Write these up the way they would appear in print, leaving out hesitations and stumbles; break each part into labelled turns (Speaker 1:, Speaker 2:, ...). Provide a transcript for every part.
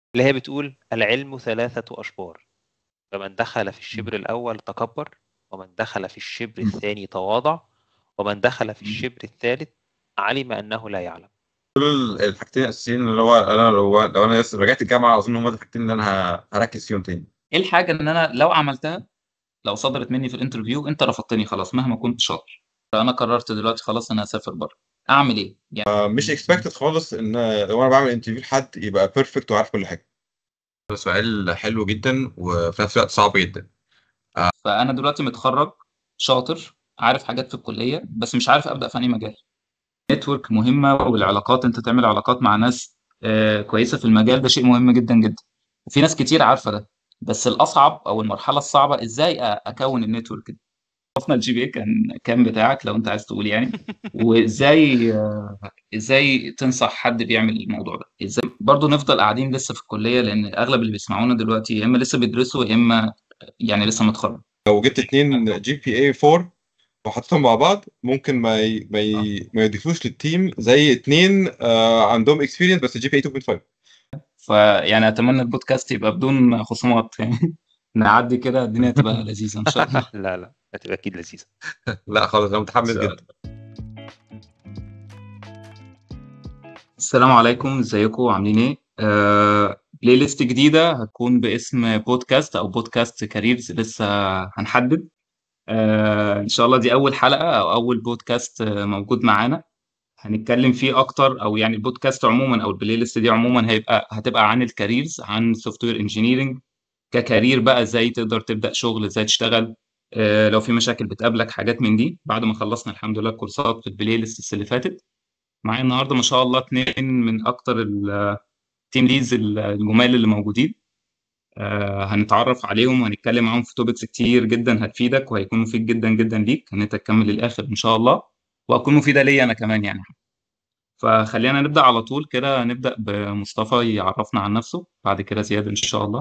Speaker 1: اللي هي بتقول العلم 3 أشبار، فمن دخل في الشبر الأول تكبر، ومن دخل في الشبر الثاني تواضع، ومن دخل في الشبر الثالث علم أنه لا يعلم.
Speaker 2: دول الحاجتين الاساسيين اللي هو انا لو انا لسه رجعت الجامعه اظن هم الحاجتين اللي انا هركز فيهم تاني.
Speaker 3: ايه الحاجه ان انا لو عملتها، لو صدرت مني في الانترفيو انت رفضتني خلاص مهما كنت شاطر، فانا قررت دلوقتي خلاص انا هسافر بره، اعمل ايه يعني؟
Speaker 2: مش اكسبكتد خالص ان لو انا بعمل انترفيو لحد يبقى بيرفكت وعارف كل حاجه. ده سؤال حلو جدا وفي نفس الوقت صعب جدا.
Speaker 3: فانا دلوقتي متخرج شاطر، عارف حاجات في الكليه بس مش عارف ابدا في اي مجال. نتورك مهمه، والعلاقات انت تعمل علاقات مع ناس كويسه في المجال، ده شيء مهم جدا جدا، وفي ناس كتير عارفه ده. بس الاصعب او المرحله الصعبه ازاي اكون النتورك دي. عرفنا الجي بي اي كان بتاعك لو انت عايز تقول يعني، وازاي ازاي تنصح حد بيعمل الموضوع ده، ازاي برضه نفضل قاعدين لسه في الكليه، لان اغلب اللي بيسمعونا دلوقتي يا اما لسه بيدرسوا يا اما يعني لسه متخرج.
Speaker 2: لو جبت اتنين جي بي اي 4 وحطيتهم مع بعض ممكن ما يضيفوش للتيم زي اتنين عندهم اكسبيرينس بس جي بي اي 2.5.
Speaker 3: فيعني اتمنى البودكاست يبقى بدون خصومات يعني نعدي كده الدنيا تبقى لذيذه ان شاء الله.
Speaker 1: لا لا، هتبقى أكيد لذيذة.
Speaker 2: لا خالص انا
Speaker 3: ان
Speaker 2: متحمس
Speaker 3: شاء الله.
Speaker 2: جدا.
Speaker 3: السلام عليكم، ازيكم عاملين ايه؟ بلاي ليست جديده هتكون باسم بودكاست او بودكاست كاريرز، لسه هنحدد. ان شاء الله دي اول حلقه او اول بودكاست موجود معانا، هنتكلم فيه اكتر، او يعني البودكاست عموما او البلاي ليست دي عموما هتبقى عن الكاريرز، عن سوفت وير انجينيرنج ككارير بقى، ازاي تقدر تبدا شغل، ازاي تشتغل، لو في مشاكل بتقابلك، حاجات من دي. بعد ما خلصنا الحمد لله الكورسات في البلاي ليست اللي فاتت، معايا النهارده ما شاء الله اتنين من اكتر التيم ليدز الجمال اللي موجودين. هنتعرف عليهم وهنتكلم معاهم في توبكس كتير جدا هتفيدك، وهيكون مفيد جدا جدا ليك ان انت تكمل للاخر ان شاء الله، وهتكون مفيده ليا انا كمان يعني. فخلينا نبدا على طول كده، نبدا بمصطفى يعرفنا عن نفسه، بعد كده زياد ان شاء الله.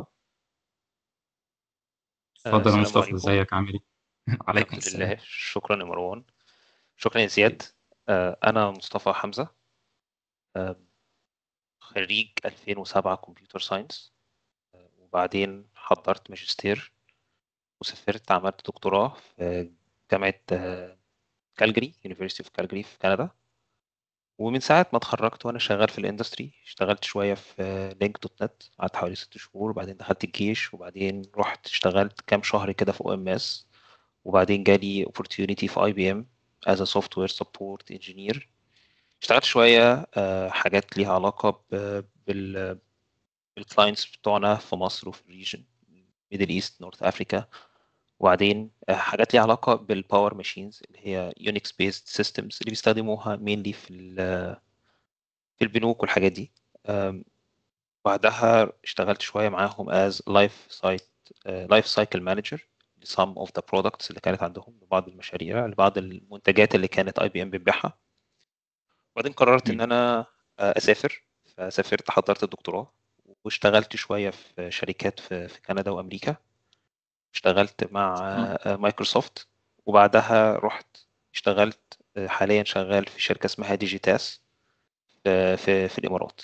Speaker 3: اتفضل يا
Speaker 1: السلام
Speaker 3: مصطفى،
Speaker 1: عليكم.
Speaker 3: ازيك عامل ايه؟ عليكم
Speaker 1: الحمد
Speaker 3: السلام.
Speaker 1: لله، شكرا يا مروان. شكرا يا زياد. أنا مصطفى حمزة، آه، خريج 2007 كمبيوتر ساينس، وبعدين حضرت ماجستير وسافرت عملت دكتوراه في جامعة كالجري، University of كالجري في كندا. ومن ساعة ما اتخرجت وأنا شغال في الاندستري، اشتغلت شوية في لينك دوت نت، قعدت حوالي 6 شهور، وبعدين دخلت الجيش، وبعدين رحت اشتغلت كام شهر كده في OMS، وبعدين جالي opportunity في IBM as a software support engineer. اشتغلت شوية حاجات ليها علاقة بالكلاينتس بتوعنا في مصر وفي الريجن ميدل ايست نورث افريكا. وبعدين حاجات ليها علاقة بالباور ماشينز اللي هي يونكس بيست سيستمز اللي بيستخدموها مينلي في البنوك والحاجات دي. آم، بعدها اشتغلت شوية معاهم as life cycle manager ل some of the products اللي كانت عندهم، لبعض المشاريع، لبعض المنتجات اللي كانت IBM بتبيعها. وبعدين قررت إن أنا أسافر، فسافرت حضرت الدكتوراه، واشتغلت شوية في شركات في كندا وأمريكا. اشتغلت مع مايكروسوفت، وبعدها رحت اشتغلت، حاليا شغال في شركة اسمها ديجيتاس في الإمارات.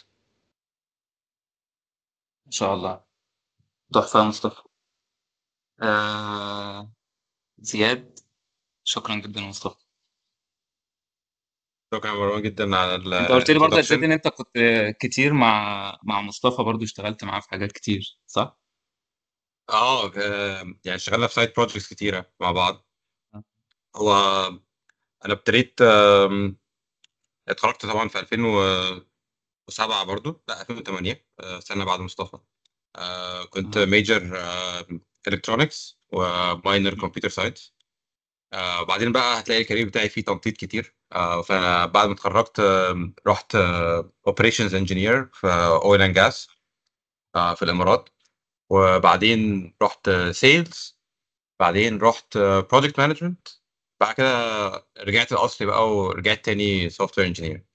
Speaker 3: ان شاء الله. تحفه يا مصطفى. آه زياد. شكرا جدا يا مصطفى.
Speaker 2: شكرا يا مروان جدا على
Speaker 3: انت قلت لي برضه يا زياد
Speaker 2: الانترودكشن.
Speaker 3: ان انت كنت كتير مع مصطفى، برضه اشتغلت معاه في حاجات كتير صح؟
Speaker 2: يعني اشتغلنا في سايد بروجكتس كتيره مع بعض.
Speaker 3: آه.
Speaker 2: هو انا ابتديت اتخرجت طبعا في 2007 برضو، لا 2008، سنه بعد مصطفى. كنت
Speaker 3: آه.
Speaker 2: ميجر الكترونكس وماينر كمبيوتر ساينس. وبعدين بقى هتلاقي الكارير بتاعي فيه تنطيط كتير. فانا بعد ما اتخرجت رحت اوبريشنز انجينير في اويل اند جاس في الامارات. وبعدين رحت سيلز. بعدين رحت بروجكت مانجمنت. بعد كده رجعت الاصلي بقى ورجعت تاني سوفت وير انجينير.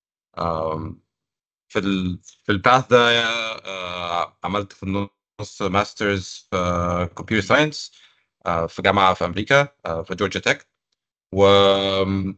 Speaker 2: في الباث ده عملت في النص ماسترز في كمبيوتر ساينس في جامعة في أمريكا في جورجيا تك. ومن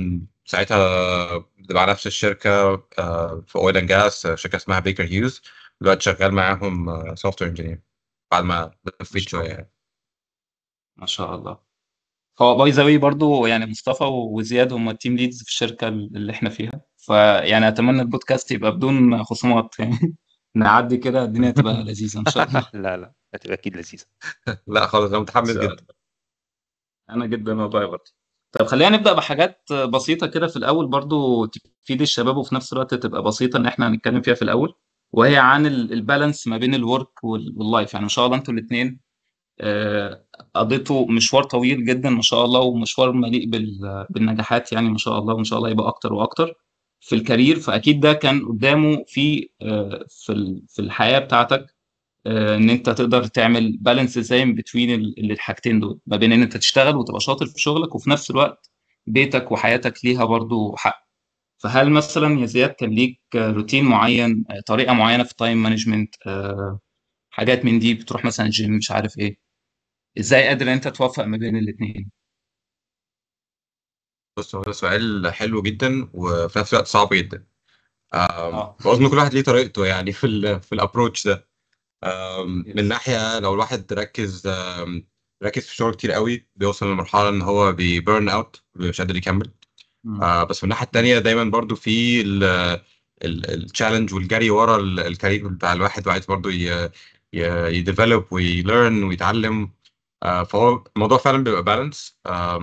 Speaker 2: ساعتها مع نفس الشركة في أويل أند جاس، شركة اسمها بيكر هيوز. دلوقتي شغال معاهم سوفت وير انجينير بعد ما
Speaker 3: ما
Speaker 2: لفيت
Speaker 3: شاء
Speaker 2: شويه
Speaker 3: الله.
Speaker 2: يعني.
Speaker 3: ما شاء الله. هو باي ذا واي برضه يعني مصطفى وزياد هم التيم ليدز في الشركه اللي احنا فيها، فيعني اتمنى البودكاست يبقى بدون خصومات يعني. نعدي كده الدنيا تبقى لذيذه ان شاء الله.
Speaker 1: لا لا، هتبقى اكيد لذيذه.
Speaker 2: لا خالص، انا
Speaker 3: ان
Speaker 2: متحمس
Speaker 3: شاء
Speaker 2: جدا.
Speaker 3: الله. انا جدا والله برضه. طب خلينا نبدا بحاجات بسيطه كده في الاول برضه تفيد الشباب وفي نفس الوقت تبقى بسيطه ان احنا هنتكلم فيها في الاول، وهي عن البالانس ما بين الورك واللايف. يعني ما شاء الله انتوا الاثنين قضيته مشوار طويل جدا ما شاء الله، ومشوار مليء بالنجاحات يعني ما شاء الله، وان شاء الله يبقى اكتر واكتر في الكارير. فاكيد ده كان قدامه في الحياة بتاعتك، ان انت تقدر تعمل بالانس ازاي بين الحاجتين دول، ما بين ان انت تشتغل وتبقى شاطر في شغلك وفي نفس الوقت بيتك وحياتك ليها برضو حق. فهل مثلا يا زياد كان ليك روتين معين، طريقة معينة في التايم مانجمنت، حاجات من دي، بتروح مثلا جيم مش عارف ايه، ازاي قادر ان انت توفق ما بين الاثنين؟
Speaker 2: بص، هو ده سؤال حلو جدا وفي نفس الوقت صعب جدا.
Speaker 3: اه.
Speaker 2: فأظن كل واحد ليه طريقته يعني في الابروتش ده. من
Speaker 3: يس.
Speaker 2: ناحيه لو الواحد ركز في شغل كتير قوي بيوصل لمرحله ان هو بيبرن اوت، مش قادر يكمل.
Speaker 3: مم.
Speaker 2: بس من الناحيه
Speaker 3: مم.
Speaker 2: التانيه دايما برضو في التشالنج والجري ورا الكارير بتاع الواحد، وعايز برضو يديفلوب ويليرن ويتعلم. فهو الموضوع فعلا بيبقى بالانس.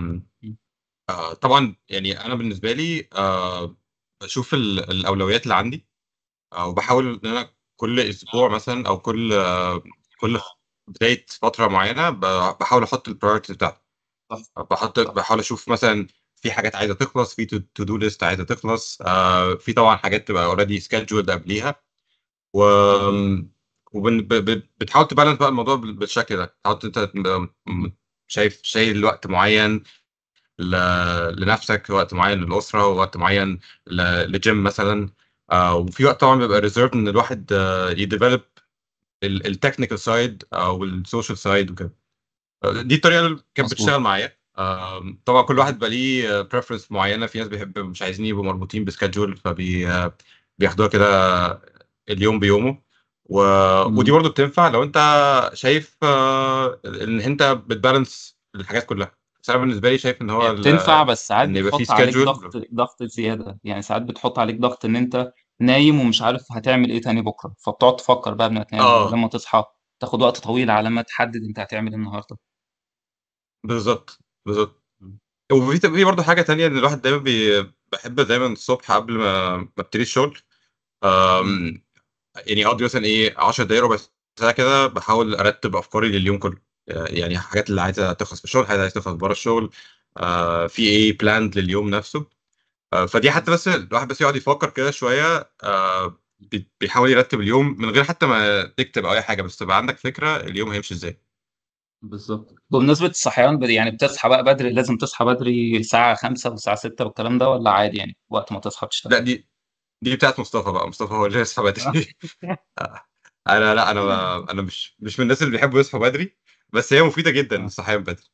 Speaker 2: طبعا يعني انا بالنسبه لي بشوف الاولويات اللي عندي، وبحاول ان انا كل اسبوع مثلا او كل بدايه فتره معينه بحاول احط البرايورتيز بتاعتي.
Speaker 3: صح. صح.
Speaker 2: بحاول اشوف مثلا في حاجات عايزه تخلص، في تو دو ليست عايزه تخلص، في طبعا حاجات تبقى اوريدي سكادجولد قبليها. و
Speaker 3: مم.
Speaker 2: بتحاول تبالانس بقى الموضوع بالشكل ده. تحاول انت شايف شايل وقت معين لنفسك، وقت معين للأسرة، ووقت معين لجيم مثلا. وفي وقت طبعا بيبقى ريزيرف ان الواحد يديفلوب التكنيكال سايد او السوشيال سايد وكده. دي الطريقة اللي كانت
Speaker 3: مظبوط.
Speaker 2: بتشتغل معايا. طبعا كل
Speaker 3: مم.
Speaker 2: واحد بقى ليه بريفرنس معينة. في ناس بيحب مش عايزين يبقوا مربوطين بسكادجول، بياخدوها كده اليوم بيومه. و... ودي
Speaker 3: مم.
Speaker 2: برضه بتنفع لو انت شايف ان انت بتبالانس الحاجات كلها. بس انا بالنسبه لي شايف ان هو
Speaker 3: هي بتنفع، بس ساعات
Speaker 2: ان يبقى في
Speaker 3: بتحط عليك ضغط
Speaker 2: سكادجول.
Speaker 3: ضغط زيادة. يعني ساعات بتحط عليك ضغط ان انت نايم ومش عارف هتعمل ايه تاني بكرة، فبتقعد تفكر بقى قبل ما تنام،
Speaker 2: اه
Speaker 3: ولما تصحى تاخد وقت طويل على ما تحدد انت هتعمل ايه النهاردة.
Speaker 2: بالظبط بالظبط.
Speaker 3: مم.
Speaker 2: وفي برضه حاجه تانية، ان الواحد دايما بحب دايما الصبح قبل ما ابتدي الشغل.
Speaker 3: مم.
Speaker 2: آم، يعني اقضي مثلا ايه 10 دقايق ربع ساعه كده، بحاول ارتب افكاري لليوم كله. يعني الحاجات اللي عايزه تخلص في الشغل، حاجات عايزه تخلص بره الشغل، في ايه بلاند لليوم نفسه. فدي حتى بس الواحد بس يقعد يفكر كده شويه، بيحاول يرتب اليوم من غير حتى ما تكتب او اي حاجه، بس تبقى عندك فكره اليوم هيمشي ازاي.
Speaker 3: بالظبط. بمناسبة الصحيان بدري، يعني بتصحى بقى بدري، لازم تصحى بدري الساعة 5 والساعة 6 والكلام ده، ولا عادي يعني وقت ما تصحى
Speaker 2: لا،
Speaker 3: تشتغل؟
Speaker 2: دي بتاعت مصطفى بقى. مصطفى هو اللي يصحى بدري. انا لا، انا مش من الناس اللي بيحبوا يصحوا بدري، بس هي مفيده جدا الصحيان بدري.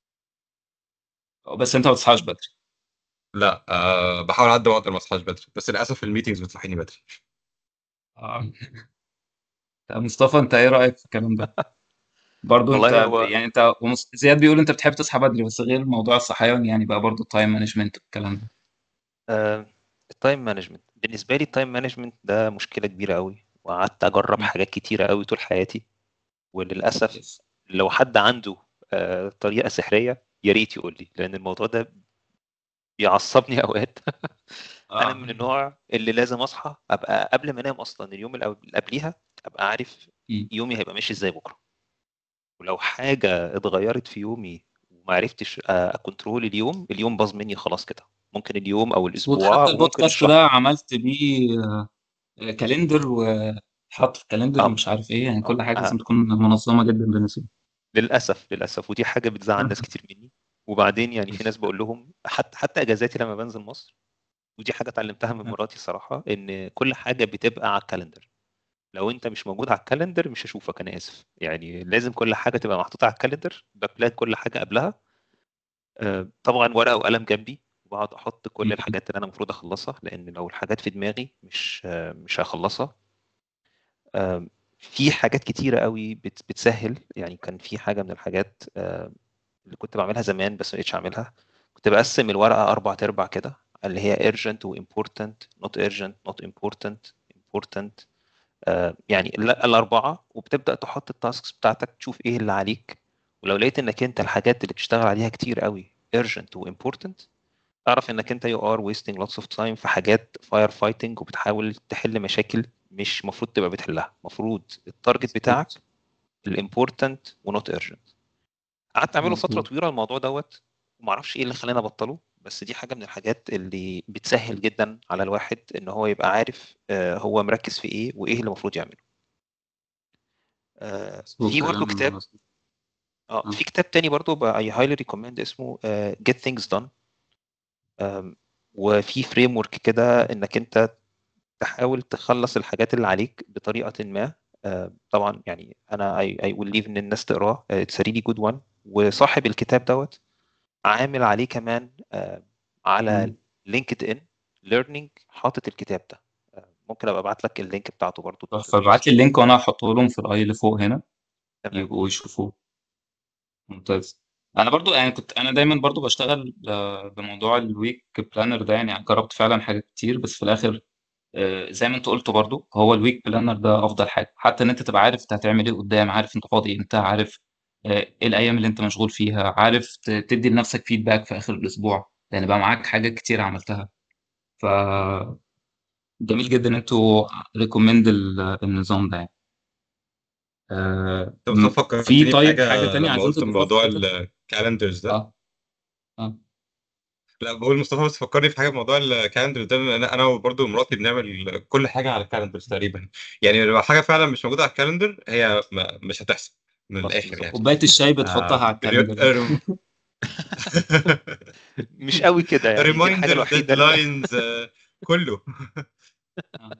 Speaker 3: بس انت ما تصحاش بدري؟
Speaker 2: لا، بحاول اعدي وقت ما اصحاش بدري، بس للاسف الميتينجز بتصحيني بدري.
Speaker 3: اه. طب مصطفى انت ايه رأيك في الكلام ده؟ برضو انت
Speaker 1: والله هو
Speaker 3: يعني انت زياد بيقول انت بتحب تصحى بدري، بس غير موضوع الصحيان يعني بقى برضو التايم مانجمنت والكلام ده.
Speaker 1: التايم مانجمنت بالنسبه لي، التايم مانجمنت ده مشكله كبيره قوي، وقعدت اجرب
Speaker 3: مم.
Speaker 1: حاجات كتيره قوي طول حياتي. وللاسف
Speaker 3: يس.
Speaker 1: لو حد عنده طريقه سحريه يا ريت يقول لي، لان الموضوع ده بيعصبني اوقات. انا
Speaker 3: اه.
Speaker 1: من النوع اللي لازم اصحى ابقى قبل ما انام اصلا اليوم اللي قبليها، ابقى عارف
Speaker 3: مم.
Speaker 1: يومي هيبقى ماشي ازاي بكره. ولو حاجه اتغيرت في يومي وما عرفتش اكنترول اليوم باظ مني خلاص كده. ممكن اليوم او
Speaker 3: مظبوط.
Speaker 1: الاسبوع
Speaker 3: حتى
Speaker 1: وممكن
Speaker 3: البودكاست
Speaker 1: الشهر.
Speaker 3: ده عملت بيه كالندر، وحط في كالندر
Speaker 1: أم
Speaker 3: ومش عارف ايه، يعني كل حاجة
Speaker 1: أه
Speaker 3: لازم تكون منظمة جدا بالنسبة
Speaker 1: للاسف للاسف، ودي حاجه بتزعل ناس
Speaker 3: لي.
Speaker 1: كتير مني. وبعدين يعني في ناس بقول لهم، حتى اجازاتي لما بنزل مصر، ودي حاجه اتعلمتها من مراتي صراحه، ان كل حاجه بتبقى على الكالندر. لو انت مش موجود على الكالندر مش هشوفك، انا اسف يعني. لازم كل حاجه تبقى محطوطه على الكالندر، ببلان كل حاجه قبلها. طبعا ورقه وقلم جنبي، وبقعد احط كل الحاجات اللي انا المفروض اخلصها، لان لو الحاجات في دماغي مش هخلصها. في حاجات كتيرة قوي بتسهل. يعني كان في حاجة من الحاجات اللي كنت بعملها زمان بس ما بقتش اعملها. كنت بقسم الورقة 4 كده، اللي هي urgent و important not urgent not important important. يعني الأربعة، وبتبدأ تحط التاسكس بتاعتك، تشوف ايه اللي عليك. ولو لقيت انك انت الحاجات اللي بتشتغل عليها كتير قوي urgent و important، اعرف انك انت you are wasting lots of time في حاجات fire fighting، وبتحاول تحل مشاكل مش مفروض تبقى بتحلها. مفروض التارجت بتاعك
Speaker 3: مظبوط
Speaker 1: الامبورتنت ونوت urgent. قعدت اعمله فتره
Speaker 3: مظبوط.
Speaker 1: طويله الموضوع دوت، وما اعرفش ايه اللي خلاني ابطله. بس دي حاجه من الحاجات اللي بتسهل جدا على الواحد ان هو يبقى عارف هو مركز في ايه وايه اللي المفروض يعمله.
Speaker 3: مظبوط
Speaker 1: في برضه
Speaker 3: كلام
Speaker 1: كتاب،
Speaker 3: مظبوط.
Speaker 1: في كتاب تاني برضه بقى I highly recommend اسمه Get Things Done. وفي فريم ورك كده انك انت تحاول تخلص الحاجات اللي عليك بطريقة ما. طبعا يعني انا I will leave ان الناس تقراه. It's a really good one. وصاحب الكتاب دوت عامل عليه كمان على
Speaker 3: مم.
Speaker 1: لينكد ان ليرنينج، حاطط الكتاب ده. ممكن ابقى ابعت لك اللينك بتاعته برضو
Speaker 3: فابعت لي اللينك وانا هحطه لهم في الاي اللي فوق هنا
Speaker 1: تمام.
Speaker 3: يبقوا يشوفوه. ممتاز. انا برضو يعني انا دايما برضو بشتغل بموضوع الويك بلانر ده، يعني جربت فعلا حاجات كتير بس في الاخر زي ما انت قلت برضو هو الويك بلانر ده افضل حاجه، حتى ان انت تبقى عارف انت هتعمل ايه قدام، عارف انت فاضي امتى، عارف ايه الايام اللي انت مشغول فيها، عارف تدي لنفسك فيدباك في اخر الاسبوع لان بقى معاك حاجات كتير عملتها. ف جميل جدا ان انتوا ريكومند النظام ده يعني.
Speaker 2: انت بس
Speaker 3: في
Speaker 2: فكرتني
Speaker 3: طيب
Speaker 2: بحاجه
Speaker 3: حاجه تانية
Speaker 2: لما
Speaker 3: عايزين
Speaker 2: قلت
Speaker 3: تضيفوها في
Speaker 2: موضوع
Speaker 3: الخطط؟
Speaker 2: الكالندرز ده.
Speaker 3: اه اه
Speaker 2: لا، بقول مصطفى بس فكرني في حاجه في موضوع الكالندر ده، لأن انا وبرضه مراتي بنعمل كل حاجه على الكالندر تقريبا. يعني لو حاجه فعلا مش موجوده على الكالندر هي مش هتحصل من الاخر يعني.
Speaker 3: كوبايه الشاي بتحطها على الكالندر.
Speaker 1: مش قوي كده يعني، دي الحاجة
Speaker 2: ريمايندر
Speaker 1: الوحيدة اللي
Speaker 2: ديدلاينز كله.
Speaker 3: آه.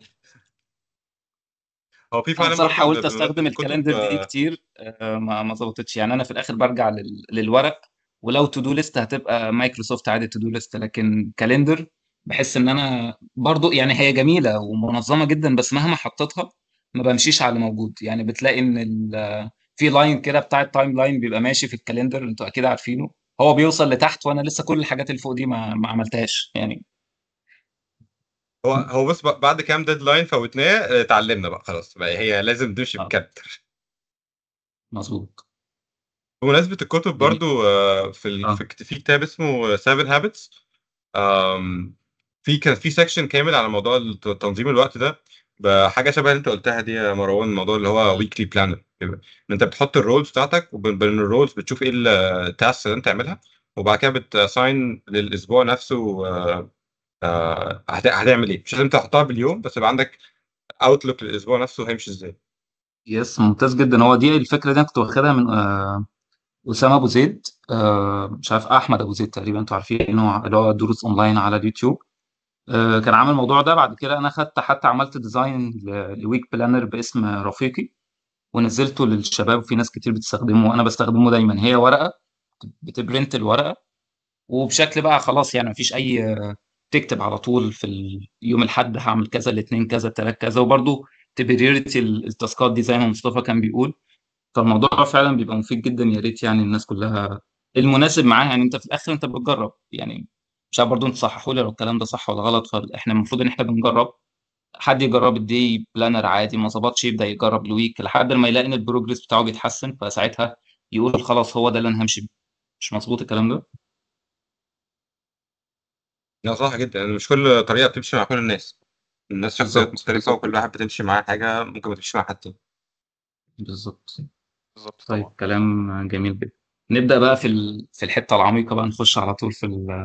Speaker 2: هو في
Speaker 3: انا
Speaker 2: فعلا
Speaker 3: بصراحه
Speaker 2: برضو
Speaker 3: حاولت
Speaker 2: بمناسبه
Speaker 3: استخدم
Speaker 2: الكتب.
Speaker 3: الكالندر دي كتير ما ظبطتش يعني. انا في الاخر برجع للورق، ولو تو دو ليست هتبقى مايكروسوفت عادي تو دو ليست، لكن كالندر بحس ان انا برضو يعني هي جميله ومنظمه جدا بس مهما حطيتها ما بمشيش على اللي موجود. يعني بتلاقي ان في لاين كده بتاع التايم لاين بيبقى ماشي في الكالندر، انتوا اكيد عارفينه، هو بيوصل لتحت وانا لسه كل الحاجات اللي فوق دي ما عملتهاش يعني.
Speaker 2: هو بص بعد كام ديدلاين فوتناه، اتعلمنا بقى خلاص بقى هي لازم تمشي
Speaker 3: اه
Speaker 2: بكالندر.
Speaker 3: مظبوط.
Speaker 2: بمناسبة الكتب
Speaker 3: جميل.
Speaker 2: برضو،
Speaker 3: اه
Speaker 2: في كتاب اسمه 7 هابتس. كان في سيكشن كامل على موضوع تنظيم الوقت ده، بحاجة شبه اللي انت قلتها دي يا مروان، الموضوع اللي هو ويكلي بلانر. ان انت بتحط الرولز بتاعتك، وبين الرولز بتشوف ايه التاسك اللي انت تعملها، وبعد كده بتساين للاسبوع نفسه. هتعمل ايه، مش لازم تحطها باليوم، بس يبقى عندك اوتلوك للاسبوع نفسه هيمشي ازاي.
Speaker 3: يس ممتاز جدا. هو دي الفكره دي انا كنت واخدها من أسامة أبو زيد، مش عارف أحمد أبو زيد تقريبا، أنتوا عارفين إنه اللي هو دروس أونلاين على اليوتيوب. كان عامل الموضوع ده. بعد كده أنا خدت حتى عملت ديزاين لويك بلانر باسم رفيقي ونزلته للشباب، وفي ناس كتير بتستخدمه وأنا بستخدمه دايما. هي ورقة بتبرنت الورقة وبشكل بقى خلاص يعني مفيش أي تكتب على طول في يوم الأحد هعمل كذا، الاثنين كذا، الثلاث كذا، وبرضه تبريرتي التاسكات دي زي ما مصطفى كان بيقول. فالموضوع فعلا بيبقى مفيد جدا. يا ريت يعني الناس كلها المناسب معاها. يعني انت في الاخر انت بتجرب يعني، مش عارف برضه انت صححوا لي لو الكلام ده صح ولا غلط. فاحنا المفروض ان احنا بنجرب، حد يجرب الدي بلانر عادي، ما ظبطش يبدا يجرب الويك لحد ما يلاقي ان البروجرس بتاعه بيتحسن، فساعتها يقول خلاص هو ده اللي انا همشي بيه. مش مظبوط الكلام ده؟
Speaker 2: لا صح جدا، يعني مش كل طريقة بتمشي مع كل الناس. الناس شخصيات
Speaker 3: بالظبط
Speaker 2: مختلفة، وكل واحد بتمشي معاه حاجة ممكن ما تمشيش مع حد تاني.
Speaker 3: بالظبط.
Speaker 1: بالظبط
Speaker 3: طيب
Speaker 1: طبعا.
Speaker 3: كلام جميل جدا. نبدا بقى في الحته العميقه بقى، نخش على طول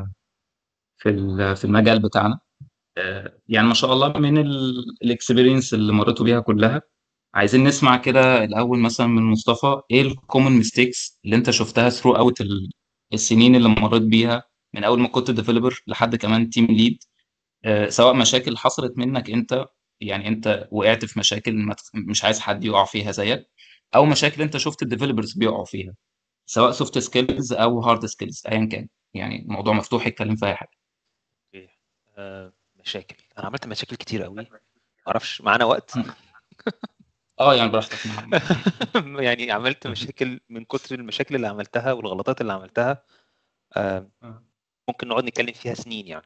Speaker 3: في المجال بتاعنا. يعني ما شاء الله من الاكسبيرينس اللي مريتوا بيها كلها، عايزين نسمع كده الاول مثلا من مصطفى ايه الكومن ميستيكس اللي انت شفتها ثرو اوت السنين اللي مريت بيها، من اول ما كنت ديفلوبر لحد كمان تيم ليد. سواء مشاكل حصلت منك انت، يعني انت وقعت في مشاكل مش عايز حد يقع فيها زيك، او مشاكل انت شفت الديفلوبرز بيقعوا فيها، سواء سوفت سكيلز او هارد سكيلز ايا كان. يعني الموضوع مفتوح، يتكلم في اي حاجه.
Speaker 1: اوكي. مشاكل، انا عملت مشاكل كتير قوي. معرفش معانا وقت.
Speaker 3: يعني براحتك
Speaker 1: يعني عملت مشاكل من كتر المشاكل اللي عملتها والغلطات اللي عملتها. ممكن نقعد نتكلم فيها سنين يعني.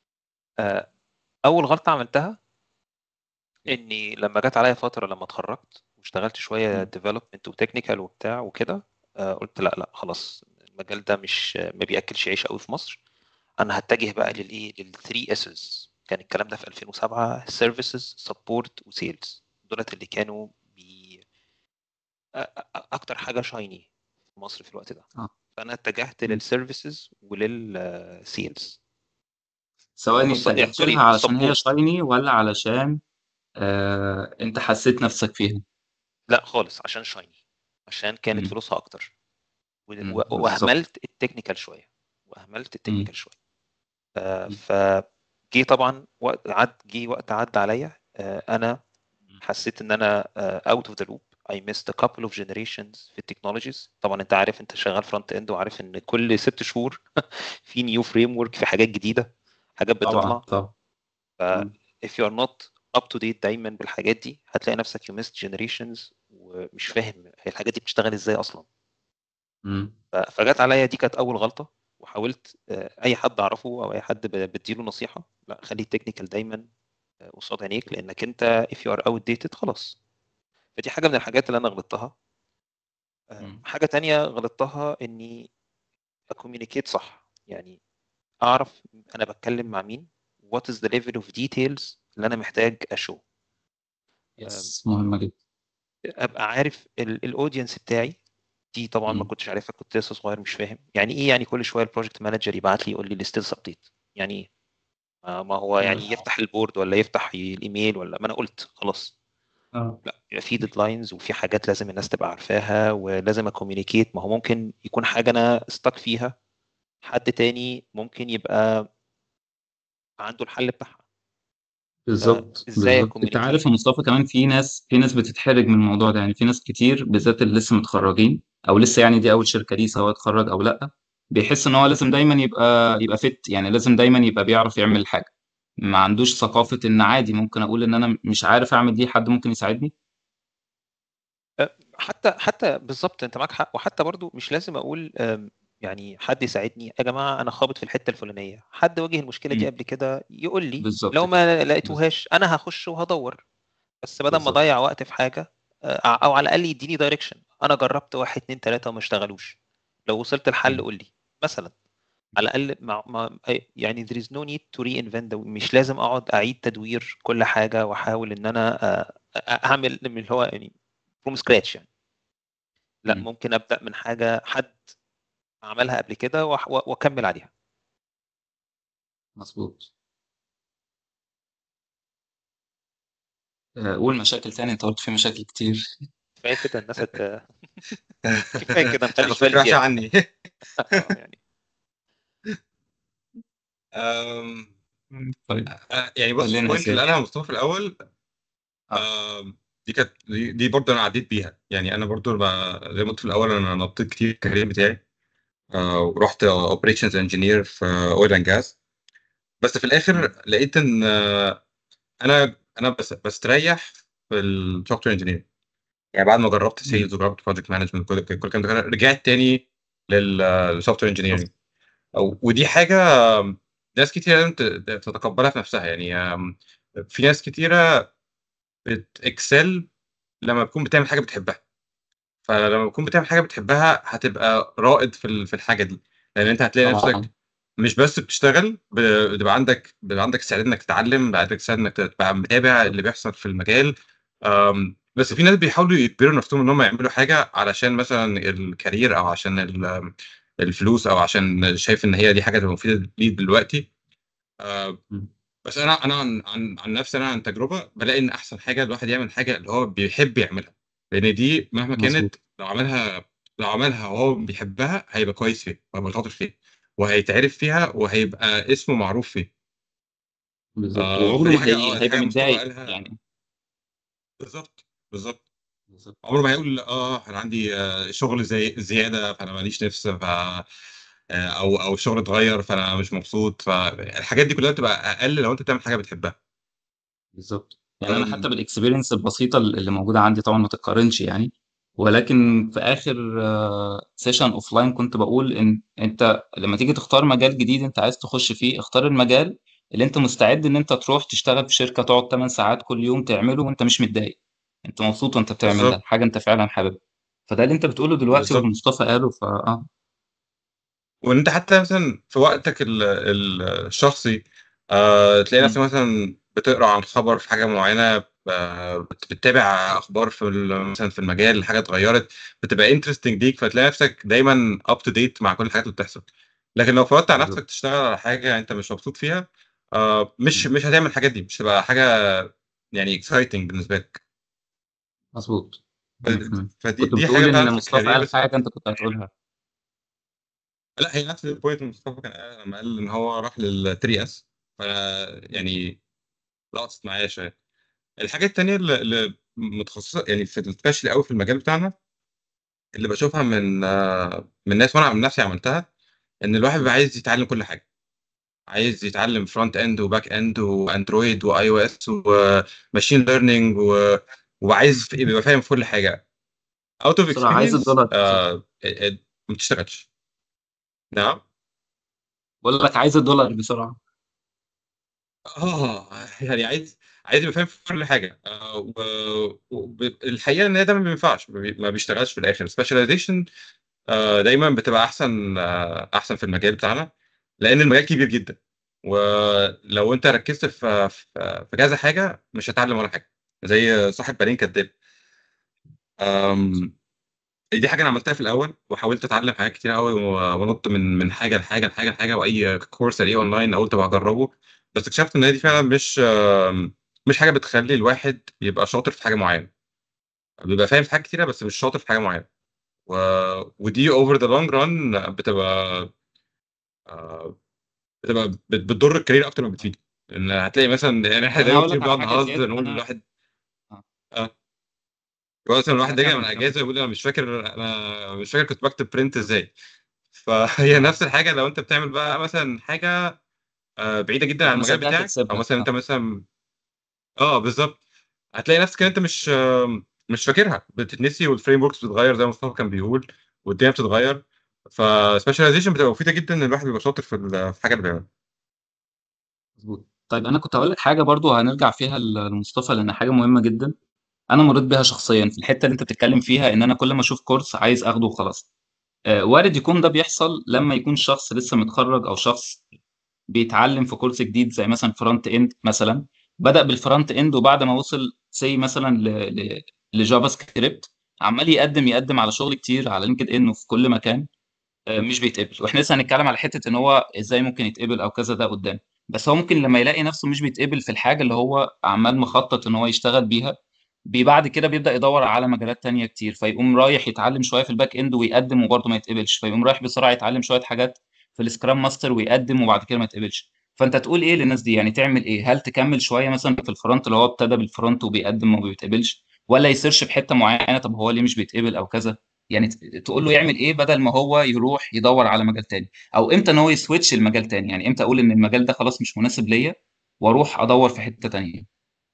Speaker 1: اول غلطه عملتها اني لما جت عليا فتره لما اتخرجت واشتغلت شويه ديفلوبمنت وتكنيكال وبتاع وكده، قلت لا خلاص المجال ده مش ما بياكلش عيش قوي في مصر. انا هتجه بقى لل3 اسز. كان الكلام ده في 2007: سيرفيسز، سبورت، وسيلز. دولت اللي كانوا اكتر حاجه شايني في مصر في الوقت ده. فانا اتجهت للسيرفيسز وللسيلز.
Speaker 3: ثواني، اتجهت
Speaker 1: سوري،
Speaker 3: لها علشان هي
Speaker 1: السبورت.
Speaker 3: شايني ولا علشان انت حسيت نفسك فيها؟
Speaker 1: لا خالص، عشان شايني، عشان كانت فلوسها اكتر.
Speaker 3: بالظبط.
Speaker 1: واهملت التكنيكال شويه. فجي طبعا جه وقت عدى عليا. انا حسيت ان انا out of the loop. I missed a couple of generations في التكنولوجيز. طبعا انت عارف، انت شغال فرونت اند وعارف ان كل 6 شهور في نيو فريم ورك، في حاجات جديده، حاجات بتطلع.
Speaker 3: طبعا.
Speaker 1: ف if you are not up to date دايما بالحاجات دي، هتلاقي نفسك you missed generations ومش فاهم هي الحاجات دي بتشتغل ازاي اصلا. فجت عليا دي كانت اول غلطه. وحاولت اي حد اعرفه او اي حد بديله نصيحه: لا، خلي التكنيكال دايما قصاد عينيك، لانك انت if you are outdated خلاص. فدي حاجه من الحاجات اللي انا غلطتها. حاجه تانية غلطتها اني اكوميونيكيت صح، يعني اعرف انا بتكلم مع مين، what is the level of details اللي انا محتاج اشو.
Speaker 3: مهمه جدا.
Speaker 1: ابقى عارف الاودينس بتاعي. دي طبعا ما كنتش عارفها، كنت لسه صغير مش فاهم يعني ايه. يعني كل شويه البروجكت مانجر يبعت لي يقول لي الستيتس ابديت، يعني ايه؟ ما هو يعني يفتح البورد ولا يفتح الايميل ولا ما انا قلت خلاص. لا، يبقى في ديدلاينز وفي حاجات لازم الناس تبقى عارفاها، ولازم اكوميونيكيت. ما هو ممكن يكون حاجه انا استك فيها، حد تاني ممكن يبقى عنده الحل بتاعها.
Speaker 3: بالظبط
Speaker 1: ازاي
Speaker 3: بالظبط. انت عارف
Speaker 1: اكوميونيكيت؟
Speaker 3: يا مصطفى، كمان في ناس بتتحرج من الموضوع ده. يعني في ناس كتير بالذات اللي لسه متخرجين او لسه، يعني دي اول شركه ليه سواء اتخرج او لا، بيحس ان هو لازم دايما يبقى فت، يعني لازم دايما يبقى بيعرف يعمل حاجه. ما عندوش ثقافه ان عادي ممكن اقول ان انا مش عارف اعمل دي، حد ممكن يساعدني.
Speaker 1: حتى بالظبط انت معاك حق. وحتى برضو مش لازم اقول يعني حد يساعدني. يا جماعه انا خابط في الحته الفلانيه، حد واجه المشكله دي قبل كده يقول لي.
Speaker 3: بالظبط
Speaker 1: لو
Speaker 3: كده.
Speaker 1: ما لقيتوهاش انا هخش وهدور. بس بدل ما
Speaker 3: بالظبط.
Speaker 1: اضيع وقت في حاجه، او على الاقل يديني دايركشن. انا جربت 1 2 3 وما اشتغلوش، لو وصلت الحل قول لي مثلا. على الاقل يعني there is no need to reinvent مش لازم اقعد اعيد تدوير كل حاجه واحاول ان انا اعمل من اللي هو يعني from scratch يعني. لا، ممكن ابدا من حاجه حد عملها قبل كده واكمل عليها.
Speaker 3: مظبوط. قول مشاكل تاني، انت قلت في مشاكل كتير.
Speaker 1: كفايه كده الناس كفايه كده نخلي
Speaker 2: هاخد
Speaker 1: شويه
Speaker 2: فكره وحشه
Speaker 1: زياده.
Speaker 2: عني.
Speaker 1: يعني
Speaker 2: أم،
Speaker 3: طيب
Speaker 2: يعني بص،
Speaker 3: خلينا
Speaker 2: البوينت اللي
Speaker 3: اسال.
Speaker 2: قالها مصطفى في الاول، دي كانت دي برضه انا عديت بيها. يعني انا برضه زي ما قلت في الاول، انا نطيت كتير الكارير بتاعي. ورحت اوبريشنز انجينير في اويل اند جاز. بس في الاخر لقيت ان انا بس بستريح في السوفت وير انجينير. يعني بعد ما جربت سيلز وجربت بروجكت مانجمنت، كل الكلام ده رجعت تاني للسوفت وير انجينيرنج. ودي حاجه ناس كتير لازم تتقبلها في نفسها. يعني في ناس كتيره بتكسل لما تكون بتعمل حاجه بتحبها. فلما تكون بتعمل حاجه بتحبها هتبقى رائد في الحاجه دي. لان انت هتلاقي
Speaker 3: طبعا.
Speaker 2: نفسك مش بس بتشتغل، بيبقى عندك استعداد انك تتعلم، بيبقى عندك استعداد انك تبقى متابع اللي بيحصل في المجال. بس في ناس بيحاولوا يجبروا نفسهم ان هم يعملوا حاجه علشان مثلا الكارير، او عشان الفلوس، او عشان شايف ان هي دي حاجه تبقى مفيده ليه دلوقتي. بس انا عن نفسي، انا عن تجربه بلاقي ان احسن حاجه الواحد يعمل حاجه اللي هو بيحب يعملها. لان دي مهما
Speaker 3: مظبوط.
Speaker 2: كانت، لو عملها وهو بيحبها هيبقى كويس فيها، وهيبقى شاطر فيها، وهيتعرف فيها، وهيبقى اسمه معروف فيه.
Speaker 3: بالظبط، وعمره
Speaker 2: فدي
Speaker 3: ما
Speaker 2: حاجه، دي
Speaker 3: هيبقى
Speaker 2: حاجه مصطفى
Speaker 3: متضايق
Speaker 2: قالها.
Speaker 3: يعني.
Speaker 2: بالظبط بالظبط.
Speaker 3: بالظبط.
Speaker 2: عمره ما هيقول انا عندي شغل زي زياده فانا ماليش نفس، او الشغل اتغير فانا مش مبسوط. فالحاجات دي كلها بتبقى اقل لو انت بتعمل حاجه بتحبها.
Speaker 3: بالظبط. يعني انا حتى
Speaker 2: أم،
Speaker 3: بالاكسبيرينس البسيطه اللي موجوده عندي طبعا ما تتقارنش يعني، ولكن في اخر سيشن اوف لاين كنت بقول ان انت لما تيجي تختار مجال جديد انت عايز تخش فيه، اختار المجال اللي انت مستعد ان انت تروح تشتغل في شركه تقعد 8 ساعات كل يوم تعمله وانت مش متضايق، انت مبسوط وانت بتعمل ده،
Speaker 2: بالظبط
Speaker 3: حاجه انت فعلا حاببها. فده اللي انت بتقوله دلوقتي واللي
Speaker 2: بالظبط.
Speaker 3: مصطفى قاله
Speaker 2: وان انت حتى مثلا في وقتك الشخصي تلاقي نفسك
Speaker 3: مم.
Speaker 2: مثلا بتقرا عن خبر في حاجه معينه، بتتابع اخبار مثلا في المجال حاجه اتغيرت، بتبقى انترستنج ليك، فتلاقي نفسك دايما اب تو ديت مع كل الحاجات اللي بتحصل. لكن لو فوتت على
Speaker 3: بالظبط.
Speaker 2: نفسك تشتغل على حاجه انت مش مبسوط فيها، مش
Speaker 3: مم.
Speaker 2: مش هتعمل الحاجات دي، مش هتبقى حاجه يعني اكسايتنج بالنسبه لك.
Speaker 3: مظبوط.
Speaker 2: ف-
Speaker 3: 100%.
Speaker 2: فدي
Speaker 3: كنت
Speaker 2: دي حاجه
Speaker 3: بتقول
Speaker 2: فعلا
Speaker 3: ان
Speaker 2: في
Speaker 3: مصطفى
Speaker 2: الكارير
Speaker 3: قال
Speaker 2: بس.
Speaker 3: حاجه انت كنت هتقولها.
Speaker 2: لا، هي نفس البوينت اللي مصطفى كان قالها لما قال ان هو راح لل3 اس. يعني لقطت معايا شويه. الحاجه التانيه اللي متخصصه يعني في السبيشال قوي في المجال بتاعنا، اللي بشوفها من ناس وانا من نفسي عملتها، ان الواحد بيبقى عايز يتعلم كل حاجه، عايز يتعلم فرونت اند وباك اند واندرويد واي او اس وماشين ليرنينج وعايز يبقى فاهم في كل حاجه. اوت اوف
Speaker 3: بسرعه عايز
Speaker 2: اكسبيرينس
Speaker 3: الدولار بسرعه.
Speaker 2: ما بتشتغلش. نعم.
Speaker 3: بقول لك عايز الدولار بسرعه.
Speaker 2: اه يعني عايز يبقى فاهم في كل حاجه. الحقيقه ان ده ما بينفعش، ما بيشتغلش في الاخر. سبيشاليزيشن دايما بتبقى احسن في المجال بتاعنا، لان المجال كبير جدا، ولو انت ركزت في كذا حاجه مش هتتعلم ولا حاجه، زي صاحب بالين كداب. أم، دي حاجه انا عملتها في الاول، وحاولت اتعلم حاجات كتير قوي، ونط من حاجه لحاجه لحاجه لحاجه، واي كورس الاقيه اونلاين قلت بقى اجربه. بس اكتشفت ان دي فعلا مش حاجه بتخلي الواحد يبقى شاطر في حاجه معينه. بيبقى فاهم في حاجات كتيره بس مش شاطر في حاجه معينه. و... ودي اوفر ذا لونج ران آه، بتضر الكارير اكتر ما بتفيده. ان هتلاقي مثلا، يعني احنا
Speaker 3: طب انا
Speaker 2: دايما
Speaker 3: هقول
Speaker 2: كتير
Speaker 3: لك على
Speaker 2: بنقعد
Speaker 3: حاجه
Speaker 2: نهزر
Speaker 3: زياده
Speaker 2: نقول
Speaker 3: انا.
Speaker 2: الواحد
Speaker 3: آه.
Speaker 2: اه مثلا الواحد
Speaker 3: لا
Speaker 2: راجع من
Speaker 3: كمل كمل.
Speaker 2: اجازه يقول انا مش فاكر كنت بكتب برنت ازاي. فهي
Speaker 3: اه
Speaker 2: نفس الحاجه لو انت بتعمل بقى مثلا حاجه بعيده جدا عن
Speaker 3: وما
Speaker 2: المجال
Speaker 3: صدقت
Speaker 2: بتاعك، او
Speaker 3: تسيبها
Speaker 2: مثلا انت مثلا بالظبط، هتلاقي نفسك ان انت مش فاكرها، بتتنسي، والفريم وركس بتتغير زي ما مصطفى كان بيقول، والدنيا بتتغير. فسبيشاليزيشن بتبقى مفيده جدا ان الواحد بيبقى شاطر في حاجه اللي بيعملها.
Speaker 3: مظبوط. طيب انا كنت هقول لك حاجه برضو هنرجع فيها لمصطفى لان حاجه مهمه جدا. انا مريت بيها شخصيا في الحته اللي انت بتتكلم فيها، ان انا كل ما اشوف كورس عايز اخده وخلاص. وارد يكون ده بيحصل لما يكون شخص لسه متخرج او شخص بيتعلم في كورس جديد زي مثلا فرونت اند مثلا. بدأ بالفرونت اند وبعد ما وصل سي مثلا لجافا سكريبت، عمال يقدم على شغل كتير على لينكد ان وفي كل مكان، مش بيتقبل. واحنا لسه هنتكلم على حته ان هو ازاي ممكن يتقبل او كذا ده قدام. بس هو ممكن لما يلاقي نفسه مش بيتقبل في الحاجه اللي هو عمال مخطط ان هو يشتغل بيها، بعد كده بيبدا يدور على مجالات تانية كتير، فيقوم رايح يتعلم شويه في الباك اند ويقدم وبرضه ما يتقبلش، فيقوم رايح بسرعه يتعلم شويه حاجات في السكرام ماستر ويقدم وبعد كده ما يتقبلش. فانت تقول ايه للناس دي؟ يعني تعمل ايه؟ هل تكمل شويه مثلا في الفرونت اللي هو ابتدى بالفرونت وبيقدم وما بيتقبلش، ولا يسيرش في حته معينه طب هو ليه مش بيتقبل او كذا؟ يعني تقول له يعمل ايه بدل ما هو يروح يدور على مجال تاني؟ او امتى ان هو يسويتش المجال تاني؟ يعني امتى اقول ان المجال ده خلاص مش مناسب ليا واروح ادور في حتة تانية؟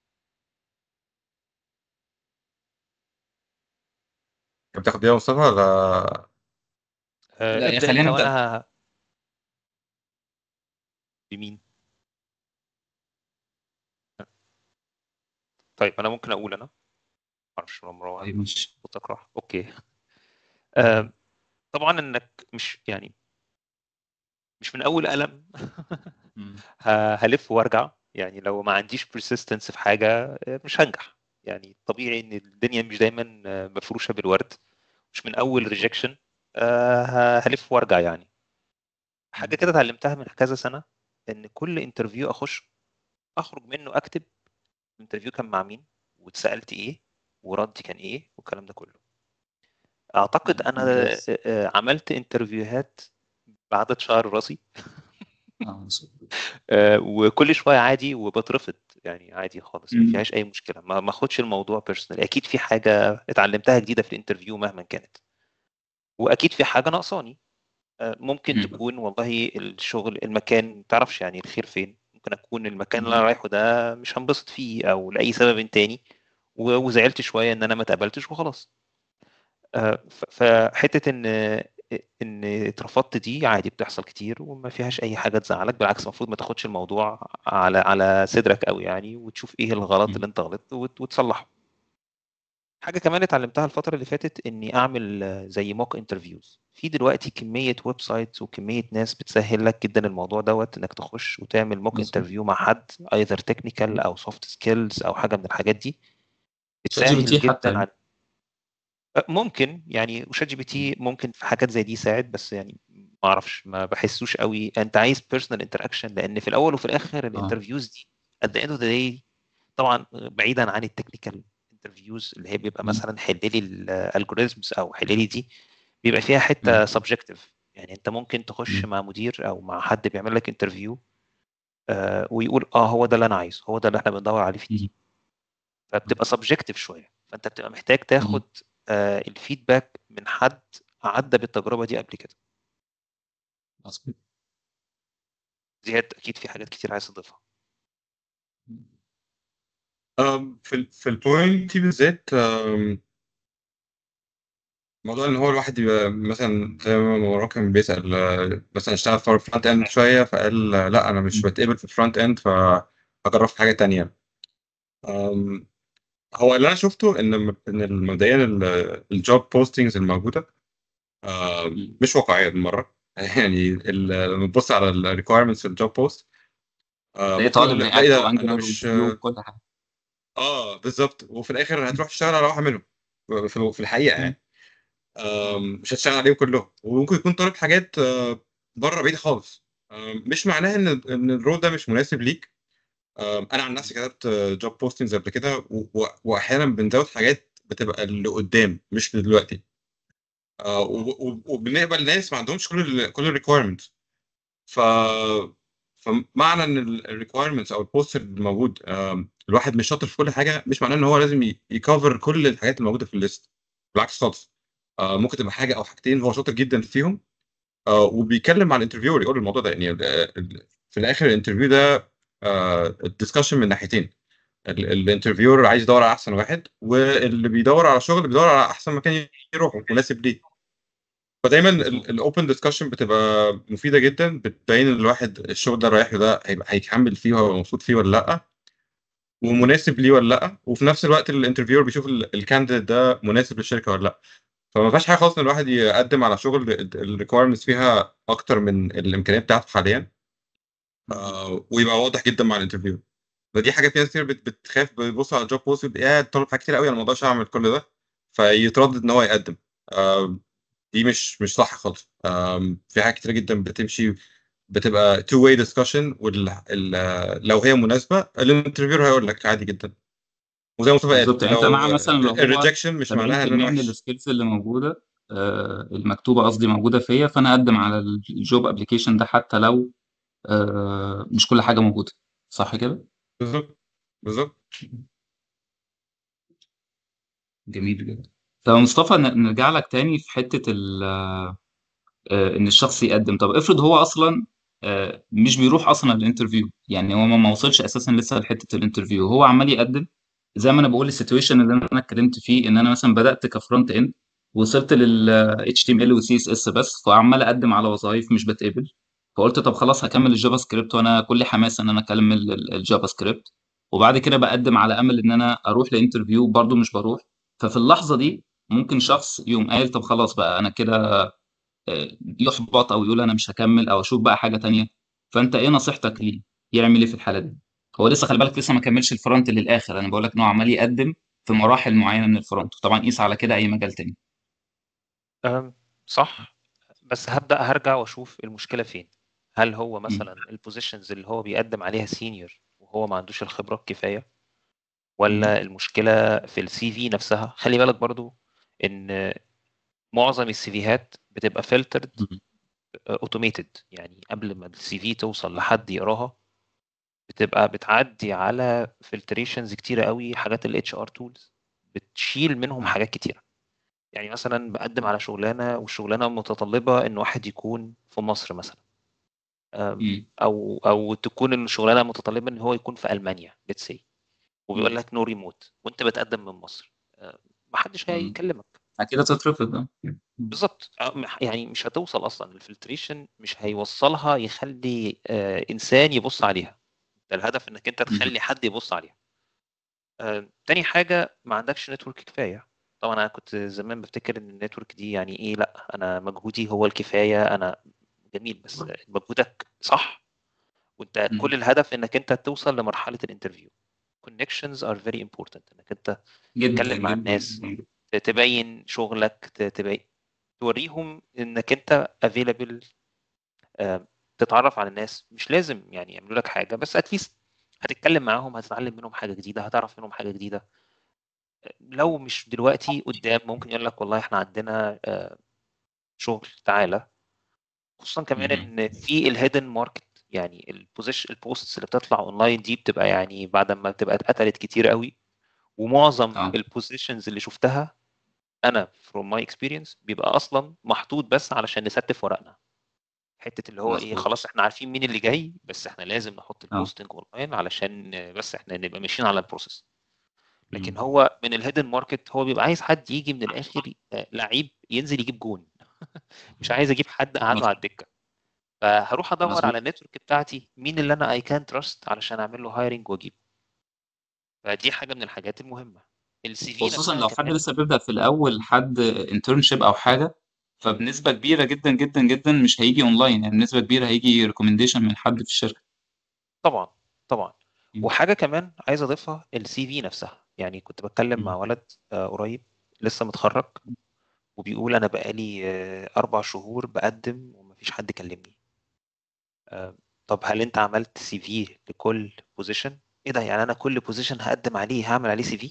Speaker 2: بتاخد بيها مصطفى ولا؟
Speaker 3: لا
Speaker 1: ابدأ
Speaker 3: خلينا
Speaker 1: انت
Speaker 3: نبدا.
Speaker 1: وانا بمين؟ طيب انا ممكن اقول انا معرفش لو مروان
Speaker 3: طيب مش.
Speaker 1: صوتك راح. اوكي. آه، طبعا انك مش من اول قلم
Speaker 3: مم.
Speaker 1: هلف وارجع. يعني لو ما عنديش persistence في حاجة مش هنجح. يعني طبيعي ان الدنيا مش دايما مفروشة بالورد. مش من اول
Speaker 3: مظبوط.
Speaker 1: rejection هلف وارجع يعني. حاجة
Speaker 3: مم.
Speaker 1: كده اتعلمتها من كذا سنة، ان كل انترفيو اخرج منه اكتب الانترفيو كان مع مين، واتسألت ايه، وردي كان ايه، والكلام ده كله. اعتقد انا
Speaker 3: ممتاز.
Speaker 1: عملت انترفيوهات بعدد شعر راسي.
Speaker 3: مظبوط.
Speaker 1: وكل شويه عادي وبترفض. يعني عادي خالص، ما
Speaker 3: مم.
Speaker 1: فيهاش اي مشكله. ما اخدش الموضوع بيرسونال. اكيد في حاجه اتعلمتها جديده في الانترفيو مهما كانت، واكيد في حاجه ناقصاني. ممكن
Speaker 3: مم.
Speaker 1: تكون والله الشغل، المكان، ما تعرفش يعني الخير فين. ممكن ممكن اكون المكان اللي انا رايحه ده مش هنبسط فيه او لاي سبب تاني، وزعلت شويه ان انا ما اتقبلتش وخلاص. فحته ان اترفضت دي عادي بتحصل كتير وما فيهاش اي حاجه تزعلك، بالعكس المفروض ما تاخدش الموضوع على صدرك قوي يعني، وتشوف ايه الغلط اللي انت غلطت وتصلحه. حاجه كمان اتعلمتها الفتره اللي فاتت اني اعمل زي موك انترفيوز. في دلوقتي كميه ويب سايتس وكميه ناس بتسهل لك جدا الموضوع دوت، انك تخش وتعمل موك
Speaker 3: مظبوط.
Speaker 1: انترفيو مع حد ايذر تكنيكال او سوفت سكيلز او حاجه من الحاجات دي،
Speaker 3: شات جي بي
Speaker 1: بتسهل
Speaker 3: تي حتى
Speaker 1: جدا
Speaker 3: يعني.
Speaker 1: ممكن يعني. وشات جي بي تي ممكن في حاجات زي دي يساعد، بس يعني ما اعرفش، ما بحسوش قوي. انت عايز بيرسونال انتراكشن، لان في الاول وفي الاخر
Speaker 3: اه
Speaker 1: الانترفيوز دي at the end of the day طبعا بعيدا عن التكنيكال انترفيوز اللي هي بيبقى
Speaker 3: مم.
Speaker 1: مثلا حل لي الالجوريزمز او حل لي دي، بيبقى فيها حته
Speaker 3: مم.
Speaker 1: سبجكتيف. يعني انت ممكن تخش
Speaker 3: مم.
Speaker 1: مع مدير او مع حد بيعمل لك انترفيو ويقول هو ده اللي انا عايزه، هو ده اللي احنا بندور عليه في التيم،
Speaker 3: مم.
Speaker 1: فبتبقى سبجكتيف شويه. فانت بتبقى محتاج
Speaker 3: مم.
Speaker 1: تاخد الفيدباك من حد عدى بالتجربه دي قبل كده.
Speaker 3: مظبوط.
Speaker 1: زياد اكيد في حاجات كتير عايز تضيفها.
Speaker 2: في البوينت دي بالذات، موضوع ان هو الواحد يبقى مثلا زي ما مروان كان بيسأل، مثلا اشتغل في الفرونت اند شويه فقال لا انا مش
Speaker 3: مم.
Speaker 2: بتقبل في الفرونت اند فهجرب في حاجه تانية. أم، هو اللي انا شفته ان مبدئيا الجوب بوستنجز الموجوده
Speaker 3: مم.
Speaker 2: مش واقعيه بالمره. يعني لما تبص على الريكويرمنتس في الجوب بوست
Speaker 3: تلاقي
Speaker 2: ممكن
Speaker 3: طالب
Speaker 2: يقول لا ايه
Speaker 3: رياكت
Speaker 2: ده انا
Speaker 3: وانجلر
Speaker 2: مش
Speaker 3: وفيو وكل حاجه.
Speaker 2: بالظبط، وفي الاخر هتروح تشتغل على واحد منهم في الحقيقه
Speaker 3: مم.
Speaker 2: يعني. مش هتشتغل عليهم كلهم، وممكن يكون طالب حاجات بره بعيد خالص. مش معناه ان الرول ده مش مناسب ليك. انا عن نفسي كتبت جوب بوستنجز قبل كده، واحيانا بنزود حاجات بتبقى اللي قدام مش دلوقتي. وبنقبل ناس ما عندهمش كل الريكويرمنت. ف فمعنى ان الريكويرمنتس او البوست الموجود الواحد مش شاطر في كل حاجه، مش معناه ان هو لازم يكفر كل الحاجات الموجوده في الليست. بالعكس خالص. ممكن تبقى حاجه او حاجتين هو شاطر جدا فيهم، وبيتكلم مع الانترفيور يقول الموضوع ده يعني. في الاخر الانترفيو ده الدسكشن من ناحيتين. الانترفيور عايز يدور على احسن واحد، واللي بيدور على شغل بيدور على احسن مكان يروح مناسب ليه. فدايما
Speaker 3: مظبوط.
Speaker 2: الاوبن ديسكشن بتبقى مفيده جدا، بتبين الواحد الشغل ده رايح له ده هيبقى هيكمل فيه وهو مبسوط فيه ولا لا، ومناسب ليه ولا لا. وفي نفس الوقت الانترفيور بيشوف الكانديديت ده مناسب للشركه ولا لا. فما فيهاش حاجه خالص ان الواحد يقدم على شغل الريكويرمنتس فيها اكتر من الامكانيات بتاعته حاليا،
Speaker 3: مم.
Speaker 2: ويبقى واضح جدا مع الانترفيو. فدي حاجه في ناس كتير بتخاف، بتبص على الجوب بوست يا طالب حاجات كتير قوي انا ما اقدرش اعمل كل ده، فيتردد ان هو يقدم. آه، دي مش صح خالص. في حاجات كتير جدا بتمشي، بتبقى two way discussion، لو هي مناسبه الانترفيور هيقول لك عادي جدا. وزي ما مصطفى قال
Speaker 3: بالظبط. يعني انت
Speaker 2: لو
Speaker 3: مع مثلا لو هو
Speaker 2: الريجكشن مش معناها ان انا
Speaker 3: 70% من
Speaker 2: وحش.
Speaker 3: السكيلز اللي موجوده المكتوبه قصدي موجوده فيا، فانا اقدم على الجوب ابلكيشن ده حتى لو مش كل حاجه موجوده. صح كده؟
Speaker 2: بالظبط بالظبط.
Speaker 3: جميل جدا. طب يا مصطفى نرجع لك تاني في حته ان الشخص يقدم. طب افرض هو اصلا مش بيروح اصلا الانترفيو، يعني هو ما وصلش اساسا لسه لحته الانترفيو، هو عمال يقدم. زي ما انا بقول السيتويشن اللي انا اتكلمت فيه، ان انا مثلا بدات كفرونت اند، وصلت لل HTML و CSS بس، فعمال اقدم على وظائف مش بتقبل. فقلت طب خلاص هكمل الجافا سكريبت، وانا كل حماس ان انا اكمل الجافا سكريبت. وبعد كده بقدم على امل ان انا اروح لانترفيو، برضو مش بروح. ففي اللحظه دي ممكن شخص يقوم قايل طب خلاص بقى انا كده يحبط او يقول انا مش هكمل او اشوف بقى حاجه تانية. فانت ايه نصيحتك ليه؟ يعمل ايه في الحاله دي؟ هو لسه خلي بالك لسه ما كملش الفرونت للاخر، انا بقول لك ان هو عمال يقدم في مراحل معينه من الفرونت، طبعا قيس على كده اي مجال تاني.
Speaker 1: صح. بس هرجع واشوف المشكله فين. هل هو
Speaker 3: مم.
Speaker 1: مثلا البوزيشنز اللي هو بيقدم عليها سينيور وهو ما عندوش الخبره الكفايه، ولا المشكله في السي في نفسها؟ خلي بالك برضو ان معظم السي فيهات بتبقى فلترد
Speaker 3: مم.
Speaker 1: اوتوميتد، يعني قبل ما السي في توصل لحد يقراها بتبقى بتعدي على فلتريشنز كتيره قوي. حاجات الاتش ار تولز بتشيل منهم
Speaker 3: مم.
Speaker 1: حاجات كتيره. يعني مثلا بقدم على شغلانه والشغلانه متطلبه ان واحد يكون في مصر مثلا، او تكون الشغلانه متطلبه ان هو يكون في المانيا let's say، وبيقول لك نو ريموت وانت بتقدم من مصر، محدش هيكلمك.
Speaker 3: اكيد هتترفض ده.
Speaker 1: بالظبط. يعني مش هتوصل اصلا الفلتريشن، مش هيوصلها يخلي انسان يبص عليها. ده الهدف انك انت تخلي حد يبص عليها. تاني حاجه ما عندكش نتورك كفايه. طبعا انا كنت زمان بفتكر ان النتورك دي يعني ايه، لا انا مجهودي هو الكفايه، انا جميل بس مجهودك صح، وانت كل الهدف انك انت توصل لمرحله الانترفيو. connections are very important، انك انت
Speaker 3: جدا
Speaker 1: تتكلم مع الناس، تبين شغلك، تبين توريهم انك انت available، تتعرف على الناس. مش لازم يعني يعملوا لك حاجه، بس اتليست هتتكلم معاهم، هتتعلم منهم حاجه جديده، هتعرف منهم حاجه جديده. لو مش دلوقتي قدام ممكن يقول لك والله احنا عندنا شغل تعالى. خصوصا كمان ان في الهيدن ماركت، يعني البوستس اللي بتطلع اونلاين دي بتبقى يعني بعد ما بتبقى اتقتلت كتير قوي. ومعظم البوزيشنز اللي شفتها انا from my experience بيبقى اصلا محطوط بس علشان نستف ورقنا، حته اللي هو ايه، خلاص احنا عارفين مين اللي جاي، بس احنا لازم نحط البوستنج اونلاين علشان بس احنا نبقى ماشيين على البروسيس. لكن هو من الهيدن ماركت هو بيبقى عايز حد يجي من الاخر، لعيب ينزل يجيب جون مش عايز اجيب حد قاعده على الدكه. فهروح ادور على النتورك بتاعتي مين اللي انا اي كان تراست علشان اعمل له هايرنج واجيب. فدي حاجه من الحاجات المهمه. السي في
Speaker 3: خصوصا
Speaker 1: نفسها
Speaker 3: لو حد
Speaker 1: كمان.
Speaker 3: لسه بيبدأ في الأول، حد انترنشيب أو حاجة، فبنسبة كبيرة جدا جدا جدا مش هيجي اونلاين، يعني بنسبة كبيرة هيجي ريكومنديشن من حد في الشركة.
Speaker 1: طبعا طبعا. وحاجه كمان عايز اضيفها، السي في نفسها. يعني كنت بتكلم مع ولد قريب لسه متخرج، وبيقول انا بقالي 4 شهور بقدم ومفيش حد كلمني. طب هل انت عملت سي في لكل بوزيشن؟ ايه ده، يعني انا كل بوزيشن هقدم عليه هعمل عليه سي في؟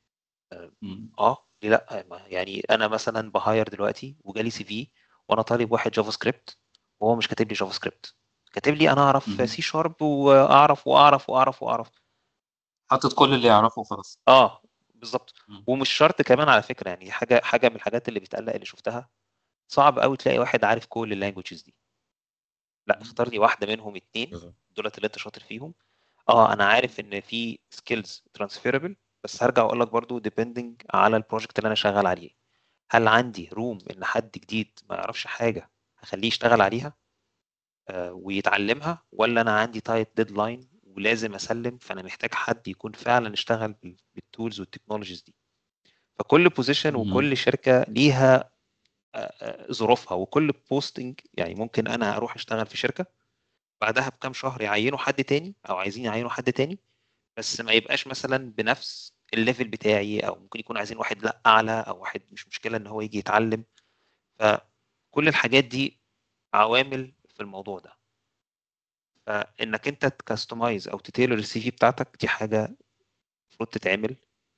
Speaker 1: ليه لا؟ يعني انا مثلا بهاير دلوقتي وجالي سي في وانا طالب واحد جافا سكريبت، وهو مش كاتب لي جافا سكريبت، كاتب لي انا اعرف سي شارب واعرف واعرف واعرف واعرف،
Speaker 3: حاطط كل اللي يعرفه خلاص.
Speaker 1: بالظبط. ومش شرط كمان على فكره، يعني حاجه من الحاجات اللي بتقلق اللي شفتها، صعب قوي تلاقي واحد عارف كل اللانجوجز دي. لا، اختار لي واحده منهم 2 دولت اللي انت شاطر فيهم. انا عارف ان في سكيلز ترانسفيربل، بس هرجع اقول لك برضو ديبندنج على البروجكت اللي انا شغال عليه. هل عندي روم ان حد جديد ما يعرفش حاجه هخليه يشتغل عليها ويتعلمها، ولا انا عندي تايت ديدلاين ولازم اسلم، فانا محتاج حد يكون فعلا اشتغل بالتولز والتكنولوجيز دي. فكل بوزيشن وكل شركه ليها ظروفها، وكل بوستنج يعني ممكن انا اروح اشتغل في شركه بعدها بكام شهر يعينوا حد تاني، او عايزين يعينوا حد تاني، بس ما يبقاش مثلا بنفس الليفل بتاعي، او ممكن يكون عايزين واحد لا اعلى، او واحد مش مشكله ان هو يجي يتعلم. فكل الحاجات دي عوامل في الموضوع ده. فانك انت تكستمايز او تتيلر السي في بتاعتك دي حاجه المفروض تتعمل.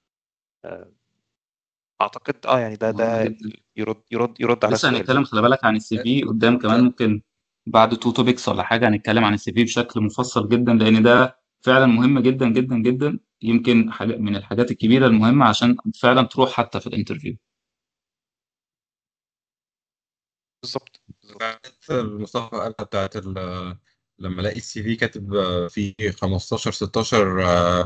Speaker 1: اعتقد يعني ده يرد على
Speaker 3: لسه
Speaker 1: السؤال.
Speaker 3: هنتكلم، خلي بالك، عن السي في قدام كمان. ممكن بعد 2 توبكس ولا حاجة هنتكلم عن السي في بشكل مفصل جدا، لأن ده فعلا مهم جدا جدا جدا. يمكن حاجة من الحاجات الكبيرة المهمة عشان فعلا تروح حتى في الانترفيو.
Speaker 1: بالظبط.
Speaker 2: مصطفى قالها بتاعت لما الاقي السي في كاتب فيه 15 16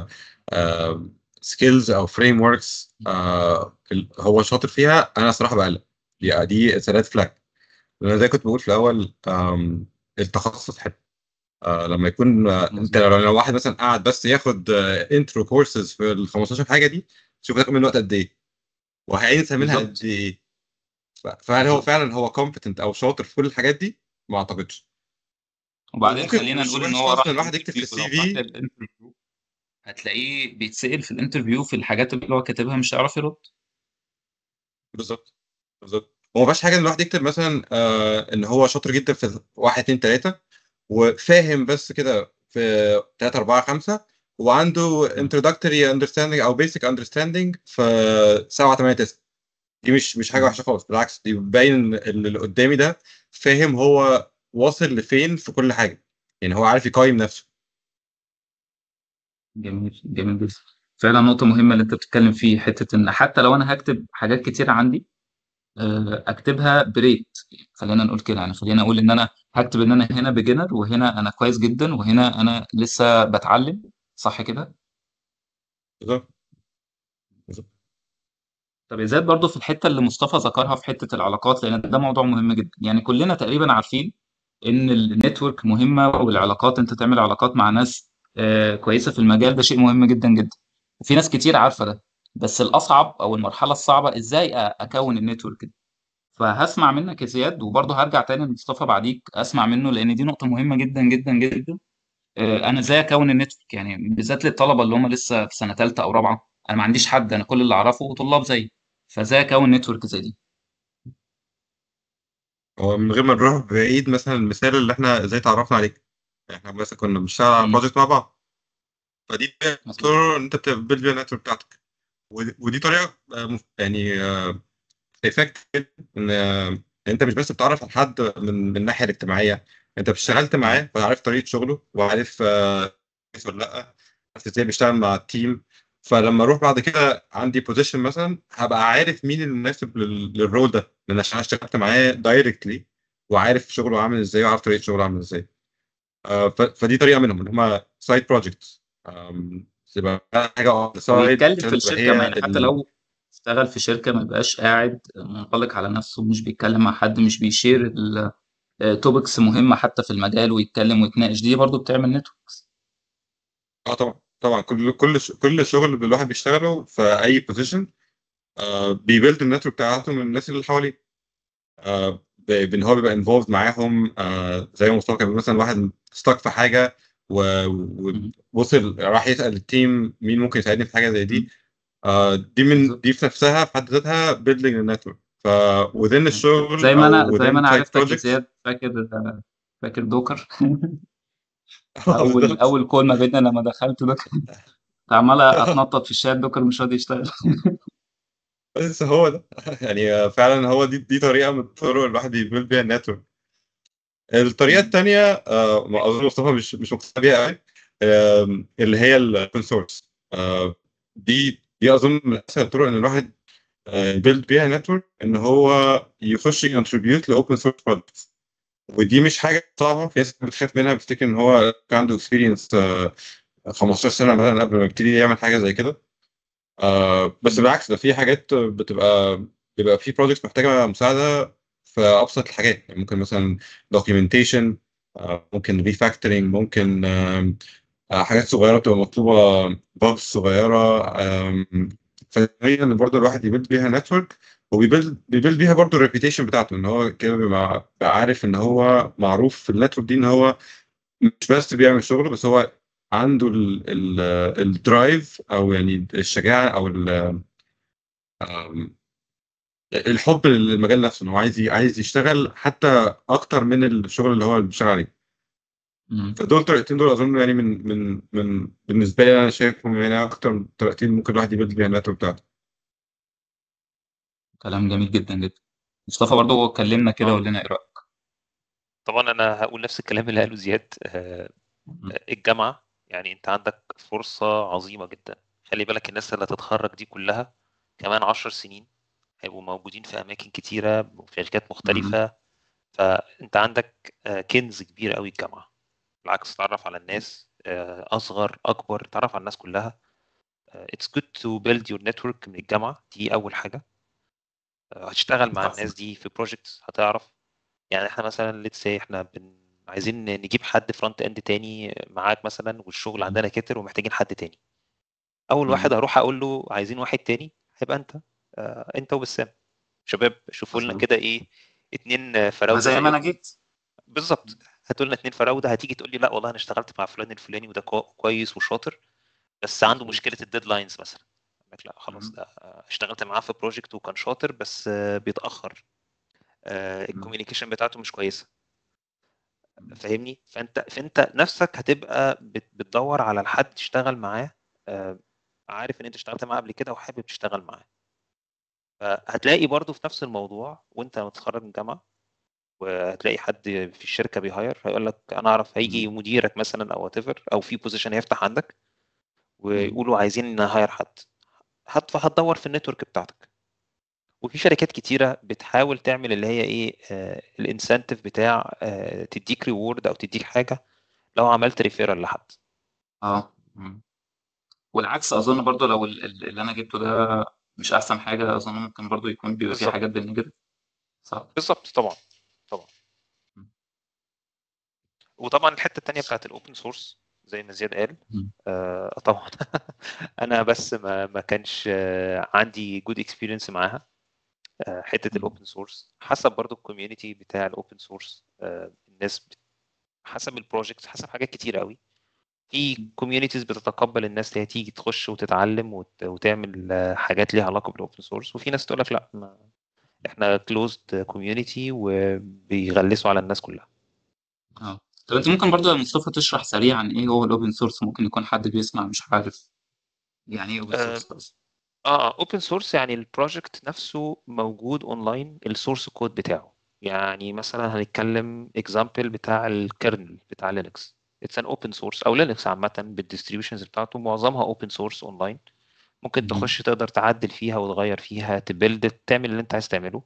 Speaker 2: سكيلز او فريم وركس هو شاطر فيها، انا صراحه بقلق. دي سرات فلاج. لان زي كنت بقول في الاول، التخصص حلو. لما يكون انت لو واحد مثلا قاعد بس ياخد انترو كورسز في ال 15 حاجه دي، شوف هتاخد منه وقت قد ايه وهينسى منها قد ايه. فهل هو فعلا هو كومبتنت او شاطر في كل الحاجات دي؟ ما اعتقدش.
Speaker 3: وبعدين
Speaker 2: وممكن
Speaker 3: خلينا
Speaker 2: مش
Speaker 3: نقول ان
Speaker 2: وحش
Speaker 3: هو
Speaker 2: خالص ان
Speaker 3: راح
Speaker 2: الواحد يكتب في
Speaker 3: الانترفيو، لو
Speaker 2: السي
Speaker 3: راح
Speaker 2: في.
Speaker 3: الانترفيو هتلاقيه بيتسأل في الانترفيو في الحاجات اللي هو كاتبها مش هيعرف يرد.
Speaker 2: بالظبط بالظبط. هو ما فيهاش حاجه ان الواحد يكتب مثلا ان هو شاطر جدا في 1 2 3 وفاهم بس كده في 3 4 5 وعنده introductory understanding او basic understanding في 7 8 9. دي مش حاجه وحشه خالص، بالعكس دي بتبين ان اللي قدامي ده فاهم هو واصل لفين في كل حاجه، يعني هو عارف يقيم نفسه.
Speaker 3: جميل جميل جدا. فعلا نقطة مهمة اللي انت بتتكلم فيه، حتة ان حتى لو انا هكتب حاجات كتير عندي، اكتبها بريت. خلينا نقول كده، يعني خلينا اقول ان انا هكتب ان انا هنا بيجنر، وهنا انا كويس جدا، وهنا انا لسه بتعلم، صح كده؟
Speaker 2: بالظبط بالظبط.
Speaker 3: طب ازاي برضو في الحته اللي مصطفى ذكرها في حته العلاقات، لان ده موضوع مهم جدا. يعني كلنا تقريبا عارفين ان النتورك مهمه، والعلاقات، انت تعمل علاقات مع ناس كويسه في المجال، ده شيء مهم جدا جدا، وفي ناس كتير عارفه ده. بس الاصعب او المرحله الصعبه ازاي اكون النتورك دي. فهسمع منك يا زياد، وبرضه هرجع تاني لمصطفى بعديك اسمع منه، لان دي نقطه مهمه جدا جدا جدا. انا ازاي اكون النتورك، يعني بالذات للطلبه اللي هم لسه في سنه ثالثه او رابعه. انا ما عنديش حد، انا كل اللي اعرفه طلاب زيي. فازاي اكون نتورك زي دي؟
Speaker 2: هو من غير ما نروح بعيد، مثلا المثال اللي احنا ازاي اتعرفنا عليه، احنا مثلا كنا بنشتغل على
Speaker 3: مم.
Speaker 2: بروجكت مع بعض. فدي
Speaker 3: مظبوط.
Speaker 2: طرق ان انت بتبيلد بيها النتورك بتاعتك. ودي طريقه يعني افكت ان انت مش بس بتعرف على حد من الناحيه الاجتماعيه، انت اشتغلت
Speaker 3: مم.
Speaker 2: معاه وعارف طريقه شغله، وعارف كويس ولا لا، عارف ازاي بيشتغل مع التيم. فلما اروح بعد كده عندي بوزيشن مثلا، هبقى عارف مين المناسب للرول ده، لان عشان اشتغلت معاه دايركتلي، وعارف شغله عامل ازاي، وعارف طريقه شغله عامل ازاي. فدي طريقه منهم، اللي هم سايد بروجكتس، تبقى حاجه اون ذا سايد
Speaker 3: ويتكلم
Speaker 2: عشان
Speaker 3: في
Speaker 2: تبقى
Speaker 3: الشركه، ما
Speaker 2: هي
Speaker 3: يعني حتى لو اشتغل في شركه ما يبقاش قاعد منغلق على نفسه، مش بيتكلم مع حد، مش بيشير توبكس مهمه حتى في المجال، ويتكلم ويتناقش. دي برضو بتعمل نتوركس.
Speaker 2: اه طبعا طبعا. كل شغل اللي الواحد بيشتغله في اي بوزيشن بيبيلد النتورك بتاعته من الناس اللي حواليه. بان هو بيبقى انفولد معاهم، زي ما مصطفى كان بيقول، مثلا واحد ستاك في حاجه ووصل راح يسال التيم مين ممكن يساعدني في حاجه زي دي.
Speaker 3: بالظبط.
Speaker 2: دي في نفسها في حد ذاتها بيلدينج النتورك. وذين الشغل
Speaker 3: زي
Speaker 2: او
Speaker 3: ما
Speaker 2: وذين
Speaker 3: انا
Speaker 2: سايد
Speaker 3: عرفتك يا
Speaker 2: بروجكتس.
Speaker 3: زياد، فاكر دوكر؟ اول كول ما بيننا لما دخلت دوكر، كنت عمال اتنطط في الشات، دوكر مش راضي يشتغل.
Speaker 2: بس هو ده يعني فعلا هو دي طريقه من الطرق اللي الواحد بيبيلد بيها النتورك. الطريقه الثانيه ما اظن مصطفى مش مقتنع بيها قوي، اللي هي الاوبن سورس. دي اظن من اسهل الطرق ان الواحد يبيلد بيها نتورك، ان هو يخش يكونتريبيوت لاوبن سورس بروجكتس. ودي مش حاجه صعبه، في ناس بتخاف منها، بتفتكر ان هو كان عنده اكسبيرينس 15 سنه مثلا قبل ما يبتدي يعمل حاجه زي كده. بس بالعكس، ده في حاجات بيبقى في بروجكتس محتاجه مساعده في ابسط الحاجات. يعني ممكن مثلا دوكيومنتيشن، ممكن ريفاكتورنج، ممكن حاجات صغيره بتبقى مطلوبه، بابس صغيره. فهي ان برضه الواحد يبيلد بيها نتورك، وبيبيلد بيها برضه الريبيتيشن بتاعته، ان هو كده بيبقى عارف ان هو معروف في النتورك دي، ان هو مش بس بيعمل شغل، بس هو عنده الدرايف، او يعني الشجاعه، او آم، الحب للمجال نفسه، ان هو عايز يشتغل حتى اكتر من الشغل اللي هو بيشتغل عليه.
Speaker 3: مم.
Speaker 2: فدول طريقتين، دول اظن يعني بالنسبه لي انا شايفهم يعني اكتر طريقتين ممكن الواحد يبيلد بيها النتورك بتاعته.
Speaker 3: كلام جميل جدا جدا. مصطفى برضو كلمنا كده،
Speaker 1: اه
Speaker 3: وقول لنا ايه رايك.
Speaker 1: طبعا انا هقول نفس الكلام اللي قاله زياد.
Speaker 3: مم.
Speaker 1: الجامعة يعني انت عندك فرصة عظيمة جدا. خلي بالك الناس اللي هتتخرج دي كلها كمان 10 سنين هيبقوا موجودين في أماكن كتيرة وفي شركات
Speaker 3: مم.
Speaker 1: مختلفة. فأنت عندك كنز كبير قوي الجامعة. بالعكس تعرف على الناس أصغر أكبر، تعرف على الناس كلها. It's good to build your network من الجامعة، دي أول حاجة. هتشتغل مع
Speaker 3: صح.
Speaker 1: الناس دي في projects هتعرف. يعني احنا مثلا let's say احنا عايزين نجيب حد فرونت اند تاني معاك مثلا، والشغل
Speaker 3: مم.
Speaker 1: عندنا كتر ومحتاجين حد تاني. اول واحد
Speaker 3: مم.
Speaker 1: هروح اقول له عايزين واحد تاني هيبقى انت. انت وبسام، شباب شوفوا لنا
Speaker 3: مظبوط.
Speaker 1: كده ايه، اتنين
Speaker 3: ما
Speaker 1: فراوده
Speaker 3: زي ما انا
Speaker 1: زيكم.
Speaker 3: جيت.
Speaker 1: بالظبط. هاتوا لنا اتنين فراوده، هتيجي تقول لي لا والله انا اشتغلت مع فلان الفلاني وده كويس وشاطر، بس عنده
Speaker 3: مظبوط.
Speaker 1: مشكله الديدلاينز مثلا. أقول لك لا خلاص،
Speaker 3: مم.
Speaker 1: ده اشتغلت معاه في بروجكت وكان شاطر بس بيتاخر،
Speaker 3: مم.
Speaker 1: الكوميونيكيشن بتاعته مش كويسه. فاهمني؟ فانت نفسك هتبقى بتدور على الحد تشتغل معاه، آه، عارف ان انت اشتغلت معاه قبل كده وحابب تشتغل معاه. فهتلاقي برضو في نفس الموضوع وانت متخرج من الجامعه، وهتلاقي حد في الشركه بيهاير هيقول لك انا اعرف،
Speaker 3: مم.
Speaker 1: هيجي مديرك مثلا او whatever، او في بوزيشن هيفتح عندك
Speaker 3: مم.
Speaker 1: ويقولوا عايزين نهاير حد. فهتدور في النتورك بتاعتك وفي شركات كتيره بتحاول تعمل اللي هي ايه، الانسنتيف بتاع تديك ريورد او تديك حاجه لو عملت ريفيرال لحد.
Speaker 3: اه. والعكس اظن برضو لو اللي انا جبته ده مش احسن حاجه، اظن ممكن برضو يكون بيبقى فيه
Speaker 1: بالظبط،
Speaker 3: حاجات بالنيجاتيف. صح.
Speaker 1: بالظبط، طبعا، طبعا. وطبعا الحته التانيه بتاعت الاوبن سورس زي ما زياد قال،
Speaker 3: مم.
Speaker 1: طبعا. انا بس ما كانش عندي جود اكسبيرينس معاها. حته
Speaker 3: مم.
Speaker 1: الاوبن سورس حسب برضو الكوميونتي بتاع الاوبن سورس، الناس حسب البروجكت، حسب حاجات كتير قوي. في كوميونيتيز بتتقبل الناس اللي هي تيجي تخش وتتعلم وتعمل حاجات ليها علاقه بالاوبن سورس، وفي ناس تقول لك لا، احنا كلوزد كوميونتي وبيغلسوا على الناس كلها.
Speaker 3: اه. طب انت ممكن برضو يا مصطفى تشرح سريعا ايه هو الاوبن سورس؟ ممكن يكون حد بيسمع مش عارف يعني ايه اوبن
Speaker 1: اه
Speaker 3: سورس اصلا.
Speaker 1: اوبن سورس يعني البروجكت نفسه موجود اونلاين، السورس كود بتاعه. يعني مثلا هنتكلم اكزامبل بتاع الكيرنل بتاع لينكس، اتس ان اوبن سورس، او لينكس عامه بالديستريبيوشنز بتاعته معظمها اوبن سورس اونلاين. ممكن
Speaker 3: مم.
Speaker 1: تخش تقدر تعدل فيها وتغير فيها، تبلد، تعمل اللي انت عايز تعمله،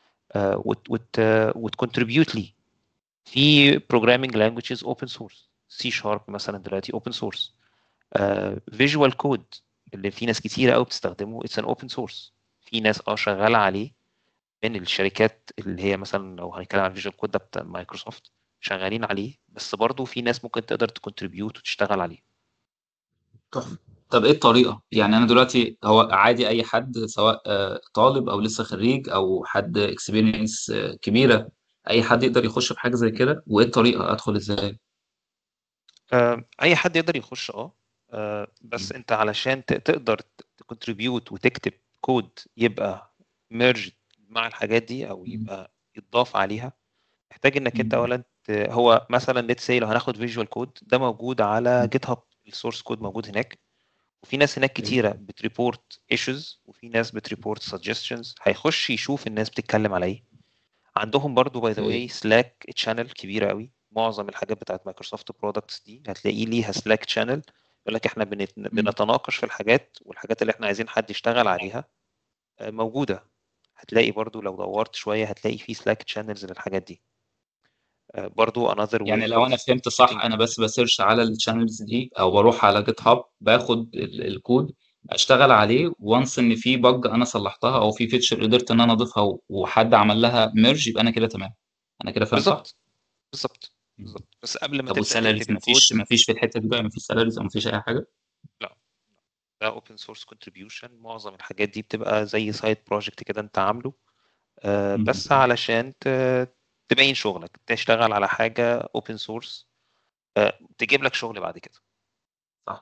Speaker 1: وتكونتريبيوت ليه. في programming languages open source، سي شارب مثلا دلوقتي open source. فيجوال كود اللي في ناس كتيرة قوي بتستخدمه it's an open source. في ناس شغالة عليه من الشركات اللي هي مثلا لو هنتكلم عن الفيجوال كود ده بتاع مايكروسوفت، شغالين عليه، بس برضه في ناس ممكن تقدر تكونتريبيوت وتشتغل عليه.
Speaker 3: تحفة. طب ايه الطريقة؟ يعني انا دلوقتي هو عادي اي حد سواء طالب او لسه خريج او حد اكسبيرينس كبيرة، اي حد يقدر يخش في حاجة زي كده؟ وايه الطريقة؟ ادخل ازاي؟
Speaker 1: اي حد يقدر يخش، بس
Speaker 3: مم.
Speaker 1: انت علشان تقدر تكونتريبيوت وتكتب كود يبقى ميرج مع الحاجات دي او
Speaker 3: مم.
Speaker 1: يبقى يتضاف عليها، محتاج انك انت
Speaker 3: مم.
Speaker 1: اولا هو مثلا ليتس سي لو هناخد فيجوال كود ده موجود على جيت هاب، السورس كود موجود هناك، وفي ناس هناك
Speaker 3: اوكي.
Speaker 1: كتيره بتريبورت ايشوز وفي ناس بتريبورت سجستشنز، هيخش يشوف الناس بتتكلم على ايه. عندهم برضو باي ذا
Speaker 3: اوكي.
Speaker 1: واي سلاك تشانل كبيره قوي، معظم الحاجات بتاعت مايكروسوفت برودكتس دي هتلاقيه ليها سلاك تشانل، يقول لك احنا
Speaker 3: مم.
Speaker 1: بنتناقش في الحاجات، والحاجات اللي احنا عايزين حد يشتغل عليها موجوده. هتلاقي برضو لو دورت شويه هتلاقي في سلاك تشانلز للحاجات دي. برضو another
Speaker 3: يعني
Speaker 1: way
Speaker 3: لو
Speaker 1: of
Speaker 3: انا فهمت صح،
Speaker 1: getting.
Speaker 3: انا بس بسيرش على الشانلز دي او بروح على جيت هاب باخد الكود اشتغل عليه، وانس ان في بج انا صلحتها او في فيتشر قدرت ان انا اضيفها وحد عمل لها ميرج، يبقى انا كده تمام. انا كده فاهم صح؟
Speaker 1: بالظبط، بالظبط،
Speaker 3: مم.
Speaker 1: بالظبط، بس قبل ما
Speaker 3: طب
Speaker 1: تبدا
Speaker 3: والسالاريز؟
Speaker 1: تكتب الكود.
Speaker 3: مفيش في الحته دي بقى؟ مفيش سالاريز او مفيش اي حاجه؟
Speaker 1: لا، ده open source contribution. معظم الحاجات دي بتبقى زي سايد بروجكت كده انت عامله،
Speaker 3: مم.
Speaker 1: بس علشان تبين شغلك، تشتغل على حاجة open source، تجيب لك شغل بعد كده.
Speaker 3: صح.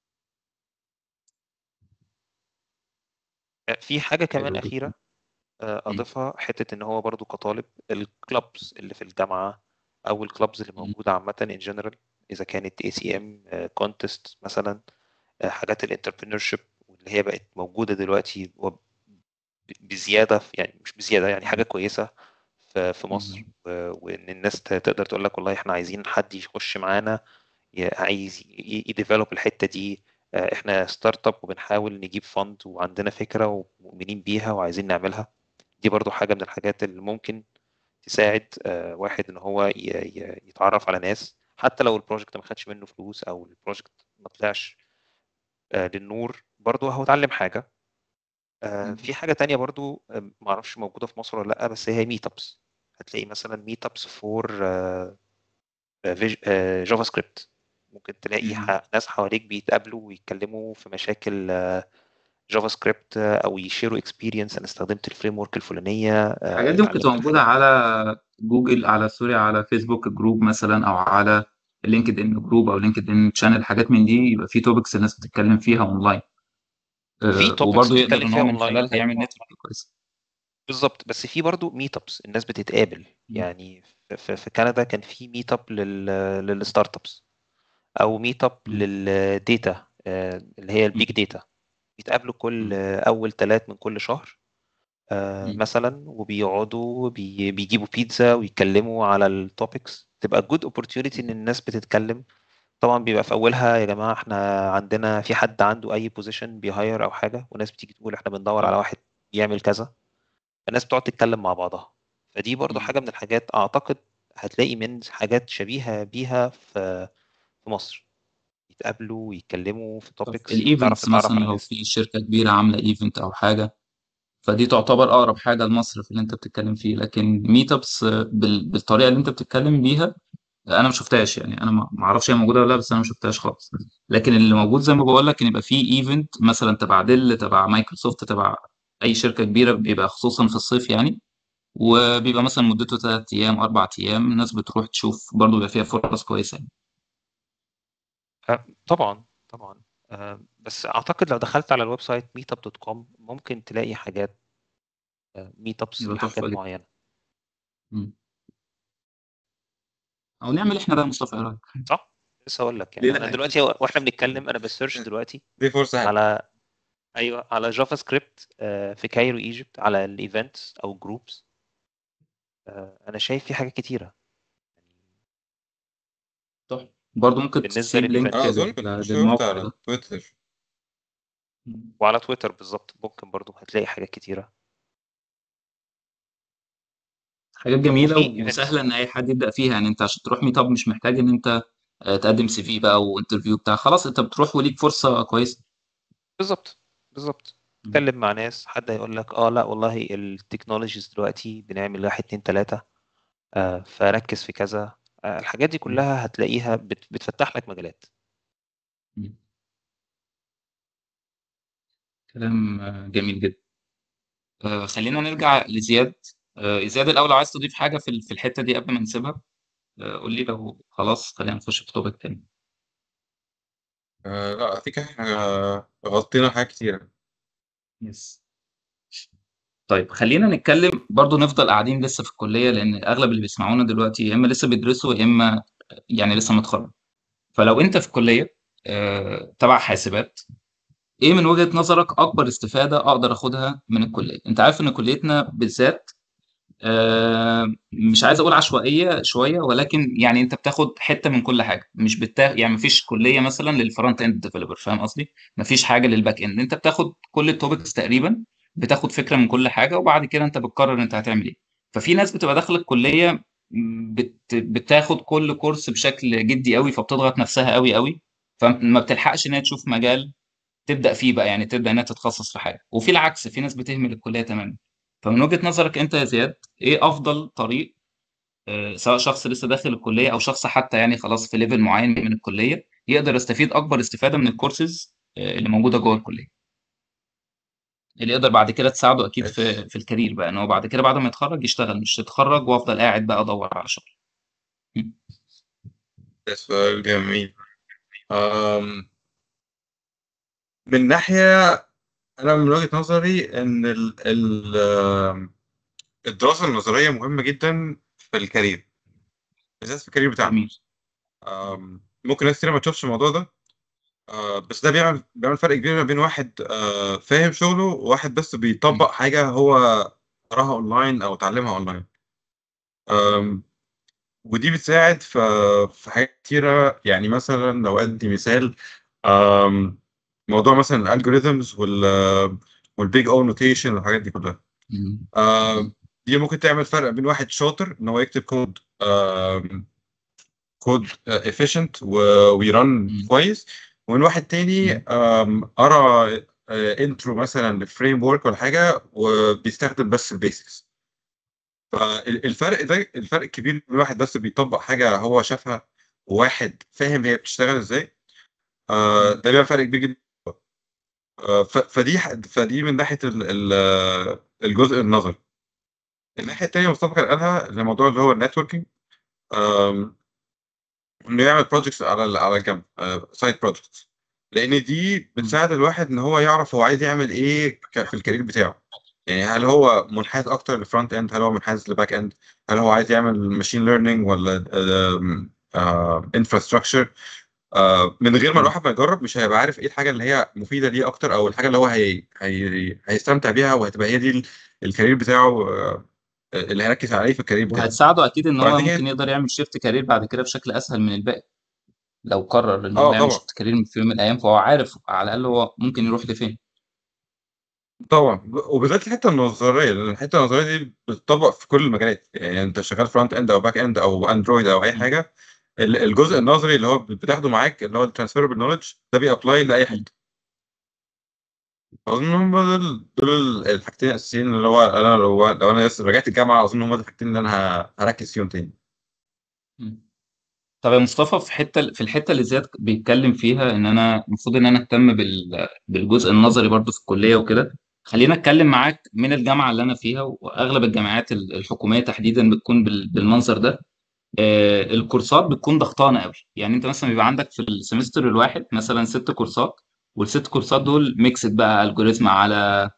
Speaker 1: في حاجة كمان
Speaker 3: حلو جدا.
Speaker 1: أخيرة
Speaker 3: مم.
Speaker 1: أضيفها، حتة إن هو برضو كطالب الكلابز اللي في الجامعة أو الكلابز اللي
Speaker 3: مم.
Speaker 1: موجودة عامة in general، إذا كانت ACM contest مثلا، حاجات الانتربرينورشيب واللي هي بقت موجودة دلوقتي بزيادة، يعني مش بزيادة، يعني حاجة كويسة في مصر،
Speaker 3: مم.
Speaker 1: وإن الناس تقدر تقول لك والله إحنا عايزين حد يخش معانا، عايز يديفلوب الحتة دي. إحنا ستارت اب وبنحاول نجيب فند وعندنا فكرة ومؤمنين بيها وعايزين نعملها. دي برضو حاجة من الحاجات اللي ممكن تساعد واحد إن هو يتعرف على ناس، حتى لو البروجكت ما خدش منه فلوس أو البروجكت ما طلعش للنور، برضو هو اتعلم حاجة.
Speaker 3: مم.
Speaker 1: في حاجة تانية برضو معرفش موجودة في مصر ولا لأ، بس هي ميت ابس. هتلاقي مثلا ميت ابس فور جافا سكريبت، ممكن تلاقي
Speaker 3: مم.
Speaker 1: ناس حواليك بيتقابلوا ويتكلموا في مشاكل جافا سكريبت، او يشيروا اكسبيرينس، انا استخدمت الفريم ورك الفلانيه،
Speaker 3: الحاجات دي ممكن تبقى
Speaker 1: اتعلمت
Speaker 3: موجودة
Speaker 1: الحاجه.
Speaker 3: على جوجل، على سوري، على فيسبوك جروب مثلا، أو على لينكد إن جروب أو لينكد إن شانل. حاجات من دي يبقى في توبكس الناس بتتكلم فيها أونلاين،
Speaker 1: في توبكس
Speaker 3: وبرضه يقدر
Speaker 1: بتتكلم
Speaker 3: إن
Speaker 1: فيها
Speaker 3: هو من
Speaker 1: اونلاين،
Speaker 3: خلالها يعمل نتورك كويس.
Speaker 1: بالظبط، بس في برضو ميت ابس الناس بتتقابل.
Speaker 3: مم.
Speaker 1: يعني في كندا كان في ميت اب للستارت ابس، او ميت اب
Speaker 3: مم.
Speaker 1: للديتا اللي هي
Speaker 3: مم.
Speaker 1: البيج داتا، بيتقابلوا كل
Speaker 3: مم.
Speaker 1: اول ثلاث من كل شهر
Speaker 3: مم.
Speaker 1: مثلا، وبيقعدوا بيجيبوا بيتزا ويتكلموا على التوبكس، تبقى جود opportunity ان الناس بتتكلم. طبعا بيبقى في اولها يا جماعه احنا في حد عنده اي بوزيشن بيهاير او حاجه، وناس بتيجي تقول احنا بندور على واحد يعمل كذا، الناس بتقعد تتكلم مع بعضها. فدي برضو
Speaker 3: مم.
Speaker 1: حاجة من الحاجات أعتقد هتلاقي من حاجات شبيهة بيها في مصر، يتقابلوا ويتكلموا في
Speaker 3: طب
Speaker 1: توبكس وتعرف
Speaker 3: الايفنتس مثلا
Speaker 1: تتعرف على
Speaker 3: لو
Speaker 1: ناس.
Speaker 3: في شركة كبيرة عاملة ايفنت او حاجة، فدي تعتبر اقرب حاجة لمصر في اللي انت بتتكلم فيه. لكن ميت ابس بالطريقة اللي انت بتتكلم بيها انا ما شفتهاش. يعني انا ما اعرفش هي موجودة ولا لا، بس انا ما شفتهاش خالص. لكن اللي موجود زي ما بقول لك ان يبقى في ايفنت مثلا تبع ديل، تبع مايكروسوفت، تبع اي شركة كبيرة، بيبقى خصوصا في الصيف يعني. وبيبقى مثلا مدته 3 ايام 4 ايام، الناس بتروح تشوف، برضه بيبقى فيها فرص كويسة يعني.
Speaker 1: طبعا طبعا. بس أعتقد لو دخلت على الويب سايت meetup.com ممكن تلاقي حاجات ميت ابس
Speaker 3: يبقى تحفة
Speaker 1: لحاجات
Speaker 3: جدا.
Speaker 1: معينة.
Speaker 3: مم. او نعمل احنا ده يا مصطفى، ايه رايك؟
Speaker 1: صح؟ لسه أقول لك
Speaker 2: ليه
Speaker 1: يعني، أنا
Speaker 2: لا؟ اكيد.
Speaker 1: دلوقتي واحنا بنتكلم أنا بسيرش دلوقتي
Speaker 2: دي فرصه حلوه.
Speaker 1: على، ايوه، على جافا سكريبت في كايرو ايجيبت، على الايفنتس او جروبس. انا شايف في حاجات كتيره
Speaker 3: تحفة. برضه ممكن
Speaker 1: بالنسبه
Speaker 3: تسيب لينك
Speaker 2: انا اظن
Speaker 1: للايفنتس.
Speaker 2: كنت شفت
Speaker 3: للموقع
Speaker 2: على
Speaker 3: ده.
Speaker 2: تويتر.
Speaker 3: مم.
Speaker 1: وعلى تويتر بالظبط ممكن برضو هتلاقي حاجات كتيره.
Speaker 3: حاجات جميلة
Speaker 1: وفي ايفنتس.
Speaker 3: وسهلة ان اي حد يبدأ فيها. يعني انت عشان تروح ميت اب مش محتاج ان انت تقدم سي في بقى وانترفيو بتاع، خلاص انت بتروح وليك فرصة كويسة.
Speaker 1: بالظبط بالظبط.
Speaker 3: مم.
Speaker 1: تتكلم مع ناس، حد هيقول لك اه لا والله التكنولوجيز دلوقتي بنعمل واحد اتنين تلاته، فركز في كذا. الحاجات دي
Speaker 3: مم.
Speaker 1: كلها هتلاقيها بتفتح لك مجالات.
Speaker 3: مم. كلام جميل جدا. خلينا نرجع لزياد. زياد الأول، لو عايز تضيف حاجة في الحتة دي قبل ما نسيبها قول لي. لو خلاص خلينا نخش في توبك تاني.
Speaker 2: لا، اعتقد احنا غطينا حاجات كتيره.
Speaker 3: يس. طيب خلينا نتكلم برضو، نفضل قاعدين لسه في الكلية، لأن أغلب اللي بيسمعونا دلوقتي يا إما لسه بيدرسوا يا إما يعني لسه متخرج. فلو أنت في الكلية تبع حاسبات، إيه من وجهة نظرك أكبر استفادة أقدر أخدها من الكلية؟ أنت عارف إن كليتنا بالذات مش عايز اقول عشوائيه شويه، ولكن يعني انت بتاخد حته من كل حاجه. مش يعني مفيش كليه مثلا للفرونت اند ديفلوبر، فاهم قصدي؟ مفيش حاجه للباك اند. انت بتاخد كل التوبكس تقريبا، بتاخد فكره من كل حاجه، وبعد كده انت بتقرر انت هتعمل ايه. ففي ناس بتبقى داخله الكليه بتاخد كل كورس بشكل جدي قوي، فبتضغط نفسها قوي قوي، فما بتلحقش ان هي تشوف مجال تبدا فيه بقى، يعني تبدا انها تتخصص في حاجه. وفي العكس، في ناس بتهمل الكليه تماما. فمن وجهه نظرك انت يا زياد، ايه افضل طريق سواء شخص لسه داخل الكليه او شخص حتى يعني خلاص في ليفل معين من الكليه، يقدر يستفيد اكبر استفاده من الكورسز اللي موجوده جوه الكليه، اللي يقدر بعد كده تساعده اكيد
Speaker 2: بس
Speaker 3: في الكارير بقى، ان هو بعد كده بعد ما يتخرج يشتغل، مش يتخرج وافضل قاعد بقى ادور على شغل. م.
Speaker 2: ده سؤال جميل. أم، من ناحيه، انا من وجهه نظري ان الدراسه النظريه مهمه جدا في الكارير، بالذات في الكارير بتاعنا.
Speaker 3: جميل.
Speaker 2: ممكن ناس كتير ما تشوفش الموضوع ده. بس ده بيعمل فرق كبير ما بين واحد فاهم شغله، وواحد بس
Speaker 3: م.
Speaker 2: بيطبق حاجة هو قراها اونلاين او اتعلمها اونلاين. آم، ودي بتساعد في حاجات كتيرة. يعني مثلا لو ادي مثال، آم، موضوع مثلا الالجوريزمز والبيج او نوتيشن والحاجات دي كلها.
Speaker 3: م. م.
Speaker 2: آم، دي ممكن تعمل فرق بين واحد شاطر ان هو يكتب كود efficient ويرن
Speaker 3: م.
Speaker 2: كويس، ومن واحد تاني
Speaker 3: م.
Speaker 2: قرا انترو مثلا لفريم ورك ولا حاجه وبيستخدم بس البيسكس. فالفرق ده، الفرق الكبير من واحد بس بيطبق حاجه هو شافها، وواحد فاهم هي بتشتغل ازاي.
Speaker 3: م.
Speaker 2: ده بيبقى فرق كبير جدا. فدي من ناحيه الجزء النظري. الناحيه التانيه مصطفى كان قالها الموضوع اللي هو النتوركينج، انه يعمل بروجكتس على الجنب، سايد بروجكتس، لان دي
Speaker 3: م.
Speaker 2: بتساعد الواحد ان هو يعرف هو عايز يعمل ايه في الكارير بتاعه. يعني هل هو منحاز اكتر للفرونت اند، هل هو منحاز للباك اند، هل هو عايز يعمل ماشين ليرنينج ولا انفراستراكشر. من غير ما
Speaker 3: م.
Speaker 2: الواحد ما يجرب مش هيبقى عارف ايه الحاجه اللي هي مفيده ليه اكتر، او الحاجه اللي هو هيستمتع بيها وهتبقى هي دي الكارير بتاعه، اللي هيركز عليه في الكارير بتاعه.
Speaker 3: وهتساعده اكيد ان هو
Speaker 2: بعد
Speaker 3: ممكن
Speaker 2: كده
Speaker 3: يقدر يعمل شيفت كارير بعد كده بشكل اسهل من الباقي. لو قرر ان هو
Speaker 2: اه
Speaker 3: يعمل
Speaker 2: طبعا.
Speaker 3: شيفت كارير في يوم من الايام، فهو عارف على الاقل هو ممكن يروح لفين.
Speaker 2: طبعا وبالذات الحته النظريه، لان الحته النظريه دي بتطبق في كل المجالات. يعني انت شغال فرونت اند او باك اند او اندرويد او اي
Speaker 3: مم.
Speaker 2: حاجه، الجزء النظري اللي هو بتاخده معاك اللي هو الترانسفيربل نولج ده بيابلاي لاي
Speaker 3: مم.
Speaker 2: حته. اظن هم دول الحاجتين الاساسيين اللي هو انا لو انا لسه رجعت الجامعه اظن هم دول الحاجتين اللي انا هركز فيهم تاني.
Speaker 3: مم. طب يا مصطفى، في الحته اللي زياد بيتكلم فيها ان انا المفروض ان انا اهتم بالجزء النظري برضو في الكليه وكده، خلينا اتكلم معاك من الجامعه اللي انا فيها، واغلب الجامعات الحكوميه تحديدا بتكون بالمنظر ده. الكورسات بتكون ضغطانه قوي. يعني انت مثلا بيبقى عندك في السمستر الواحد مثلا 6 كورسات، والست كورسات دول ميكسد بقى، الجوريزم على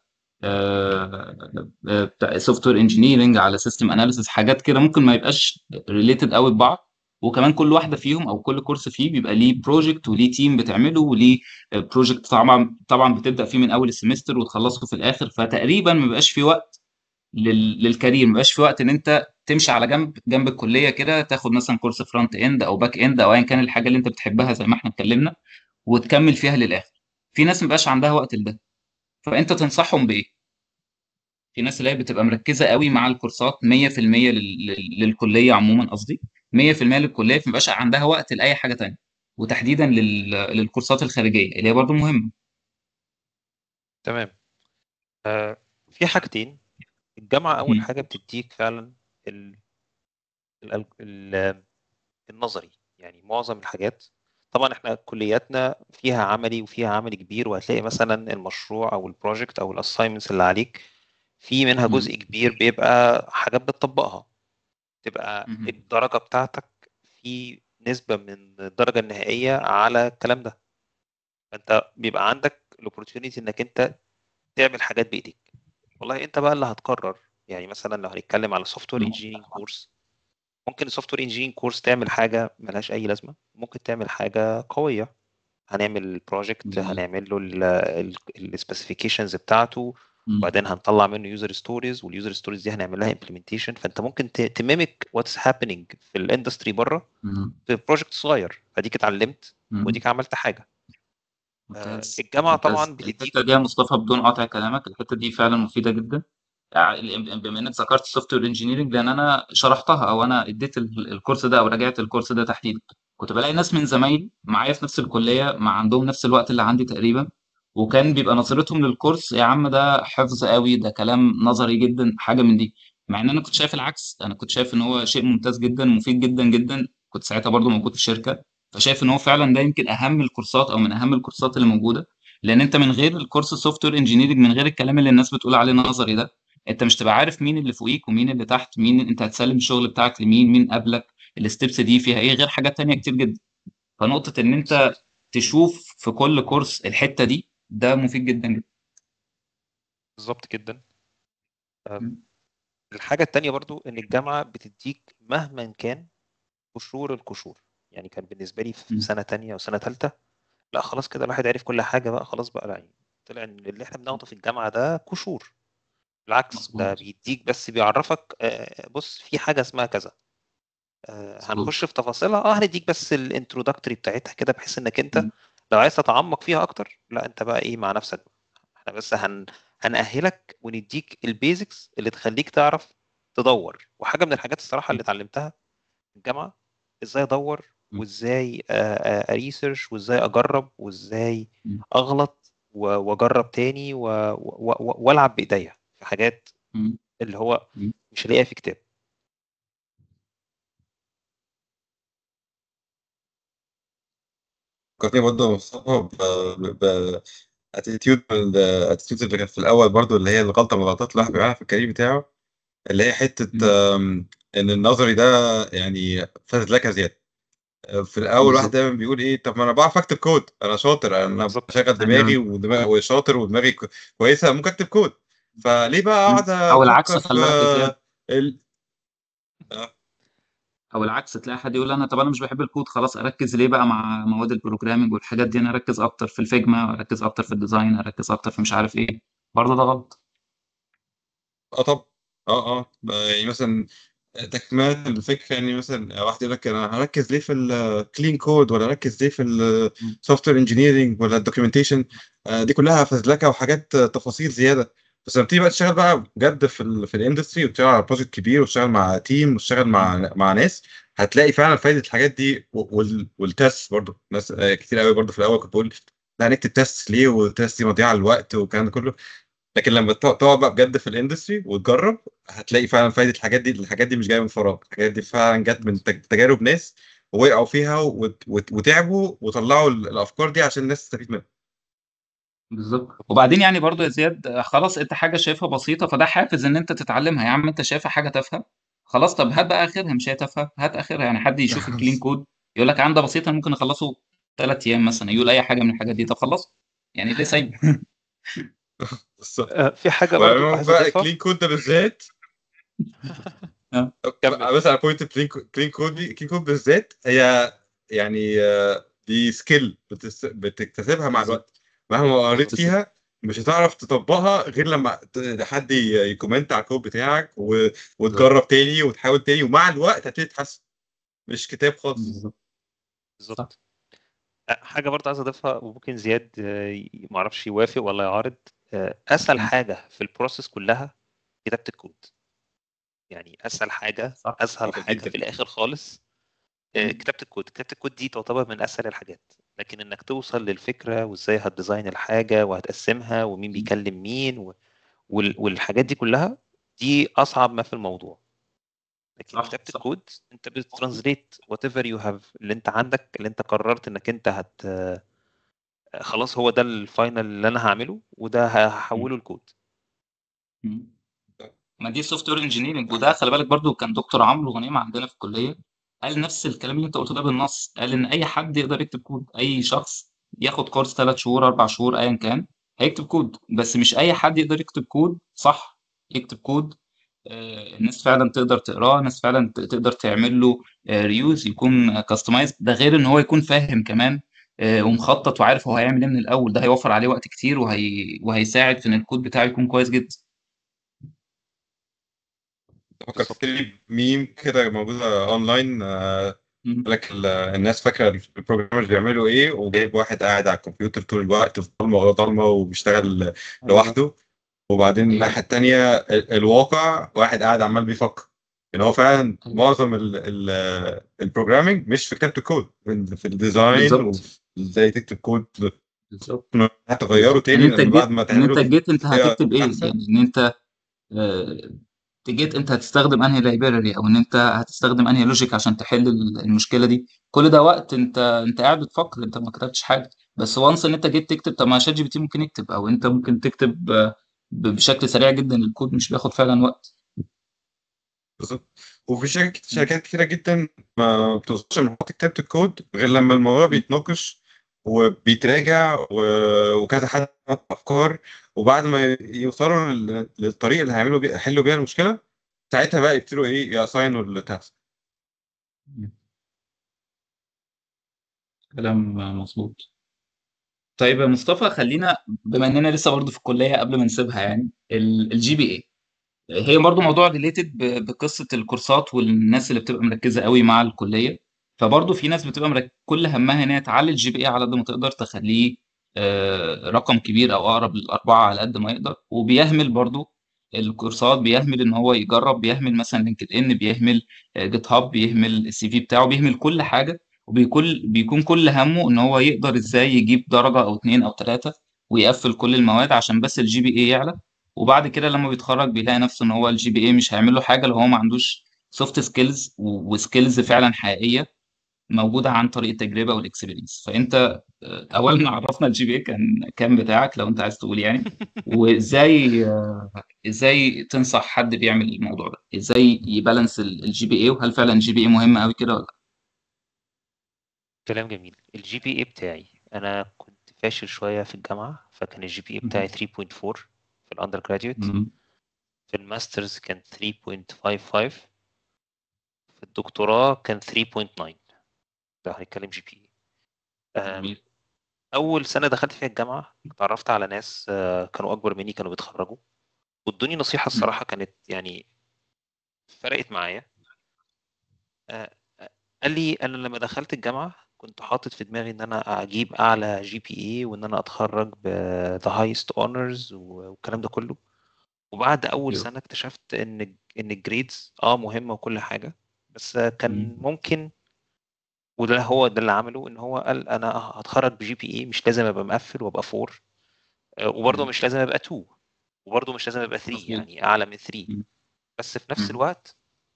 Speaker 3: سوفت وير انجينيرنج على سيستم اناليسيس، حاجات كده ممكن ما يبقاش ريليتد قوي ببعض. وكمان كل واحده فيهم او كل كورس فيه بيبقى ليه بروجكت وليه تيم بتعمله وليه بروجكت، طبعا طبعا بتبدا فيه من اول السمستر وتخلصه في الاخر. فتقريبا ما بيبقاش في وقت للكارير، ما بيبقاش في وقت ان انت تمشي على جنب الكليه كده، تاخد مثلا كورس فرونت اند او باك اند او ايا كان الحاجه اللي انت بتحبها زي ما احنا اتكلمنا، وتكمل فيها للاخر. في ناس ما بيبقاش عندها وقت لده، فانت تنصحهم بايه؟ في ناس اللي هي بتبقى مركزه قوي مع الكورسات 100% للكليه عموما، قصدي 100% للكليه، فما بيبقاش عندها وقت لاي حاجه تانيه، وتحديدا للكورسات الخارجيه اللي هي برضو مهمه.
Speaker 1: تمام. آه، في حاجتين. الجامعة أول
Speaker 3: مم.
Speaker 1: حاجة بتديك فعلا ال... ال... ال... النظري، يعني معظم الحاجات. طبعا احنا كلياتنا فيها عملي وفيها عمل كبير، وهتلاقي مثلا المشروع او البروجكت او الاساينمنتس اللي عليك في منها
Speaker 3: مم.
Speaker 1: جزء كبير بيبقى حاجات بتطبقها، تبقى
Speaker 3: مم.
Speaker 1: الدرجة بتاعتك في نسبة من الدرجة النهائية على الكلام ده. فانت بيبقى عندك الاوبورتيونيتي انك انت تعمل حاجات بايديك. والله انت بقى اللي هتقرر. يعني مثلا لو هنتكلم على سوفت وير
Speaker 3: مم.
Speaker 1: انجينيرنج كورس، ممكن السوفت وير انجينيرنج كورس تعمل حاجه ملهاش اي لازمه، ممكن تعمل حاجه قويه. هنعمل بروجكت،
Speaker 3: بالظبط.
Speaker 1: هنعمل له السبيسيفيكيشنز بتاعته،
Speaker 3: مم.
Speaker 1: وبعدين هنطلع منه يوزر ستوريز، واليوزر ستوريز دي هنعمل لها امبلمنتيشن. فانت ممكن تميمك واتس هابينج في الاندستري بره
Speaker 3: مم.
Speaker 1: في بروجكت صغير، فديك اتعلمت
Speaker 3: مم.
Speaker 1: وديك عملت حاجه.
Speaker 3: ممتاز
Speaker 1: الجامعه
Speaker 3: ممتاز.
Speaker 1: طبعا
Speaker 3: الحته
Speaker 1: بتديك.
Speaker 3: دي يا مصطفى بدون قطع كلامك، الحته دي فعلا مفيده جدا. بما انك ذكرت سوفت وير انجينيرنج، لان انا شرحتها او انا اديت الكورس ده او راجعت الكورس ده تحديدا، كنت بلاقي ناس من زمايلي معايا في نفس الكليه ما عندهم نفس الوقت اللي عندي تقريبا، وكان بيبقى نظرتهم للكورس يا عم ده حفظ قوي، ده كلام نظري جدا، حاجه من دي. مع ان انا كنت شايف العكس، انا كنت شايف ان هو شيء ممتاز جدا، مفيد جدا جدا. كنت ساعتها برضو موجود في الشركه، فشايف ان هو فعلا ده يمكن اهم الكورسات او من اهم الكورسات اللي موجوده. لان انت من غير الكورس السوفت وير انجينيرنج، من غير الكلام اللي الناس بتقول عليه نظري ده، انت مش تبقى عارف مين اللي فوقيك ومين اللي تحت، مين انت هتسلم الشغل بتاعك لمين، مين قبلك، الستبس دي فيها ايه، غير حاجات تانية كتير جدا. فنقطة ان انت
Speaker 1: بالظبط.
Speaker 3: تشوف في كل كورس الحتة دي، ده مفيد جدا جدا.
Speaker 1: بالظبط جدا.
Speaker 3: م-
Speaker 1: الحاجه التانيه برضو ان الجامعه بتديك مهما كان قشور القشور. يعني كان بالنسبه لي في
Speaker 3: م-
Speaker 1: سنه تانية وسنه تالتة، لا خلاص كده الواحد عرف كل حاجة بقى، خلاص بقى. لا يعني طلع ان اللي احنا بناخده في الجامعة ده قشور. بالعكس ده
Speaker 3: مظبوط.
Speaker 1: بيديك، بس بيعرفك بص في حاجة اسمها كذا.
Speaker 3: مظبوط.
Speaker 1: هنخش في تفاصيلها، هنديك بس الانترودكتوري بتاعتها كده، بحيث انك انت
Speaker 3: م-
Speaker 1: لو عايز تتعمق فيها اكتر، لا انت بقى ايه مع نفسك بقى. احنا بس هنأهلك ونديك البيزكس اللي تخليك تعرف تدور. وحاجة من الحاجات الصراحة اللي اتعلمتها في الجامعة، ازاي ادور،
Speaker 3: م-
Speaker 1: وازاي اريسيرش، وازاي اجرب، وازاي
Speaker 3: م-
Speaker 1: اغلط واجرب تاني والعب بايديا في حاجات
Speaker 3: م-
Speaker 1: اللي هو
Speaker 3: م-
Speaker 1: مش لاقيها في كتاب.
Speaker 2: فكرتني برضه مصطفى اتيتيود الاتيتيود اللي كانت في الاول برضه، اللي هي الغلطه من الغلطات اللي الواحد بيعملها في الكارير بتاعه، اللي هي حته
Speaker 3: م-
Speaker 2: ان النظري ده يعني فاتت لك زياده. في الاول واحد
Speaker 3: بالظبط.
Speaker 2: دايما بيقول ايه، طب ما انا بعرف اكتب كود، انا شاطر، انا
Speaker 1: بالظبط.
Speaker 2: بشغل
Speaker 3: ايوه.
Speaker 2: دماغي وشاطر ودماغي كويسه، ممكن اكتب كود. فليه بقى
Speaker 3: م.
Speaker 2: اقعد
Speaker 3: او العكس،
Speaker 2: افكر في
Speaker 3: خلي بالك يا زياد،
Speaker 2: ال... آه،
Speaker 3: او العكس تلاقي حد يقول انا طب انا مش بحب الكود، خلاص اركز ليه بقى مع مواد البروجرامينج والحاجات دي، انا اركز اكتر في الفيجما، اركز اكتر في الديزاين، اركز اكتر في مش عارف ايه. برضه ده غلط.
Speaker 2: طب يعني مثلا تكمله الفكره، يعني مثلا واحد يقول لك انا هركز ليه في الكلين كود، ولا اركز ليه في
Speaker 3: مم.
Speaker 2: السوفت وير انجينيرنج ولا الدوكيومنتيشن. دي كلها فزلكه وحاجات تفاصيل زياده. بس لما تيجي بقى تشتغل بقى بجد في الاندستري، وتشتغل على بروجكت كبير، وتشتغل مع تيم، وتشتغل
Speaker 3: مم.
Speaker 2: مع ناس، هتلاقي فعلا فايده الحاجات دي. والتست برضه ناس كتير قوي برضه في الاول كنت بقول لا نكتب تيست ليه، والتيست دي مضيعه للوقت والكلام ده كله. لكن لما تقعد بقى بجد في الاندستري وتجرب، هتلاقي فعلا فايده الحاجات دي. الحاجات دي مش جايه من فراغ، الحاجات دي فعلا جت من تجارب ناس ووقعوا فيها وتعبوا وطلعوا الافكار دي عشان الناس تستفيد منها.
Speaker 3: بالظبط. وبعدين يعني برضو يا زياد، خلاص انت حاجه شايفها بسيطه فده حافز ان انت تتعلمها. يا عم انت شايفها حاجه تافهه، خلاص طب هات بقى اخرها. مش هي تافهه، هات اخرها. يعني حد يشوف الكلين كود يقول لك عنده بسيطه أنا ممكن اخلصه 3 ايام مثلا، يقول اي حاجه من الحاجات دي، طب خلاص يعني ليه سايبه؟
Speaker 2: بالظبط.
Speaker 1: في حاجة برضو
Speaker 2: وعلى
Speaker 1: عايز
Speaker 2: بقى
Speaker 1: أضيفها.
Speaker 2: الكلين كود ده بالذات،
Speaker 1: كمل.
Speaker 2: بس على بوينت كلين كود دي، كلين كود بالذات هي يعني دي سكيل بتكتسبها مع
Speaker 3: بالظبط.
Speaker 2: الوقت. مهما قريت
Speaker 3: بالظبط.
Speaker 2: فيها مش هتعرف تطبقها غير لما حد يكومنت على الكود بتاعك
Speaker 3: بالظبط.
Speaker 2: وتجرب تاني وتحاول تاني، ومع الوقت هتبتدي تتحسن. مش كتاب خالص.
Speaker 3: بالظبط. صح.
Speaker 1: بالظبط. حاجة برضو عايز أضيفها، وممكن زياد معرفش يوافق ولا يعارض. أسهل
Speaker 3: مم.
Speaker 1: حاجة في البروسيس كلها كتابة الكود. يعني أسهل حاجة،
Speaker 3: صح.
Speaker 1: أسهل حاجة في
Speaker 2: جدا.
Speaker 1: الآخر خالص.
Speaker 3: مم.
Speaker 1: كتابة الكود دي تعتبر من أسهل الحاجات. لكن إنك توصل للفكرة، وإزاي هتديزاين الحاجة وهتقسمها ومين
Speaker 3: مم.
Speaker 1: بيكلم مين والحاجات دي كلها، دي أصعب ما في الموضوع. لكن
Speaker 3: صح.
Speaker 1: كتابة
Speaker 3: صح.
Speaker 1: الكود أنت بتترانزليت وات ايفر يو هاف، اللي أنت عندك، اللي أنت قررت إنك أنت خلاص هو ده الفاينل اللي أنا هعمله، وده
Speaker 3: مم.
Speaker 1: هحوله لكود.
Speaker 3: مم. ما دي سوفت وير انجينيرنج. وده خلي بالك برضو كان دكتور عمرو غنيم عندنا في الكليه قال نفس الكلام اللي انت قلته ده بالنص. قال ان اي حد يقدر يكتب كود، اي شخص ياخد كورس 3 شهور 4 شهور ايا كان هيكتب كود. بس مش اي حد يقدر يكتب كود صح، يكتب كود الناس فعلا تقدر تقراه، الناس فعلا تقدر تعمل له ريوز، يكون كاستمايز. ده غير ان هو يكون فاهم كمان ومخطط وعارف هو هيعمل ايه من الاول. ده هيوفر عليه وقت كتير وهيساعد في ان الكود بتاعه يكون كويس جدا.
Speaker 1: بالظبط.
Speaker 2: فكرتني بميم كده موجودة أونلاين.
Speaker 3: مم.
Speaker 2: يقول لك الناس فاكرة البروجرامرز بيعملوا إيه، وجايب واحد قاعد على الكمبيوتر طول الوقت في ضلمة ولا ضلمة وبيشتغل
Speaker 3: ايوه.
Speaker 2: لوحده. وبعدين
Speaker 3: ايوه.
Speaker 2: الناحية التانية الواقع واحد قاعد عمال بيفكر. ان هو فعلا
Speaker 3: ايوه.
Speaker 2: معظم البروجرامينج مش في كتابة الكود، في الديزاين،
Speaker 3: بالظبط.
Speaker 2: وازاي تكتب كود
Speaker 3: بالظبط.
Speaker 2: هتغيره
Speaker 3: بالظبط. ان
Speaker 2: تاني
Speaker 3: انت
Speaker 2: لما بعد
Speaker 3: جيت،
Speaker 2: ما
Speaker 3: ان
Speaker 2: تعمله
Speaker 3: انت جيت انت
Speaker 2: بطريقة
Speaker 3: هتكتب ايه،
Speaker 2: احسن.
Speaker 3: يعني ان انت آه، جيت انت هتستخدم انهي لايبراري، او ان انت هتستخدم انهي لوجيك عشان تحل المشكله دي. كل ده وقت انت قاعد بتفكر، انت ما كتبتش حاجه. بس وانس ان انت جيت تكتب، طب ما شات جي بي تي ممكن يكتب، او انت ممكن تكتب بشكل سريع جدا. الكود مش بياخد فعلا وقت.
Speaker 2: بالظبط. وفي شركات كتيرة جدا ما بتوصلش من خط كتابة الكود غير لما الموضوع بيتناقش وبيتراجع وكذا حد حط أفكار، وبعد ما يوصلوا للطريق اللي هيعملوا بيه يحلوا بيها المشكلة، ساعتها بقى يبتدوا إيه يأساينوا التاسك.
Speaker 3: كلام مظبوط. طيب يا مصطفى، خلينا بما اننا لسه برضه في الكليه قبل ما نسيبها، يعني الجي بي اي هي برضو موضوع ريليتد بقصة الكورسات والناس اللي بتبقى مركزة قوي مع الكلية. فبرضو في ناس بتبقى كل همها ان هي تعلي الجي بي اي على قد ما تقدر، تخليه رقم كبير او اقرب للأربعة على قد ما يقدر. وبيهمل برضو الكورسات، بيهمل ان هو يجرب، بيهمل مثلا لينكد ان، بيهمل جيت هاب، بيهمل السي في بتاعه، بيهمل كل حاجة. بيكون كل همه ان هو يقدر ازاي يجيب درجة او اتنين او تلاتة ويقفل كل المواد عشان بس الجي بي اي يعلى. وبعد كده لما بيتخرج بيلاقي نفسه ان هو الجي بي اي مش هيعمل له حاجه لو هو ما عندوش سوفت سكيلز وسكيلز فعلا حقيقيه موجوده عن طريق التجربه والاكسبيرينس. فانت اولا عرفنا الجي بي اي كان بتاعك لو انت عايز تقول يعني، وازاي ازاي تنصح حد بيعمل الموضوع ده، ازاي يبالانس الجي بي اي، وهل فعلا الجي بي اي مهم قوي كده ولا
Speaker 1: كلام جميل. الجي بي اي بتاعي، انا كنت فاشل شويه في الجامعه، فكان الجي بي اي
Speaker 3: لا؟
Speaker 1: بتاعي 3.4 في الاندر جراديويت.
Speaker 3: مم.
Speaker 1: في الماسترز كان 3.55. في الدكتوراه كان 3.9. ده هنتكلم جي بي اي.
Speaker 3: جميل.
Speaker 1: اول سنه دخلت فيها الجامعه اتعرفت على ناس كانوا اكبر مني، كانوا بيتخرجوا، وادوني نصيحه
Speaker 3: مم.
Speaker 1: الصراحه كانت يعني فرقت معايا. آه، قال لي انا لما دخلت الجامعه كنت حاطط في دماغي ان انا اجيب اعلى جي بي اي وان انا اتخرج ب the highest honors والكلام ده كله. وبعد اول
Speaker 3: ايوه.
Speaker 1: سنه اكتشفت ان الجريدز مهمه وكل حاجه، بس كان
Speaker 3: مم.
Speaker 1: ممكن. وده هو ده اللي عمله، ان هو قال انا هتخرج بجي بي اي مش لازم ابقى مقفل وابقى 4، وبرضه
Speaker 3: مم.
Speaker 1: مش لازم ابقى 2، وبرضه مش لازم ابقى 3
Speaker 3: مظبوط.
Speaker 1: يعني اعلى من 3.
Speaker 3: مم.
Speaker 1: بس في نفس
Speaker 3: مم.
Speaker 1: الوقت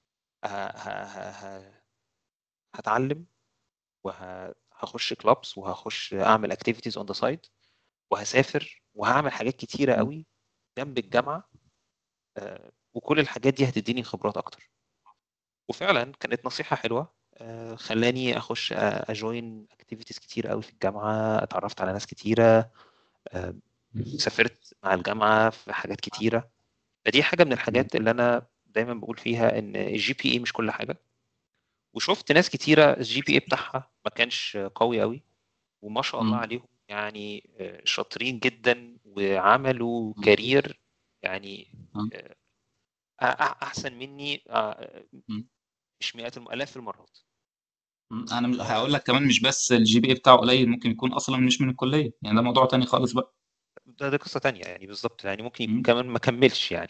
Speaker 1: هتعلم وهخش كلابس وهخش اعمل اكتيفيتيز اون ذا سايد وهسافر وهعمل حاجات كتيره
Speaker 3: مم.
Speaker 1: قوي جنب الجامعه. وكل الحاجات دي هتديني خبرات اكتر. وفعلا كانت نصيحه حلوه. خلاني اخش اجوين اكتيفيتيز كتير قوي في الجامعه، اتعرفت على ناس كتيره. آه، سافرت مع الجامعه في حاجات كتيره. فدي حاجه من
Speaker 3: مم.
Speaker 1: الحاجات اللي انا دايما بقول فيها ان الجي بي اي مش كل حاجه. وشفت ناس كتيره الجي بي اي بتاعها ما كانش قوي قوي، وما شاء الله
Speaker 3: مم.
Speaker 1: عليهم يعني شاطرين جدا وعملوا
Speaker 3: مم.
Speaker 1: كارير يعني
Speaker 3: مم.
Speaker 1: احسن مني
Speaker 3: مم.
Speaker 1: مش مئات الاف المرات.
Speaker 3: انا
Speaker 1: آه،
Speaker 3: هقول لك كمان، مش بس الجي بي اي بتاعه قليل، ممكن يكون اصلا مش من الكليه، يعني ده موضوع تاني خالص بقى.
Speaker 1: ده قصة تانية يعني بالظبط، يعني ممكن يكون
Speaker 3: مم.
Speaker 1: كمان ما كملش يعني.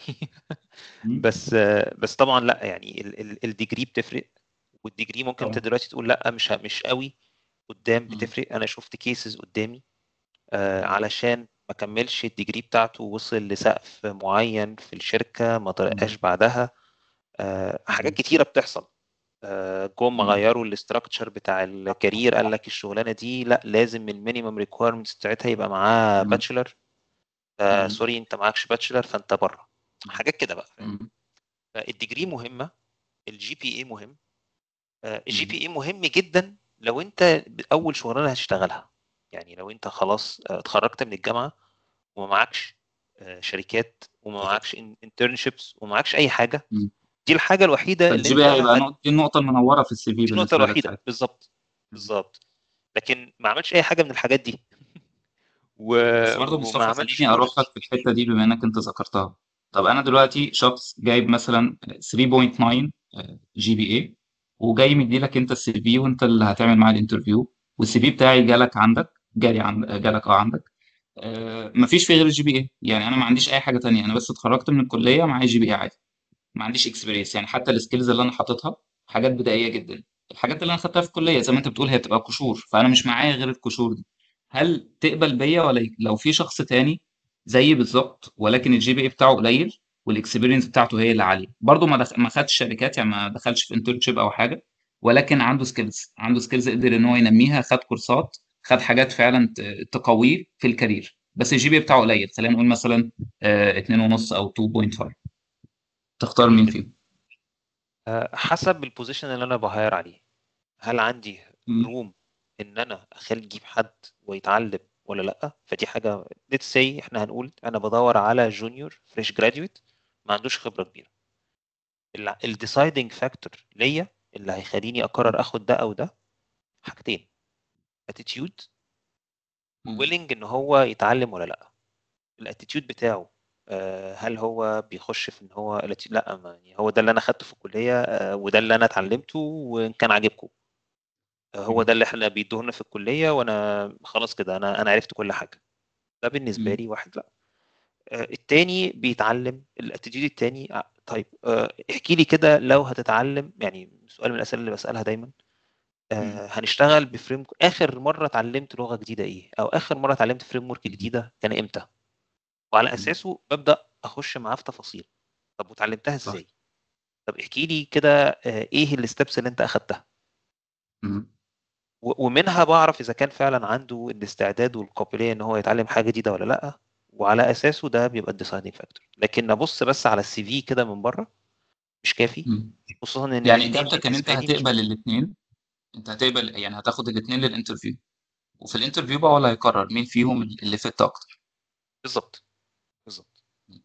Speaker 3: مم.
Speaker 1: بس طبعا لا، يعني الديجري بتفرق. والديجري ممكن انت
Speaker 3: طبعا.
Speaker 1: دلوقتي تقول لا مش قوي. قدام
Speaker 3: مم.
Speaker 1: بتفرق. انا شفت كيسز قدامي
Speaker 3: مم.
Speaker 1: علشان ما كملش الديجري بتاعته وصل لسقف معين في الشركة ما
Speaker 3: مم.
Speaker 1: طرقاش بعدها. حاجات
Speaker 3: مم.
Speaker 1: كتيرة بتحصل. جم
Speaker 3: مم.
Speaker 1: غيروا الاستراكشر بتاع الكارير، قال لك الشغلانة دي لا لازم المينيمم ريكويرمنتس بتاعتها يبقى معاه
Speaker 3: مم.
Speaker 1: باتشلر.
Speaker 3: مم.
Speaker 1: سوري انت معكش باتشلر فانت بره. حاجات كده بقى فاهم.
Speaker 3: مم.
Speaker 1: فالديجري مهمة. الجي بي اي مهم. الجي
Speaker 3: مم.
Speaker 1: بي اي مهم جدا لو انت اول شغلانة هتشتغلها. يعني لو انت خلاص اتخرجت من الجامعة وما معكش شركات وما معكش انترنشيبس وما معكش اي حاجة.
Speaker 3: مم.
Speaker 1: دي الحاجة الوحيدة اللي
Speaker 3: فالجي بي
Speaker 1: انت
Speaker 3: اي هيبقى دي النقطه المنوره في السي في
Speaker 1: دي النقطة
Speaker 3: بالنسبه لك
Speaker 1: الوحيدة
Speaker 3: ساعتها.
Speaker 1: بالظبط.
Speaker 3: مم.
Speaker 1: بالظبط. لكن ما عملش اي حاجة من الحاجات دي و...
Speaker 3: بس برضه
Speaker 1: وما
Speaker 3: مصطفى،
Speaker 1: عملش
Speaker 3: خليني اروح لك
Speaker 1: بروجكتس.
Speaker 3: في الحته دي بما انك انت ذكرتها. طب انا دلوقتي شخص جايب مثلا 3.9 جي بي اي، وجاي مدي لك انت السي في وانت اللي هتعمل معاه الانترفيو، والسي في بتاعي جالك عندك، جالي عند جالك عندك. مفيش فيه غير الجي بي اي، يعني انا ما عنديش اي حاجه تانية، انا بس اتخرجت من الكليه معايا جي بي اي عادي. ما عنديش اكسبيرينس، يعني حتى السكيلز اللي انا حاططها حاجات بدائيه جدا. الحاجات اللي انا خدتها في الكليه زي ما انت بتقول هي بتبقى قشور، فانا مش معايا غير القشور دي. هل تقبل بيا، ولا لو في شخص تاني زيي بالظبط ولكن الجي بي اي بتاعه قليل والاكسبيرينس بتاعته هي اللي عاليه، برضه ما خدش شركات، يعني ما دخلش في انترنشيب او حاجه، ولكن عنده سكيلز قدر ان هو ينميها، خد كورسات، خد حاجات فعلا تقويه في الكارير، بس الجي بي اي بتاعه قليل، خلينا نقول مثلا 2.5 او 2.5، تختار
Speaker 1: جميل
Speaker 3: مين
Speaker 1: جدا.
Speaker 3: فيهم؟
Speaker 1: حسب البوزيشن اللي انا بهاير عليه. هل عندي
Speaker 3: مم.
Speaker 1: روم ان انا اخلي اجيب حد ويتعلم ولا لا؟ فدي حاجه. ليتس سي احنا هنقول انا بدور على جونيور فريش جراديويت ما عندوش خبره كبيره. الديسايدنج فاكتور ليا اللي هيخليني اقرر اخد ده او ده حاجتين: اتيتيود
Speaker 3: مم.
Speaker 1: وويلنج ان هو يتعلم ولا لا. الاتيتيود بتاعه هل هو بيخش في ان هو لا يعني هو ده اللي انا خدته في الكليه وده اللي انا اتعلمته وان كان عاجبكم. هو ده
Speaker 3: مم.
Speaker 1: اللي احنا بيدوهنا في الكليه وانا خلاص كده انا عرفت كل حاجه. ده بالنسبه
Speaker 3: مم.
Speaker 1: لي واحد لا. التاني بيتعلم الاتيتيود التاني. طيب احكي لي كده لو هتتعلم، يعني سؤال من الاسئله اللي بسالها دايما.
Speaker 3: مم.
Speaker 1: هنشتغل بفريم. اخر مره اتعلمت لغه جديده ايه؟ او اخر مره اتعلمت فريم ورك
Speaker 3: مم.
Speaker 1: جديده كان امتى؟ وعلى
Speaker 3: مم.
Speaker 1: اساسه ببدا اخش معاه في تفاصيل. طب وتعلمتها
Speaker 3: صح.
Speaker 1: ازاي؟ طب احكي لي كده ايه الستبس اللي انت اخدتها؟
Speaker 3: مم.
Speaker 1: ومنها بعرف اذا كان فعلا عنده الاستعداد والقابليه ان هو يتعلم حاجه جديده ولا لا. وعلى اساسه ده بيبقى الديسايدنج فاكتور. لكن ابص بس على السي في كده من بره مش كافي.
Speaker 3: مم.
Speaker 1: خصوصا ان
Speaker 3: يعني
Speaker 1: الاثنين
Speaker 3: اجابتك ان انت
Speaker 1: بالنسبه لي مش
Speaker 3: هتقبل
Speaker 1: كافي.
Speaker 3: الاثنين، انت هتقبل يعني هتاخد الاثنين للانترفيو، وفي الانترفيو بقى ولا هيقرر مين فيهم اللي فت اكتر.
Speaker 1: بالظبط. بالظبط.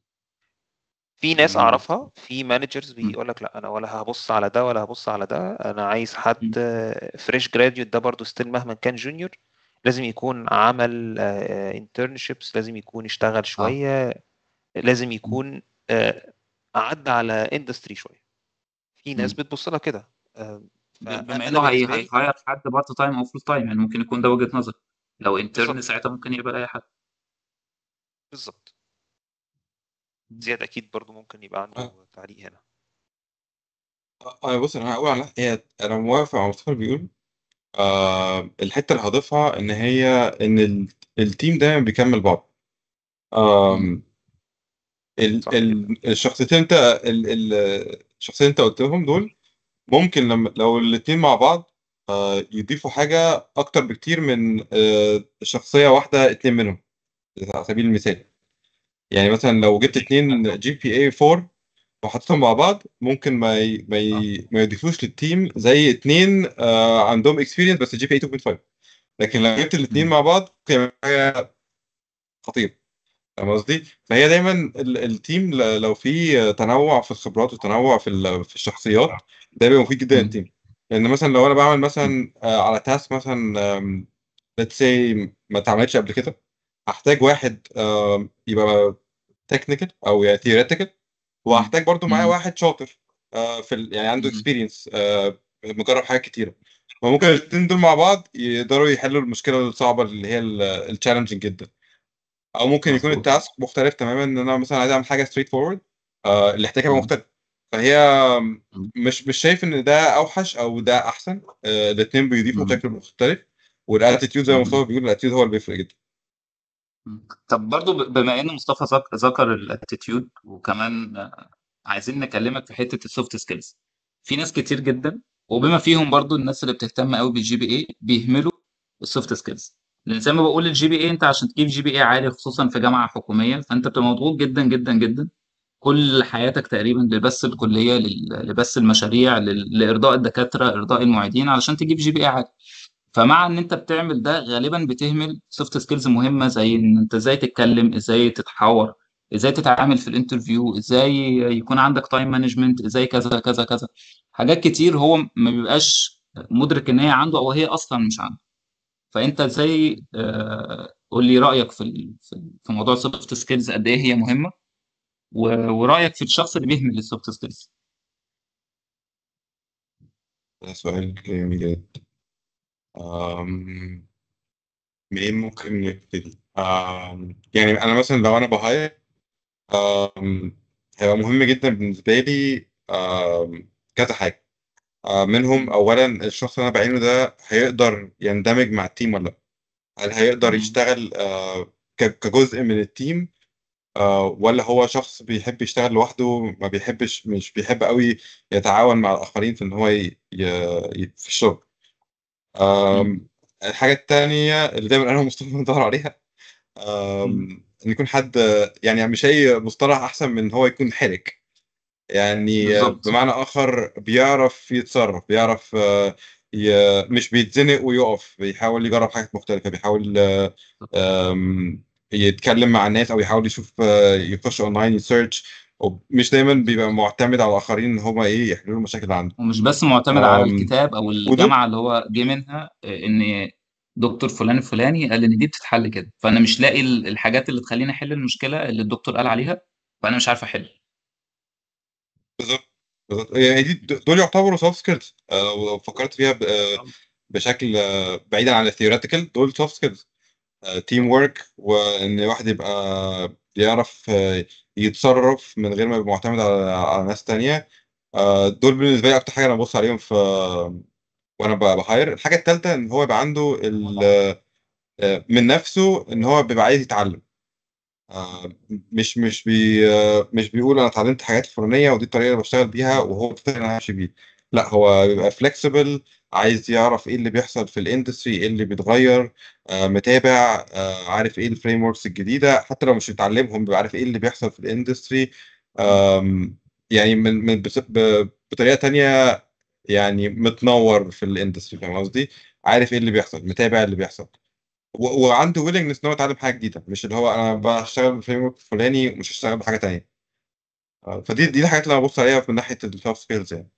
Speaker 1: في ناس
Speaker 3: جميل.
Speaker 1: اعرفها في مانجرز
Speaker 3: مم.
Speaker 1: بيقول لك لا انا ولا هبص على ده ولا هبص على ده، انا عايز
Speaker 3: مم.
Speaker 1: حد فريش جراديوت. ده برضو ستيل مهما كان جونيور لازم يكون عمل انترنشيبس، لازم يكون اشتغل
Speaker 3: اه.
Speaker 1: شويه، لازم
Speaker 3: مم.
Speaker 1: يكون عدى على اندستري شويه. في ناس
Speaker 3: مم.
Speaker 1: بتبص لها كده.
Speaker 3: بما
Speaker 1: فانا
Speaker 3: انه
Speaker 1: بالنسبه لي
Speaker 3: هيهاير حد بارت تايم او فول تايم، يعني ممكن يكون ده وجهة نظر. لو انترن
Speaker 1: بالظبط.
Speaker 3: ساعتها ممكن يقبل اي حد.
Speaker 1: بالظبط. زياد اكيد برضو ممكن يبقى عنده تعليق هنا.
Speaker 2: بص انا هقول على هي انا موافق على مصطفى اللي بيقول. الحته اللي هضيفها ان هي ان التيم دايما بيكمل بعض.
Speaker 3: مم.
Speaker 2: آم،
Speaker 1: صح جدا.
Speaker 2: الشخصيتين انت الشخصيتين انت قلتهم دول ممكن لما لو الاتنين مع بعض يضيفوا حاجه اكتر بكتير من شخصيه واحده اتنين منهم، على سبيل المثال. يعني مثلا لو جبت اتنين جي بي اي 4 وحطيتهم مع بعض ممكن
Speaker 3: اه.
Speaker 2: ما يضيفوش للتيم زي اتنين عندهم اكسبيرينس بس جي بي اي 2.5. لكن لو جبت الاتنين
Speaker 3: مم.
Speaker 2: مع بعض ممكن يعملوا حاجه خطيره. فاهم قصدي؟ فهي دايما التيم لو في تنوع في الخبرات وتنوع في الشخصيات ده بيبقى مفيد جدا
Speaker 3: مم.
Speaker 2: للتيم. لان مثلا لو انا بعمل
Speaker 3: مم.
Speaker 2: مثلا على تاسك مثلا let's say ما اتعملتش قبل كده، هحتاج واحد يبقى تكنيكال او يعني theoretical،
Speaker 3: مم.
Speaker 2: وهحتاج برضو معايا
Speaker 3: مم.
Speaker 2: واحد شاطر يعني عنده
Speaker 3: مم.
Speaker 2: اكسبيرينس مجرب حاجات كتيره. فممكن الاثنين دول مع بعض يقدروا يحلوا المشكله الصعبه اللي هي التشالنجينج جدا. او ممكن يكون
Speaker 3: مظبوط.
Speaker 2: التاسك مختلف تماما، ان انا مثلا عايز اعمل حاجه ستريت فورورد الاحتياج هيبقى
Speaker 3: مم.
Speaker 2: مختلف. فهي
Speaker 3: مم.
Speaker 2: مش شايف ان ده اوحش او ده احسن. الاثنين بيضيفوا
Speaker 3: مم.
Speaker 2: بشكل مختلف. والاتيتيود زي ما
Speaker 3: مم.
Speaker 2: مصطفى بيقول الاتيتيود هو اللي بيفرق جدا.
Speaker 3: مم. طب برضو بما ان مصطفى ذكر الاتيتيود، وكمان عايزين نكلمك في حته السوفت سكيلز. في ناس كتير جدا، وبما فيهم برضو الناس اللي بتهتم قوي بالجي بي اي، بيهملوا السوفت سكيلز. لان زي ما بقول، الجي بي اي انت عشان تجيب جي بي اي عالي خصوصا في جامعه حكوميه، فانت بتبقى مضغوط جدا جدا جدا. كل حياتك تقريبا لبس الكليه، لبس المشاريع، لارضاء الدكاتره، ارضاء المعيدين، علشان تجيب جي بي اي عالي. فمع ان انت بتعمل ده غالبا بتهمل سوفت سكيلز مهمه، زي ان انت ازاي تتكلم، ازاي تتحاور، ازاي تتعامل في الانترفيو، ازاي يكون عندك تايم مانجمنت، ازاي كذا كذا كذا. حاجات كتير هو ما بيبقاش مدرك ان هي عنده، او هي اصلا مش عنده. فانت ازاي قول لي رايك في موضوع السوفت سكيلز، قد ايه هي مهمه، ورايك في الشخص اللي بيهمل السوفت سكيلز.
Speaker 2: ده سؤال جميل جدا. منين ممكن نبتدي؟ يعني انا مثلا لو انا بهاير هيبقى مهم جدا بالنسبه لي كذا حاجه. منهم
Speaker 3: مم.
Speaker 2: اولا الشخص اللي انا بعينه ده هيقدر يندمج مع التيم ولا لا. هل هيقدر
Speaker 3: مم.
Speaker 2: يشتغل كجزء من التيم، ولا هو شخص بيحب يشتغل لوحده ما بيحبش مش بيحب قوي يتعاون مع الاخرين في ان هو في الشغل.
Speaker 3: مم.
Speaker 2: الحاجه التانيه اللي دايما انا ومصطفى بندور عليها
Speaker 3: مم.
Speaker 2: ان يكون حد يعني مش اي مصطلح احسن من ان هو يكون حرك. يعني
Speaker 3: بالظبط.
Speaker 2: بمعنى اخر بيعرف يتصرف، بيعرف مش بيتزنق ويقف، بيحاول يجرب حاجات مختلفة، بيحاول يتكلم مع الناس او يحاول يشوف يخش اونلاين يسيرش. ومش دايما بيبقى معتمد على الاخرين ان هم ايه يحلوا له المشاكل اللي عنده.
Speaker 3: ومش بس معتمد على
Speaker 2: أم،
Speaker 3: الكتاب او
Speaker 2: ودول
Speaker 3: الجامعه اللي هو جه منها، ان دكتور فلان الفلاني قال ان دي بتتحل كده، فانا مش لاقي الحاجات اللي تخليني احل المشكله اللي الدكتور قال عليها، فانا مش عارف احل.
Speaker 2: بالظبط. بالظبط يعني دول يعتبروا سوفت سكيلز. لو فكرت فيها بشكل بعيدا عن الثيوريتيكال، دول سوفت سكيلز. تيم وورك، وان الواحد يبقى بيعرف يتصرف من غير ما يبقى معتمد على ناس تانية. دول بالنسبة لي أكتر حاجة أنا ببص عليهم في وأنا بهاير. الحاجة التالتة إن هو يبقى عنده من نفسه إن هو بيبقى عايز يتعلم. مش بيقول انا اتعلمت حاجات فلانيه ودي الطريقه اللي بشتغل بيها وهو الطريقه اللي انا همشي بيه. لا، هو بيبقى فليكسيبل، عايز يعرف ايه اللي بيحصل في الاندستري، ايه اللي بيتغير، متابع، عارف ايه الفريم وركس الجديده. حتى لو مش بيتعلمهم بيبقى عارف ايه اللي بيحصل في الاندستري. يعني بطريقه تانية، يعني متنور في الاندستري. فاهم قصدي؟ عارف ايه اللي بيحصل، متابع اللي بيحصل، وعنده ويلنجنس ان هو يتعلم حاجه جديده، مش اللي هو انا بشتغل بالفريم ورك الفلاني ومش هشتغل بحاجه تانيه. فدي الحاجات اللي انا ببص عليها من ناحيه السوفت سكيلز يعني.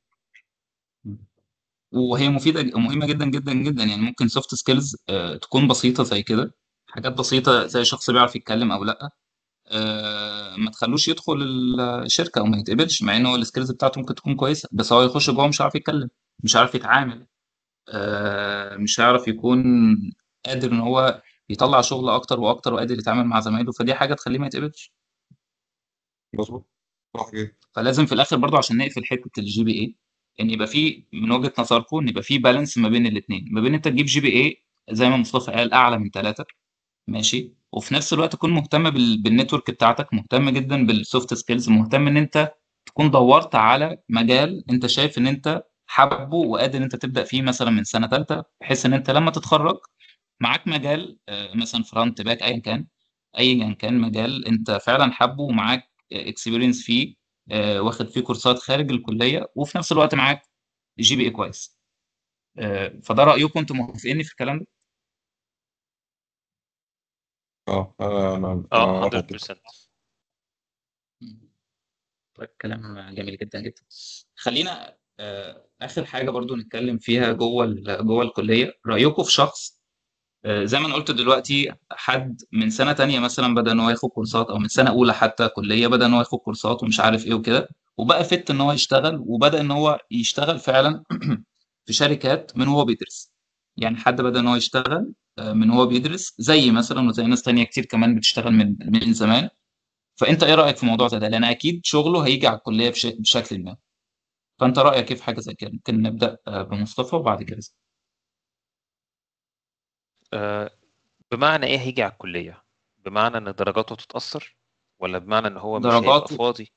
Speaker 3: وهي مفيده، مهمه جدا جدا جدا. يعني ممكن سوفت سكيلز تكون بسيطه زي كده، حاجات بسيطه زي شخص بيعرف يتكلم او لا، ما تخلوش يدخل الشركه او ما يتقبلش، مع ان هو السكيلز بتاعته ممكن تكون كويسه، بس هو يخش جوه مش عارف يتكلم. مش عارف يتعامل، مش هيعرف يكون قادر ان هو يطلع شغل اكتر واكتر وقادر يتعامل مع زمايله، فدي حاجه تخليه ما يتقبلش.
Speaker 2: مظبوط. صح جدا.
Speaker 3: فلازم في الاخر برضو عشان نقفل حته الجي بي اي، ان يبقى في من وجهه نظركم ان يبقى في بالانس ما بين الاثنين، ما بين انت تجيب جي بي اي زي ما مصطفى قال اعلى من 3، ماشي، وفي نفس الوقت تكون مهتم بالنتورك بتاعتك، مهتم جدا بالسوفت سكيلز، مهتم ان انت تكون دورت على مجال انت شايف ان انت حابه وقادر ان انت تبدا فيه مثلا من سنه ثالثه، بحيث ان انت لما تتخرج معاك مجال مثلا فرونت باك ايا كان، ايا كان مجال انت فعلا حابه ومعاك اكسبيرينس فيه، واخد فيه كورسات خارج الكليه، وفي نفس الوقت معاك جي بي اي كويس. فده رايكم، انتم موافقيني في الكلام ده؟
Speaker 2: اه انا
Speaker 1: اه
Speaker 2: موافق جدا.
Speaker 1: 100%.
Speaker 3: طيب كلام جميل جدا جدا. خلينا آخر حاجة برضو نتكلم فيها جوه الكلية، رأيكم في شخص زي ما أنا قلت دلوقتي، حد من سنة تانية مثلا بدأ إن هو ياخد كورسات، أو من سنة أولى حتى كلية بدأ إن هو ياخد كورسات ومش عارف إيه وكده، وبقى فت إن هو يشتغل، وبدأ إن هو يشتغل فعلا في شركات من هو بيدرس. يعني حد بدأ إن هو يشتغل من هو بيدرس، زي مثلا وزي ناس تانية كتير كمان بتشتغل من زمان. فانت ايه رايك في موضوع زي ده؟ لان اكيد شغله هيجي على الكليه بشكل ما. فانت رايك ايه في حاجه زي كده؟ ممكن نبدا بمصطفى وبعد كده
Speaker 1: آه، بمعنى ايه هيجي على الكلية؟ بمعنى ان درجاته تتأثر، ولا بمعنى ان هو مش هيبقى
Speaker 3: درجاته.
Speaker 1: فاضي؟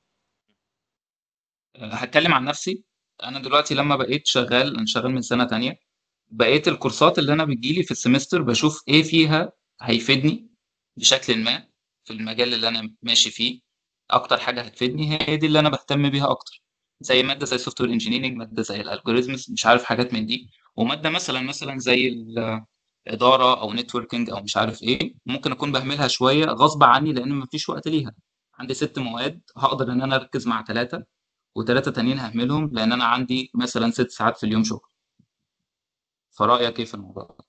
Speaker 3: هتكلم عن نفسي. انا دلوقتي لما بقيت شغال، انا شغال من سنه تانية، بقيت الكورسات اللي انا بتجيلي في السمستر بشوف ايه فيها هيفيدني بشكل ما في المجال اللي انا ماشي فيه. اكتر حاجه هتفيدني هي دي اللي انا بهتم بيها اكتر، زي ماده زي سوفت وير انجينيرنج، ماده زي الالجوريزمز، مش عارف حاجات من دي، وماده مثلا زي اداره او نتوركينج او مش عارف ايه، ممكن اكون بهملها شويه غصب عني لان مفيش وقت ليها. عندي 6 مواد هقدر ان انا اركز مع 3، وثلاثه تانيين ههملهم لان انا عندي مثلا 6 ساعات في اليوم شغل. فرايك ايه في الموضوع ده؟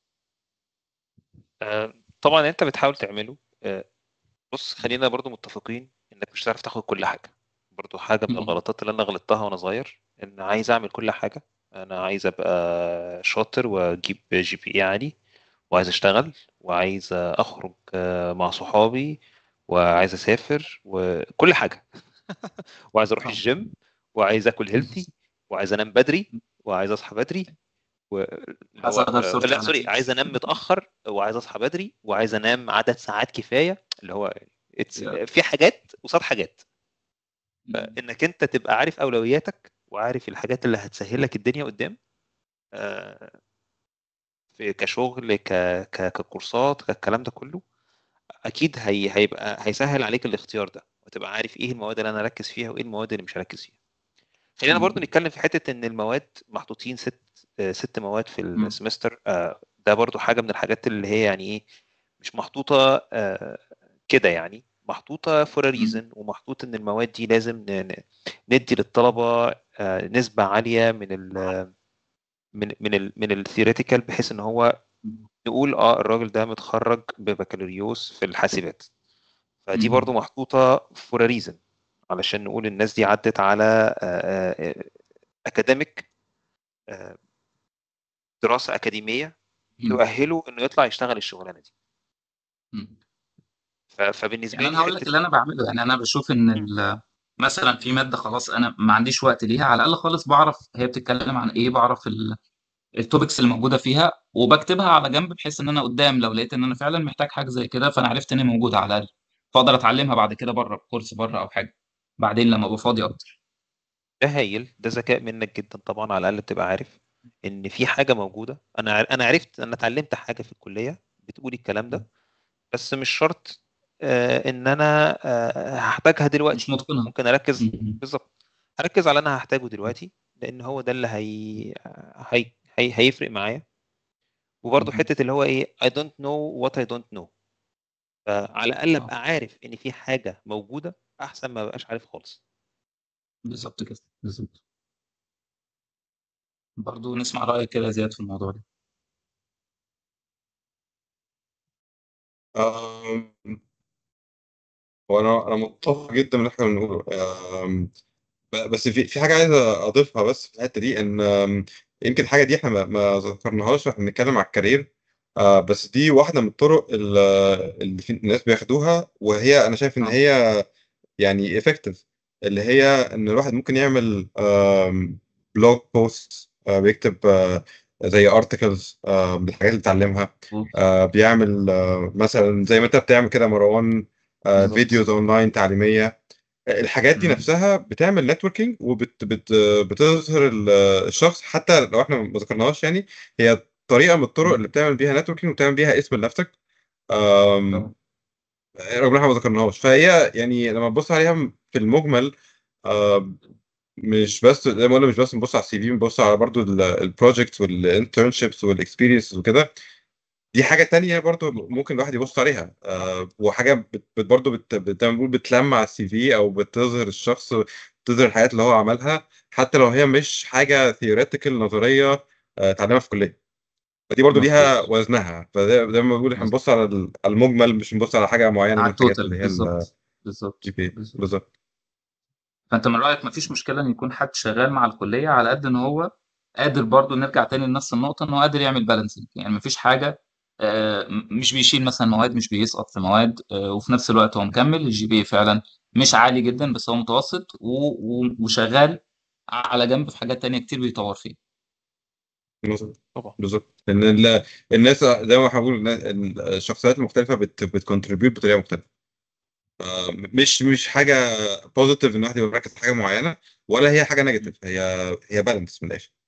Speaker 1: طبعا انت بتحاول تعمله. بص، خلينا برضو متفقين انك مش هتعرف تاخد كل حاجة. برضو حاجة من
Speaker 3: مم.
Speaker 1: الغلطات اللي انا غلطتها وانا صغير، ان عايز اعمل كل حاجة. انا عايز ابقى شاطر واجيب جي بي اي عالي، وعايز اشتغل، وعايز اخرج مع صحابي، وعايز اسافر وكل حاجة. وعايز اروح
Speaker 3: اه.
Speaker 1: الجيم، وعايز اكل هيلثي، وعايز انام بدري، وعايز اصحى بدري، اللي هو
Speaker 3: هصغر صورتي
Speaker 1: لا
Speaker 3: على
Speaker 1: سوري، عايز
Speaker 3: تيكس.
Speaker 1: انام متاخر، وعايز اصحى بدري، وعايز انام عدد ساعات كفايه، اللي هو
Speaker 3: يا.
Speaker 1: في حاجات قصاد حاجات.
Speaker 3: مم.
Speaker 1: انك انت تبقى عارف اولوياتك، وعارف الحاجات اللي هتسهل لك الدنيا قدام، آه، في كشغل ككورسات كالكلام ده كله. اكيد هيبقى هيسهل عليك الاختيار ده، وتبقى عارف ايه المواد اللي انا اركز فيها وايه المواد اللي مش هركز فيها. خلينا برضو
Speaker 3: مم.
Speaker 1: نتكلم في حتة ان المواد محطوطين 6 مواد في
Speaker 3: مم.
Speaker 1: السمستر. ده برضو حاجة من الحاجات اللي هي يعني ايه، مش محطوطة كده، يعني محطوطة for a
Speaker 3: مم.
Speaker 1: reason، ومحطوط ان المواد دي لازم ندي للطلبة نسبة عالية من الثيوريتيكال، بحيث ان هو نقول الراجل ده متخرج ببكالوريوس في الحاسبات. فدي برضو
Speaker 3: مم.
Speaker 1: محطوطة for a reason، علشان نقول الناس دي عدت على اكاديميك، دراسة أكاديمية
Speaker 3: مم.
Speaker 1: تؤهله إنه يطلع يشتغل الشغلانة دي.
Speaker 3: مم.
Speaker 1: فبالنسبة
Speaker 3: يعني
Speaker 1: لي
Speaker 3: انا هقول لك
Speaker 1: حتة
Speaker 3: اللي انا بعمله. يعني انا بشوف ان
Speaker 1: مم.
Speaker 3: مثلا في ماده خلاص انا ما عنديش وقت ليها، على الاقل خالص بعرف هي بتتكلم عن ايه، بعرف التوبكس اللي موجوده فيها، وبكتبها على جنب بحيث ان انا قدام لو لقيت ان انا فعلا محتاج حاجه زي كده فانا عرفت ان هي موجوده على الاقل، فاقدر اتعلمها بعد كده بره بكورس بره او حاجه بعدين لما ابقى فاضي اكتر.
Speaker 1: ده هايل، ده ذكاء منك جدا طبعا. على الأقل بتبقى عارف إن في حاجة موجودة. أنا عرفت، أنا اتعلمت حاجة في الكلية بتقول الكلام ده، بس مش شرط إن أنا هحتاجها
Speaker 3: مش
Speaker 1: دلوقتي.
Speaker 3: متقنها.
Speaker 1: ممكن أركز
Speaker 3: مم.
Speaker 1: بالظبط، هركز على أنا هحتاجه دلوقتي، لأن هو ده اللي هيفرق معايا. وبرضه
Speaker 3: مم.
Speaker 1: حتة اللي هو إيه I don't know what I don't know. فعلى الاقل
Speaker 3: اه
Speaker 1: ابقى عارف ان في حاجه موجوده، احسن ما بقاش عارف خالص.
Speaker 3: بالظبط كده بالظبط. برضو نسمع رايك كده زياد في الموضوع ده.
Speaker 2: آم، وانا متفق جدا من اللي احنا بنقوله. بس في حاجه عايز اضيفها بس في الحته دي، ان يمكن الحاجه دي احنا ما ذكرناهاش واحنا بنتكلم على الكارير. بس دي واحده من الطرق اللي في الناس بياخدوها، وهي انا شايف ان
Speaker 3: اه.
Speaker 2: هي يعني effective. اللي هي ان الواحد ممكن يعمل بلوج بوست، بيكتب زي ارتكلز بالحاجات اللي اتعلمها.
Speaker 3: مظبوط.
Speaker 2: بيعمل مثلا زي ما انت بتعمل كده مروان، فيديوز
Speaker 3: بالظبط.
Speaker 2: اونلاين تعليميه. الحاجات دي
Speaker 3: مم.
Speaker 2: نفسها بتعمل نتوركينج بتظهر الشخص، حتى لو احنا ما ذكرناهاش يعني. هي طريقه من الطرق
Speaker 3: مم.
Speaker 2: اللي بتعمل بيها نتوركينج وبتعمل بيها اسم لنفسك. آم،
Speaker 3: طبعا.
Speaker 2: رغم ان احنا ما ذكرناهاش، فهي يعني لما تبص عليها في المجمل، آم، مش بس زي ما قلنا، مش بس نبص على السي في، بنبص على برضو البروجكتس والانترنشيبس والاكسبيرينس وكده. دي حاجة تانية برضو ممكن الواحد يبص عليها، وحاجة برضو زي ما بنقول بتلمع السي في أو بتظهر الشخص، بتظهر الحاجات اللي هو عملها، حتى لو هي مش حاجة ثيوريتيكال نظرية اتعلمها في الكلية. فدي برضو ليها
Speaker 3: مظبوط.
Speaker 2: وزنها. فزي ما بقول احنا
Speaker 3: مظبوط.
Speaker 2: بنبص على على المجمل، مش بنبص على حاجة معينة من
Speaker 3: على
Speaker 2: الحاجات
Speaker 3: التوتال،
Speaker 2: اللي هي الجي
Speaker 3: بالظبط. بالظبط.
Speaker 2: بي.
Speaker 3: بالظبط.
Speaker 2: بالظبط.
Speaker 3: فانت من رايك مفيش مشكله ان يكون حد شغال مع الكليه على قد ان هو قادر، برضو نرجع تاني لنفس النقطه، ان هو قادر يعمل بالانسنج. يعني مفيش حاجه مش بيشيل مثلا مواد، مش بيسقط في مواد، وفي نفس الوقت هو مكمل الجي بي فعلا مش عالي جدا بس هو متوسط وشغال على جنب في حاجات تانية كتير بيطور فيها.
Speaker 2: بالظبط.
Speaker 1: طبعا.
Speaker 2: بالظبط. لأن الناس زي ما احنا بنقول، الشخصيات المختلفة بتكونتريبيوت بطريقة مختلفة. مش حاجه بوزيتيف ان الواحد يبقى مركز في حاجه معينه، ولا هي حاجه نيجاتيف. هي بالانس من الاخر.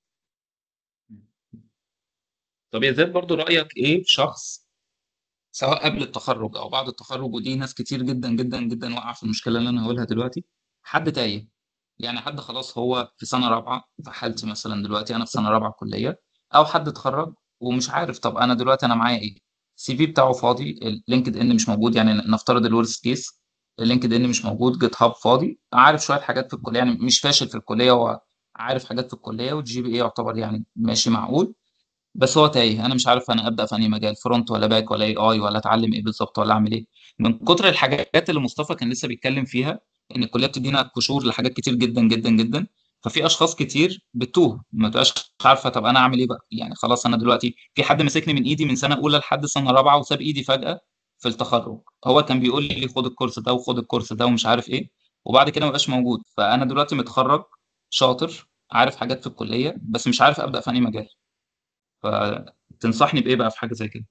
Speaker 3: طب يا زياد، برضو رأيك ايه في شخص سواء قبل التخرج او بعد التخرج؟ ودي ناس كتير جدا جدا جدا واقعه في المشكله اللي انا هقولها دلوقتي. حد تايه، يعني حد خلاص هو في سنه رابعه، في حالتي مثلا دلوقتي انا في سنه رابعه كليه، او حد اتخرج ومش عارف طب انا دلوقتي انا معايا ايه. السي في بتاعه فاضي، اللينكد ان مش موجود، يعني نفترض الورست كيس، اللينكد ان مش موجود، جيت هاب فاضي، عارف شويه حاجات في الكليه، يعني مش فاشل في الكليه، هو عارف حاجات في الكليه، والجي بي اي يعتبر يعني ماشي معقول، بس هو تايه، انا مش عارف انا ابدا في انهي مجال، فرونت ولا باك ولا اي اي، ولا اتعلم ايه بالظبط، ولا اعمل ايه. من كتر الحاجات اللي مصطفى كان لسه بيتكلم فيها، ان الكليه بتدينا قشور لحاجات كتير جدا جدا جدا، ففي اشخاص كتير بتوه، ما تبقاش عارفه طب انا اعمل ايه بقى. يعني خلاص انا دلوقتي في حد مسكني من ايدي من سنه اولى لحد سنه رابعه وساب ايدي فجاه في التخرج، هو كان بيقول لي خد الكورس ده وخد الكورس ده ومش عارف ايه، وبعد كده ما بقاش موجود. فانا دلوقتي متخرج شاطر، عارف حاجات في الكليه، بس مش عارف ابدا في انهي مجال. فتنصحني بايه بقى في حاجه زي كده؟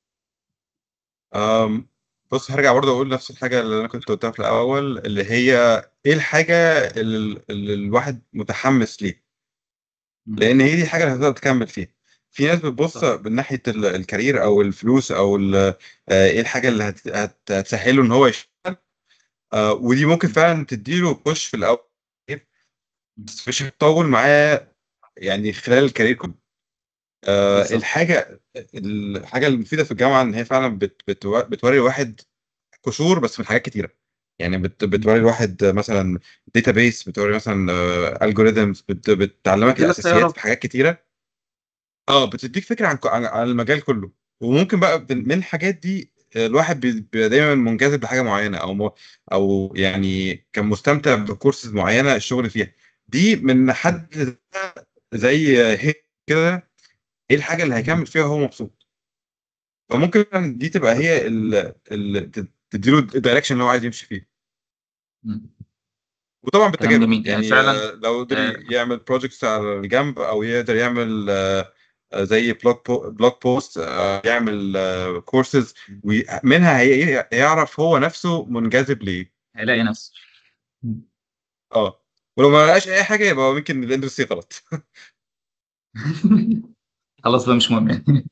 Speaker 2: أم بص، هرجع برضه اقول نفس الحاجه اللي انا كنت قلتها في الاول، اللي هي ايه الحاجه اللي الواحد متحمس ليه.
Speaker 3: مم.
Speaker 2: لان هي دي الحاجه اللي هتقدر تكمل فيها. في ناس بتبص
Speaker 3: صح.
Speaker 2: من ناحيه الكارير او الفلوس او ايه الحاجه اللي هتسهله ان هو يشتغل. ودي ممكن
Speaker 3: مم.
Speaker 2: فعلا تديله بوش في الاول،
Speaker 3: مم.
Speaker 2: بس مش هتطول معاه يعني خلال الكارير كله.
Speaker 3: بالظبط.
Speaker 2: الحاجه المفيده في الجامعه ان هي فعلا بتوري الواحد قشور بس من حاجات كتيره. يعني
Speaker 3: مم.
Speaker 2: بتوري الواحد مثلا داتابيس، بتوري مثلا الجوريزمز، بتعلمك
Speaker 3: تدي لك
Speaker 2: الاساسيات
Speaker 3: خيارات.
Speaker 2: في حاجات كتيره. اه، بتديك فكره عن المجال كله. وممكن بقى من الحاجات دي الواحد بيبقى دايما منجذب لحاجه معينه، او يعني كان مستمتع بكورسز معينه الشغل فيها. دي من حد زي هيك كده، ايه الحاجه اللي
Speaker 3: مم.
Speaker 2: هيكمل فيها وهو مبسوط. فممكن فعلاً دي تبقى هي اللي تديله الدايركشن اللي هو عايز يمشي فيه.
Speaker 3: مم.
Speaker 2: وطبعا
Speaker 3: كلام
Speaker 2: بالتجارب،
Speaker 3: جميل يعني
Speaker 2: يعني
Speaker 3: فعلا.
Speaker 2: لو قدر
Speaker 3: آه،
Speaker 2: يعمل بروجكتس على الجنب، او يقدر يعمل زي بلوج بوست، يعمل كورسز، ومنها هيعرف هو نفسه منجذب ليه.
Speaker 3: هيلاقي نفسه. مم.
Speaker 2: اه. ولو ما لقاش اي حاجه يبقى ممكن الاندستري غلط.
Speaker 3: خلاص بقى مش مهم يعني.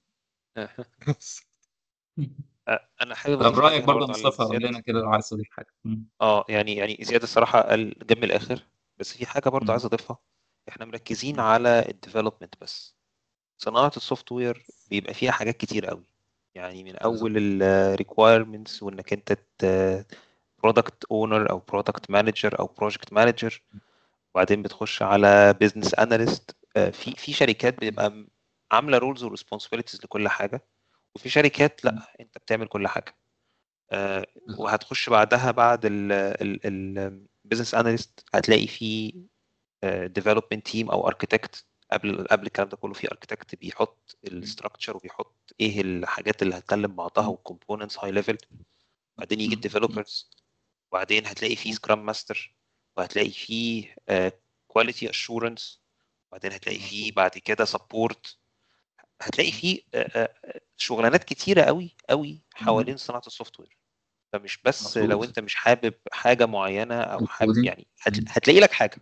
Speaker 1: انا حابب
Speaker 3: طب
Speaker 1: اضيف حاجه
Speaker 3: رايك
Speaker 1: هنا
Speaker 3: برضه
Speaker 1: برضو
Speaker 3: يا
Speaker 1: على
Speaker 3: مصطفى، قول
Speaker 1: زياد.
Speaker 3: لنا كده لو عايز تضيف حاجه. مم.
Speaker 1: يعني زياد الصراحه قال جنب الاخر، بس في حاجه برضو
Speaker 3: مم.
Speaker 1: عايز اضيفها. احنا مركزين على الديفلوبمنت بس. صناعه السوفت وير بيبقى فيها حاجات كتير قوي، يعني من
Speaker 3: بالظبط.
Speaker 1: اول الريكويرمنتس، وانك انت برودكت اونر او برودكت مانجر او بروجكت مانجر، وبعدين بتخش على بزنس اناليست. في شركات بتبقى عامله رولز وريسبونسبيلتيز لكل حاجه، وفي شركات لا،
Speaker 3: مم.
Speaker 1: انت بتعمل كل حاجه. وهتخش بعدها بعد البزنس اناليست هتلاقي في ديفلوبمنت تيم او اركيتكت قبل الكلام ده كله في اركتكت بيحط الستراكشر وبيحط ايه الحاجات اللي هتكلم بعضها والكومبوننتس هاي ليفل. بعدين يجي الديفلوبرز، وبعدين هتلاقي فيه سكرام ماستر، وهتلاقي فيه كواليتي اشورنس، وبعدين هتلاقي فيه بعد كده سبورت. هتلاقي فيه شغلانات كتيره قوي قوي حوالين صناعه السوفت وير. فمش بس لو
Speaker 3: مظبوط.
Speaker 1: انت مش حابب حاجه معينه او حابب،
Speaker 3: الكودينج.
Speaker 1: يعني هتلاقي لك حاجه.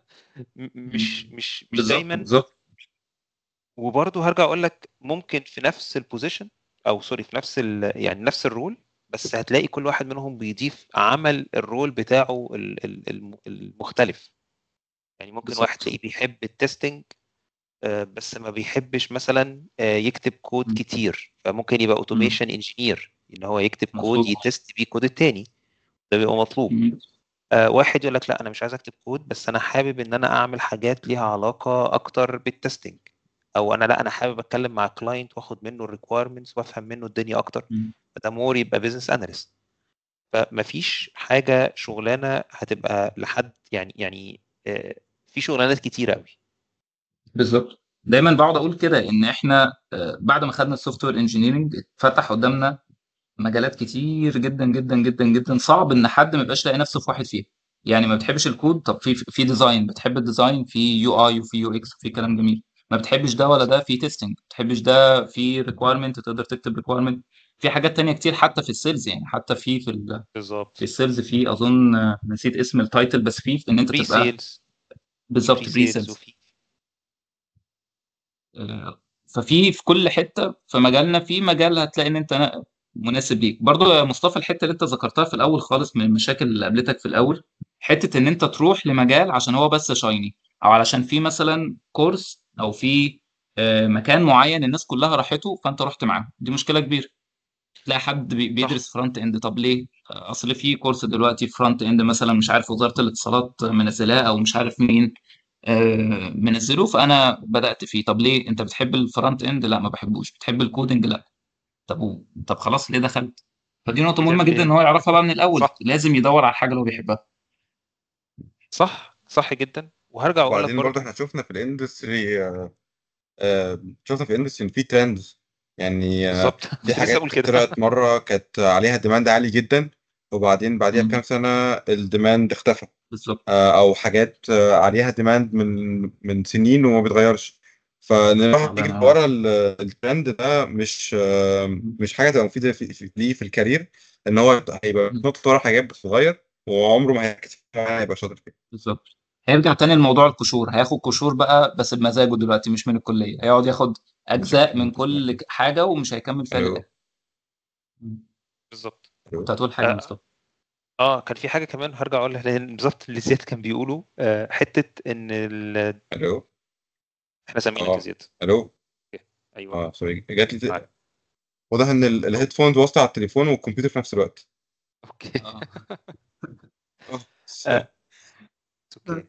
Speaker 1: مش
Speaker 3: بالظبط
Speaker 1: دايما.
Speaker 3: بالظبط.
Speaker 1: وبرضه هرجع اقول لك ممكن في نفس البوزيشن، او سوري في نفس يعني نفس الرول، بس هتلاقي كل واحد منهم بيضيف عمل الرول بتاعه المختلف. يعني ممكن واحد
Speaker 3: بالظبط.
Speaker 1: تلاقيه بيحب التستنج بس ما بيحبش مثلا يكتب كود كتير، فممكن يبقى اوتوميشن انجينير ان هو يكتب كود
Speaker 3: مظبوط.
Speaker 1: يتست بيه كود التاني. ده بيبقى مطلوب. واحد يقول لك لا انا مش عايز اكتب كود، بس انا حابب ان انا اعمل حاجات ليها علاقه اكتر بالتستنج، او انا لا انا حابب اتكلم مع كلاينت واخد منه الريكويرمنتس وافهم منه الدنيا اكتر، فده مور يبقى بزنس اناليست. فمفيش حاجه شغلانه هتبقى لحد يعني في شغلانات كتيره قوي.
Speaker 3: بالظبط. دايما بقعد اقول كده ان احنا بعد ما خدنا السوفت وير انجينيرنج فتح قدامنا مجالات كتير جدا جدا جدا جدا، صعب ان حد ما يبقاش لاقي نفسه في واحد فيها. يعني ما بتحبش الكود، طب في ديزاين، بتحب الديزاين، في يو اي وفي يو اكس وفي كلام جميل. ما بتحبش ده ولا ده، في تيستنج. ما بتحبش ده، في ريكويرمنت تقدر تكتب ريكويرمنت. في حاجات تانية كتير حتى في السيلز، يعني حتى في
Speaker 1: بالظبط.
Speaker 3: السيلز، في اظن نسيت اسم التايتل، بس في ان انت
Speaker 1: بري
Speaker 3: تبقى
Speaker 1: سيلز. في بري
Speaker 3: بالظبط بري
Speaker 1: سيلز
Speaker 3: سيلز.
Speaker 1: وفي
Speaker 3: ففي كل حته في مجالنا، في مجال هتلاقي ان انت مناسب ليك. برضو يا مصطفى، الحته اللي انت ذكرتها في الاول خالص من المشاكل اللي قابلتك في الاول، حته ان انت تروح لمجال عشان هو بس شايني، او علشان في مثلا كورس، او في مكان معين الناس كلها راحته فانت رحت معاهم، دي مشكله كبيره. تلاقي حد
Speaker 1: صح.
Speaker 3: بيدرس فرونت اند، طب ليه؟ اصل في كورس دلوقتي فرونت اند مثلا، مش عارف وزاره الاتصالات منزلاه، او مش عارف مين منزله، فانا بدات فيه. طب ليه؟ انت بتحب الفرونت اند؟ لا ما بحبوش. بتحب الكودنج؟ لا. طب خلاص ليه دخلت؟ فدي نقطه مهمه جدا ان هو يعرفها بقى من الاول،
Speaker 1: صح
Speaker 3: لازم يدور على الحاجه اللي هو بيحبها.
Speaker 1: صح صح جدا. وهرجع اقول لك
Speaker 2: وبعدين برضه
Speaker 1: برضو.
Speaker 2: احنا شفنا في الاندستري، شفنا في الاندستري ان في ترندز. يعني
Speaker 1: بالظبط.
Speaker 2: في
Speaker 1: كنت لسه
Speaker 2: حاجات
Speaker 1: اقول كده.
Speaker 2: طلعت مره كانت عليها ديماند عالي جدا، وبعدين بعديها بكام
Speaker 3: مم.
Speaker 2: سنه الديماند اختفى.
Speaker 3: بالظبط.
Speaker 2: او حاجات عليها ديماند من سنين وما بيتغيرش. فان الواحد
Speaker 3: الله
Speaker 2: يجري
Speaker 3: ينور عليك.
Speaker 2: ورا الترند ده مش حاجه تبقى مفيده ليه في الكارير. ان هو هيبقى
Speaker 3: مم.
Speaker 2: نقطه ورا حاجات بتتغير، وعمره ما هيبقى شاطر فيها.
Speaker 3: بالظبط. هيرجع تاني لموضوع القشور، هياخد قشور بقى بس بمزاجه دلوقتي، مش من الكليه، هيقعد ياخد اجزاء من كل حاجه ومش هيكمل فيها
Speaker 2: الو.
Speaker 3: للاخر. مم.
Speaker 1: بالظبط.
Speaker 3: كنت
Speaker 2: الو.
Speaker 3: هتقول حاجه يا
Speaker 1: اه
Speaker 3: مصطفى؟
Speaker 1: كان في حاجه كمان هرجع اقولها، لان بالظبط اللي زياد كان بيقوله حته ان
Speaker 2: الو.
Speaker 1: احنا سامعينك يا
Speaker 2: اه.
Speaker 1: زياد.
Speaker 2: الو.
Speaker 1: أوكي. ايوه.
Speaker 2: اه سوري جات لي.
Speaker 1: معاك.
Speaker 2: واضح ان الهيدفونز واصله على التليفون والكمبيوتر في نفس الوقت.
Speaker 1: اوكي.
Speaker 3: اه.
Speaker 2: اه.
Speaker 1: آه، اوكي.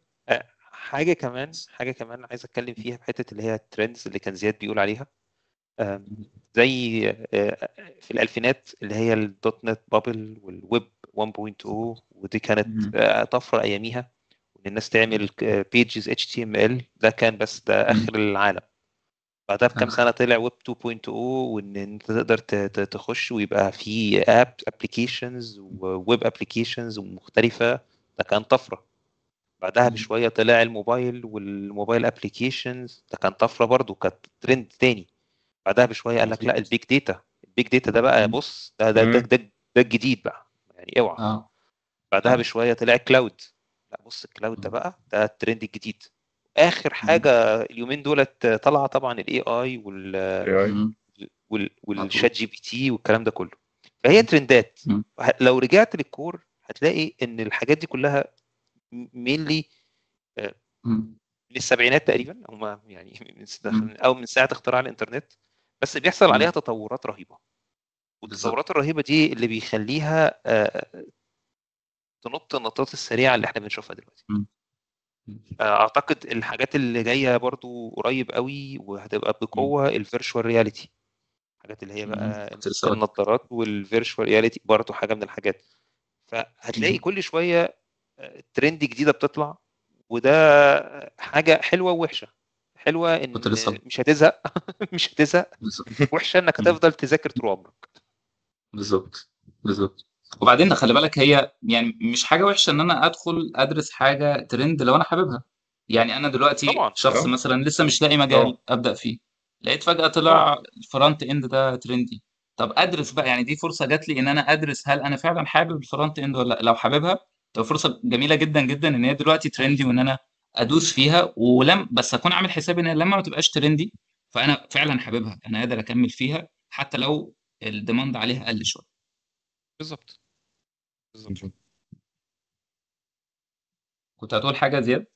Speaker 1: حاجه كمان عايز اتكلم فيها في حته اللي هي الترندز اللي كان زياد بيقول عليها. آم، زي في الألفينات اللي هي الدوت نت بابل والويب 1.0، ودي كانت
Speaker 3: مم.
Speaker 1: طفرة أياميها، وإن الناس تعمل بيجز HTML. ده كان بس ده
Speaker 3: مم.
Speaker 1: آخر العالم. بعدها بكام
Speaker 3: آه.
Speaker 1: سنة طلع ويب 2.0، وإن أنت تقدر تخش ويبقى في ابلكيشنز وويب ابلكيشنز مختلفة. ده كان طفرة. بعدها
Speaker 3: مم.
Speaker 1: بشوية طلع الموبايل والموبايل ابلكيشنز، ده كان طفرة برضو، كانت ترند تاني. بعدها بشويه قال لك لا
Speaker 2: مظبوط.
Speaker 1: البيج داتا. البيج داتا ده بقى
Speaker 3: مم.
Speaker 1: بص ده الجديد بقى، يعني اوعى.
Speaker 3: اه.
Speaker 1: بعدها
Speaker 3: اه.
Speaker 1: بشويه طلع كلاود. لا بص الكلاود ده بقى ده الترند الجديد. اخر
Speaker 3: مم.
Speaker 1: حاجه اليومين دولت طالعه طبعا الاي اي
Speaker 2: AI.
Speaker 3: مم.
Speaker 1: والشات جي بي تي والكلام ده كله. فهي ترندات.
Speaker 3: مم.
Speaker 1: لو رجعت للكور هتلاقي ان الحاجات دي كلها مينلي
Speaker 3: مم.
Speaker 1: من السبعينات تقريبا، هم يعني
Speaker 3: مم.
Speaker 1: او من ساعه اختراع الانترنت. بس بيحصل عليها
Speaker 3: مم.
Speaker 1: تطورات رهيبه.
Speaker 3: بالظبط.
Speaker 1: والتطورات الرهيبه دي اللي بيخليها تنط النطات السريعه اللي احنا بنشوفها دلوقتي.
Speaker 3: مم.
Speaker 1: اعتقد الحاجات اللي جايه برضو قريب قوي وهتبقى
Speaker 3: مم.
Speaker 1: بقوه الفيرتشوال رياليتي. الحاجات اللي هي
Speaker 3: مم.
Speaker 1: بقى
Speaker 3: كنت لسه أقول.
Speaker 1: النظارات والفيرتشوال رياليتي برضو حاجه من الحاجات. فهتلاقي
Speaker 3: مم.
Speaker 1: كل شويه ترند جديده بتطلع. وده حاجه حلوه ووحشه. حلوه
Speaker 3: كنت
Speaker 1: ان
Speaker 3: لسه
Speaker 1: مش هتزهق مش هتزهق.
Speaker 3: بالظبط.
Speaker 1: وحشه انك
Speaker 3: مم.
Speaker 1: هتفضل تذاكر طول عمرك.
Speaker 3: بالظبط. بالظبط. وبعدين خلي بالك، هي يعني مش حاجه وحشه ان انا ادخل ادرس حاجه ترند لو انا حاببها. يعني انا دلوقتي
Speaker 1: طبعا
Speaker 3: شخص
Speaker 2: اه
Speaker 3: مثلا لسه مش لاقي
Speaker 2: طبعا.
Speaker 3: مجال ابدا فيه، لقيت فجاه
Speaker 1: طبعا
Speaker 3: طلع الفرونت اند ده ترندي. طب ادرس بقى، يعني دي فرصه جات لي ان انا ادرس هل انا فعلا حابب الفرونت اند ولا لا. لو حاببها تبقى فرصه جميله جدا جدا ان هي دلوقتي ترندي، وان انا ادوس فيها. ولم بس اكون عامل حسابي ان لما ما تبقاش ترندي فانا فعلا حاببها، انا قادر اكمل فيها حتى لو الديماند عليها قل شويه.
Speaker 1: بالظبط بالظبط.
Speaker 3: كنت هتقول حاجه زياده؟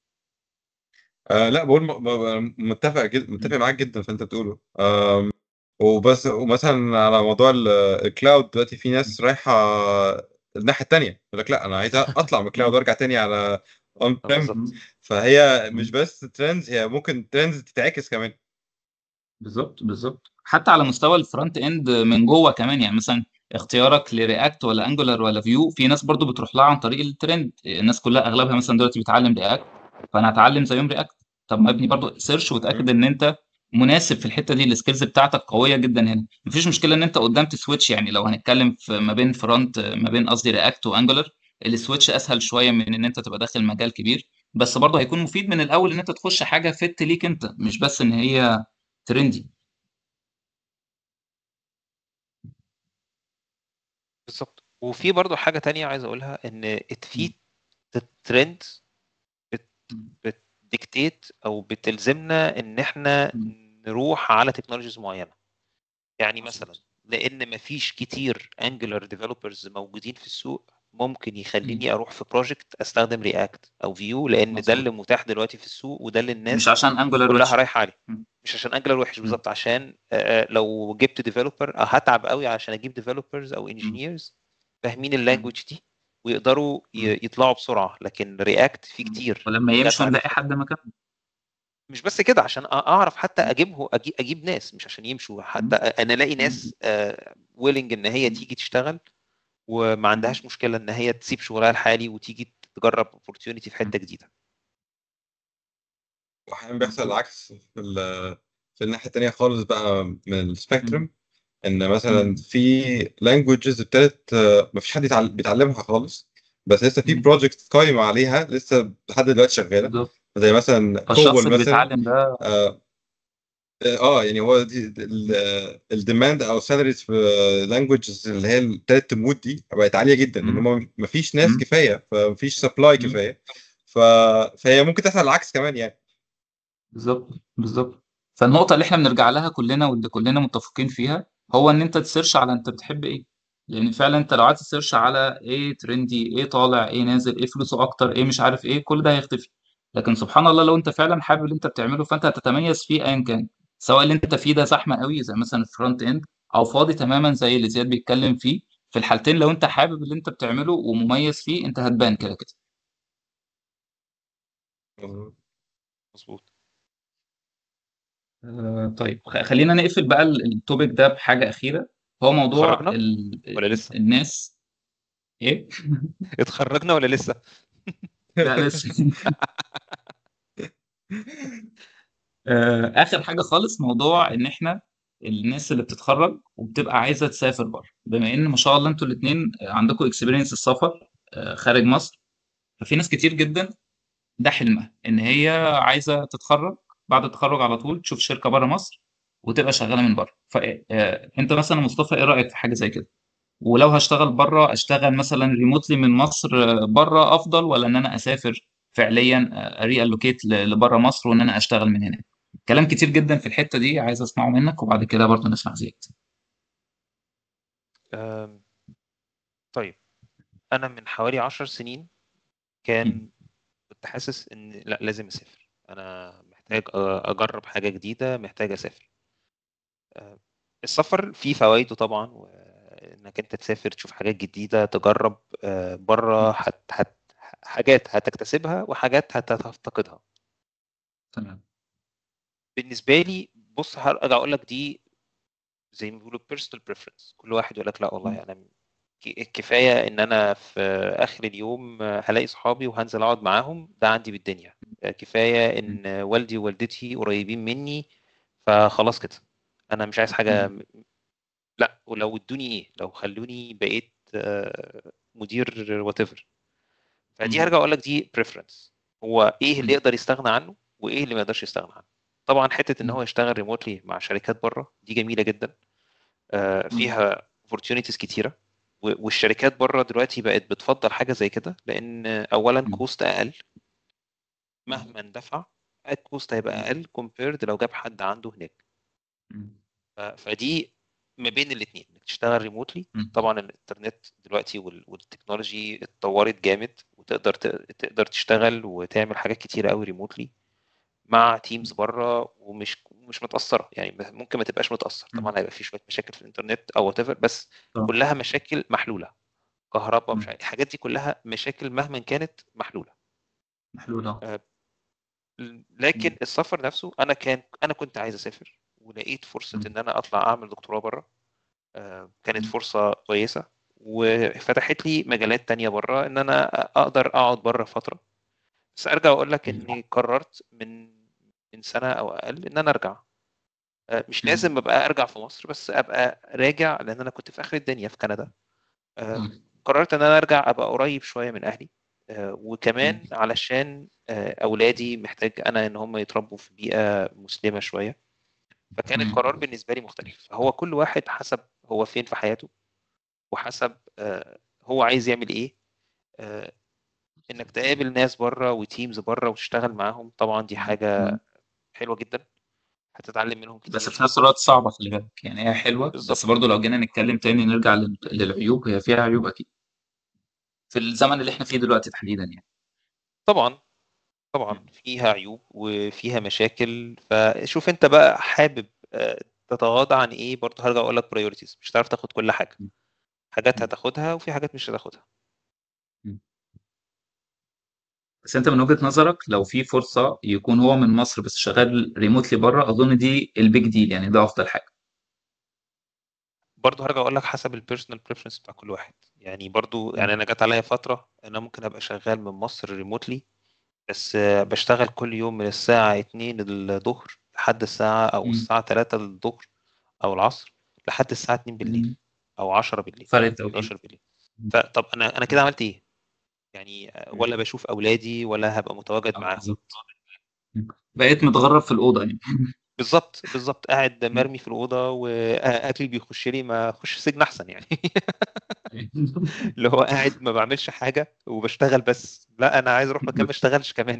Speaker 2: لا بقول متفق معاك جدا في اللي انت بتقوله. وبس، ومثلا على موضوع الكلاود دلوقتي في ناس رايحه الناحيه التانيه، يقول لك لا انا عايز اطلع من الكلاود
Speaker 3: مم.
Speaker 2: وارجع تاني على اون بريم.
Speaker 1: بالظبط
Speaker 2: فهي مش
Speaker 3: مم.
Speaker 2: بس ترندز، هي ممكن ترندز تتعكس كمان.
Speaker 3: بالظبط. بالظبط. حتى على مستوى الفرونت اند من جوه كمان، يعني مثلا اختيارك لرياكت ولا انجولار ولا فيو، في ناس برضو بتروح لها عن طريق الترند. الناس كلها اغلبها مثلا دلوقتي بتتعلم رياكت، فانا هتعلم زيهم رياكت. طب ما ابني برضو سيرش وتاكد
Speaker 2: مم.
Speaker 3: ان انت مناسب في الحته دي، السكيلز بتاعتك قويه جدا هنا. مفيش مشكله ان انت قدام تسويتش، يعني لو هنتكلم في ما بين فرونت، ما بين قصدي رياكت وانجولار، السويتش اسهل شويه من ان انت تبقى داخل مجال كبير. بس برضه هيكون مفيد من الاول ان انت تخش حاجه فت ليك انت، مش بس ان هي ترندي.
Speaker 1: بالظبط. وفي برضو حاجه تانية عايز اقولها، ان في ترند بتديكتيت او بتلزمنا ان احنا
Speaker 3: مم.
Speaker 1: نروح على تكنولوجيز معينه. يعني مثلا لان مفيش كتير انجلر ديفلوبرز موجودين في السوق، ممكن
Speaker 3: مم.
Speaker 1: يخليني اروح في بروجكت استخدم رياكت او فيو، لان ده
Speaker 3: مظبوط.
Speaker 1: اللي متاح دلوقتي في السوق وده اللي
Speaker 3: مش
Speaker 1: الناس
Speaker 3: عشان انجولار
Speaker 1: كلها
Speaker 3: وحش.
Speaker 1: رايحه عليه.
Speaker 3: مم.
Speaker 1: مش عشان انجلر وحش،
Speaker 3: مم.
Speaker 1: بالظبط، عشان لو جبت ديفلوبر هتعب قوي عشان اجيب ديفلوبرز او
Speaker 3: مم.
Speaker 1: انجينيرز فاهمين
Speaker 3: مم.
Speaker 1: اللانجوج دي ويقدروا
Speaker 3: مم.
Speaker 1: يطلعوا بسرعه. لكن رياكت في
Speaker 3: مم.
Speaker 1: كتير
Speaker 3: ولما
Speaker 1: جت
Speaker 3: يمشوا
Speaker 1: عليه
Speaker 3: نلاقي
Speaker 1: فتره.
Speaker 3: حد مكانه.
Speaker 1: مش بس كده، عشان اعرف حتى
Speaker 3: مم.
Speaker 1: اجيب ناس، مش عشان يمشوا، حتى
Speaker 3: مم.
Speaker 1: انا الاقي
Speaker 3: مم.
Speaker 1: ناس ويلنج ان هي
Speaker 3: مم.
Speaker 1: تيجي تشتغل وما
Speaker 3: مم.
Speaker 1: عندهاش مشكله ان هي تسيب شغلها الحالي وتيجي تجرب opportunity في
Speaker 3: مم.
Speaker 1: حته جديده.
Speaker 2: واحيانا بيحصل العكس في الناحيه التانيه خالص بقى من السبيكترم، ان مثلا
Speaker 3: مم.
Speaker 2: في لانجوجز ابتدت مفيش حد بيتعلمها خالص، بس لسه في
Speaker 3: مم.
Speaker 2: بروجكت قايمه عليها لسه لحد دلوقتي شغاله.
Speaker 3: بالظبط.
Speaker 2: زي مثلا
Speaker 3: فالشخص
Speaker 2: كوبول
Speaker 3: اللي
Speaker 2: مثلا.
Speaker 3: بيتعلم ده.
Speaker 2: اه يعني هو دي الديماند او سالاريز في لانجوجز اللي هي ابتدت تموت دي بقت عاليه جدا، لان
Speaker 3: مم.
Speaker 2: هم مفيش ناس
Speaker 3: مم.
Speaker 2: كفايه، فمفيش سبلاي
Speaker 3: مم.
Speaker 2: كفايه. ف... فهي ممكن تحصل العكس كمان يعني.
Speaker 3: بالظبط. بالظبط. فالنقطة اللي احنا بنرجع لها كلنا واللي كلنا متفقين فيها، هو ان انت تسيرش على انت بتحب ايه. لان فعلا انت لو قعدت تسيرش على ايه ترندي، ايه طالع، ايه نازل، ايه فلوسه اكتر، ايه مش عارف ايه، كل ده هيختفي. لكن سبحان الله، لو انت فعلا حابب اللي انت بتعمله فانت هتتميز فيه ايا كان. سواء اللي انت فيه ده زحمة قوي زي مثلا الفرونت اند، او فاضي تماما زي اللي زياد بيتكلم فيه. في الحالتين لو انت حابب اللي انت بتعمله ومميز فيه انت هتبان كده كده.
Speaker 1: مظبوط.
Speaker 3: طيب خلينا نقفل بقى التوبيك ده بحاجة أخيرة. هو موضوع
Speaker 1: اتخرجنا ولا لسه؟
Speaker 3: الناس. إيه؟
Speaker 1: اتخرجنا ولا لسه؟
Speaker 3: لا لسه. آخر حاجة خالص، موضوع إن إحنا الناس اللي بتتخرج وبتبقى عايزة تسافر بره، بما إن ما شاء الله أنتوا الاتنين عندكم إكسبيرينس السفر خارج مصر. ففي ناس كتير جدا ده حلمها إن هي عايزة تتخرج، بعد التخرج على طول تشوف شركة بره مصر وتبقى شغالة من بره. فأنت مثلا مصطفى إيه رأيك في حاجة زي كده؟ ولو هشتغل بره اشتغل مثلا ريموتلي من مصر بره افضل، ولا ان انا اسافر فعليا اري الوكيت لبره مصر وان انا اشتغل من هنا؟ كلام كتير جدا في الحتة دي عايز اسمعه منك، وبعد كده برضه نسمع زياد.
Speaker 1: أم، طيب، انا من حوالي 10 سنين
Speaker 3: م-
Speaker 1: كنت حاسس ان لا، لازم اسافر، انا محتاج اجرب حاجه جديده، محتاج اسافر. أه، السفر فيه فوائده طبعا، وانك انت تسافر تشوف حاجات جديده، تجرب بره،
Speaker 3: م-
Speaker 1: حاجات هتكتسبها وحاجات هتفتقدها.
Speaker 3: تمام.
Speaker 1: بالنسبه لي، بص هرجع اقول لك دي زي ما بيقولوا personal preference. كل واحد يقول لك لا
Speaker 3: م-
Speaker 1: والله انا كفايه ان انا في اخر اليوم هلاقي صحابي وهنزل اقعد معاهم، ده عندي بالدنيا. كفايه ان والدي ووالدتي قريبين مني، فخلاص كده انا مش عايز حاجه. لا، ولو ادوني ايه، لو خلوني بقيت مدير وات ايفر. فدي هرجع اقول لك دي بريفرنس. هو ايه اللي يقدر يستغنى عنه وايه اللي ما يقدرش يستغنى عنه. طبعا حته ان هو يشتغل ريموتلي مع شركات بره دي جميله جدا، فيها opportunities كتيره. والشركات بره دلوقتي بقت بتفضل حاجه زي كده، لان اولا كوست اقل. مهما دفع الكوست هيبقى اقل كومبيرد لو جاب حد عنده هناك. فدي ما بين الاثنين انك تشتغل ريموتلي. طبعا الانترنت دلوقتي والتكنولوجي اتطورت جامد، وتقدر تقدر تشتغل وتعمل حاجات كتيره قوي ريموتلي مع تيمز بره، ومش متاثره. يعني ممكن ما تبقاش متاثر، طبعا هيبقى في شويه مشاكل في الانترنت او وات ايفر، بس كلها مشاكل محلوله. كهرباء مش عارف، الحاجات دي كلها مشاكل مهما كانت محلوله. لكن السفر نفسه، انا كنت عايز اسافر، ولقيت فرصه ان انا اطلع اعمل دكتوراه بره. كانت فرصه كويسه، وفتحت لي مجالات تانية بره ان انا اقدر اقعد بره فتره. بس ارجع اقول لك اني قررت من سنه او اقل ان انا ارجع. مش لازم ابقى ارجع في مصر، بس ابقى راجع، لان انا كنت في اخر الدنيا في كندا. قررت ان انا ارجع ابقى قريب شويه من اهلي، وكمان علشان اولادي محتاج انا ان هم يتربوا في بيئه مسلمه شويه. فكان القرار بالنسبه لي مختلف. هو كل واحد حسب هو فين في حياته، وحسب هو عايز يعمل ايه. انك تقابل ناس بره وتيمز بره وتشتغل معاهم، طبعا دي حاجه حلوه جدا، هتتعلم منهم كتير.
Speaker 3: بس في نفس الوقت صعبة، خلي بالك، يعني هي حلوة بس
Speaker 1: بالظبط.
Speaker 3: برضو لو جينا نتكلم تاني نرجع للعيوب، هي فيها عيوب أكيد في الزمن اللي احنا فيه دلوقتي تحديدا يعني.
Speaker 1: طبعا فيها عيوب وفيها مشاكل. فشوف انت بقى حابب تتغاضى عن ايه. برضه هرجع اقول لك برايورتيز، مش هتعرف تاخد كل حاجه. حاجات هتاخدها وفي حاجات مش هتاخدها.
Speaker 3: بس انت من وجهة نظرك لو في فرصة يكون هو من مصر بس شغال ريموتلي بره، اظن دي البيج ديل، يعني ده افضل حاجة.
Speaker 1: برضه هرجع اقول لك حسب البيرسونال بريفرنس بتاع كل واحد. يعني برضه، يعني انا جت عليا فتره انا ممكن ابقى شغال من مصر ريموتلي، بس بشتغل كل يوم من الساعه 2 الظهر لحد الساعه او الساعه 3 الظهر او العصر، لحد الساعه 2 بالليل او 10 بالليل
Speaker 3: فرق
Speaker 1: او
Speaker 3: التوقيت.
Speaker 1: 11 بالليل. فطب انا كده عملت ايه؟ يعني ولا بشوف اولادي ولا هبقى متواجد معاهم.
Speaker 3: بالظبط. بقيت متغرب في الأوضة يعني.
Speaker 1: بالظبط قاعد مرمي في الاوضه، واكلي بيخش لي، ما اخش سجن احسن يعني. اللي هو قاعد ما بعملش حاجه وبشتغل بس. لا، انا عايز اروح مكان ما اشتغلش كمان.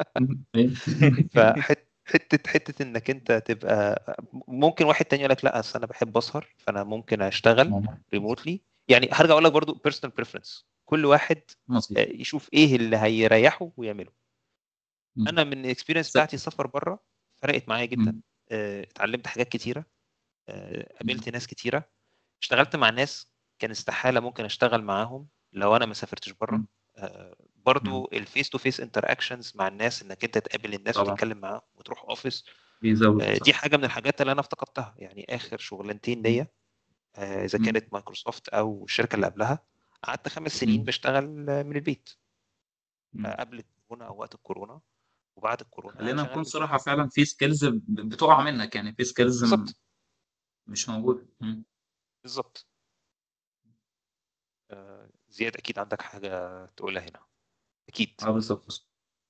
Speaker 1: حته انك انت تبقى، ممكن واحد تاني يقول لك لا اصل انا بحب اسهر فانا ممكن اشتغل ريموتلي. يعني هرجع اقول لك برضو بيرسونال بريفرنس، كل واحد
Speaker 3: مظبوط.
Speaker 1: يشوف ايه اللي هيريحه ويعمله. انا من الاكسبيرينس بتاعتي السفر بره فرقت معايا جدا. اتعلمت حاجات كتيره، قابلت ناس كتيره، اشتغلت مع ناس كان استحاله ممكن اشتغل معاهم لو انا ما سافرتش بره. برضو الفيس تو فيس انتر اكشنز مع الناس، انك انت تقابل الناس
Speaker 3: طبعا
Speaker 1: وتتكلم معاهم وتروح اوفيس.
Speaker 3: بيزود.
Speaker 1: دي حاجه من الحاجات اللي انا افتقدتها. يعني اخر شغلانتين ليا، اذا كانت مايكروسوفت او الشركه اللي قبلها، قعدت 5 سنين بشتغل من البيت، قبل الكورونا او وقت الكورونا وبعد الكورونا انا
Speaker 3: خلينا
Speaker 1: شغال
Speaker 3: نكون
Speaker 1: من البيت.
Speaker 3: صراحة، فعلا في سكيلز بتقع منك، يعني في سكيلز
Speaker 1: بالظبط.
Speaker 3: مش موجودة.
Speaker 1: بالظبط. زياد اكيد عندك حاجه تقولها هنا، اكيد.
Speaker 3: اه بالظبط.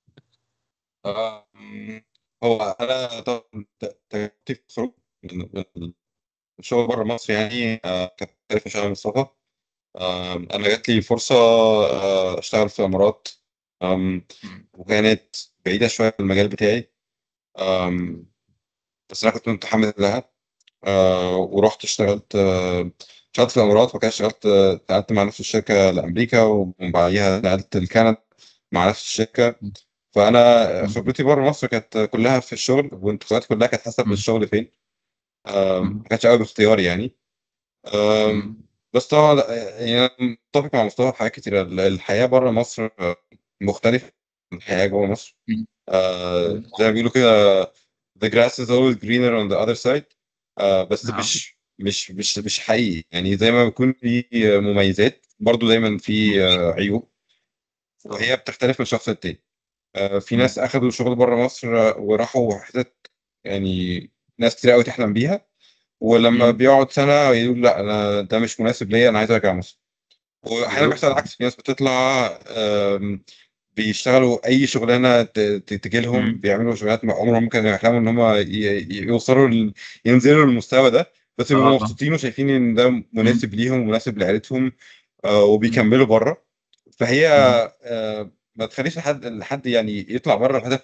Speaker 2: آم، هو انا طبعا تجربتي في الخروج من الشغل بره مصر يعني كانت مختلفه شويه من مصطفى. انا جات لي فرصه اشتغل في الامارات. وكانت بعيده شويه من المجال بتاعي. آم، بس انا كنت متحمس لها. ورحت اشتغلت في الامارات، وبعد كده اشتغلت مع نفس الشركه لامريكا، ومن بعديها نقلت لكندا مع نفس الشركه. فانا خبرتي بره مصر كانت كلها في الشغل، وانتقالاتي كلها كانت حسب الشغل فين. ما كانتش قوي باختياري يعني. بس طبعا يعني أنا متفق مع مصطفى في حاجات كتير. الحياه بره مصر مختلفه عن الحياه جوه مصر. زي ما بيقولوا كده the grass is always greener on the other side. بس مش حقيقي يعني. زي ما بيكون في مميزات، برضو دايما في عيوب، وهي بتختلف من شخص للتاني. في ناس اخدوا شغل بره مصر وراحوا حتت يعني ناس كتير قوي تحلم بيها، ولما بيقعد سنه يقول لا انا ده مش مناسب ليا، انا عايز ارجع مصر. واحيانا بيحصل العكس، في ناس بتطلع بيشتغلوا اي شغلانه تجي لهم، بيعملوا شغلانات عمرهم ممكن يحلموا ان هم يوصلوا ينزلوا للمستوى ده، بس بيبقوا
Speaker 3: اه
Speaker 2: مبسوطين وشايفين ان ده مناسب ليهم ومناسب لعيلتهم، وبيكملوا بره. فهي ما تخليش لحد يعني يطلع بره الهدف،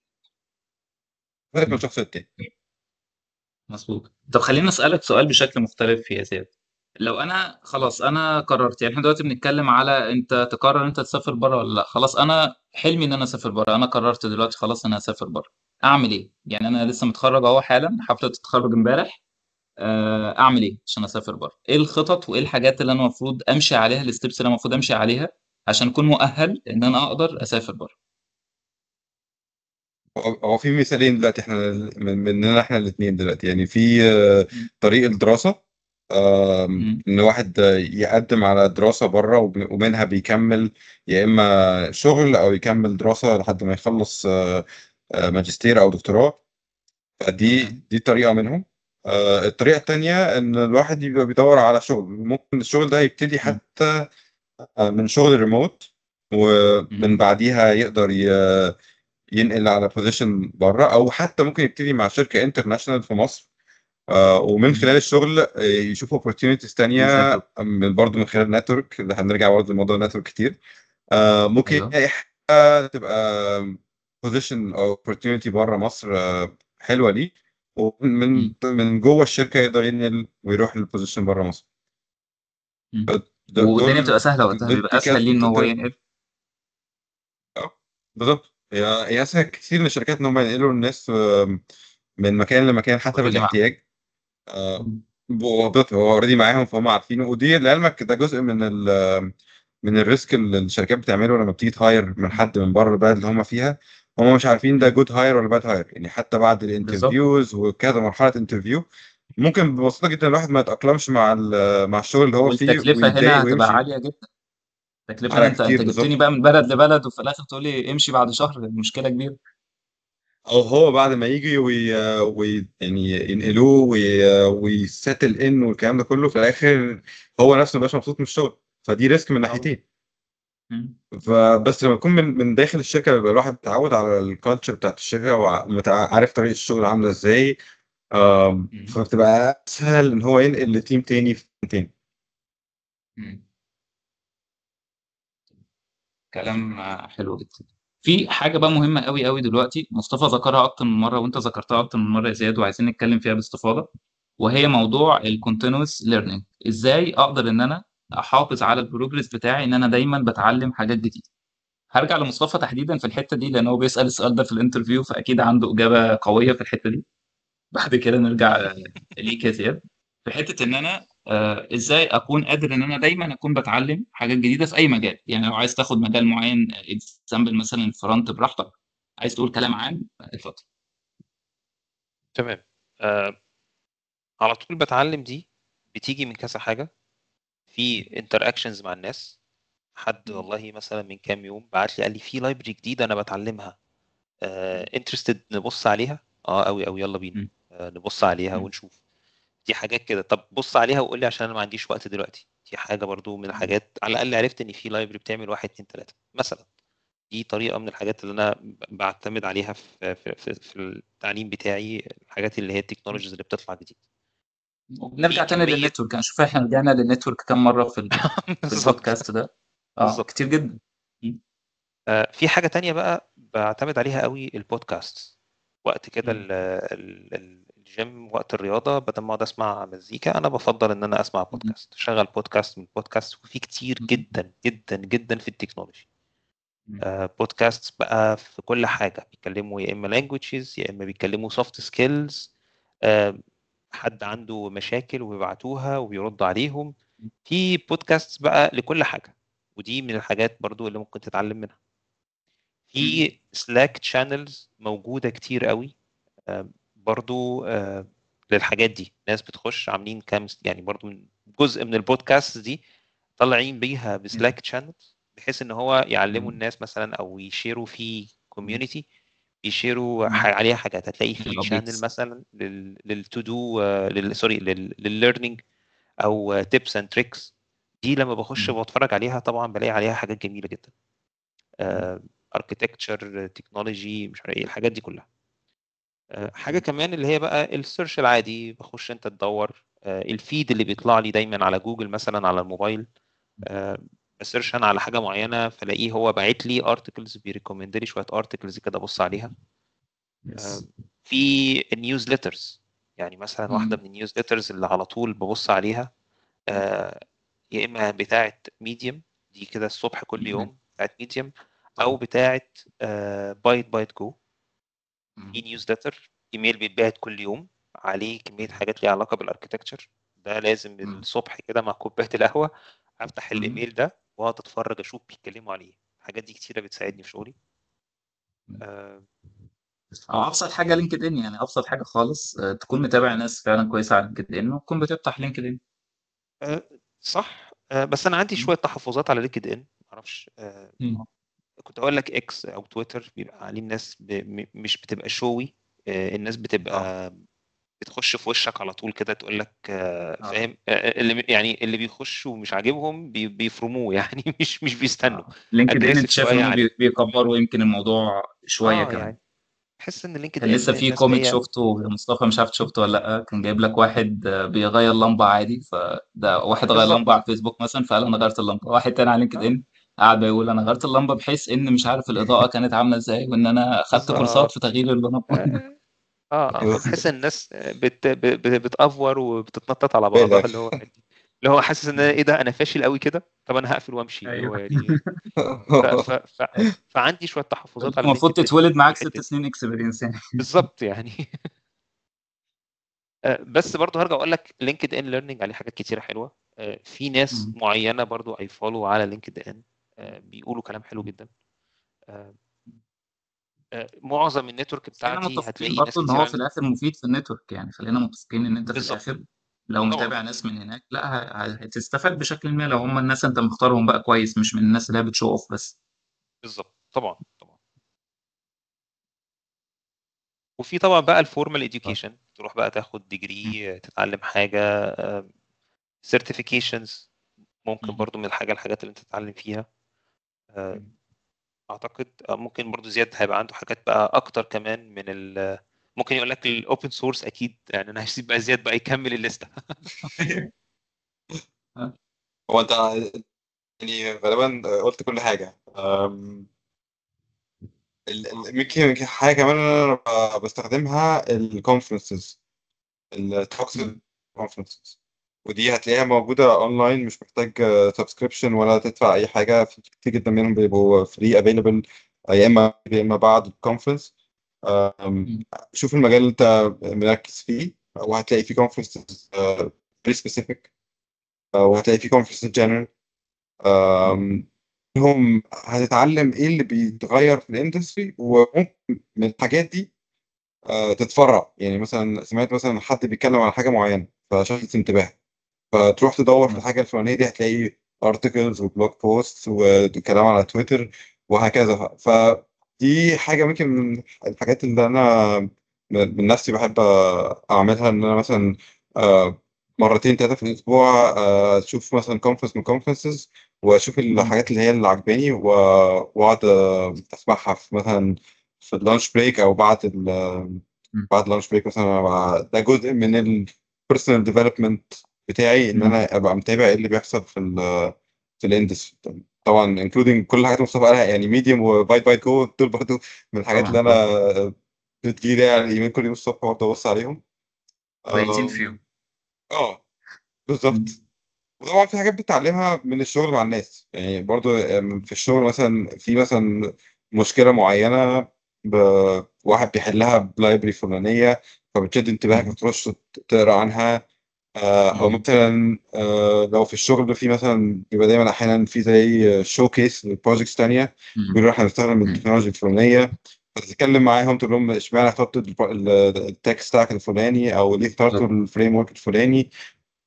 Speaker 2: من الشخص التاني.
Speaker 3: مظبوط. طب خليني اسالك سؤال بشكل مختلف يا زياد. لو انا خلاص انا قررت، يعني احنا دلوقتي بنتكلم على انت تقرر انت تسافر بره ولا لا. خلاص انا حلمي ان انا اسافر بره، انا قررت دلوقتي خلاص انا هسافر بره. اعمل ايه؟ يعني انا لسه متخرج اهو حالا، حفله التخرج امبارح. اعمل ايه عشان اسافر بره؟ ايه الخطط وايه الحاجات اللي انا المفروض امشي عليها، الستبس اللي انا المفروض امشي عليها عشان اكون مؤهل ان انا اقدر اسافر بره؟
Speaker 2: هو في مثالين دلوقتي، احنا مننا احنا الاثنين دلوقتي، يعني في
Speaker 3: مم.
Speaker 2: طريق الدراسة،
Speaker 3: مم.
Speaker 2: ان واحد يقدم على دراسة بره ومنها بيكمل، يا اما شغل او يكمل دراسة لحد ما يخلص ماجستير او دكتوراه.
Speaker 3: تمام.
Speaker 2: دي طريقة منهم. الطريقة التانية ان الواحد يبقى بيدور على شغل، ممكن الشغل ده يبتدي
Speaker 3: مم.
Speaker 2: حتى من شغل ريموت،
Speaker 3: مم.
Speaker 2: ومن بعديها يقدر ينقل على بوزيشن بره، او حتى ممكن يبتدي مع شركه انترناشونال في مصر، ومن
Speaker 3: مم.
Speaker 2: خلال الشغل يشوف opportunities تانية،
Speaker 3: يسافر.
Speaker 2: برضه من خلال نتورك، اللي هنرجع برضه لموضوع النتورك كتير. ممكن
Speaker 3: ايوه.
Speaker 2: يلاقي حاجة تبقى بوزيشن او opportunity بره مصر حلوه ليه، ومن
Speaker 3: مم.
Speaker 2: من جوه الشركه يقدر ينقل ويروح للبوزيشن بره مصر.
Speaker 3: مم. والدنيا
Speaker 2: دول
Speaker 3: بتبقى سهله وقتها، بيبقى
Speaker 2: دي
Speaker 3: اسهل ليه ان هو ينقل.
Speaker 2: بالظبط. هي اسهل كتير للشركات ان هم ينقلوا الناس من مكان لمكان حسب
Speaker 3: اوريدي معاهم.
Speaker 2: الاحتياج. آه، بالظبط، هو اوريدي معاهم فهم عارفينه، ودي لعلمك ده جزء من الريسك اللي الشركات بتعمله لما بتيجي تهاير من حد من بره البلد اللي هم فيها. هم مش عارفين ده
Speaker 3: مم.
Speaker 2: جود هاير ولا باد هاير، يعني حتى بعد
Speaker 3: بالظبط.
Speaker 2: الانترفيوز وكذا مرحله انترفيو ممكن ببساطه جدا الواحد ما يتاقلمش مع الشغل اللي هو فيه
Speaker 3: والتكلفه
Speaker 2: ويتضايق
Speaker 3: هنا هتبقى
Speaker 2: ويمشي.
Speaker 3: عاليه جدا. التكلفه هنا
Speaker 2: على
Speaker 3: انت
Speaker 2: كتير
Speaker 3: جبتني
Speaker 2: بالظبط.
Speaker 3: بقى من بلد لبلد، وفي الاخر تقول لي امشي بعد شهر، مشكله كبيره.
Speaker 2: او هو بعد ما يجي يعني ينقلوه ويسيتل ان والكلام ده كله في الاخر هو نفسه مبقاش مبسوط من الشغل، فدي ريسك من
Speaker 3: طبعا.
Speaker 2: ناحيتين.
Speaker 3: مم.
Speaker 2: فبس لما يكون من داخل الشركه بيبقى الواحد متعود على الكالتشر بتاعت الشركه وعارف طريقه الشغل عامله ازاي،
Speaker 3: مم.
Speaker 2: فبتبقى اسهل ان هو ينقل لتيم تاني في تيم تاني.
Speaker 3: مم. كلام حلو جدا. في حاجه بقى مهمه قوي قوي دلوقتي، مصطفى ذكرها اكتر من مره وانت ذكرتها اكتر من مره يا زياد، وعايزين نتكلم فيها باستفاضه. وهي موضوع الكونتينوس ليرنينج. ازاي اقدر ان انا احافظ على البروجرس بتاعي، ان انا دايما بتعلم حاجات جديده. هرجع لمصطفى تحديدا في الحته دي، لان هو بيسال السؤال ده في الانترفيو، فاكيد عنده اجابه قويه في الحته دي. بعد كده نرجع ليك يا زياد، في حته ان انا ازاي اكون قادر ان انا دايما اكون بتعلم حاجات جديده في اي مجال. يعني لو عايز تاخد مجال معين، اكزامبل مثلا الفرونت، براحتك. عايز تقول كلام عام، اتفضل.
Speaker 1: تمام. آه على طول بتعلم دي بتيجي من كذا حاجة. في interactions مع الناس. حد والله مثلا من كام يوم بعت لي قال لي في لايبرري جديدة أنا بتعلمها، interested نبص عليها. اه أوي أوي، يلا بينا.
Speaker 3: م-
Speaker 1: نبص عليها
Speaker 3: م-
Speaker 1: ونشوف. دي حاجات كده، طب بص عليها وقول لي عشان أنا ما عنديش وقت دلوقتي. دي حاجة برضو من
Speaker 3: م-
Speaker 1: الحاجات، على الأقل عرفت إن في لايبرري بتعمل واحد اتنين تلاتة مثلا. دي طريقة من الحاجات اللي أنا بعتمد عليها في التعليم بتاعي، الحاجات اللي هي التكنولوجيز اللي بتطلع جديد. في
Speaker 3: وبنرجع تاني
Speaker 1: كمية
Speaker 3: للنتورك. انا شوف احنا رجعنا للنتورك كم مره في
Speaker 1: بالظبط.
Speaker 3: البودكاست ده. اه
Speaker 1: بالظبط.
Speaker 3: كتير جدا. م-
Speaker 1: في حاجة تانية بقى بعتمد عليها قوي، البودكاست. وقت كده
Speaker 3: م-
Speaker 1: الجيم، وقت الرياضة، بدل ما اقعد اسمع مزيكا انا بفضل ان انا اسمع
Speaker 3: م-
Speaker 1: بودكاست. شغل بودكاست من بودكاست، وفي كتير
Speaker 3: م-
Speaker 1: جدا جدا جدا في التكنولوجي.
Speaker 3: م-
Speaker 1: بودكاست بقى في كل حاجة، بيتكلموا يا اما لانجويجز يا اما بيتكلموا سوفت سكيلز. حد عنده مشاكل وبيبعتوها وبيرد عليهم. في بودكاست بقى لكل حاجة. ودي من الحاجات برضو اللي ممكن تتعلم منها.
Speaker 3: م-
Speaker 1: في سلاك تشانلز موجودة كتير قوي. برضو للحاجات دي ناس بتخش عاملين كام، يعني برضو من جزء من البودكاست دي طالعين بيها
Speaker 3: م-
Speaker 1: بسلاك تشانلز، بحيث ان هو يعلموا
Speaker 3: م-
Speaker 1: الناس مثلا او يشيروا فيه الكوميونتي بيشيروا
Speaker 3: مم.
Speaker 1: عليها حاجات. هتلاقي في شانل
Speaker 3: الابديتس.
Speaker 1: مثلا للتو دو سوري للليرنينج او تيبس اند تريكس. دي لما بخش بتفرج عليها طبعا بلاقي عليها حاجات جميله جدا، اركتكتشر، تكنولوجي، مش عارف ايه الحاجات دي كلها. حاجه كمان اللي هي بقى السيرش العادي، بخش انت تدور الفيد اللي بيطلع لي دايما على جوجل مثلا على الموبايل، بسيرش انا على حاجه معينه فلاقيه هو باعت لي ارتكلز، بيريكومند لي شويه ارتكلز كده ابص عليها. في النيوزليترز، يعني مثلا واحده من النيوزليترز اللي على طول ببص عليها يا اما بتاعه ميديم، دي كده الصبح كل يوم بتاعه ميديم، او بتاعه بايت جو. في نيوزليتر ايميل بيتبعت كل يوم عليه كميه حاجات ليها علاقه بالاركتكتشر، ده لازم الصبح كده مع كوبايه القهوه افتح الايميل ده واقعد اتفرج اشوف بيتكلموا عليه. الحاجات دي كتيره بتساعدني في شغلي.
Speaker 3: ابسط حاجه لينكد ان، يعني ابسط حاجه خالص، تكون متابع ناس فعلا كويسه على لينكد ان وتكون بتفتح لينكد ان.
Speaker 1: صح. بس انا عندي شويه تحفظات على لينكد ان، معرفش. كنت اقول لك اكس او تويتر بيبقى عليه الناس مش بتبقى شوي، الناس بتبقى بتخش في وشك على طول كده تقول لك فاهم، اللي يعني اللي بيخشوا ومش عاجبهم بيفرموه يعني مش بيستنوا.
Speaker 3: لينكد ان
Speaker 1: اجريسيف
Speaker 3: انت شايف
Speaker 1: شويه
Speaker 3: انهم
Speaker 1: عليه.
Speaker 3: بيكبروا يمكن الموضوع شويه كمان.
Speaker 1: يعني تحس ان لينكد
Speaker 3: كان لسه
Speaker 1: ان
Speaker 3: في
Speaker 1: الناس اللي
Speaker 3: كوميك
Speaker 1: هي
Speaker 3: شفته يا مصطفى، مش عارف شفته ولا لا، كان جايب لك واحد بيغير لمبه عادي، فده واحد غير لمبه على
Speaker 1: بالظبط.
Speaker 3: الفيسبوك مثلا فقال انا غيرت اللمبه، واحد تاني على لينكد ان قاعد بيقول انا غيرت اللمبه بحيث ان مش عارف الاضاءه كانت عامله ازاي وان انا خدت كورسات في
Speaker 1: بالظبط.
Speaker 3: تغيير اللمبه.
Speaker 1: فتحس ان الناس بتأفور وبتتنطط على بعضها، اللي هو حاسس ان ايه ده، انا فاشل قوي كده، طب انا هقفل وامشي، اللي هو
Speaker 3: ايوه.
Speaker 1: يعني ف ف ف فعندي شويه تحفظات على
Speaker 3: المفروض
Speaker 1: لينكد ان
Speaker 3: تتولد
Speaker 1: في
Speaker 3: معاك
Speaker 1: الحته
Speaker 3: 6
Speaker 1: دي.
Speaker 3: سنين اكسبيرينس يعني.
Speaker 1: بالظبط يعني. بس برضو هرجع اقول لك لينكد ان ليرنينج عليه حاجات كتيره حلوه. في ناس معينه برضو اي فولو على لينكد ان بيقولوا كلام حلو جدا. معظم النتورك
Speaker 3: خلينا
Speaker 1: بتاعتي
Speaker 3: متفقين
Speaker 1: هتلاقي ناس
Speaker 3: برضه ان
Speaker 1: كتير
Speaker 3: هو في
Speaker 1: عندي.
Speaker 3: الاخر مفيد في النتورك، يعني خلينا متفقين ان انت في
Speaker 1: بالظبط.
Speaker 3: الاخر لو
Speaker 1: طبعا.
Speaker 3: متابع ناس من هناك لا هتستفاد بشكل ما، لو هم الناس انت مختارهم بقى كويس، مش من الناس اللي هي بتشو اوف بس.
Speaker 1: بالظبط. طبعا. وفي طبعا بقى الفورمال اديوكيشن، تروح بقى تاخد ديجري، تتعلم حاجه، سيرتيفيكيشنز ممكن برضو من الحاجات اللي انت تتعلم فيها. اعتقد ممكن برضو زياد هيبقى عنده حاجات بقى اكتر كمان من ممكن يقول لك الاوبن سورس اكيد، يعني انا هسيب بقى زياد بقى يكمل الليسته.
Speaker 2: هو انت يعني غالبا قلت كل حاجه. يمكن حاجه كمان انا بستخدمها الكونفرنسز، التوكس كونفرنسز، ودي هتلاقيها موجوده اونلاين، مش محتاج سبسكريبشن ولا تدفع اي حاجه. في كتير جدا منهم بيبقوا فري افيلبل، يا اما بعد الكونفرنس. شوف المجال اللي انت مركز فيه وهتلاقي فيه كونفرنسز فيري سبيسيفيك، وهتلاقي فيه كونفرنسز جنرال. هم هتتعلم ايه اللي بيتغير في الاندستري، وممكن من الحاجات دي تتفرع. يعني مثلا سمعت مثلا حد بيتكلم على حاجه معينه فشدت انتباهك، فتروح تدور في الحاجه الفلانيه دي، هتلاقي ارتكلز وبلوج بوست وكلام على تويتر وهكذا. فدي حاجه ممكن من الحاجات اللي انا من نفسي بحب اعملها، ان انا مثلا مرتين ثلاثه في الاسبوع اشوف مثلا كونفرنس من كونفرنسز، واشوف الحاجات اللي هي اللي عجباني واقعد اسمعها في مثلا في اللانش بريك او بعد اللانش بريك مثلا. ده جزء من البيرسونال ديفلوبمنت بتاعي، ان انا ابقى متابع ايه اللي بيحصل في الاندستري. طبعا انكلودينج كل الحاجات اللي مصطفى قالها، يعني ميديوم وبايت جو دول برضو من الحاجات اللي
Speaker 3: طبعا
Speaker 2: انا بتجيلي يعني ايميل كل يوم الصبح برضه ابص عليهم.
Speaker 3: كويسين فيهم.
Speaker 2: اه بالظبط. وطبعا في حاجات بتتعلمها من الشغل مع الناس، يعني برضو في الشغل مثلا في مثلا مشكلة معينة واحد بيحلها بلايبرري فلانية، فبتشد انتباهك فتخش تقرا عنها. او مثلا لو في الشغل في مثلا بيبقى دايما احيانا في زي شو كيس لبروجكتس تانية، بيقولوا احنا هنستخدم التكنولوجيا الفلانية، فتتكلم معاهم تقول لهم اشمعنى اخترتوا التك ستاك الفلاني او ليه اخترتوا الفريم ورك الفلاني.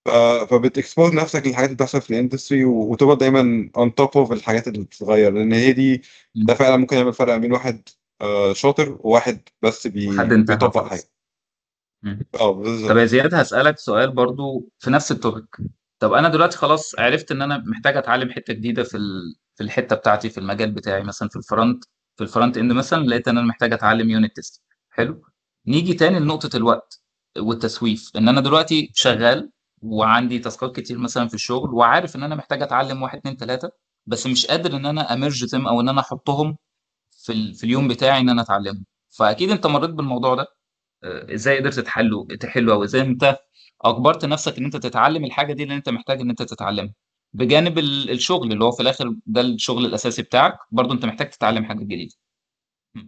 Speaker 2: فبتكسبوز نفسك للحاجات اللي بتحصل في الاندستري، وتبقى دايما اون توب اوف الحاجات اللي بتتغير، لان هي دي ده فعلا ممكن يعمل فرق بين واحد شاطر وواحد بس
Speaker 3: وحد انتهى
Speaker 2: بيطبق حاجه.
Speaker 3: خلاص. مم. طب يا
Speaker 2: بالظبط.
Speaker 3: زياد هسألك سؤال برضو في نفس التوبيك. طب انا دلوقتي خلاص عرفت ان انا محتاج اتعلم حته جديده في الحته بتاعتي في المجال بتاعي، مثلا في الفرونت اند مثلا لقيت ان انا محتاج اتعلم يونت تيست. حلو. نيجي تاني لنقطه الوقت والتسويف، ان انا دلوقتي شغال وعندي تاسكات كتير مثلا في الشغل، وعارف ان انا محتاج اتعلم واحد اتنين تلاته، بس مش قادر ان انا امرجتهم او ان انا احطهم في اليوم بتاعي ان انا اتعلمهم. فاكيد انت مريت بالموضوع ده. ازاي قدرت تحله، او ازاي انت اجبرت نفسك ان انت تتعلم الحاجه دي اللي انت محتاج ان انت تتعلمها، بجانب الشغل اللي هو في الاخر ده الشغل الاساسي بتاعك، برضو انت محتاج تتعلم حاجه جديده. م.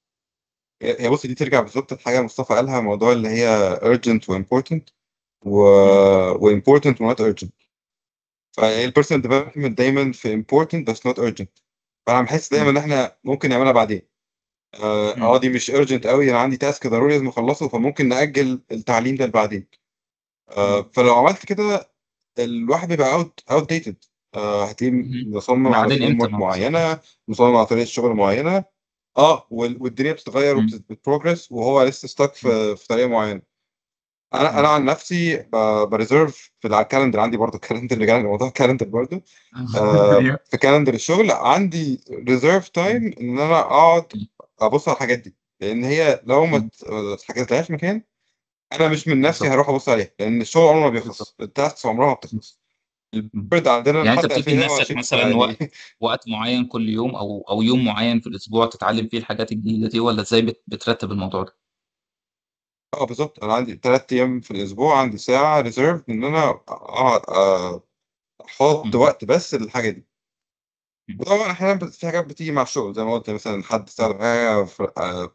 Speaker 2: هي بص، دي ترجع بالظبط لحاجه مصطفى قالها، موضوع اللي هي urgent و important
Speaker 3: م.
Speaker 2: و important و not urgent. فالبيرسونال ديفلوبمنت دايما في important بس not urgent. فانا بحس دايما
Speaker 3: م.
Speaker 2: ان احنا ممكن نعملها بعدين.
Speaker 3: م.
Speaker 2: دي مش urgent قوي، انا عندي تاسك ضروري لازم اخلصه، فممكن ناجل التعليم ده لبعدين.
Speaker 3: م.
Speaker 2: فلو عملت كده الواحد بيبقى اوت ديتد. هتلاقيه
Speaker 3: م.
Speaker 2: مصمم على
Speaker 3: بعدين
Speaker 2: فريم
Speaker 3: امتى؟
Speaker 2: ورك
Speaker 3: ما بالظبط.
Speaker 2: معينه، مصمم على طريقه شغل معينه. والدنيا بتتغير
Speaker 3: م.
Speaker 2: وبتبروجرس، وهو لسه ستاك
Speaker 3: م.
Speaker 2: في طريقه معينه. انا
Speaker 3: م.
Speaker 2: عن نفسي بريزيرف في الكالندر عندي برضو الكالندر اللي جاي موضوع الكالندر برضو.
Speaker 3: ايوه.
Speaker 2: في كالندر الشغل عندي ريزيرف
Speaker 3: م.
Speaker 2: تايم ان انا اقعد ابص على الحاجات دي، لان هي لو ما
Speaker 3: م.
Speaker 2: اتحجزتلهاش مكان انا مش من نفسي
Speaker 3: بالظبط.
Speaker 2: هروح ابص عليها، لان الشغل عمره ما
Speaker 3: بالظبط.
Speaker 2: بيخلص، التاسكس عمرها ما
Speaker 3: م.
Speaker 2: بتخلص.
Speaker 3: م.
Speaker 2: البرد عندنا
Speaker 3: يعني انت
Speaker 2: لحد
Speaker 3: بتدي لنفسك
Speaker 2: 2022
Speaker 3: مثلا
Speaker 2: فيعني.
Speaker 3: وقت معين كل يوم، او يوم معين في الاسبوع تتعلم فيه الحاجات الجديده دي، ولا ازاي بترتب الموضوع ده؟
Speaker 2: بالظبط، انا عندي 3 ايام في الاسبوع، عندي ساعه ريزيرف ان انا اقعد احط
Speaker 3: م.
Speaker 2: وقت بس للحاجه دي.
Speaker 3: م.
Speaker 2: وطبعا احيانا في حاجات بتيجي مع الشغل زي ما قلت، مثلا حد استخدم حاجه في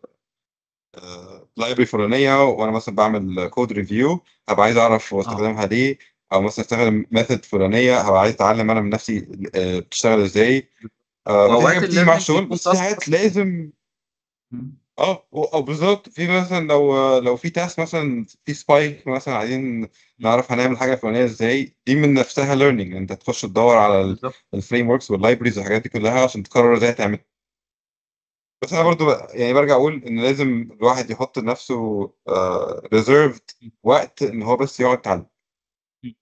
Speaker 2: لايبرري فلانيه، وانا مثلا بعمل كود ريفيو، هبقى عايز اعرف هو
Speaker 3: اه.
Speaker 2: استخدمها ليه. او مثلا استخدم ميثود فلانيه، هبقى عايز اتعلم انا من نفسي بتشتغل ازاي. ففي
Speaker 3: واوقات
Speaker 2: حاجات بتيجي مع
Speaker 3: الليرنينج
Speaker 2: الشغل،
Speaker 3: بيكون
Speaker 2: بس في
Speaker 3: تاسك
Speaker 2: حاجات
Speaker 3: اصلا.
Speaker 2: لازم.
Speaker 3: مم.
Speaker 2: او بالظبط، في مثلا لو في تاسك مثلا في سبايك مثلا عايزين
Speaker 3: مم.
Speaker 2: نعرف هنعمل حاجه فلانيه ازاي، دي من نفسها ليرنينج. انت تخش تدور على
Speaker 3: بالظبط.
Speaker 2: الفريم وركس واللايبريز والحاجات دي كلها عشان تقرر ازاي تعمل. بس انا برضو يعني برجع اقول ان لازم الواحد يحط لنفسه ريزيرفد
Speaker 3: مم.
Speaker 2: وقت ان هو بس يقعد يتعلم.
Speaker 3: مم.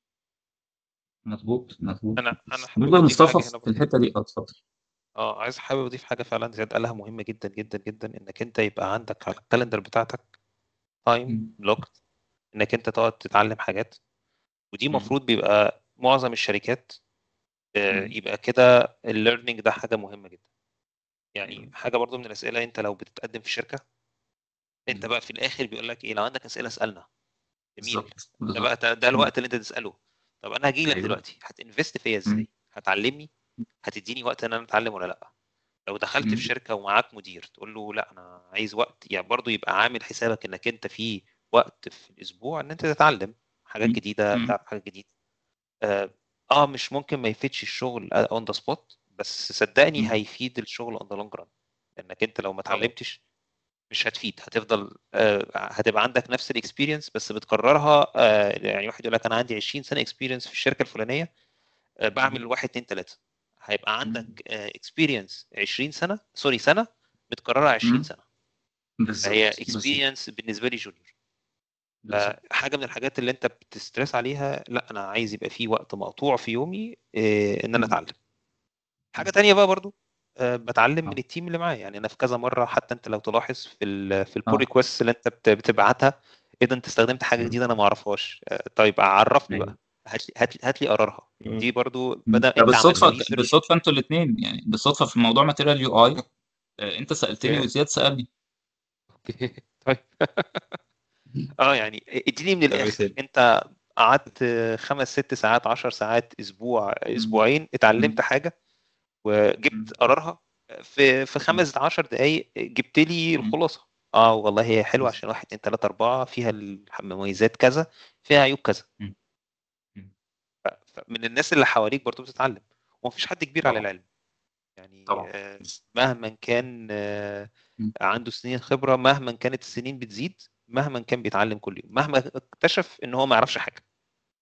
Speaker 3: مظبوط مظبوط.
Speaker 1: انا حابب
Speaker 3: بالنسبه
Speaker 1: اضيف
Speaker 3: لمصطفى
Speaker 1: حاجه هنا
Speaker 3: في
Speaker 1: برضه.
Speaker 3: الحته دي، اتفضل.
Speaker 1: عايز حابب اضيف حاجه فعلا زياد قالها مهمه جدا جدا جدا، انك انت يبقى عندك على الكالندر بتاعتك تايم
Speaker 3: مم.
Speaker 1: بلوكت انك انت تقعد تتعلم حاجات. ودي
Speaker 3: مم.
Speaker 1: المفروض بيبقى معظم الشركات
Speaker 3: مم.
Speaker 1: يبقى كده الليرنينج ده حاجه مهمه جدا.
Speaker 3: ايوه.
Speaker 1: يعني حاجه برضو من الاسئله، انت لو بتتقدم في شركه، انت
Speaker 3: مم.
Speaker 1: بقى في الاخر بيقول لك ايه؟ لو عندك اسئله اسالنا. جميل.
Speaker 3: بالظبط
Speaker 1: ده بقى
Speaker 3: بالظبط.
Speaker 1: ده
Speaker 3: مم.
Speaker 1: الوقت اللي انت تساله. طب انا هجي لك
Speaker 3: ايوه.
Speaker 1: دلوقتي، هتنفست فيا
Speaker 3: مم.
Speaker 1: ازاي؟ هتعلمني؟ هتديني وقت ان انا اتعلم ولا لا؟ لو دخلت في
Speaker 3: مم.
Speaker 1: شركه ومعاك مدير تقول له لا انا عايز وقت، يعني برضو يبقى عامل حسابك انك انت في وقت في الاسبوع ان انت تتعلم حاجات
Speaker 3: مم.
Speaker 1: جديده،
Speaker 3: مم.
Speaker 1: تعرف حاجات جديده. اه مش ممكن ما يفيدش الشغل اون ذا سبوت، بس صدقني
Speaker 3: مم.
Speaker 1: هيفيد الشغل اون ذا لونج ران. لانك انت لو ما
Speaker 3: طبعا.
Speaker 1: اتعلمتش مش هتفيد، هتفضل هتبقى عندك نفس الاكسبيرينس بس بتكررها. يعني واحد يقول لك انا عندي 20 سنه اكسبيرينس في الشركه الفلانيه،
Speaker 3: مم.
Speaker 1: بعمل واحد اتنين تلاته. هيبقى عندك
Speaker 3: مم.
Speaker 1: اكسبيرينس 20 سنه، سوري سنه متكرره 20
Speaker 3: مم.
Speaker 1: سنه. فهي
Speaker 3: بالظبط بالظبط.
Speaker 1: اكسبيرينس بالنسبه لي جونيور.
Speaker 3: بالظبط.
Speaker 1: فحاجه من الحاجات اللي انت بتسترس عليها، لا انا عايز يبقى في وقت مقطوع في يومي ان انا
Speaker 3: مم.
Speaker 1: اتعلم. حاجه تانية بقى برضو، بتعلم من
Speaker 3: اه.
Speaker 1: التيم اللي معايا. يعني انا في كذا مره، حتى انت لو تلاحظ في البول
Speaker 3: اه.
Speaker 1: ريكوست اللي انت بتبعتها، ايه ده انت استخدمت حاجه
Speaker 3: مم.
Speaker 1: جديده انا ما اعرفهاش، طيب عرفني
Speaker 3: ايوه.
Speaker 1: بقى، هات لي قرارها.
Speaker 2: مم.
Speaker 1: دي برضو
Speaker 3: مم.
Speaker 1: بدل
Speaker 3: ده
Speaker 1: انت عملت
Speaker 3: بالصدفه
Speaker 1: ريسيرش.
Speaker 3: بالصدفه انتوا الاثنين، يعني بالصدفه في موضوع ماتيريال يو اي. انت سالتني
Speaker 2: اوكي.
Speaker 3: وزياد سالني.
Speaker 1: طيب. يعني اديني من
Speaker 2: ده
Speaker 1: الاخر،
Speaker 2: مثال.
Speaker 1: انت قعدت 5 6 ساعات 10 ساعات اسبوع
Speaker 3: مم.
Speaker 1: اسبوعين اتعلمت
Speaker 3: مم.
Speaker 1: حاجه وجبت
Speaker 3: مم.
Speaker 1: قرارها في
Speaker 3: مم.
Speaker 1: 5 10 دقايق جبت لي
Speaker 3: مم.
Speaker 1: الخلاصه. والله هي حلوه عشان واحد اتنين تلاته اربعه، فيها المميزات كذا، فيها عيوب كذا.
Speaker 3: مم. مم.
Speaker 1: من الناس اللي حواليك برضو بتتعلم، ومفيش حد كبير على
Speaker 3: طبعا
Speaker 1: العلم. يعني
Speaker 3: طبعا.
Speaker 1: مهما كان
Speaker 3: مم.
Speaker 1: عنده سنين خبره، مهما كانت السنين بتزيد، مهما كان بيتعلم كل يوم، مهما اكتشف ان هو ما يعرفش حاجه.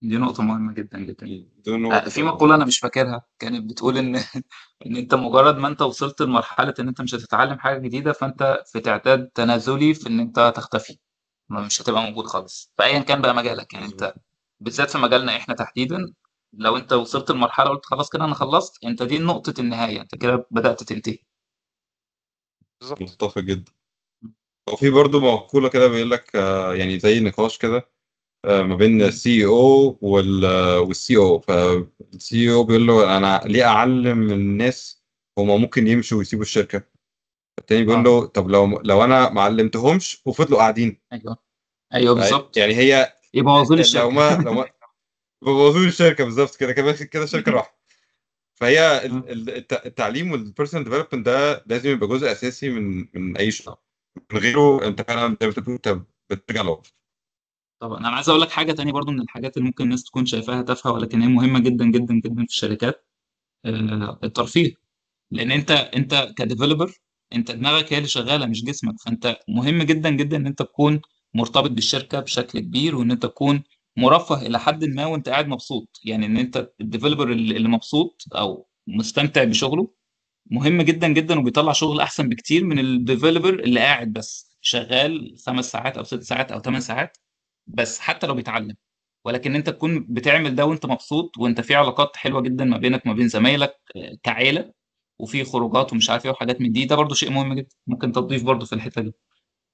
Speaker 3: دي نقطة مهمة جدا جدا.
Speaker 2: دول نقط
Speaker 3: في مقولة أنا مش فاكرها كانت بتقول إن إن أنت مجرد ما أنت وصلت لمرحلة إن أنت مش هتتعلم حاجة جديدة، فأنت في تعداد تنازلي في إن أنت تختفي، مش هتبقى موجود خالص فأيا كان بقى مجالك. يعني
Speaker 2: مظبوط.
Speaker 3: أنت بالذات في مجالنا إحنا تحديدا، لو أنت وصلت لمرحلة قلت خلاص كده أنا خلصت، أنت دي نقطة النهاية، أنت كده بدأت تنتهي.
Speaker 1: بالظبط.
Speaker 2: متفق جدا. وفي برضه مقولة كده بيقول لك يعني زي نقاش كده ما بين
Speaker 3: مم.
Speaker 2: السي او والسي او. فالسي او بيقول له انا ليه اعلم الناس هما ممكن يمشوا ويسيبوا الشركه. التاني بيقول
Speaker 3: أه
Speaker 2: له طب لو انا ما علمتهمش وفضلوا قاعدين.
Speaker 3: أيوه أيوه بالظبط،
Speaker 2: يعني هي
Speaker 3: يبوظوا لي الشركة.
Speaker 2: لو ما بوظوا الشركه بالظبط كده كده شركه راحت. فهي التعليم والبيرسونال ديفلوبمنت ده لازم يبقى جزء اساسي من اي شغل. من غيره انت فعلا زي ما بتقول انت بترجع لورا.
Speaker 3: طبعا انا عايز اقول لك حاجه تانية برضو من الحاجات اللي ممكن الناس تكون شايفاها تافهه، ولكن هي مهمه جدا جدا جدا في الشركات. الترفيه. لان انت كديفلوبر، انت دماغك هي اللي شغاله مش جسمك، فانت مهم جدا جدا ان انت تكون مرتبط بالشركه بشكل كبير، وان انت تكون مرفه الى حد ما وانت قاعد مبسوط. يعني ان انت الديفلوبر اللي مبسوط او مستمتع بشغله مهم جدا جدا، وبيطلع شغل احسن بكتير من الديفلوبر اللي قاعد بس شغال 5 ساعات او 6 ساعات او 8 ساعات بس حتى لو بيتعلم. ولكن انت تكون بتعمل ده وانت مبسوط، وانت في علاقات حلوه جدا ما بينك وما بين زمايلك كعيله، وفي خروجات ومش عارف ايه وحاجات من دي، ده برضو شيء مهم جدا ممكن تضيف برضو في الحته دي.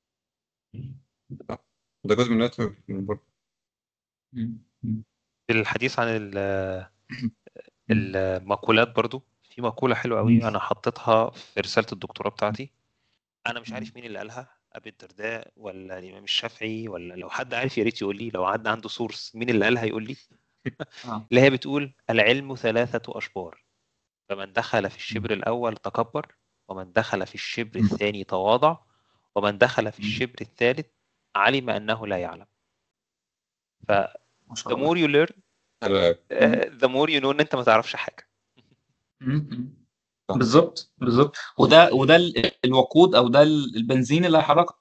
Speaker 2: ده جزء من النتورك برضه.
Speaker 3: مم.
Speaker 1: بالحديث عن
Speaker 3: مم.
Speaker 1: المقولات برضو، في مقولة حلوة
Speaker 3: مم.
Speaker 1: قوي أنا حطيتها في رسالة الدكتوراه بتاعتي. أنا مش
Speaker 3: مم.
Speaker 1: عارف مين اللي قالها، أبي الدرداء ولا الإمام الشافعي، ولا لو حد عارف يا ريت يقول لي، لو حد عنده سورس مين اللي قالها يقول لي.
Speaker 3: اه
Speaker 1: اللي هي بتقول: العلم 3 أشبار، فمن دخل في
Speaker 3: مم.
Speaker 1: الشبر الأول تكبر، ومن دخل في الشبر
Speaker 3: مم.
Speaker 1: الثاني تواضع، ومن دخل في
Speaker 3: مم.
Speaker 1: الشبر الثالث علم أنه لا يعلم. ف
Speaker 3: ما
Speaker 1: the
Speaker 3: شاء الله.
Speaker 1: more you learn
Speaker 2: حلو قوي.
Speaker 3: مم.
Speaker 1: the more you know إن أنت ما تعرفش حاجة.
Speaker 3: مم.
Speaker 2: صح.
Speaker 3: بالظبط بالظبط، وده الوقود او ده البنزين اللي هيحركك.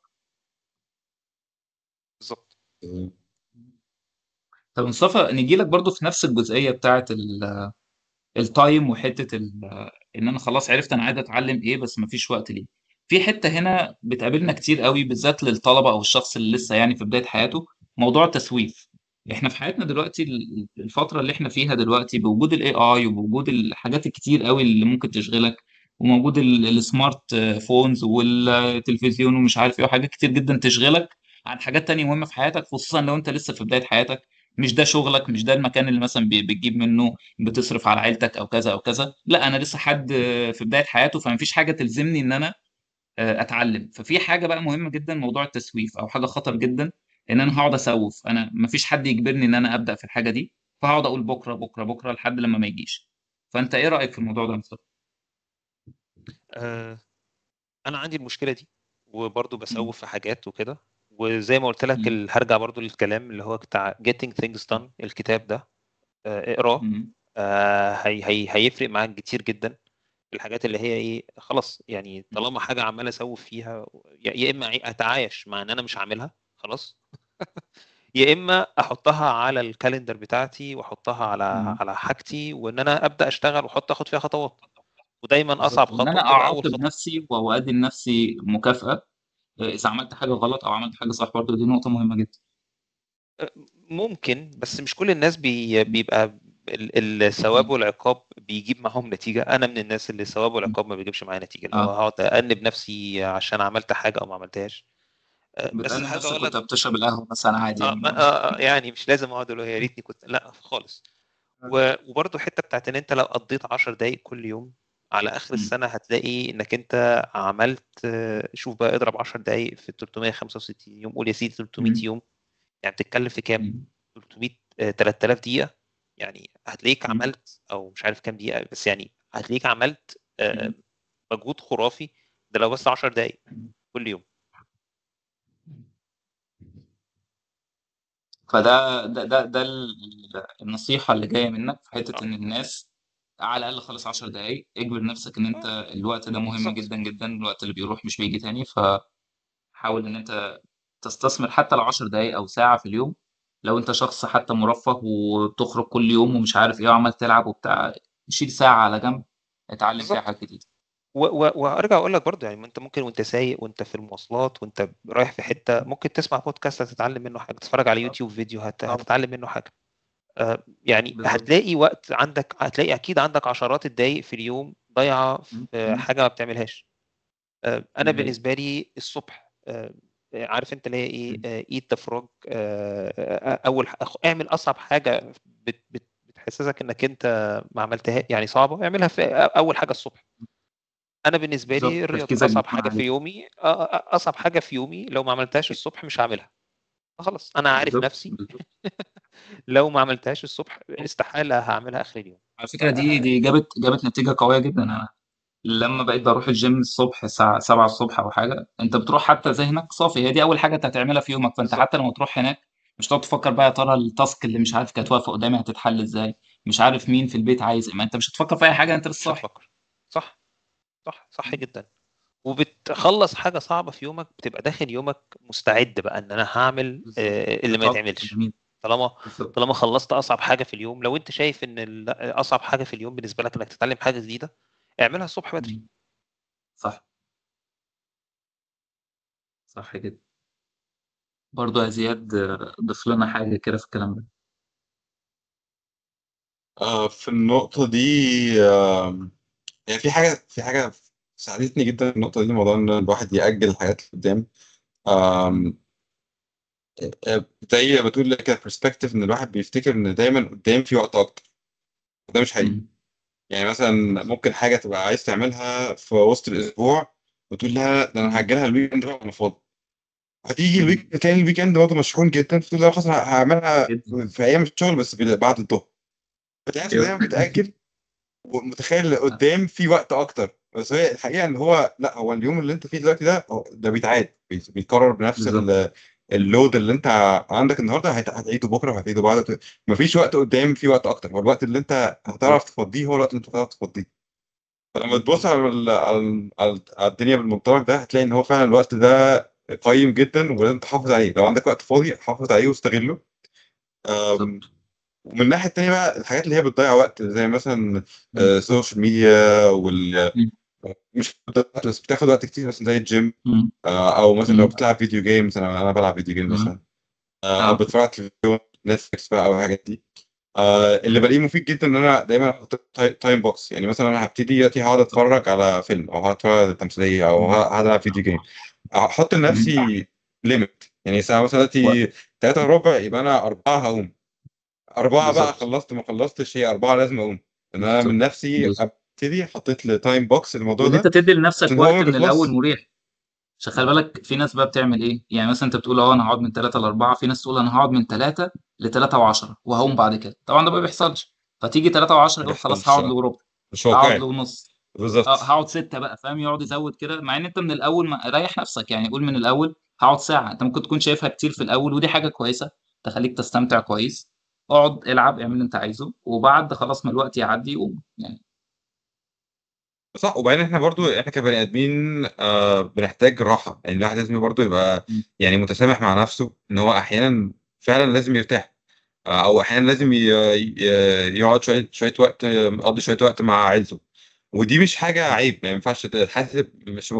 Speaker 1: بالظبط.
Speaker 3: طب مصطفى، نيجي لك برضو في نفس الجزئيه بتاعت التايم، وحته ان انا خلاص عرفت انا عايز اتعلم ايه بس مفيش وقت ليه. في حته هنا بتقابلنا كتير قوي بالذات للطلبه او الشخص اللي لسه يعني في بدايه حياته، موضوع التسويف. احنا في حياتنا دلوقتي الفتره اللي احنا فيها دلوقتي بوجود الاي اي وبوجود الحاجات الكتير قوي اللي ممكن تشغلك، وموجود السمارت فونز والتلفزيون ومش عارف ايه وحاجات كتير جدا تشغلك عن حاجات تانية مهمة في حياتك، خصوصا لو انت لسه في بداية حياتك. مش ده شغلك، مش ده المكان اللي مثلا بتجيب منه بتصرف على عيلتك او كذا او كذا، لا انا لسه حد في بدايه حياته، فمفيش حاجه تلزمني ان انا اتعلم. ففي حاجه بقى مهمه جدا، موضوع التسويف، او حاجه خطر جدا ان انا هقعد اسوف. انا مفيش حد يجبرني ان انا ابدا في الحاجه دي، فهقعد اقول بكره بكره بكره لحد لما ما يجيش. فانت ايه رايك في الموضوع ده يا مصطفى؟
Speaker 1: آه، انا عندي المشكله دي، وبرضه
Speaker 3: مم.
Speaker 1: بسوف في حاجات وكده. وزي ما قلت لك
Speaker 3: مم.
Speaker 1: هرجع برضه للكلام اللي هو بتاع Getting Things Done، الكتاب ده اقراه.
Speaker 3: مم.
Speaker 1: هيفرق معاك كتير جدا في الحاجات اللي هي ايه. خلاص يعني طالما حاجه عمال اسوف فيها، يا اما اتعايش مع ان انا مش عاملها خلاص، يا اما احطها على الكالندر بتاعتي واحطها على
Speaker 3: مم.
Speaker 1: حاجتي، وان انا ابدا اشتغل اخد فيها خطوات. ودايما اصعب
Speaker 3: بالظبط، وان
Speaker 1: خطوه
Speaker 3: انا
Speaker 1: بتبقى اول
Speaker 3: اعاقب
Speaker 1: خطوه.
Speaker 3: نفسي وادي لنفسي مكافاه اذا عملت حاجه غلط او عملت حاجه صح، برضه دي نقطه مهمه جدا.
Speaker 1: ممكن، بس مش كل الناس
Speaker 3: مم.
Speaker 1: بيبقى الثواب
Speaker 3: مم.
Speaker 1: والعقاب بيجيب معاهم نتيجة. أنا من الناس اللي الثواب والعقاب ما بيجيبش معايا نتيجة، اللي هو
Speaker 3: اه
Speaker 1: هقعد أأنب نفسي عشان عملت حاجة أو ما عملتهاش. بس
Speaker 3: بتأنب
Speaker 1: هرجع أقول
Speaker 3: نفسك وانت
Speaker 1: لك
Speaker 3: بتشرب القهوه مثلا عادي يعني.
Speaker 1: يعني مش لازم أقعد أقول يا ريتني كنت، لا خالص. وبرضه حتة بتاعت إن أنت لو قضيت 10 دقايق كل يوم، على آخر
Speaker 3: مم.
Speaker 1: السنة هتلاقي إنك أنت عملت شوف بقى اضرب 10 دقايق في 365 يوم، قول يا سيدي 300
Speaker 3: مم.
Speaker 1: يوم، يعني بتتكلم في كام؟
Speaker 3: مم.
Speaker 1: 300 3000 دقيقة. يعني هتلاقيك
Speaker 3: مم.
Speaker 1: عملت، او مش عارف كام دقيقة، بس يعني هتلاقيك عملت
Speaker 3: مم.
Speaker 1: مجهود خرافي. ده لو بس 10 دقايق
Speaker 3: مم.
Speaker 1: كل يوم.
Speaker 3: فده النصيحة اللي جاية منك في حتة
Speaker 1: اه
Speaker 3: إن الناس على الأقل خالص 10 دقايق اجبر نفسك إن أنت الوقت ده مهم
Speaker 1: بالظبط.
Speaker 3: جدا جدا، الوقت اللي بيروح مش بيجي تاني، فحاول إن أنت تستثمر حتى لو 10 دقايق أو ساعة في اليوم لو انت شخص حتى مرفه وتخرج كل يوم ومش عارف ايه وعمال تلعب وبتاع، شيل ساعة على جنب اتعلم فيها
Speaker 1: بالظبط.
Speaker 3: حاجات جديدة.
Speaker 1: وارجع اقول لك برضه، يعني ما انت ممكن وانت سايق وانت في المواصلات وانت رايح في حته ممكن تسمع بودكاست هتتعلم منه حاجه، تتفرج على
Speaker 3: طب
Speaker 1: يوتيوب فيديو
Speaker 3: طب
Speaker 1: هتتعلم منه حاجه. يعني
Speaker 3: بالظبط.
Speaker 1: هتلاقي وقت عندك، هتلاقي اكيد عندك عشرات الدقايق في اليوم ضايعه في
Speaker 3: م-
Speaker 1: حاجه ما بتعملهاش. انا
Speaker 3: دي حقيقة.
Speaker 1: بالنسبه لي الصبح، عارف انت اللي هي ايه، ايت ذا فروج. اعمل اصعب حاجه بتحسسك انك انت ما عملتها، يعني صعبه اعملها في اول حاجه الصبح. انا بالنسبه لي
Speaker 3: بالظبط،
Speaker 1: الرياضه
Speaker 3: تركيزك
Speaker 1: اصعب
Speaker 3: بيكون
Speaker 1: حاجه في
Speaker 3: عالي.
Speaker 1: يومي، اصعب حاجه في يومي لو ما عملتهاش الصبح مش هعملها. خلاص انا عارف
Speaker 3: بالظبط
Speaker 1: نفسي.
Speaker 3: بالظبط.
Speaker 1: لو ما عملتهاش الصبح استحاله هعملها اخر اليوم.
Speaker 3: على فكرة دي جابت نتيجة قوية جدا. أنا لما بقيت بروح الجيم الصبح الساعة 7 الصبح أو حاجة، أنت بتروح حتى ذهنك صافي، هي دي أول حاجة أنت هتعملها في يومك. فأنت
Speaker 1: بالظبط.
Speaker 3: حتى لما تروح هناك مش هتقعد تفكر بقى يا ترى التاسك اللي مش عارف كانت واقفة قدامي هتتحل إزاي، مش عارف مين في البيت عايز إيه. ما أنت مش هتفكر في أي حاجة، أنت لسه
Speaker 1: مش
Speaker 3: صاحي.
Speaker 1: هتفكر. صح. صح جدا. وبتخلص حاجه صعبه في يومك، بتبقى داخل يومك مستعد بقى ان انا هعمل
Speaker 3: بالظبط،
Speaker 1: اللي ما
Speaker 3: بتقعد
Speaker 1: يتعملش.
Speaker 3: جميل.
Speaker 1: طالما
Speaker 3: بالظبط.
Speaker 1: طالما خلصت اصعب حاجه في اليوم، لو انت شايف ان اصعب حاجه في اليوم بالنسبه لك انك تتعلم حاجه جديده، اعملها الصبح بدري.
Speaker 3: مم. صح. صح جدا. برضه يا زياد، ضيف لنا حاجة كده في الكلام ده.
Speaker 2: في النقطة دي، يعني في حاجة ساعدتني جدا في النقطة دي، موضوع إن الواحد يأجل الحاجات اللي قدام. آم، زي ما بتقول لك برسبكتيف، إن الواحد بيفتكر إن دايما قدام في وقت أكتر. ده مش حقيقي.
Speaker 3: مم.
Speaker 2: يعني مثلا ممكن حاجة تبقى عايز تعملها في وسط الأسبوع وتقول لها ده أنا
Speaker 3: مم.
Speaker 2: هأجلها الويكند بقى أنا فاضي. هتيجي
Speaker 3: مم.
Speaker 2: تاني الويكند برضه مشحون جدا، فتقول لها خلاص أنا هعملها
Speaker 3: جدا.
Speaker 2: في أيام الشغل بس بعد الظهر. فتلاقي
Speaker 3: ايوه.
Speaker 2: دايما بتأجل، ومتخيل قدام في وقت اكتر. بس هي الحقيقه ان هو لا، هو اليوم اللي انت فيه دلوقتي ده بيتعاد، بيتكرر بنفس
Speaker 3: بالظبط.
Speaker 2: اللود اللي انت عندك النهارده هتعيده بكره وهتعيده بعد. مفيش وقت قدام، في وقت اكتر. هو الوقت اللي انت هتعرف تفضيه هو الوقت اللي انت هتعرف تفضيه. فلما تبص
Speaker 3: بالظبط.
Speaker 2: على الدنيا بالمنطلق ده، هتلاقي ان هو فعلا الوقت ده قيم جدا ولازم تحافظ عليه. لو عندك وقت فاضي حافظ عليه واستغله.
Speaker 3: بالظبط.
Speaker 2: ومن الناحيه التانيه بقى، الحاجات اللي هي بتضيع وقت زي مثلا
Speaker 3: مم.
Speaker 2: السوشيال ميديا،
Speaker 3: مم.
Speaker 2: مش بتاخد وقت بس بتاخد وقت كتير، مثلا زي الجيم.
Speaker 3: مم.
Speaker 2: او مثلا لو
Speaker 3: مم.
Speaker 2: بتلعب فيديو جيمز، انا بلعب فيديو جيم
Speaker 3: مم.
Speaker 2: مثلا. او
Speaker 3: اه.
Speaker 2: بتفرج على تلفزيون، نتفليكس بقى او الحاجات دي. اللي بلاقيه مفيد جدا ان انا دايما احط تايم بوكس. يعني مثلا انا هبتدي دلوقتي هقعد اتفرج على فيلم، او هقعد اتفرج على تمثيليه، او
Speaker 3: مم.
Speaker 2: هقعد العب فيديو جيم. احط
Speaker 3: مم.
Speaker 2: لنفسي ليميت. يعني ساعه مثلا
Speaker 3: وقت.
Speaker 2: دلوقتي 3 وربع، يبقى انا 4 هقوم. 4 بقى
Speaker 3: بالظبط.
Speaker 2: خلصت ما خلصتش، هي 4 لازم اقوم. ان انا من
Speaker 3: بالظبط.
Speaker 2: نفسي
Speaker 3: بالظبط.
Speaker 2: ابتدي حطيت لي تايم بوكس الموضوع
Speaker 3: وان انت
Speaker 2: ده
Speaker 3: تدي لنفسك
Speaker 2: عشان هو ما
Speaker 3: وقت من الاول
Speaker 2: بيخلص.
Speaker 3: مريح. عشان خلي بالك في ناس بقى بتعمل ايه، يعني مثلا انت بتقول اه انا هقعد من 3 ل 4، في ناس تقول انا هقعد من 3 ل 3 و10 وهقوم بعد كده. طبعا ده ما بيحصلش. فتيجي 3 و10
Speaker 2: ما
Speaker 3: يقول خلاص
Speaker 2: بيحصلش.
Speaker 3: هقعد له ربع،
Speaker 2: مش
Speaker 3: هقعد له
Speaker 2: واقعي.
Speaker 3: ونص، اه
Speaker 2: بالظبط.
Speaker 3: هقعد 6 بقى، فاهم؟ يقعد يزود كده، مع ان انت من الاول ما ريح نفسك. يعني قول من الاول هقعد ساعة. انت ممكن تكون شايفها كتير في الاول، ودي حاجة كويسة تخليك تستمتع كويس. اقعد العب اعمل اللي انت عايزه، وبعد خلاص ما الوقت يعدي قوم يعني.
Speaker 2: صح. وبعدين احنا برضو احنا كبني ادمين بنحتاج راحه. يعني الواحد لازم برضو يبقى
Speaker 3: م-
Speaker 2: يعني متسامح مع نفسه ان هو احيانا فعلا لازم يرتاح. او احيانا لازم يقعد شويه وقت، يقضي شويه وقت مع عيلته. ودي مش حاجه عيب، يعني ما ينفعش تحاسب، مش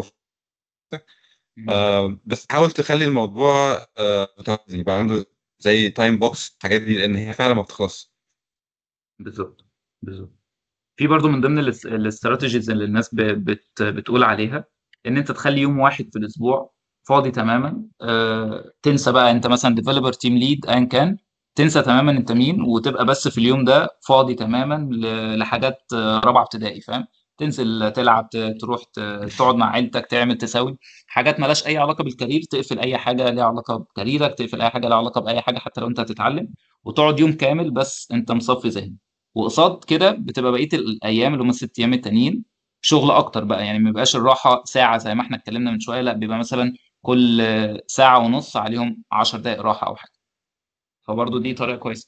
Speaker 3: م-
Speaker 2: بس حاول تخلي الموضوع متوازن، يبقى عنده زي تايم بوكس الحاجات دي، لان هي فعلا ما بتخلص.
Speaker 3: بالظبط. بالظبط. في برضو من ضمن الاستراتيجيز اللي الناس بتقول عليها، ان انت تخلي يوم واحد في الاسبوع فاضي تماما. تنسى بقى انت مثلا ديفلوبر تيم ليد ايا كان، تنسى تماما انت مين، وتبقى بس في اليوم ده فاضي تماما لحاجات رابعه ابتدائي، فاهم؟ تنزل تلعب، تروح تقعد مع عيلتك، تعمل تساوي حاجات مالهاش اي علاقه بالكارير، تقفل اي حاجه ليها علاقه بكاريرك، تقفل اي حاجه ليها علاقه باي حاجه حتى لو انت هتتعلم، وتقعد يوم كامل بس انت مصفي ذهنك. وقصاد كده بتبقى بقيه الايام اللي هم الست ايام التانيين شغل اكتر بقى. يعني ما بيبقاش الراحه ساعه زي ما احنا اتكلمنا من شويه، لا بيبقى مثلا كل ساعه ونص عليهم 10 دقائق راحه او حاجه. فبرضه دي طريقه كويسه.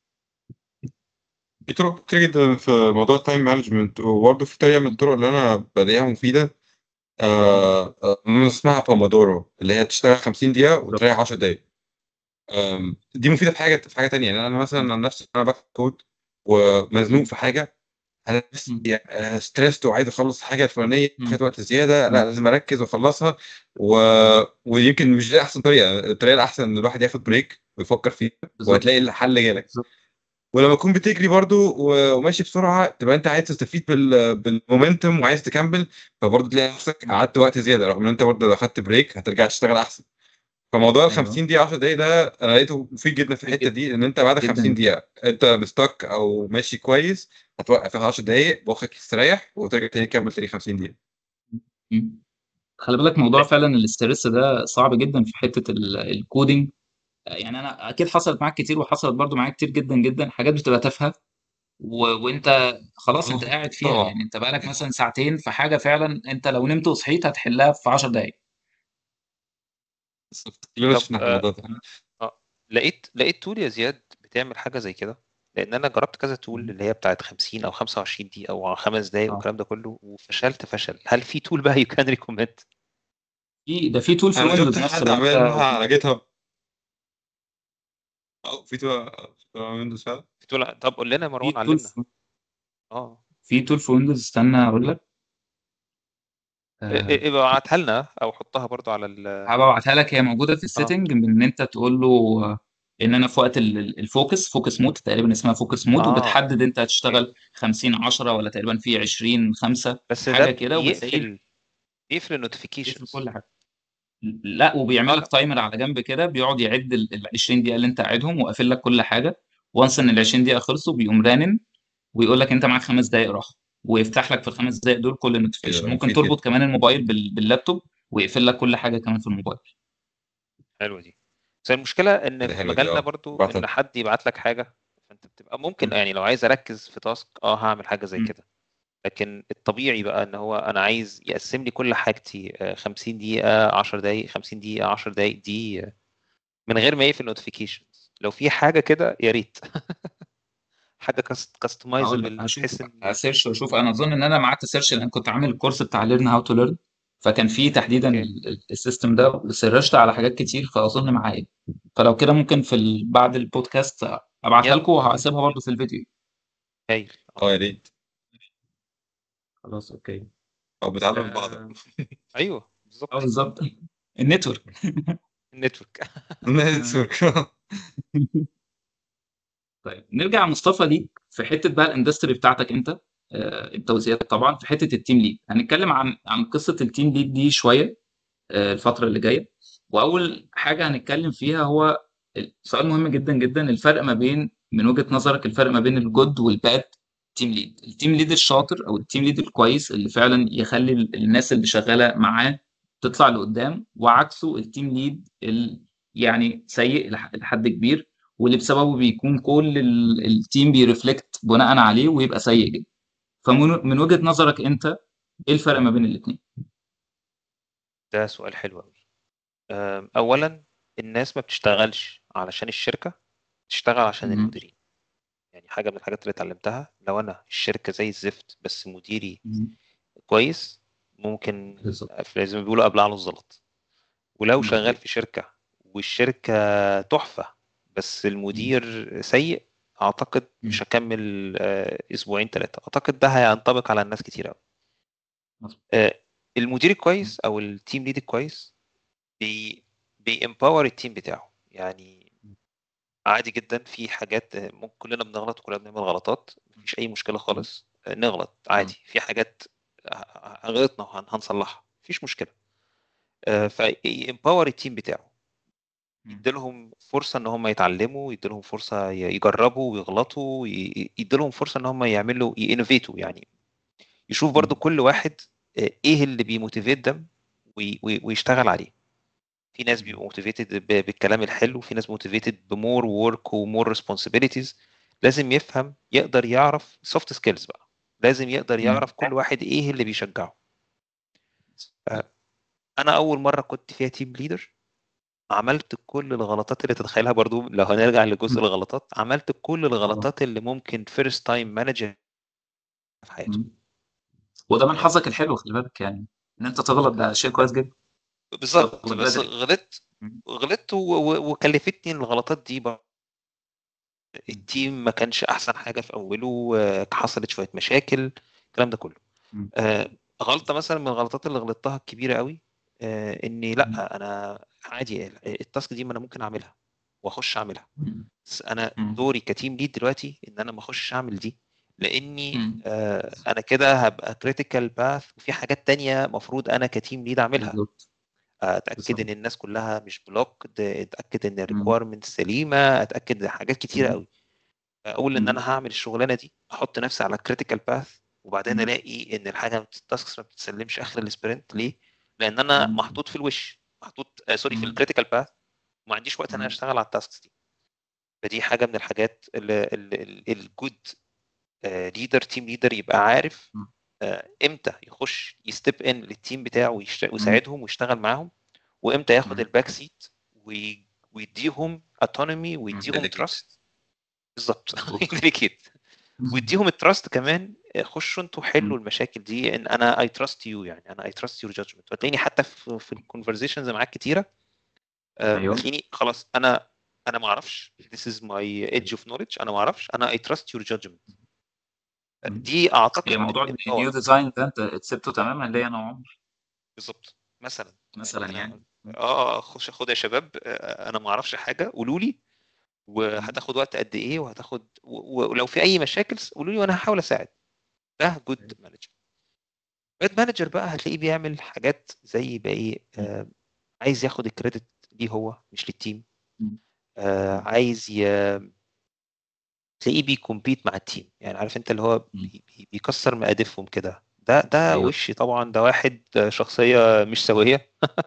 Speaker 2: في طرق كتير جدا في موضوع التايم مانجمنت، وبرضه في طريقه من الطرق اللي انا بلاقيها مفيده. اسمها بومودورو، اللي هي تشتغل 50 دقيقه
Speaker 3: بالظبط.
Speaker 2: وتريح 10 دقائق. دي مفيده في حاجه تانية. يعني انا مثلا عن نفسي انا بكتب كود ومزنوق في حاجه، انا نفسي
Speaker 3: مم.
Speaker 2: ستريسد وعايز اخلص الحاجه الفلانيه،
Speaker 3: مم.
Speaker 2: خدت وقت زياده، لا
Speaker 3: مم.
Speaker 2: لازم اركز واخلصها. و... ويمكن مش دي احسن طريقه. الطريقه الاحسن ان الواحد ياخد بريك ويفكر فيها،
Speaker 3: بالظبط
Speaker 2: وهتلاقي الحل جالك.
Speaker 3: بالظبط.
Speaker 2: ولما تكون بتجري برضو وماشي بسرعه، تبقى انت عايز تستفيد بالمومنتوم وعايز تكمل، فبرضه تلاقي نفسك قعدت وقت زياده، رغم ان انت برضه لو اخدت بريك هترجع تشتغل احسن. فموضوع ال
Speaker 3: ايوه
Speaker 2: 50 دقيقه 10 دقيقه ده انا لقيته مفيد جدا في
Speaker 3: مفيد
Speaker 2: الحته
Speaker 3: جدا
Speaker 2: دي، ان انت بعد
Speaker 3: جدا
Speaker 2: 50
Speaker 3: جدا.
Speaker 2: دقيقه انت مستك او ماشي كويس، هتوقف 10 دقيقه مخك يستريح وترجع تاني تكمل تاني 50 دقيقه.
Speaker 3: مم. خلي بالك موضوع فعلا الاسترس ده صعب جدا في حته الكودينج. يعني انا اكيد حصلت معاك كتير، وحصلت برضو معاك كتير جدا جدا، حاجات بتبقى تافهه وانت خلاص انت قاعد فيها،
Speaker 2: طبعا.
Speaker 3: يعني انت بقالك مثلا ساعتين في حاجه فعلا انت لو نمت وصحيت هتحلها في 10 دقائق.
Speaker 2: بالظبط، كلنا
Speaker 1: طب
Speaker 2: شفنا الموضوع ده.
Speaker 1: لقيت تول يا زياد بتعمل حاجه زي كده؟ لان انا جربت كذا تول اللي هي بتاعت 50 او 25 دقيقه او 5 دقايق
Speaker 3: اه
Speaker 1: والكلام ده كله، وفشلت فشل. هل في تول بقى يو كان ريكومند؟
Speaker 3: في تول في
Speaker 2: انا شفت
Speaker 3: ويندوز نفسه
Speaker 2: حد
Speaker 3: لو انت.
Speaker 2: عاملها على جيت هاب، او في ويندوز فعلا.
Speaker 1: في تول؟ طب قول لنا يا
Speaker 3: في
Speaker 1: مروان،
Speaker 3: تول
Speaker 1: علمنا. اه
Speaker 3: في تول في ويندوز، استنى اقول لك. آه،
Speaker 1: ابقى ابعتها لنا او حطها برضو على
Speaker 3: هبقى ابعتها لك، هي موجوده في
Speaker 1: اه
Speaker 3: السيتنج، من ان انت تقول له ان انا في وقت فوكس مود، تقريبا اسمها فوكس مود،
Speaker 1: اه
Speaker 3: وبتحدد انت
Speaker 1: اوكي.
Speaker 3: هتشتغل 50 10 ولا تقريبا في 20 5
Speaker 1: بس
Speaker 3: حاجه
Speaker 1: ده
Speaker 3: كده، وبتلاقيه
Speaker 1: بيقفل
Speaker 3: بيقفل
Speaker 1: النوتيفيكيشنز.
Speaker 3: كل حاجه. لا، وبيعمل لك
Speaker 1: اه
Speaker 3: تايمر على جنب كده، بيقعد يعد ال 20 دقيقه اللي انت قاعدهم، وقافل لك كل حاجه. وانس ان ال 20 دقيقه خلصوا بيقوم رانن، ويقول لك انت معاك 5 دقائق راحه، ويفتح لك في الخمس دقائق دول كل
Speaker 2: ايه
Speaker 3: النوتيفيكيشن.
Speaker 2: ده
Speaker 3: ممكن
Speaker 2: مفيد جدا.
Speaker 3: تربط كمان الموبايل باللابتوب، ويقفل لك كل حاجه كمان في الموبايل.
Speaker 1: حلوه دي. بس المشكله ان
Speaker 2: دي
Speaker 1: في
Speaker 2: حلوه دي،
Speaker 1: مجالنا
Speaker 2: اه
Speaker 1: برضو ان
Speaker 2: بعتها.
Speaker 1: حد يبعت لك حاجه، فانت بتبقى ممكن يعني لو عايز اركز في تاسك هعمل حاجه زي
Speaker 3: مم.
Speaker 1: كده. لكن الطبيعي بقى ان هو انا عايز يقسم لي كل حاجتي 50 دقيقه 10 دقائق 50 دقيقه 10 دقائق دي من غير ما يقفل نوتيفيكيشنز. لو في حاجه كده يا ريت حاجه
Speaker 3: هقول لك،
Speaker 1: كاستمايزبل
Speaker 3: هشوف
Speaker 1: بحيث ان
Speaker 3: هسيرش واشوف. انا اظن ان انا قعدت سيرش، لان كنت عامل الكورس بتاع ليرن هاو تو ليرن، فكان فيه تحديدا
Speaker 1: اوكي.
Speaker 3: السيستم ده، سيرشت على حاجات كتير، فاظن معايا. فلو كده ممكن بعد البودكاست ابعتها
Speaker 1: يلا
Speaker 3: لكم، وهسيبها برضه في الفيديو.
Speaker 1: هايل
Speaker 2: اه يا ريت،
Speaker 3: خلاص اوكي.
Speaker 2: او بنتعلم من بعض.
Speaker 1: آه... ايوه
Speaker 3: اه
Speaker 1: بالظبط.
Speaker 3: بالظبط. النتورك.
Speaker 1: النتورك
Speaker 2: نتورك.
Speaker 3: طيب نرجع يا مصطفى ليك في حته بقى الاندستري بتاعتك انت. انت وزياد طبعا في حته التيم ليد، هنتكلم عن قصه التيم ليد دي شويه الفتره اللي جايه. واول حاجه هنتكلم فيها هو سؤال مهم جدا جدا: الفرق ما بين، من وجهه نظرك، الفرق ما بين الجود والباد تيم ليد. التيم ليد الشاطر او التيم ليد الكويس اللي فعلا يخلي الناس اللي شغاله معاه تطلع لقدام، وعكسه التيم ليد يعني سيء لحد كبير، واللي بسببه بيكون كل التيم بيرفلكت بناء عليه ويبقى سيء جدا. فمن وجهة نظرك انت، ايه الفرق ما بين الاثنين؟
Speaker 1: ده سؤال حلو قوي. اولا، الناس ما بتشتغلش علشان الشركه، بتشتغل عشان المديرين. يعني حاجه من الحاجات اللي اتعلمتها، لو انا الشركه زي الزفت بس مديري كويس، ممكن
Speaker 3: بالظبط.
Speaker 1: زي ما بيقولوا ابلع له الزلط. ولو شغال
Speaker 3: مظبوط.
Speaker 1: في شركه والشركه تحفه بس المدير سيء، اعتقد مش هكمل اسبوعين ثلاثه. اعتقد ده هينطبق على الناس كتير قوي.
Speaker 3: مظبوط.
Speaker 1: المدير الكويس او التيم ليد الكويس بيمباور التيم بتاعه. يعني عادي جدا في حاجات ممكن كلنا بنغلط وكلنا بنعمل غلطات، مفيش اي مشكله خالص. نغلط عادي في حاجات، غلطنا وهنصلحها مفيش مشكله. فيمباور التيم بتاعه، يديلهم فرصه ان هم يتعلموا، يديلهم فرصه يجربوا ويغلطوا، يديلهم فرصه ان هم يعملوا ينوفيتوا. يعني يشوف برضو كل واحد ايه اللي بيموتيفيت ده ويشتغل عليه. في ناس بيبقوا موتيفيتد بالكلام الحلو، وفي ناس موتيفيتد بمور وورك ومور ريسبونسبيلتيز. لازم يفهم، يقدر يعرف سوفت سكيلز بقى. لازم يقدر يعرف كل واحد ايه اللي بيشجعه. انا اول مره كنت فيها تيم ليدر، عملت كل الغلطات اللي تتخيلها. برضو لو هنرجع لجزء الغلطات، عملت كل الغلطات اللي ممكن فيرست تايم مانجر في حياته.
Speaker 3: وده من
Speaker 1: يعني
Speaker 3: حظك الحلو، خلي بالك، يعني ان انت تغلط ده شيء كويس جدا.
Speaker 1: بالظبط،
Speaker 3: تغلط
Speaker 1: بس
Speaker 3: بدري.
Speaker 1: غلطت غلطت وكلفتني الغلطات دي التيم ما كانش احسن حاجه في اوله، حصلت شويه مشاكل، الكلام ده كله. غلطه مثلا من الغلطات اللي غلطتها الكبيره قوي، اني لا انا عادي التاسك دي ما انا ممكن اعملها واخش اعملها، بس انا دوري كتيم ليد دلوقتي ان انا ما اخشش اعمل دي، لاني انا كده هبقى كريتيكال باث، وفي حاجات تانية مفروض انا كتيم ليد اعملها. اتاكد ان الناس كلها مش بلوكد، اتاكد ان الريكويرمنت سليمه، اتاكد حاجات كتيره قوي. اقول ان انا هعمل الشغلانه دي، احط نفسي على كريتيكال باث، وبعدين الاقي ان الحاجه التاسكس ما بتتسلمش اخر السبرنت. ليه؟ لان انا محطوط في الوش، محطوط سوري في الكريتيكال باث، وما عنديش وقت انا اشتغل على التاسكس دي. فدي حاجه من الحاجات اللي الجود ليدر، تيم ليدر، يبقى عارف امتى يخش يستيب ان للتيم بتاعه ويساعدهم ويشتغل معاهم، وامتى ياخد الباك سيت ويديهم autonomy ويديهم تراست. بالظبط ويديهم التراست كمان. خشوا انتوا حلوا المشاكل دي، ان انا اي تراست يو، يعني انا اي تراست يور جادجمنت. وتلاقيني حتى في الكونفرزيشنز معاك كتيره، تلاقيني خلاص انا ما اعرفش، this is my edge of knowledge، انا ما اعرفش، انا I trust your judgment. دي اعتقد
Speaker 3: موضوع النيو ديزاين ده انت سبته تماما ليا انا وعمر.
Speaker 1: بالظبط. مثلا
Speaker 3: يعني
Speaker 1: خد يا شباب، انا ما اعرفش حاجه، قولوا لي، وهتاخد وقت قد ايه، وهتاخد ولو في اي مشاكل قولوا لي وانا هحاول اساعد. ده جود مانجر. باد مانجر بقى هتلاقيه بيعمل حاجات زي بقى ايه، عايز ياخد الكريدت ليه هو مش للتيم. عايز تلاقيه بيكمبيت مع التيم، يعني عارف انت اللي هو بيكسر مقادفهم كده. ده وش طبعا ده واحد شخصيه مش سويه.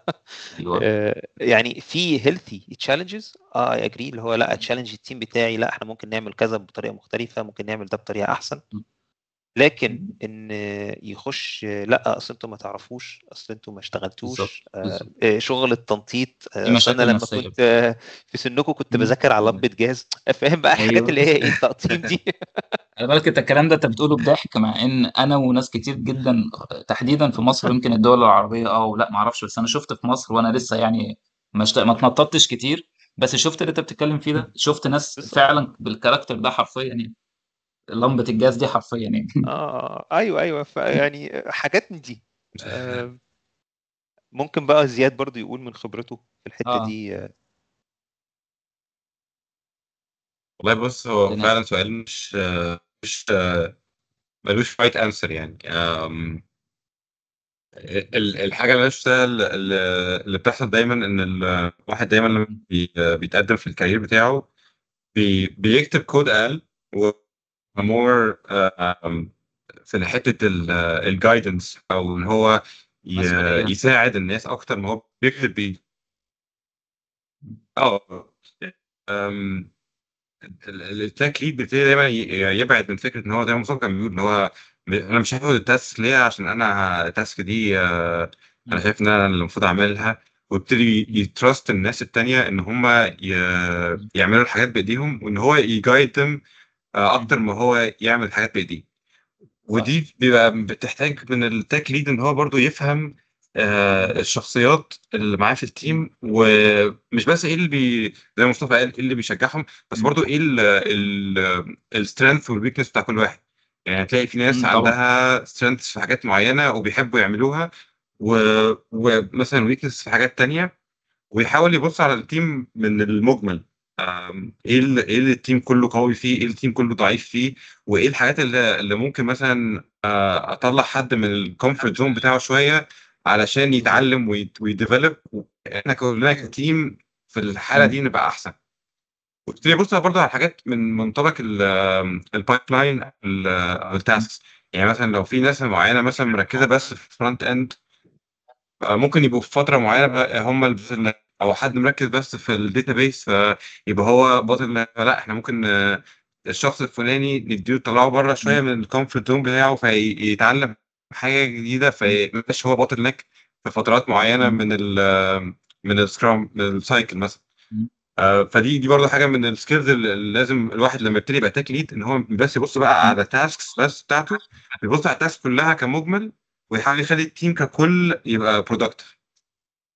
Speaker 1: يعني في healthy challenges I agree، اللي هو لا تشالنج التيم بتاعي، لا احنا ممكن نعمل كذا بطريقه مختلفه، ممكن نعمل ده بطريقه احسن. لكن ان يخش لا اصل انتوا ما تعرفوش، اصل انتوا ما اشتغلتوش، شغل التنطيط. اصل انا لما كنت في سنكم كنت بذاكر على لمبه جاز، فاهم بقى الحاجات اللي هي ايه التقطيم دي.
Speaker 3: خلي بالك انت الكلام ده انت بتقوله بضحك، مع ان انا وناس كتير جدا تحديدا في مصر، يمكن الدول العربيه لا ما اعرفش، بس انا شفت في مصر وانا لسه يعني ما اتنططتش كتير، بس شفت اللي انت بتتكلم فيه ده، شفت ناس فعلا بالكاركتر ده حرفيا، يعني لمبه الجاز دي حرفيا يعني.
Speaker 1: ايوه يعني حاجات من دي. ممكن بقى زياد برضو يقول من خبرته في الحته دي.
Speaker 2: والله بص، هو فعلا سؤال مش ملوش رايت انسر يعني. الحاجه اللي انا شفتها اللي بتحصل دايما ان الواحد دايما لما بيتقدم في الكارير بتاعه بيكتب كود اقل ومور في حته الجايدنس، او ان هو يساعد الناس اكتر ما هو بيكتب بيه. التاك ليد بيبتدي دايما يبعد من فكره ان هو زي ما مصطفى كان بيقول ان هو انا مش هاخد التاسك ليه عشان انا التاسك دي انا شايف ان انا اللي المفروض اعملها، ويبتدي يتراست الناس التانية ان هم يعملوا الحاجات بايديهم، وان هو يجايدهم اكتر ما هو يعمل حاجات بايديه. ودي بيبقى بتحتاج من التاك ليد ان هو برضو يفهم الشخصيات اللي معاه في التيم، ومش بس ايه اللي زي ما مصطفى قال ايه اللي بيشجعهم، بس برضو ايه السترينث والويكنس بتاع كل واحد. يعني هتلاقي في ناس عندها سترينث في حاجات معينه وبيحبوا يعملوها، ومثلا ويكنس في حاجات تانية، ويحاول يبص على التيم من المجمل. ايه اللي التيم كله قوي فيه، ايه التيم كله ضعيف فيه، وايه الحاجات اللي ممكن مثلا اطلع حد من الكومفورت زون بتاعه شويه علشان يتعلم ويديفلوب، احنا كلنا كتيم في الحاله دي نبقى احسن. وابتدي ابص برضه على حاجات من منطلق البايب لاين او التاسكس. يعني مثلا لو في ناس معينه مثلا مركزه بس في الفرونت اند، ممكن يبقوا في فتره معينه هم او حد مركز بس في الداتابيس فيبقى هو باطل. لا، احنا ممكن الشخص الفلاني نديه طلعه بره شويه من الكومفورت زون بتاعه فيتعلم حاجه جديده، فيبقاش هو باطل نك في فترات معينه من السكرام، من السايكل مثلا. فدي برضه حاجه من السكيلز اللي لازم الواحد لما يبتدي يبقى تاك ليد ان هو بس يبص بقى على تاسكس بس بتاعته، يبص على التاسك كلها كمجمل، ويحاول يخلي التيم ككل يبقى برودكتيف.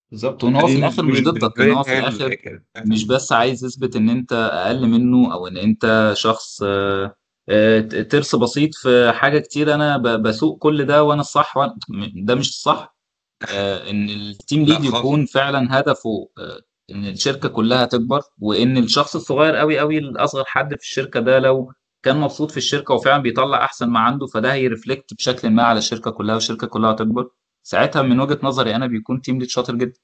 Speaker 3: بالظبط، وان هو في
Speaker 2: دي
Speaker 3: الاخر مش ضدك،
Speaker 2: بالنسبه
Speaker 3: ان
Speaker 2: لي
Speaker 3: هو في
Speaker 2: الحاجه
Speaker 3: الاخر مش بس عايز يثبت ان انت اقل منه، او ان انت شخص ترس بسيط في حاجه كتير، انا بسوق كل ده وانا الصح، ده مش الصح. ان التيم
Speaker 2: لا
Speaker 3: ليد
Speaker 2: خالص.
Speaker 3: يكون فعلا هدفه ان الشركه كلها تكبر، وان الشخص الصغير قوي قوي الاصغر حد في الشركه ده لو كان مبسوط في الشركه وفعلا بيطلع احسن ما عنده، فده هيرفلكت بشكل ما على الشركه كلها، والشركه كلها هتكبر. ساعتها من وجهه نظري انا بيكون تيم ليد شاطر جدا.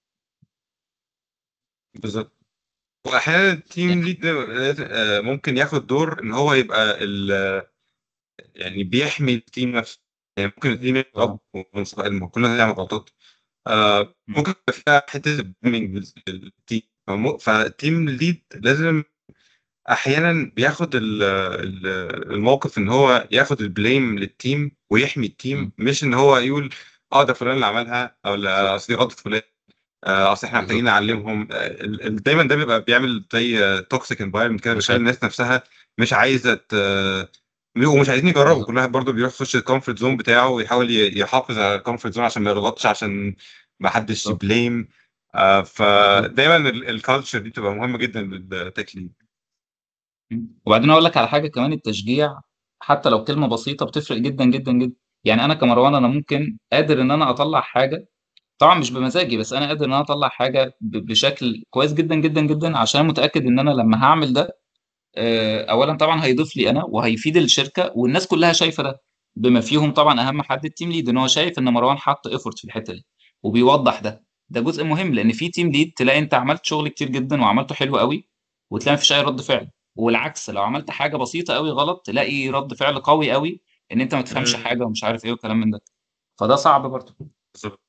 Speaker 2: بالظبط. واحيانا التيم ليد ممكن ياخد دور ان هو يبقى يعني بيحمي التيم نفسه. يعني ممكن التيم يبقى
Speaker 3: اه.
Speaker 2: كلنا نعمل غلطات. ممكن يبقى فيها حته البليمنج للتيم. فالتيم ليد لازم احيانا بياخد الموقف ان هو ياخد البليم للتيم ويحمي التيم،
Speaker 3: مم.
Speaker 2: مش ان هو يقول اه ده فلان اللي عملها، او لا
Speaker 3: بالظبط.
Speaker 2: اصل دي غلطه فلان، اصل احنا محتاجين
Speaker 3: بالظبط.
Speaker 2: نعلمهم. دايما ده بيبقى بيعمل زي توكسيك انفايرمنت كده، بيخلي
Speaker 3: مشاكل.
Speaker 2: الناس نفسها مش عايزه ومش عايزين يجربوا.
Speaker 3: بالظبط.
Speaker 2: كل واحد برضه بيروح يخش الكومفورت زون بتاعه ويحاول يحافظ على الكومفورت زون عشان ما يغلطش، عشان ما حدش
Speaker 3: بالظبط.
Speaker 2: يبليم.
Speaker 3: بالظبط.
Speaker 2: فدايما الكالتشر دي بتبقى مهمه جدا للتك ليد.
Speaker 3: وبعدين اقول لك على حاجه كمان، التشجيع حتى لو كلمه بسيطه بتفرق جدا جدا جدا. يعني انا كمروان، انا ممكن قادر ان انا اطلع حاجه، طبعا مش بمزاجي، بس انا قادر ان انا اطلع حاجه بشكل كويس جدا جدا جدا، عشان متاكد ان انا لما هعمل ده اولا طبعا هيضيف لي انا وهيفيد الشركه، والناس كلها شايفه ده، بما فيهم طبعا اهم حد التيم ليد، ان هو شايف ان مروان حط ايفورت في الحته دي وبيوضح ده. ده جزء مهم، لان في تيم ليد تلاقي انت عملت شغل كتير جدا وعملته حلو قوي، وتلاقي مفيش اي رد فعل. والعكس، لو عملت حاجه بسيطه قوي غلط تلاقي رد فعل قوي قوي، ان انت ما تفهمش حاجه ومش عارف ايه وكلام من ده. فده صعب برضه.
Speaker 2: بالظبط.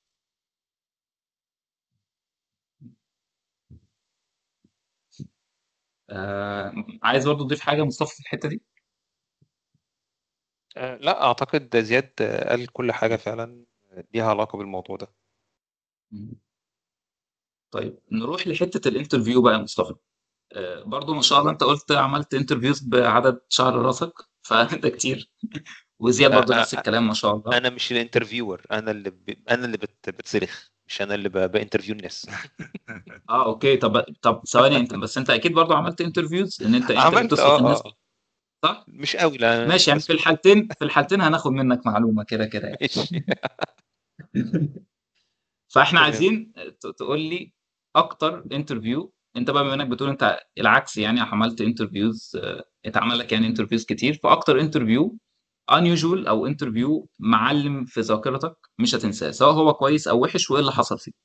Speaker 3: عايز برضه تضيف حاجه مصطفى في الحته دي؟
Speaker 1: لا اعتقد زياد قال كل حاجه فعلا ليها علاقه بالموضوع ده.
Speaker 3: طيب نروح لحته الانترفيو بقى يا مصطفى. برضو ما شاء الله انت قلت عملت انترفيوز بعدد شعر راسك فده كتير. وزياد برضو نفس
Speaker 1: آه،
Speaker 3: الكلام ما شاء الله.
Speaker 1: انا مش الانترفيور، انا اللي بتصرخ، مش انا اللي بانترفيو الناس.
Speaker 3: اه اوكي، طب ثواني، انت بس انت اكيد برضو عملت انترفيوز ان انت اللي
Speaker 1: عملت
Speaker 3: بتصرف الناس، صح؟
Speaker 1: مش قوي لا
Speaker 3: ماشي، يعني
Speaker 1: بس.
Speaker 3: في الحالتين هناخد منك معلومة كده كده يعني.
Speaker 1: ماشي.
Speaker 3: فاحنا
Speaker 1: تمام.
Speaker 3: عايزين تقول لي اكتر انترفيو، انت بقى بما انك بتقول انت العكس يعني عملت انترفيوز، اتعمل لك يعني انترفيوز كتير، فاكتر انترفيو unusual او انترفيو معلم في ذاكرتك مش هتنساه، سواء هو كويس او وحش، وايه اللي حصل فيه.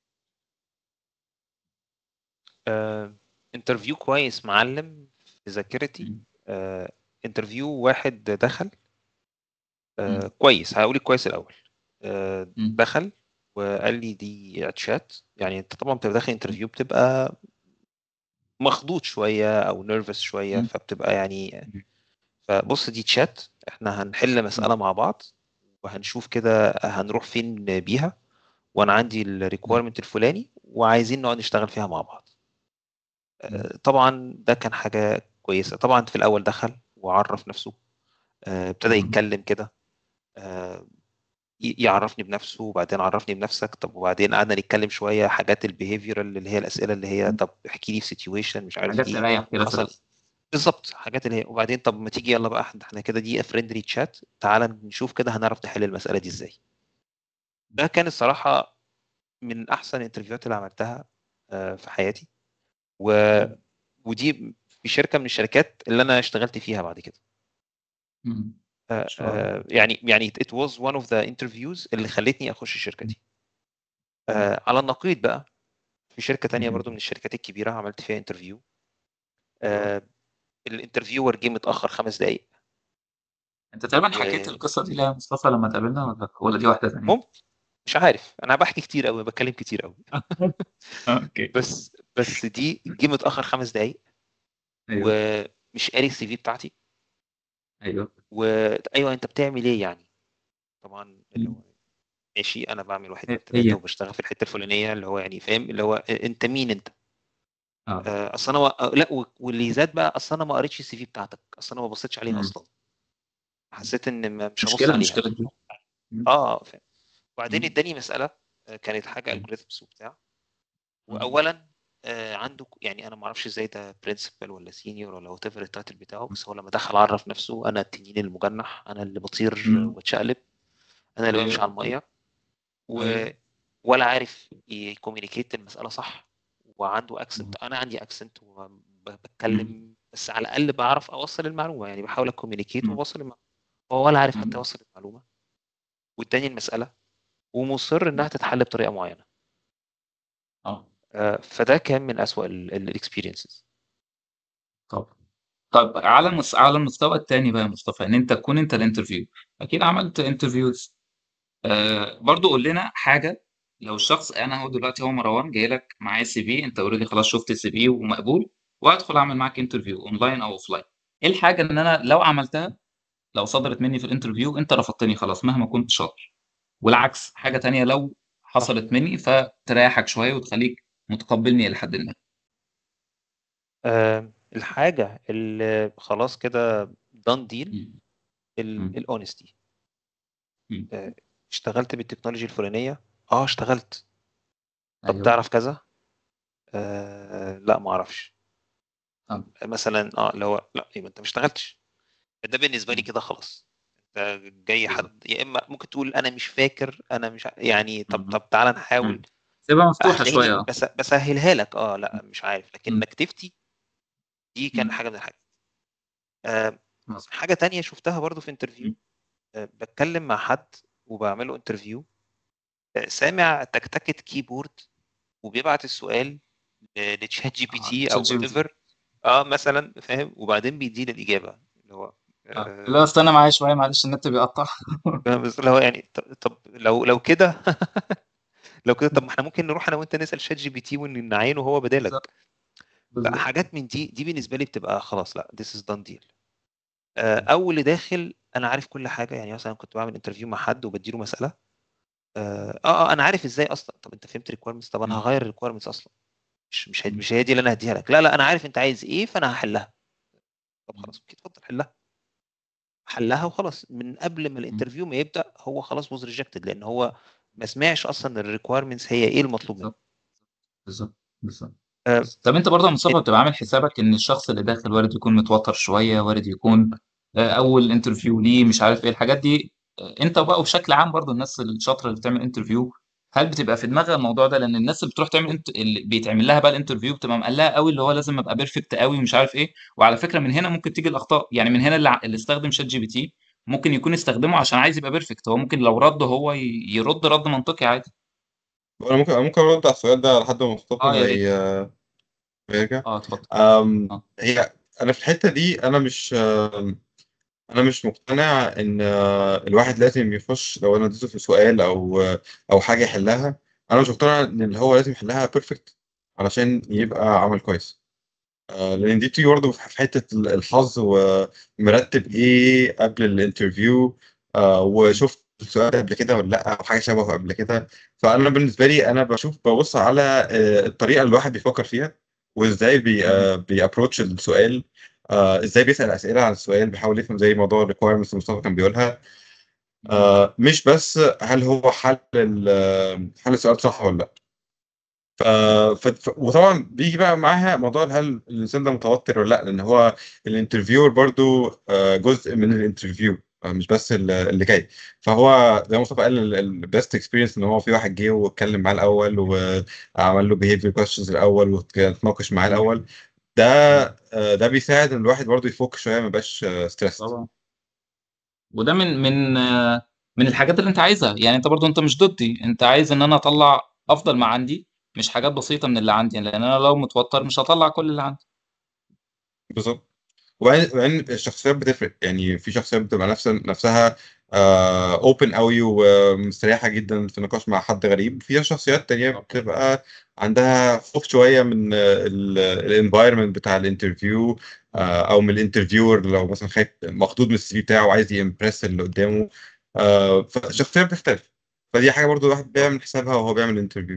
Speaker 1: انترفيو كويس معلم في ذاكرتي.
Speaker 3: مم.
Speaker 1: انترفيو واحد دخل
Speaker 3: مم.
Speaker 1: كويس، هقول كويس الاول.
Speaker 3: مم.
Speaker 1: دخل وقال لي دي تشات. يعني انت طبعا بتبقى داخل انترفيو بتبقى مخضوض شويه او نيرفس شويه،
Speaker 3: مم.
Speaker 1: فبتبقى يعني فبص دي تشات، احنا هنحل
Speaker 3: مم.
Speaker 1: مساله مع بعض وهنشوف كده هنروح فين بيها، وانا عندي الريكويرمنت الفلاني وعايزين نقعد نشتغل فيها مع بعض.
Speaker 3: مم.
Speaker 1: طبعا ده كان حاجه كويسه. طبعا في الاول دخل وعرف نفسه، ابتدى
Speaker 3: مم.
Speaker 1: يتكلم كده، آه، يعرفني بنفسه وبعدين عرفني بنفسك. طب وبعدين قعدنا نتكلم شويه حاجات البيهيفيرال اللي هي الاسئله اللي هي طب احكي لي في سيتويشن مش عارف
Speaker 3: حاجات
Speaker 1: ايه
Speaker 3: تريح كده في
Speaker 1: حصل.
Speaker 3: الأول.
Speaker 1: بالظبط، حاجات اللي هي وبعدين طب ما تيجي يلا بقى احنا كده دي فريندلي تشات، تعال نشوف كده هنعرف نحل المساله دي ازاي. ده كان الصراحه من احسن الانترفيوهات اللي عملتها في حياتي. و...
Speaker 3: مم.
Speaker 1: ودي في شركه من الشركات اللي انا اشتغلت فيها بعد كده.
Speaker 3: مم. ان شاء الله.
Speaker 1: يعني it was one of the interviews اللي خلتني اخش الشركه
Speaker 3: مم.
Speaker 1: دي. على النقيض بقى، في شركه تانية
Speaker 3: مم.
Speaker 1: برضو من الشركات الكبيره عملت فيها انترفيو.
Speaker 3: ايوه.
Speaker 1: آه، الانترفيور جه متاخر 5 دقائق.
Speaker 3: انت تقريبا حكيت
Speaker 1: وممكن،
Speaker 3: القصه دي يا مصطفى لما اتقابلنا، ولا دي واحده ثانيه؟
Speaker 1: مش عارف، انا بحكي كتير قوي، بتكلم كتير قوي.
Speaker 3: اوكي.
Speaker 1: بس دي جه متاخر 5 دقائق
Speaker 3: ايوه.
Speaker 1: ومش قاري السي في بتاعتي.
Speaker 3: ايوه.
Speaker 1: وايوه انت بتعمل ايه يعني؟ طبعا اللي
Speaker 3: مم.
Speaker 1: هو ماشي انا بعمل واحد اتنين تلاته
Speaker 3: هي.
Speaker 1: وبشتغل في الحته الفلانيه، اللي هو يعني فاهم اللي هو انت مين انت؟
Speaker 3: اه.
Speaker 1: اصل انا لا واللي زاد بقى اصل انا ما قريتش السي في بتاعتك، اصل انا ما بصيتش عليها
Speaker 3: مم.
Speaker 1: اصلا. حسيت ان مش هبص
Speaker 3: مشكله
Speaker 1: عليها.
Speaker 3: كبيره. مم.
Speaker 1: فاهم. وبعدين
Speaker 3: مم.
Speaker 1: اداني مساله كانت حاجه
Speaker 3: مم.
Speaker 1: الجوريثمز وبتاع.
Speaker 3: مم.
Speaker 1: واولا عنده يعني انا ما اعرفش ازاي ده برنسبل ولا سينيور ولا وات ايفر التايتل بتاعه، بس هو لما دخل عرف نفسه انا التنين المجنح، انا اللي بطير
Speaker 3: مم.
Speaker 1: وبتشقلب، انا اللي بمشي على
Speaker 3: ايوه
Speaker 1: الميه
Speaker 3: ايوه.
Speaker 1: ولا عارف يكومينيكيت المساله صح، وعنده
Speaker 3: مم.
Speaker 1: اكسنت، انا عندي اكسنت
Speaker 3: مم.
Speaker 1: وبتكلم، بس على الاقل بعرف اوصل المعلومه، يعني بحاول اكومينيكيت
Speaker 3: مم.
Speaker 1: واوصل المعلومه. هو ولا عارف حتى
Speaker 3: مم.
Speaker 1: يوصل المعلومه، واداني المساله ومصر انها تتحل بطريقه معينه.
Speaker 3: اه
Speaker 1: فده كان من اسوأ الاكسبيرينسز.
Speaker 3: طب على المستوى التاني بقى يا مصطفى، ان انت تكون انت الانترفيو، اكيد عملت انترفيوز. برضو قول لنا حاجه. لو الشخص، انا هو دلوقتي هو مروان جاي لك معايا سي في، انت اوريدي خلاص شفت السي في ومقبول، وهدخل اعمل معاك انترفيو اونلاين او اوفلاين. ايه الحاجه ان انا لو عملتها، لو صدرت مني في الانترفيو انت رفضتني خلاص مهما كنت شاطر، والعكس حاجه تانية لو
Speaker 1: صح.
Speaker 3: حصلت مني فتريحك شويه وتخليك متقبلني الى حد ما؟
Speaker 1: الحاجه اللي خلاص كده دان ديل،
Speaker 3: مم. مم.
Speaker 1: الاونستي.
Speaker 3: مم.
Speaker 1: اشتغلت بالتكنولوجي الفلانيه، اشتغلت. طب
Speaker 3: ايوه.
Speaker 1: تعرف كذا؟ لا ما اعرفش.
Speaker 3: آه.
Speaker 1: مثلا اللي هو لا يبقى انت ما اشتغلتش. ده بالنسبه لي
Speaker 3: مم.
Speaker 1: كده خلاص. انت جاي
Speaker 3: بالظبط.
Speaker 1: حد، يا اما ممكن تقول انا مش فاكر، انا مش يعني طب
Speaker 3: مم.
Speaker 1: تعالى نحاول.
Speaker 3: مم. سيبها مفتوحه شويه.
Speaker 1: هتلاقيني بسهلها لك، لا مش عارف، لكن
Speaker 3: مم.
Speaker 1: انك تفتي دي كان
Speaker 3: مم.
Speaker 1: حاجه من الحاجات. آه،
Speaker 3: مظبوط.
Speaker 1: حاجه تانية شفتها برضو في
Speaker 3: مم.
Speaker 1: انترفيو. بتكلم مع حد وبعمله انترفيو، سامع تكتكة كيبورد وبيبعت السؤال لتشات جي بي تي
Speaker 3: تشات
Speaker 1: او
Speaker 3: جي
Speaker 1: وات
Speaker 3: بي تي.
Speaker 1: ايفر. مثلا فاهم، وبعدين بيديني الاجابه اللي هو
Speaker 3: لا استنى معايا شويه معلش النت بيقطع.
Speaker 1: فاهم، بس اللي هو يعني طب لو كده لو كده طب ما احنا ممكن نروح انا وانت نسال شات جي بي تي ونعينه هو
Speaker 3: بالظبط.
Speaker 1: بدالك.
Speaker 3: بالظبط.
Speaker 1: فحاجات من دي بالنسبه لي بتبقى خلاص، لا this is done deal.
Speaker 3: مم.
Speaker 1: او اللي داخل انا عارف كل حاجه، يعني مثلا كنت بعمل انترفيو مع حد وبديله مساله. انا عارف ازاي اصلا. طب انت فهمت ريكويرمنتس؟ طب انا
Speaker 3: مم.
Speaker 1: هغير الريكويرمنتس اصلا،
Speaker 3: مم.
Speaker 1: مش هي دي اللي انا هديها لك. لا لا انا عارف انت عايز ايه فانا هحلها. طب خلاص اوكي اتفضل حلها. حلها وخلاص من قبل ما
Speaker 3: مم.
Speaker 1: الانترفيو ما يبدا هو خلاص was rejected، لان هو ما سمعش اصلا الريكويرمنتس هي ايه المطلوب منه.
Speaker 3: بالظبط. بالظبط. بالظبط.
Speaker 1: آه،
Speaker 3: طب انت برضه يا مصطفى
Speaker 1: ات-
Speaker 3: بتبقى عامل حسابك ان الشخص اللي داخل وارد يكون متوتر شويه، وارد يكون اول انترفيو ليه مش عارف ايه الحاجات دي. انت بقى وبشكل عام برضه الناس الشاطره اللي بتعمل انترفيو، هل بتبقى في دماغها الموضوع ده؟ لان الناس اللي بتروح تعمل اللي بيتعمل لها بقى الانترفيو بتبقى مقلقه قوي، اللي هو لازم ابقى بيرفكت قوي ومش عارف ايه. وعلى فكره من هنا ممكن تيجي الاخطاء، يعني من هنا اللي استخدم شات جي بي تي ممكن يكون استخدمه عشان عايز يبقى بيرفكت، هو ممكن لو رد هو يرد رد منطقي عادي.
Speaker 2: انا ممكن ارد على السؤال ده لحد ما مصطفى
Speaker 3: اه يا ريت.
Speaker 2: ما يرجع.
Speaker 3: اه اتفضل. اه.
Speaker 2: هي انا في الحته دي انا مش مقتنع ان الواحد لازم يخش لو انا اديته في سؤال او حاجه يحلها. انا مش مقتنع ان اللي هو لازم يحلها بيرفكت علشان يبقى عمل كويس. لان دي بتيجي برضه في حته الحظ ومرتب ايه قبل الانترفيو، وشفت السؤال ده قبل كده ولا لا او حاجه شبهه قبل كده. فانا بالنسبه لي انا ببص على الطريقه اللي الواحد بيفكر فيها، وازاي بيابروتش السؤال، ازاي بيسال اسئله عن السؤال، بيحاول يفهم زي موضوع الريكويرمنتس اللي مصطفى كان بيقولها. مش بس هل هو حل السؤال صح ولا لا. ف... وطبعا بيجي بقى معاها موضوع هل الانسان ده متوتر ولا لا، لان هو الانترفيور برضو جزء من الانترفيو، مش بس اللي جاي. فهو زي ما مصطفى قال البيست اكسبيرينس ان هو في واحد جه واتكلم معاه الاول وعمل له behavior questions الاول واتناقش معاه الاول. ده ده بيساعد ان الواحد برضو يفك شويه ما يبقاش ستريسد.
Speaker 3: طبعا. وده من الحاجات اللي انت عايزها، يعني انت برضو انت مش ضدي، انت عايز ان انا اطلع افضل ما عندي، مش حاجات بسيطة من اللي عندي، لان انا لو متوتر مش هطلع كل اللي عندي.
Speaker 2: بالظبط. وبعدين الشخصيات بتفرق، يعني في شخصيات بتبقى نفسها اوبن قوي ومستريحه جدا في النقاش مع حد غريب، في شخصيات تانية بتبقى عندها خوف شويه من الانفايرمنت بتاع الانترفيو، او من الانترفيور لو مثلا خايف مخضوض من السي في بتاعه وعايز يمبرس اللي قدامه. فالشخصيات بتختلف. فدي حاجه برضو الواحد بيعمل حسابها وهو بيعمل الانترفيو.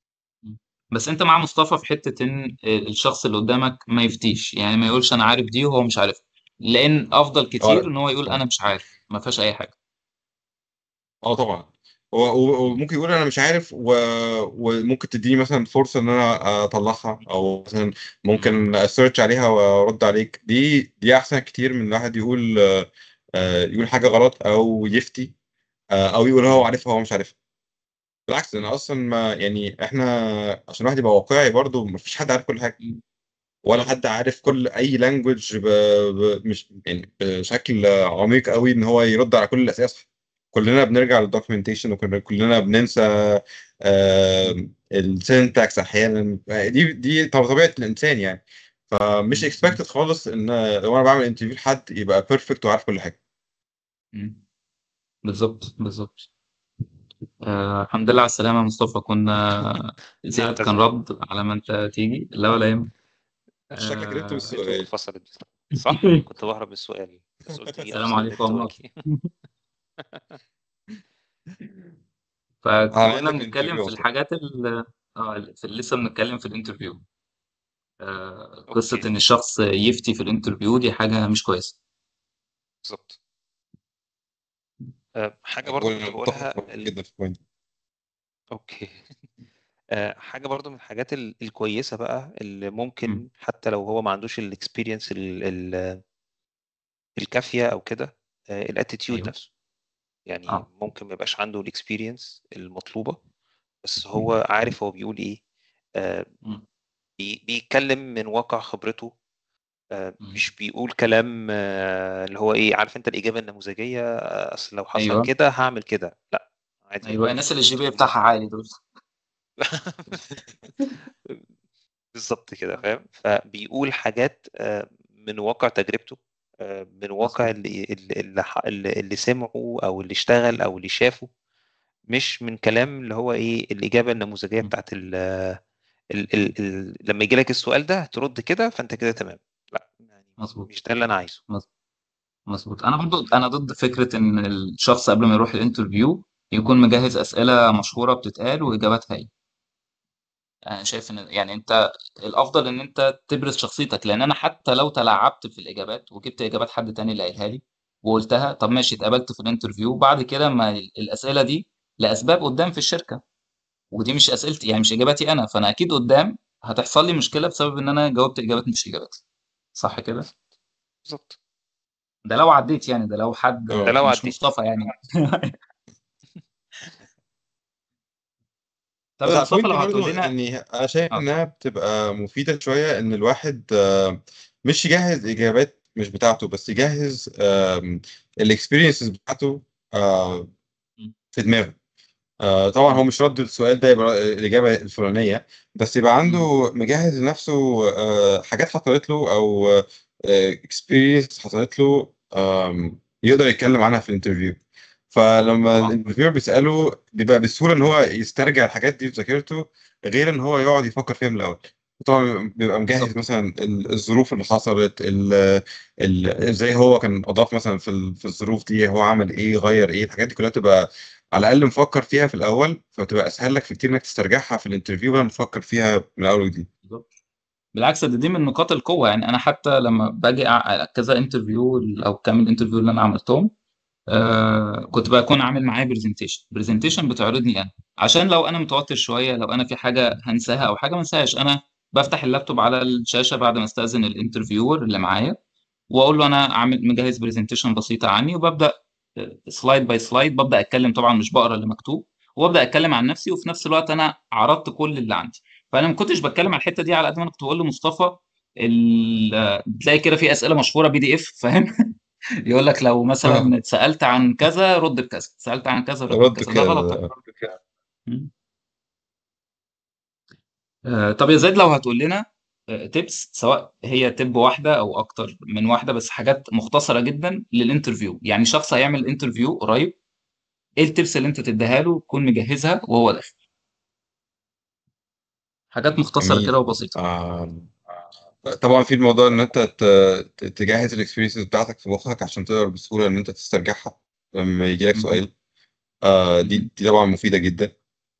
Speaker 3: بس انت مع مصطفى في حتة ان الشخص اللي قدامك ما يفتيش، يعني ما يقولش انا عارف دي وهو مش عارف، لان افضل
Speaker 2: اه
Speaker 3: كتير
Speaker 2: لا
Speaker 3: ان هو يقول
Speaker 2: طبعا.
Speaker 3: انا مش عارف ما فيهاش اي حاجة.
Speaker 2: اه طبعا. وممكن يقول انا مش عارف وممكن تديني مثلا فرصه ان انا اطلعها، او مثلا ممكن اسيرش عليها وارد عليك. دي احسن كتير من الواحد يقول يقول حاجه غلط او يفتي، او يقول هو عارفها هو مش عارفها. بالعكس، انا اصلا ما يعني احنا عشان الواحد يبقى واقعي برضو، مفيش حد عارف كل حاجه، ولا حد عارف كل اي لانجوج مش يعني بشكل عميق قوي ان هو يرد على كل الاسئله صح. كلنا بنرجع للدوكيومنتيشن، وكلنا بننسى السينتاكس احيانا. دي طبيعه الانسان يعني. فمش اكسبكتد خالص ان لو انا بعمل انترفيو لحد يبقى بيرفكت وعارف كل حاجه.
Speaker 3: مم. بالظبط بالظبط. الحمد لله على السلامة يا مصطفى. كنا زياد كان
Speaker 1: أزمة.
Speaker 3: رد على ما انت تيجي، لا ولا يهم.
Speaker 2: شكلك هربت من
Speaker 3: آه،
Speaker 1: نتورك
Speaker 2: السؤال.
Speaker 1: فصلت. صح، كنت بهرب من السؤال بس قلت ايه
Speaker 3: السلام
Speaker 1: افصل
Speaker 3: عليكم يا عمر.
Speaker 1: النتورك.
Speaker 3: فكنا
Speaker 2: هنعمل
Speaker 3: بنتكلم
Speaker 2: انترفيو
Speaker 3: في
Speaker 2: اصلا.
Speaker 3: الحاجات لسه بنتكلم في الانترفيو. قصة
Speaker 1: اوكي،
Speaker 3: إن الشخص يفتي في الانترفيو دي حاجة مش كويسة.
Speaker 1: بالظبط. حاجة برضو
Speaker 2: بقول
Speaker 1: كنت
Speaker 2: انا متفق
Speaker 1: بقولها
Speaker 2: معاك جدا في البوينت.
Speaker 1: اوكي. حاجة برضو من الحاجات الكويسة بقى اللي
Speaker 3: مم.
Speaker 1: ممكن حتى لو هو ما عندوش الاكسبيرينس الكافية او كده، الاتيتيود
Speaker 3: أيوه.
Speaker 1: نفسه. يعني
Speaker 3: أه.
Speaker 1: ممكن ما يبقاش عنده الاكسبيرينس المطلوبة، بس هو عارف هو بيقول ايه. آه،
Speaker 3: مم.
Speaker 1: بيتكلم من واقع خبرته.
Speaker 3: مم.
Speaker 1: مش بيقول كلام اللي هو ايه، عارف انت الإجابة النموذجية، اصل لو حصل
Speaker 3: أيوه.
Speaker 1: كده هعمل كده. لا، عادي
Speaker 3: أيوه،
Speaker 1: هو
Speaker 3: الناس اللي الجي بي
Speaker 1: بيقول.
Speaker 3: بتاعها عالي دول.
Speaker 1: بالظبط كده، فاهم. فبيقول حاجات من واقع تجربته، من واقع
Speaker 3: مظبوط.
Speaker 1: اللي سمعه او اللي اشتغل او اللي شافه. مش من كلام اللي هو ايه الإجابة النموذجية
Speaker 3: مم.
Speaker 1: بتاعت لما يجي لك السؤال ده ترد كده فانت كده تمام. لا يعني
Speaker 3: مظبوط.
Speaker 1: مش ده اللي انا عايزه.
Speaker 3: مظبوط. مظبوط. أنا برضو أنا ضد فكرة إن الشخص قبل ما يروح الانترفيو يكون مجهز أسئلة مشهورة بتتقال وإجاباتها هي. انا شايف ان يعني انت الافضل ان انت تبرز شخصيتك، لان انا حتى لو تلاعبت في الاجابات وجبت اجابات حد تاني اللي قايلها لي وقلتها، طب ماشي اتقبلت في الانترفيو، بعد كده ما الاسئله دي لاسباب قدام في الشركه، ودي مش اسئلتي يعني مش اجاباتي انا، فانا اكيد قدام هتحصل لي مشكله بسبب ان انا جاوبت اجابات مش اجاباتي. صح كده؟
Speaker 1: بالظبط.
Speaker 3: ده لو عديت يعني، ده لو حد
Speaker 1: ده
Speaker 2: اه،
Speaker 1: لو
Speaker 3: مش
Speaker 1: عديت.
Speaker 3: مصطفى يعني. طب
Speaker 2: بس
Speaker 3: يا
Speaker 2: على
Speaker 3: مصطفى
Speaker 2: البوينت
Speaker 3: لو
Speaker 2: دي برضو،
Speaker 3: هتقول لنا.
Speaker 2: اني انا شايف
Speaker 3: اه.
Speaker 2: انها بتبقى مفيده شويه ان الواحد مش يجهز اجابات مش بتاعته، بس يجهز الاكسبيرينسز بتاعته
Speaker 3: م-
Speaker 2: في دماغه. طبعا
Speaker 3: م-
Speaker 2: هو مش رد السؤال ده يبقى الاجابه الفلانيه، بس يبقى عنده
Speaker 3: م-
Speaker 2: مجهز لنفسه حاجات حصلت له، او اكسبيرينس حصلت له يقدر يتكلم عنها في الانترفيو. فلما
Speaker 3: طبعا.
Speaker 2: الانترفيور بيساله بيبقى بسهوله ان هو يسترجع الحاجات دي في ذاكرته، غير ان هو يقعد يفكر فيها من الاول. طبعا بيبقى مجهز
Speaker 3: بالظبط.
Speaker 2: مثلا الظروف اللي حصلت، ازاي هو كان اضاف مثلا في الظروف دي، هو عمل ايه، غير ايه. الحاجات دي كلها تبقى على الاقل مفكر فيها في الاول، فتبقى اسهل لك في كتير انك تسترجعها في الانترفيو ولا مفكر فيها من الاول وجديد.
Speaker 3: بالظبط. بالعكس، دي من نقاط القوة يعني. أنا حتى لما باجي كذا انترفيو أو كام الانترفيو اللي أنا عملتهم، كنت بكون عامل معايا برزنتيشن بتعرضني أنا، عشان لو أنا متوتر شوية، لو أنا في حاجة هنساها أو حاجة ما انساهاش، أنا بفتح اللابتوب على الشاشة بعد ما استأذن الانترفيور اللي معايا، وأقول له أنا عامل مجهز برزنتيشن بسيطة عني، وببدأ سلايد باي سلايد ببدأ أتكلم، طبعا مش بقرا اللي مكتوب، وابدا اتكلم عن نفسي، وفي نفس الوقت انا عرضت كل اللي عندي. فانا ما كنتش بتكلم على الحته دي على قد ما انا كنت بقول لمصطفى بتلاقي كده في اسئله مشهوره بي دي اف، فاهم؟ يقول لك لو مثلا اتسالت عن كذا رد بكذا، سالت عن كذا رد
Speaker 2: رد
Speaker 3: بكذا، ده غلط طبعا.
Speaker 2: كده.
Speaker 3: م. طب يا زيد لو هتقول لنا تيبس، سواء هي تب واحده او اكتر من واحده، بس حاجات مختصره جدا للانترفيو، يعني شخص هيعمل انترفيو قريب، ايه التبس اللي انت تديها له تكون مجهزها وهو داخل؟ حاجات مختصره كده
Speaker 2: جميل.
Speaker 3: وبسيطه.
Speaker 2: طبعا في الموضوع ان انت تجهز الاكسبيرينسز بتاعتك في مخك عشان تقدر بسهوله ان انت تسترجعها لما يجي لك
Speaker 3: م-
Speaker 2: سؤال.
Speaker 3: م-
Speaker 2: دي طبعا مفيده جدا.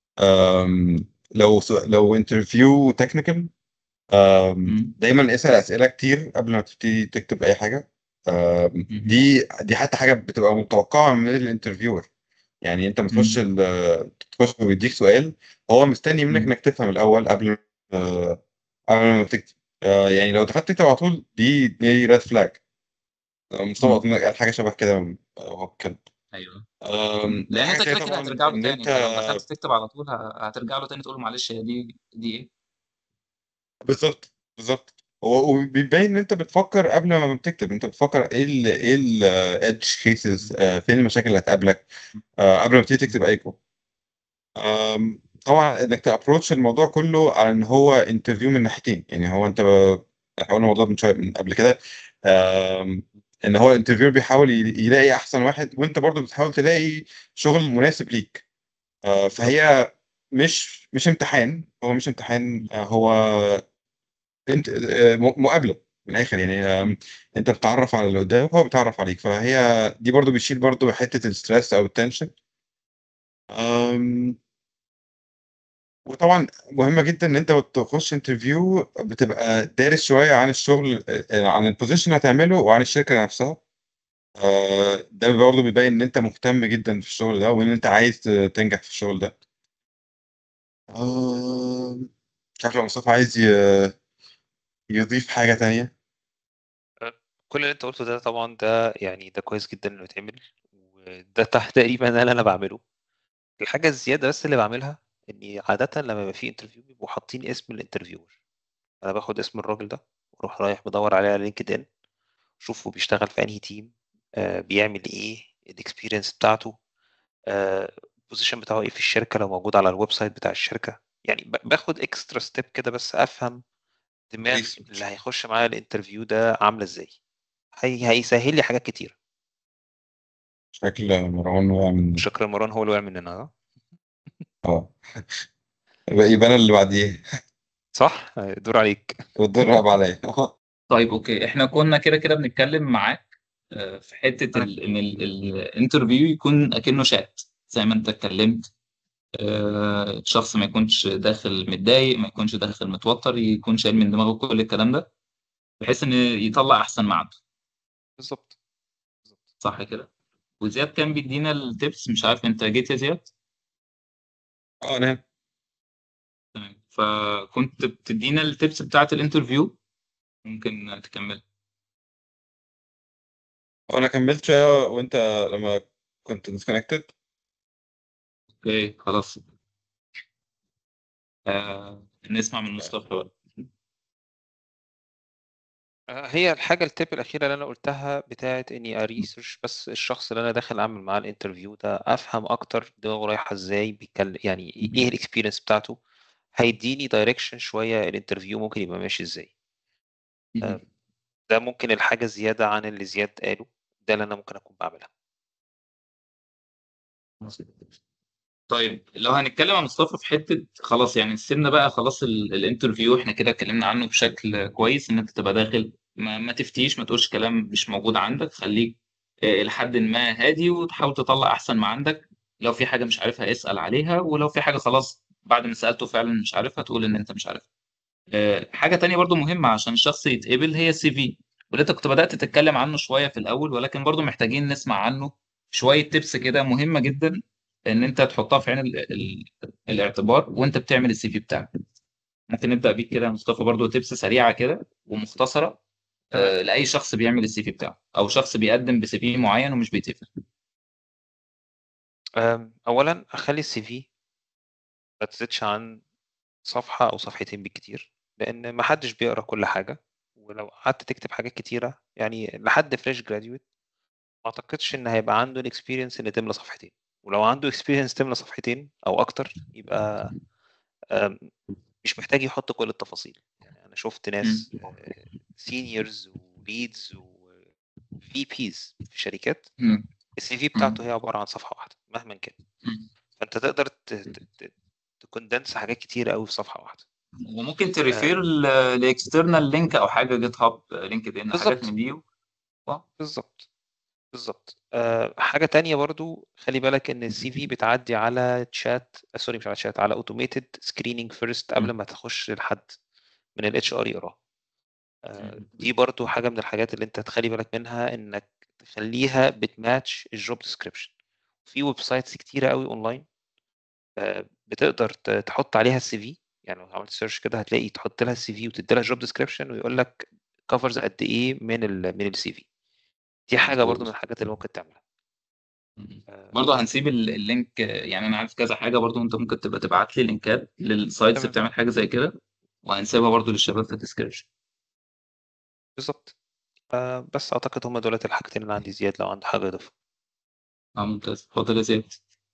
Speaker 2: لو انترفيو تكنيكال،
Speaker 3: م-
Speaker 2: دايما اسال اسئله كتير قبل ما تبتدي تكتب اي حاجه.
Speaker 3: م-
Speaker 2: دي حتى حاجه بتبقى متوقعه من الانترفيور. يعني انت بتخش تخش ويديك سؤال، هو مستني منك انك تفهم الاول قبل ما تكتب. يعني لو دخلت تكتب على طول، دي ريد فلاج، مصطفى حاجه شبه كده هو كده.
Speaker 3: ايوه، لان
Speaker 2: حاجه
Speaker 3: انت
Speaker 2: تانية
Speaker 3: كده كده
Speaker 2: طبعا
Speaker 3: هترجع له
Speaker 2: ان
Speaker 3: تاني.
Speaker 2: انت
Speaker 3: انت لو دخلت تكتب على طول هترجع له تاني تقول له معلش هي دي ايه.
Speaker 2: بالظبط بالظبط. وبيبين ان انت بتفكر قبل ما بتكتب، انت بتفكر ايه الادج كيسز، فين المشاكل اللي هتقابلك قبل ما تبتدي تكتب اي كود. طبعا انك تابروتش الموضوع كله على ان هو انترفيو من ناحيتين. يعني هو انت احنا قلنا الموضوع من شويه من قبل كده، ان هو الانترفيو بيحاول يلاقي احسن واحد، وانت برضو بتحاول تلاقي شغل مناسب ليك. فهي مش امتحان، هو مش امتحان، هو انت مقابله من الاخر. يعني انت بتتعرف على اللي قدامك وهو بيتعرف عليك، فهي دي برضو بيشيل برضو حته الستريس او التنشن. وطبعا مهمه جدا ان انت بتخش انترفيو بتبقى دارس شويه عن الشغل، عن البوزيشن اللي هتعمله وعن الشركه نفسها. ده برضه بيبين ان انت مهتم جدا في الشغل ده، وان انت عايز تنجح في الشغل ده. آه، مش عارف لو مصطفى عايز يضيف حاجه تانية.
Speaker 1: أه، كل اللي انت قلته ده طبعا ده يعني ده كويس جدا انه يتعمل، وده تحت تقريبا اللي انا بعمله. الحاجه الزياده بس اللي بعملها اني عاده لما يبقى في انترفيو بيبقوا حاطين اسم الانترفيور. انا باخد اسم الراجل ده واروح رايح بدور عليه على لينكد ان، شوفه بيشتغل في انهي تيم، بيعمل ايه، الاكسبيرينس بتاعته، البوزيشن بتاعه ايه في الشركه لو موجود على الويب سايت بتاع الشركه. يعني باخد اكسترا ستيب كده بس افهم دماغ اللي
Speaker 2: ريسيرش.
Speaker 1: هيخش معايا الانترفيو ده عامله ازاي. هيسهل لي حاجات كتير.
Speaker 2: شكل مروان وقع من
Speaker 1: شكرا مروان هو اللي وقع مننا
Speaker 2: اه يبقى انا اللي بعديه
Speaker 1: صح، دور عليك.
Speaker 2: والدور عليا.
Speaker 3: طيب اوكي، احنا كنا كده كده بنتكلم معاك في حته ان الانترفيو يكون اكنه شات زي ما انت اتكلمت. الشخص ما يكونش داخل متضايق، ما يكونش داخل متوتر، يكون شايل من دماغه كل الكلام ده بحيث ان يطلع احسن ما عنده.
Speaker 1: بالظبط بالظبط.
Speaker 3: صح كده. وزياد كان بيدينا التبس، مش عارف انت جيت يا زياد.
Speaker 2: انا
Speaker 3: تمام، فكنت بتدينا التبس بتاعت الانترفيو، ممكن تكمل.
Speaker 2: انا كملت شويه وانت لما كنت disconnected.
Speaker 3: اوكي خلاص. نسمع من مصطفى بقى.
Speaker 1: هي الحاجة التip الأخيرة اللي أنا قلتها بتاعت إني أريسيرش بس الشخص اللي أنا داخل أعمل معاه الانترفيو ده، أفهم أكتر دماغه رايحة إزاي، بيتكلم يعني إيه الإكسبيرينس بتاعته، هيديني دايركشن شوية الانترفيو ممكن يبقى ماشي إزاي. آه، ده ممكن الحاجة زيادة عن اللي زياد قاله، ده اللي أنا ممكن أكون بعملها.
Speaker 3: طيب لو هنتكلم عن مصطفى في حته خلاص، يعني السن بقى خلاص الانترفيو احنا كده اتكلمنا عنه بشكل كويس، ان انت تبقى داخل ما تفتيش، ما تقولش كلام مش موجود عندك، خليك لحد ما هادي وتحاول تطلع احسن ما عندك. لو في حاجه مش عارفها اسال عليها، ولو في حاجه خلاص بعد ما سالته فعلا مش عارفها تقول ان انت مش عارفها. حاجه تانية برضو مهمه عشان الشخص يتقبل هي السي في، واللي انت كنت بدات تتكلم عنه شويه في الاول، ولكن برضو محتاجين نسمع عنه شويه تبس كده مهمه جدا ان انت تحطها في عين الاعتبار وانت بتعمل السي في بتاعك. ممكن نبدا بيك كده يا مصطفى، برضو تبس سريعه كده ومختصره
Speaker 1: تمام.
Speaker 3: لاي شخص بيعمل السي في بتاعه او شخص بيقدم بسي في معين ومش بيتقبل.
Speaker 1: أولا أخلي السي في ما تزيدش عن صفحة أو صفحتين بالكتير، لأن محدش بيقرأ كل حاجة. ولو قعدت تكتب حاجات كتيرة يعني لحد فريش جراديويت، ما أعتقدش إن هيبقى عنده الإكسبيرينس إن تملى صفحتين. ولو عنده إكسبيرينس تملى صفحتين أو أكتر يبقى آم، مش محتاج يحط كل التفاصيل. يعني أنا شفت
Speaker 3: مم.
Speaker 1: ناس سينيورز وليدز وفي بيز في شركات
Speaker 3: مم.
Speaker 1: السي في
Speaker 3: مم.
Speaker 1: بتاعته هي عبارة عن صفحة واحدة مهما كان.
Speaker 3: مم.
Speaker 1: فأنت تقدر تكوندنس حاجات كتيرة أوي في صفحة واحدة.
Speaker 3: وممكن
Speaker 1: آه،
Speaker 3: تريفير لاكسترنال لينك او حاجه، جيت هاب، لينكد ان، حاجات من
Speaker 1: بالظبط
Speaker 3: دي.
Speaker 1: بالظبط بالظبط. حاجة تانية برضو خلي بالك ان السي في بتعدي على تشات، سوري مش على تشات، على اوتوميتد سكريننج فيرست قبل ما تخش لحد من الاتش ار يقراه. دي برضو حاجة من الحاجات اللي انت تخلي بالك منها، انك تخليها بتماتش الجوب ديسكريبشن. في ويب سايتس كتيره قوي اونلاين بتقدر تحط عليها السي في. يعني لو عملت سيرش كده هتلاقي تحط لها السي في وتدي لها جوب ديسكريبشن ويقول لك كفرز قد ايه من السي في. دي حاجه برضو من الحاجات اللي ممكن تعملها.
Speaker 3: برضه هنسيب اللينك، يعني انا عارف كذا حاجه برضه انت ممكن تبقى تبعت لي لينكات للسايتس
Speaker 1: تمام
Speaker 3: بتعمل حاجه زي كده، وهنسيبها برضه للشباب في الديسكربشن.
Speaker 1: بالظبط. بس اعتقد هم دولت الحاجتين اللي عندي. زياد لو عنده حاجه يضيفها.
Speaker 3: ممتاز، اتفضل يا زياد.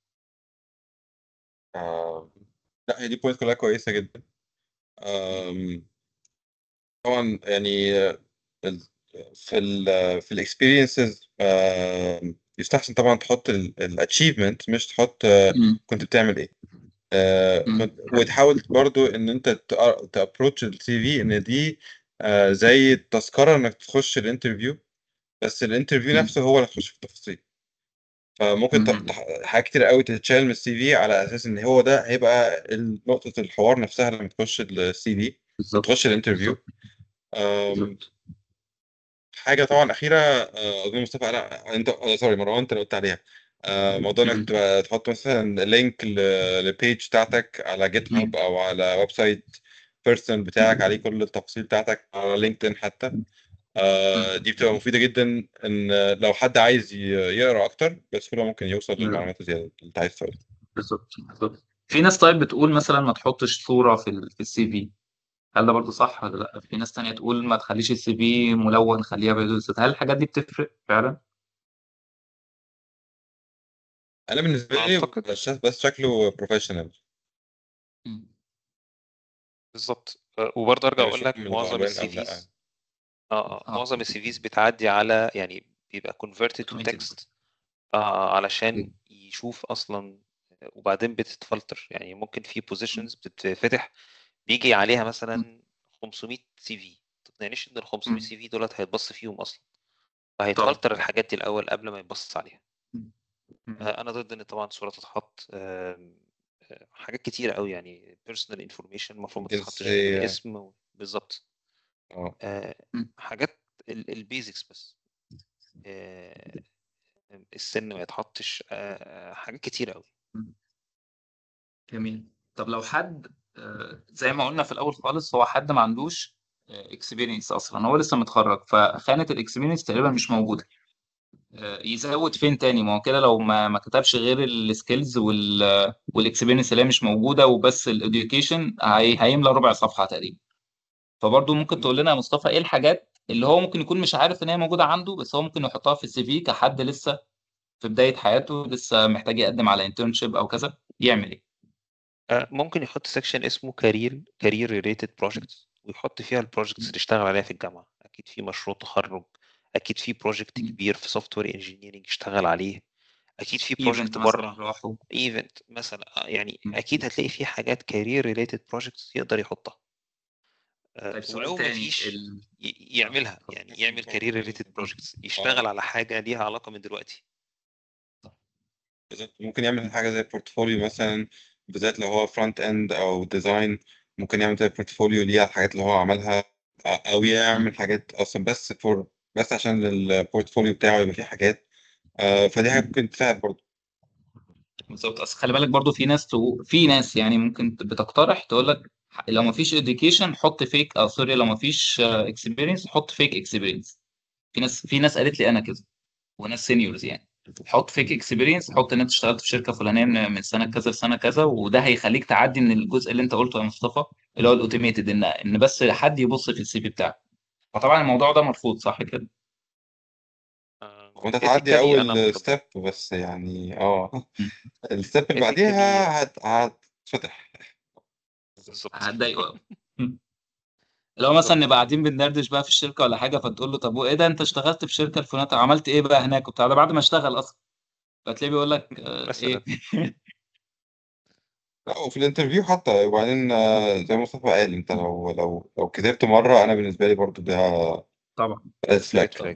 Speaker 2: لا، هي دي بوينت كلها كويسه جدا. آم، طبعا يعني ال- في الاكسبيرينسز يستحسن طبعا تحط الاتشيفمنت، مش تحط
Speaker 3: مم.
Speaker 2: كنت بتعمل ايه.
Speaker 3: مم.
Speaker 2: وتحاول برضو ان انت تابروتش السي في ان دي زي التذكره انك تخش الانترفيو، بس الانترفيو
Speaker 3: مم.
Speaker 2: نفسه هو اللي هتخش في التفاصيل. فممكن
Speaker 3: مم.
Speaker 2: حاجات كتير قوي تتشال من السي في على اساس ان هو ده هيبقى نقطه الحوار نفسها لما تخش السي في
Speaker 3: بالظبط
Speaker 2: وتخش الانترفيو.
Speaker 3: بالظبط
Speaker 2: أم،
Speaker 3: بالظبط.
Speaker 2: حاجه طبعا اخيره اظن مصطفى، لا انت سوري مروان انت اللي قلت عليها. موضوع انك
Speaker 3: مم.
Speaker 2: تبقى تحط مثلا لينك للبيج بتاعتك على جيت هاب
Speaker 3: مم.
Speaker 2: او على ويب سايت بيرسونال بتاعك عليه كل التفاصيل بتاعتك، على لينكدين حتى.
Speaker 3: مم.
Speaker 2: دي بتبقى مفيدة جدا ان لو حد عايز يقرا اكتر بسهولة ممكن يوصل
Speaker 3: مم.
Speaker 2: للمعلومات الزيادة اللي انت عايز تقولها.
Speaker 3: بالظبط بالظبط. في ناس طيب بتقول مثلا ما تحطش صوره في السي في، هل ده برضه صح ولا لا؟ في ناس تانية تقول ما تخليش السي في ملون، خليها بيضاء وأسود. هل الحاجات دي بتفرق فعلا؟
Speaker 2: انا بالنسبة لي
Speaker 1: اعتقد
Speaker 2: بس شكله بروفيشنال،
Speaker 3: مم.
Speaker 1: بالظبط. وبرضه ارجع
Speaker 2: مش
Speaker 1: اقول لك
Speaker 2: مهم
Speaker 1: معظم
Speaker 2: الالوان او
Speaker 1: السي
Speaker 2: لا.
Speaker 1: فيز
Speaker 3: اه
Speaker 1: معظم السي فيز بتعدي على، يعني بيبقى converted to
Speaker 3: اوتوميتد.
Speaker 1: text علشان يشوف اصلا. وبعدين بتتفلتر. يعني ممكن في بوزيشنز بتتفتح بيجي عليها مثلا 500 سي في. تقنعنيش ان ال 500 سي في دولت هيتبص فيهم اصلا.
Speaker 3: طبعا.
Speaker 1: فهيتفلتر الحاجات دي الاول قبل ما يتبص عليها.
Speaker 3: مم.
Speaker 1: انا ضد ان طبعا صورة تتحط. حاجات كتيرة قوي يعني personal information المفروض ما تتحطش غير
Speaker 2: جنسية.
Speaker 1: الاسم بالظبط.
Speaker 2: اه.
Speaker 1: آه،
Speaker 3: مم.
Speaker 1: حاجات البيزكس بس. آه، السن ما يتحطش. حاجات كتير قوي.
Speaker 3: مم. جميل. طب لو حد زي ما قلنا في الاول خالص، هو حد ما عندوش اكسبيرينس اصلا، هو لسه متخرج، فخانه الاكسبيرينس تقريبا مش موجوده. يزود فين تاني؟ ما هو كده لو ما كتبش غير السكيلز والاكسبيرينس اللي هي مش موجوده، وبس الاديوكيشن هيملى ربع صفحه تقريبا. فبرضه ممكن تقول لنا يا مصطفى ايه الحاجات اللي هو ممكن يكون مش عارف ان هي موجوده عنده، بس هو ممكن يحطها في السي في كحد لسه في بدايه حياته، لسه محتاج يقدم على انترنشيب او كذا، يعمل ايه؟
Speaker 1: ممكن يحط سيكشن اسمه كارير ريليتد بروجكتس ويحط فيها البروجكتس اللي اشتغل عليها في الجامعه. اكيد في مشروع تخرج، اكيد في بروجكت كبير في سوفت وير انجينيرنج اشتغل عليه، اكيد في
Speaker 3: ايفنت
Speaker 1: بروجكت
Speaker 3: مثلا
Speaker 1: بره
Speaker 3: راحوا.
Speaker 1: ايفنت مثلا. يعني اكيد هتلاقي في حاجات كارير ريليتد بروجكتس يقدر يحطها.
Speaker 3: طيب سؤال
Speaker 1: ولو ما
Speaker 3: تاني
Speaker 1: فيش يعملها.
Speaker 3: اتفضل.
Speaker 1: يعني يعمل كارير ريليتد بروجكتس
Speaker 2: اه
Speaker 1: يشتغل على حاجه ليها علاقه من دلوقتي.
Speaker 2: بالظبط، ممكن يعمل حاجة زي بورتفوليو مثلا، بالذات لو هو فرونت اند او ديزاين. ممكن يعمل زي بورتفوليو ليها الحاجات اللي هو عملها، او يعمل حاجات اصلا بس عشان البورتفوليو بتاعه يبقى فيه حاجات. فدي حاجة ممكن تساعد برضه.
Speaker 3: بالظبط. اصل خلي بالك برضو في ناس يعني ممكن بتقترح تقول لك لو ما فيش اديوكيشن حط فيك، او سوري لو ما فيش اكسبيرينس حط فيك اكسبيرينس. في ناس قالت لي انا كده، وناس سينيورز يعني. حط فيك اكسبيرينس، حط ان انت اشتغلت في شركه فلانيه من سنه كذا لسنه كذا، وده هيخليك تعدي من الجزء اللي انت قلته يا مصطفى، اللي هو الاوتوميتد، ان بس حد يبص في السي في بتاعك. فطبعا الموضوع ده مرفوض، صح كده؟
Speaker 2: وانت تعدي
Speaker 1: ايثيكالي انا
Speaker 2: اول
Speaker 1: متقبل.
Speaker 2: ستيب بس يعني الستيب اللي
Speaker 1: ايثيكالي
Speaker 2: بعديها هتفتح.
Speaker 1: بالظبط.
Speaker 3: هتضايقه قوي. لو مثلا
Speaker 1: بالظبط.
Speaker 3: نبقى قاعدين بندردش بقى في الشركه ولا حاجه، فتقول له طب وايه ده انت اشتغلت في شركه الفلانيه، عملت ايه بقى هناك وبتاع، ده بعد ما اشتغل اصلا، فتلاقيه بيقول لك
Speaker 1: مثلا
Speaker 3: ايه.
Speaker 2: لا، وفي الانترفيو حتى. وبعدين زي ما مصطفى قال، انت لو كذبت مرة، انا بالنسبة لي برضو ده
Speaker 3: طبعا.
Speaker 2: فلاج.
Speaker 1: ريد فلاج.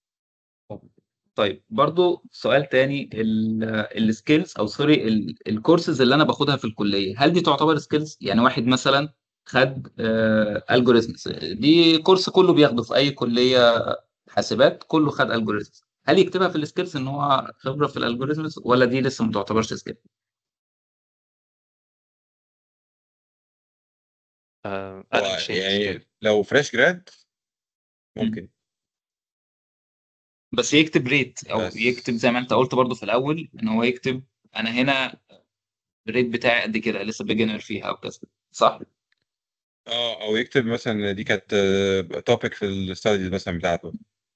Speaker 3: طيب برضو سؤال تاني، السكيلز او سوري الكورسز اللي انا باخدها في الكليه، هل دي تعتبر سكيلز؟ يعني واحد مثلا خد الجوريزمز، دي كورس كله بياخده في اي كليه حاسبات، كله خد الجوريزمز، هل يكتبها في السكيلز ان هو خبره في الالجوريزمز، ولا دي لسه ما تعتبرش سكيل؟
Speaker 1: انا
Speaker 2: هو
Speaker 1: مش شايفه سكيل.
Speaker 2: يعني لو فريش جراد
Speaker 3: مم.
Speaker 2: ممكن.
Speaker 3: بس يكتب ريت، او يكتب
Speaker 2: بس
Speaker 3: زي ما انت قلت برضو في الاول، ان هو يكتب انا هنا الريت بتاعي قد كده، لسه بيجنر فيها او كذا، صح؟
Speaker 2: او يكتب مثلا دي كانت توبيك في الستاديز مثلا بتاعته.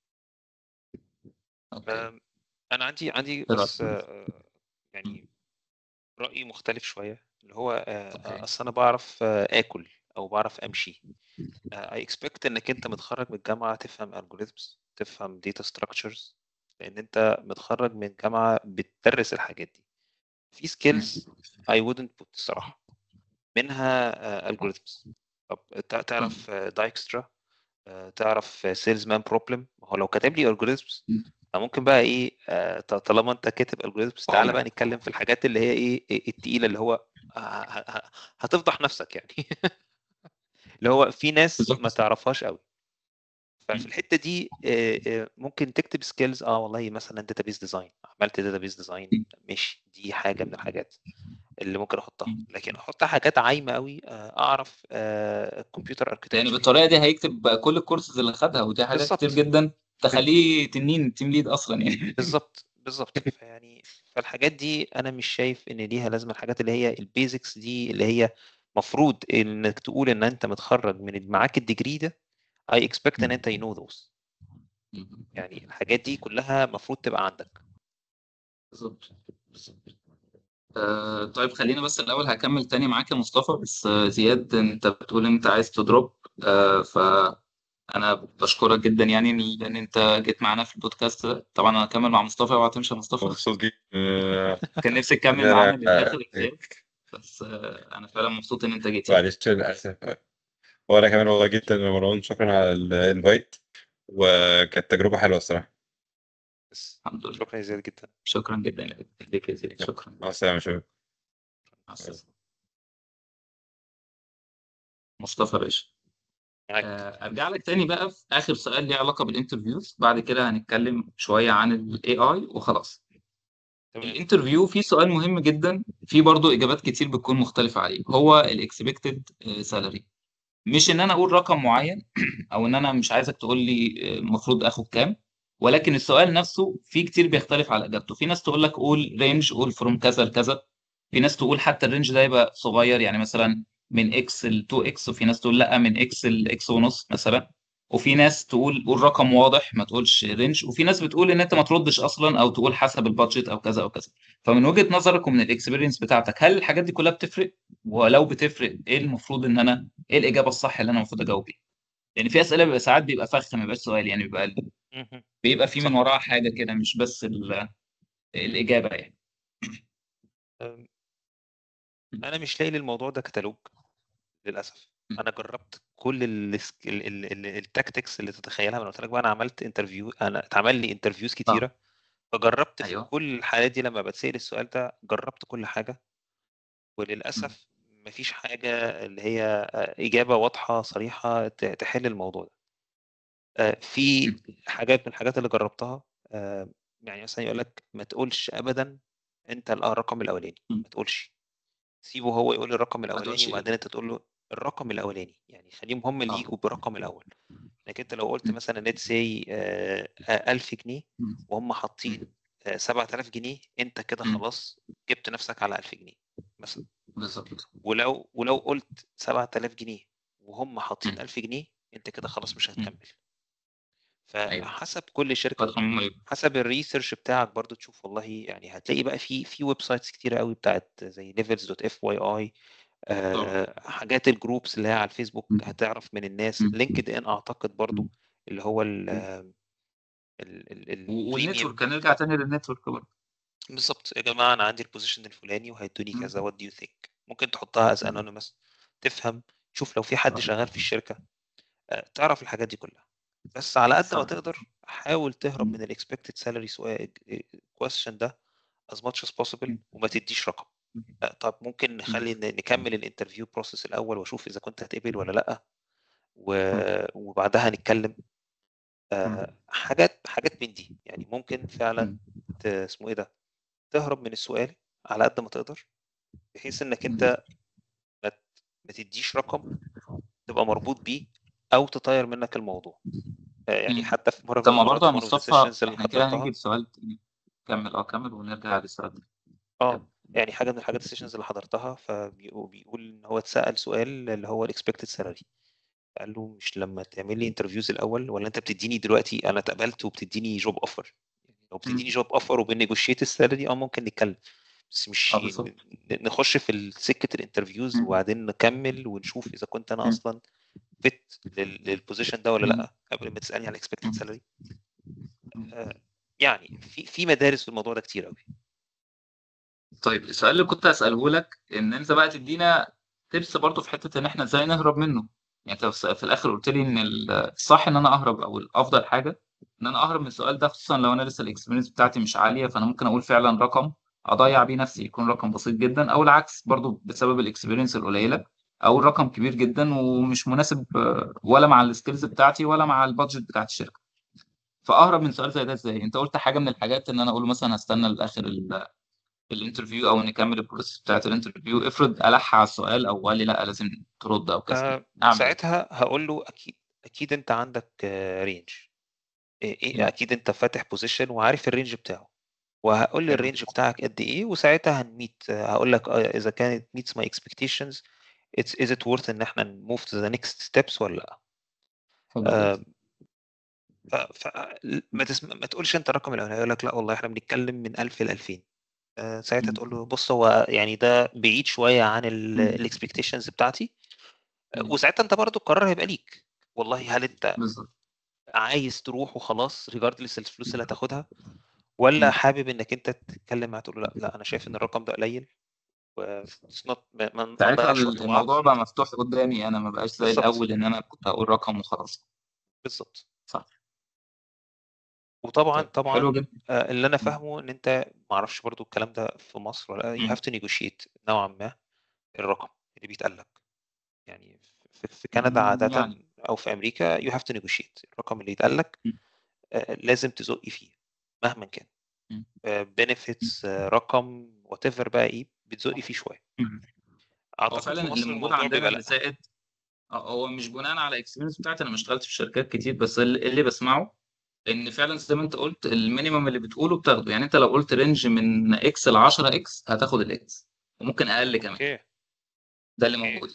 Speaker 3: اوكي.
Speaker 1: انا عندي
Speaker 3: إيه رأيك؟
Speaker 1: بس
Speaker 3: مم.
Speaker 1: يعني رأيي مختلف شوية، اللي هو
Speaker 3: اوكي.
Speaker 1: اصل انا بعرف اكل او بعرف امشي. I expect انك انت متخرج من الجامعة تفهم algorithms، تفهم data structures، لان انت متخرج من جامعة بتدرس الحاجات دي. في
Speaker 3: مم.
Speaker 1: skills I wouldn't put الصراحة، منها algorithms. طب
Speaker 3: مم.
Speaker 1: تعرف دايكسترا، تعرف سيلز مان بروبلم. هو لو كاتب لي algorithms
Speaker 3: مم.
Speaker 1: ممكن بقى ايه، طالما انت كاتب algorithms تعالى بقى
Speaker 2: عمر.
Speaker 1: نتكلم في الحاجات اللي هي ايه التقيلة، اللي هو هتفضح نفسك يعني. اللي هو في ناس ما
Speaker 3: بالظبط.
Speaker 1: تعرفهاش قوي. ففي
Speaker 3: مم.
Speaker 1: الحتة دي ممكن تكتب سكيلز، والله مثلا داتابيز ديزاين، عملت داتابيز ديزاين،
Speaker 3: مم.
Speaker 1: ماشي، دي حاجة من الحاجات اللي ممكن احطها.
Speaker 3: مم.
Speaker 1: لكن احط حاجات عايمة قوي، اعرف كمبيوتر
Speaker 3: لان
Speaker 1: اركتكتشر.
Speaker 3: بالطريقه دي هيكتب بقى كل الكورسز اللي خدها، ودي حاجات كتير
Speaker 1: بالظبط،
Speaker 3: جدا تخليه تنين تيم ليد اصلا يعني.
Speaker 1: بالظبط فيعني فالحاجات دي انا مش شايف ان ليها لازمه. الحاجات اللي هي البيزكس دي، اللي هي مفروض انك تقول ان انت متخرج من معاك الديجري ده، I expect ان انت you know those. يعني الحاجات دي كلها مفروض تبقى عندك.
Speaker 3: بالظبط. بالظبط. طيب خلينا بس الأول هكمل تاني معاك يا مصطفى، بس زياد أنت بتقول أنت عايز تضرب. فأنا بشكرك جدا يعني لأن أنت جيت معانا في البودكاست ده. طبعا أنا هكمل مع مصطفى وهتمشي يا مصطفى.
Speaker 2: مبسوط جدا
Speaker 3: كان نفسي تكمل
Speaker 2: إن انا
Speaker 3: معانا للآخر يا زياد، بس أنا فعلا مبسوط إن أنت جيت يعني.
Speaker 2: معلش للاسف. وانا كمان والله جدا يا مروان، شكرا على الانفايت، وكانت تجربه حلوه الصراحه.
Speaker 1: بس
Speaker 3: الحمد لله.
Speaker 1: شكرا يا زياد جدا.
Speaker 3: شكرا جدا لك يا زياد، شكرا.
Speaker 2: مع السلامه يا شباب.
Speaker 3: مع السلامة. مصطفى باشا.
Speaker 1: معاك.
Speaker 3: ارجع لك تاني بقى في اخر سؤال ليه علاقه بالانترفيوز، بعد كده هنتكلم شويه عن الاي اي وخلاص.
Speaker 1: تمام.
Speaker 3: الانترفيو فيه سؤال مهم جدا، فيه برضو اجابات كتير بتكون مختلفه عليه، هو الاكسبكتد سالري. مش ان انا اقول رقم معين او ان انا مش عايزك تقول لي المفروض اخد كام، ولكن السؤال نفسه فيه كتير بيختلف على اجابته. في ناس تقول لك قول رينج، قول فروم كذا لكذا. في ناس تقول حتى الرينج ده يبقى صغير، يعني مثلا من اكس ل 2 اكس، وفي ناس تقول لا من اكس ل اكس ونص مثلا. وفي ناس تقول قول رقم واضح ما تقولش رينج، وفي ناس بتقول ان انت ما تردش اصلا او تقول حسب البادجت او كذا او كذا. فمن وجهة نظرك ومن الاكسبيرينس بتاعتك، هل الحاجات دي كلها بتفرق؟ ولو بتفرق ايه المفروض ان انا، ايه الاجابه الصح اللي انا المفروض اجاوب بيها؟ لان في اسئله بيبقى ساعات بيبقى فخ، ما بيبقاش سؤال يعني،
Speaker 1: مهم.
Speaker 3: بيبقى في من
Speaker 1: صح.
Speaker 3: وراها حاجه كده، مش بس الاجابه يعني.
Speaker 1: أم، انا مش لاقي للموضوع ده كتالوج للاسف. انا جربت كل التاكتكس اللي تتخيلها. انا قلت لك بقى، انا عملت انترفيو، انا اتعمل لي انترفيوز
Speaker 3: اه.
Speaker 1: كتيره. فجربت في
Speaker 3: ايوه.
Speaker 1: كل الحالات دي لما بتسأل السؤال ده، جربت كل حاجه، وللاسف مفيش حاجه اللي هي اجابه واضحه صريحه تحل الموضوع ده. في حاجات من الحاجات اللي جربتها، يعني مثلا يقول لك ما تقولش ابدا انت الرقم الاولاني، ما تقولش. سيبه هو يقول الرقم
Speaker 3: ما
Speaker 1: الاولاني،
Speaker 3: تقولش ايه.
Speaker 1: وبعدين انت تقول له الرقم الاولاني. يعني خليهم هم اللي
Speaker 3: اه.
Speaker 1: يجوا بالرقم الاول. لكن انت لو قلت مثلا ليتس سي 1000 جنيه، وهم حاطين 7000 جنيه، انت كده خلاص جبت نفسك على 1000 جنيه مثلا.
Speaker 3: بالظبط.
Speaker 1: ولو قلت 7000 جنيه وهم حاطين
Speaker 3: مم.
Speaker 1: 1000 جنيه، انت كده خلاص مش
Speaker 3: مم.
Speaker 1: هتكمل.
Speaker 3: ايوه.
Speaker 1: فحسب كل شركة،
Speaker 3: فتحة مهمة جدا.
Speaker 1: حسب الريسيرش بتاعك برضو تشوف. والله يعني هتلاقي بقى في ويب سايتس كتيرة قوي بتاعت زي levels.fyi،
Speaker 3: طبعا.
Speaker 1: حاجات الجروبس اللي هي على الفيسبوك،
Speaker 3: مم.
Speaker 1: هتعرف من الناس.
Speaker 3: مم.
Speaker 1: لينكد ان اعتقد برضو،
Speaker 3: مم.
Speaker 1: اللي هو
Speaker 3: مم.
Speaker 1: البريميوم.
Speaker 3: والنتورك، هنرجع تاني للنتورك برضه.
Speaker 1: بالظبط، يا جماعة انا عندي البوزيشن الفلاني وهيدوني
Speaker 3: مم.
Speaker 1: كذا، what do you think. ممكن تحطها as
Speaker 3: مم.
Speaker 1: anonymous، تفهم، تشوف لو في حد
Speaker 3: صح.
Speaker 1: شغال في الشركة، تعرف الحاجات دي كلها. بس على قد ما
Speaker 3: صح.
Speaker 1: تقدر حاول تهرب
Speaker 3: مم.
Speaker 1: من ال expected salary سؤال question ده as much as possible،
Speaker 3: مم.
Speaker 1: وما تديش رقم. طب ممكن
Speaker 3: مم.
Speaker 1: نخلي نكمل الانترفيو بروسيس الاول، واشوف اذا كنت هتقبل ولا لا،
Speaker 3: مم.
Speaker 1: وبعدها نتكلم. حاجات من دي يعني ممكن فعلا اسمه ايه ده تهرب من السؤال على قد ما تقدر، بحيث انك انت ما تديش رقم تبقى مربوط بيه او تطير منك الموضوع. يعني حتى في مره من
Speaker 3: طب ما برضه
Speaker 1: المرات
Speaker 3: يا
Speaker 1: one of the
Speaker 3: مصطفى
Speaker 1: sessions اللي
Speaker 3: احنا كده هنيجي
Speaker 1: حضرتها
Speaker 3: لسؤال تاني. كمل ونرجع للسؤال ده. كمل.
Speaker 1: يعني حاجه من الحاجات السيشنز اللي حضرتها فبيقول ان هو اتسال سؤال اللي هو الاكسبكتد سالاري. قال له مش لما تعمل لي انترفيوز الاول، ولا انت بتديني دلوقتي انا اتقبلت وبتديني جوب اوفر؟ لو بتديني جوب اوفر وبنيجوشيت السالاري ممكن نتكلم، بس مش
Speaker 3: بالظبط.
Speaker 1: نخش في سكه الانترفيوز وبعدين نكمل ونشوف اذا كنت انا اصلا فيت للبوزيشن ده ولا لا قبل ما تسالني على الاكسبكتد سالاري. يعني في مدارس في الموضوع ده كتير قوي.
Speaker 3: طيب السؤال اللي كنت هسأله لك ان انت بقى تدينا تبس برضه في حتة ان احنا ازاي نهرب منه. يعني انت في الاخر قلت لي ان الصح ان انا اهرب، او الافضل حاجة ان انا اهرب من السؤال ده، خصوصا لو انا لسه الاكسبيرينس بتاعتي مش عالية، فانا ممكن اقول فعلا رقم اضيع بيه نفسي، يكون رقم بسيط جدا، او العكس برضه بسبب الاكسبيرينس القليلة او الرقم كبير جدا ومش مناسب ولا مع السكيلز بتاعتي ولا مع البادجت بتاعت الشركة. فاهرب من سؤال زي ده ازاي؟ انت قلت حاجة من الحاجات ان انا اقول مثلا هستنى للاخر الانترفيو او نكمل البروسيس بتاعت الانترفيو. افرض الح على السؤال او قال لي لا لازم ترد او كذا، اعمل ايه؟
Speaker 1: ساعتها هقول له اكيد انت عندك رينج.
Speaker 3: مم.
Speaker 1: اكيد انت فاتح بوزيشن وعارف الرينج بتاعه، وهقول لي
Speaker 3: حلو.
Speaker 1: الرينج بتاعك قد ايه، وساعتها هنميت. هقول لك اذا كانت meets my expectations is it worth ان احنا move to the next steps ولا لا.
Speaker 3: حلو جدا.
Speaker 1: آه، ف ما تقولش انت الرقم الاولاني يقول لك لا والله احنا بنتكلم من 1000 ل 2000. ساعتها
Speaker 3: مم.
Speaker 1: تقول له بص هو يعني ده بعيد شويه عن
Speaker 3: مم.
Speaker 1: الاكسبكتيشنز بتاعتي.
Speaker 3: مم.
Speaker 1: وساعتها انت برضو القرار هيبقى ليك. والله هل انت
Speaker 3: بالظبط.
Speaker 1: عايز تروح وخلاص ريجاردلس الفلوس اللي هتاخدها، ولا
Speaker 3: مم.
Speaker 1: حابب انك انت تتكلم معاه تقول له لا انا شايف ان الرقم ده قليل و it's not- ما
Speaker 3: ساعتها
Speaker 1: نضيعش وقت بعض.
Speaker 3: الموضوع بقى مفتوح قدامي، انا ما بقاش زي
Speaker 1: بالظبط
Speaker 3: الاول ان انا كنت اقول رقم وخلاص.
Speaker 1: بالظبط.
Speaker 3: صح.
Speaker 1: وطبعا
Speaker 3: طيب حلو جدا.
Speaker 1: اللي انا
Speaker 3: مم.
Speaker 1: فاهمه ان انت ما اعرفش برضو الكلام ده في مصر ولا you
Speaker 3: مم.
Speaker 1: have to negotiate نوعا ما الرقم اللي بيتقال لك. يعني في كندا
Speaker 3: مم.
Speaker 1: عادة
Speaker 3: يعني.
Speaker 1: او في امريكا you have to negotiate الرقم اللي يتقال لك.
Speaker 3: مم.
Speaker 1: لازم تزقي فيه مهما كان.
Speaker 3: مم.
Speaker 1: benefits رقم whatever بقى ايه بتزقي فيه شوية.
Speaker 3: مم. هو
Speaker 1: اعتقد
Speaker 3: فعلا
Speaker 1: في
Speaker 3: اللي
Speaker 1: مصر
Speaker 3: موجود
Speaker 1: الموضوع
Speaker 3: عندنا
Speaker 1: بيبقى
Speaker 3: اللي
Speaker 1: لا.
Speaker 3: زائد. هو مش بناء على الاكسبيرينس بتاعتي، انا ما اشتغلتش في شركات كتير، بس اللي بسمعه ان فعلا زي ما انت قلت المينيمم اللي بتقوله بتاخده. يعني انت لو قلت رينج من اكس ل 10 اكس هتاخد الاكس، وممكن اقل كمان.
Speaker 1: اوكي
Speaker 3: ده اللي موجود.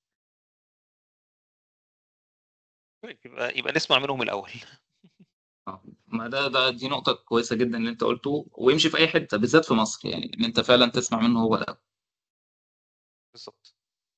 Speaker 1: طيب، يبقى نسمع منهم الاول.
Speaker 3: ما دي نقطة كويسة جدا اللي انت قلته، ويمشي في اي حتة بالذات في مصر، يعني ان انت فعلا تسمع منه هو الاول.
Speaker 1: بالظبط.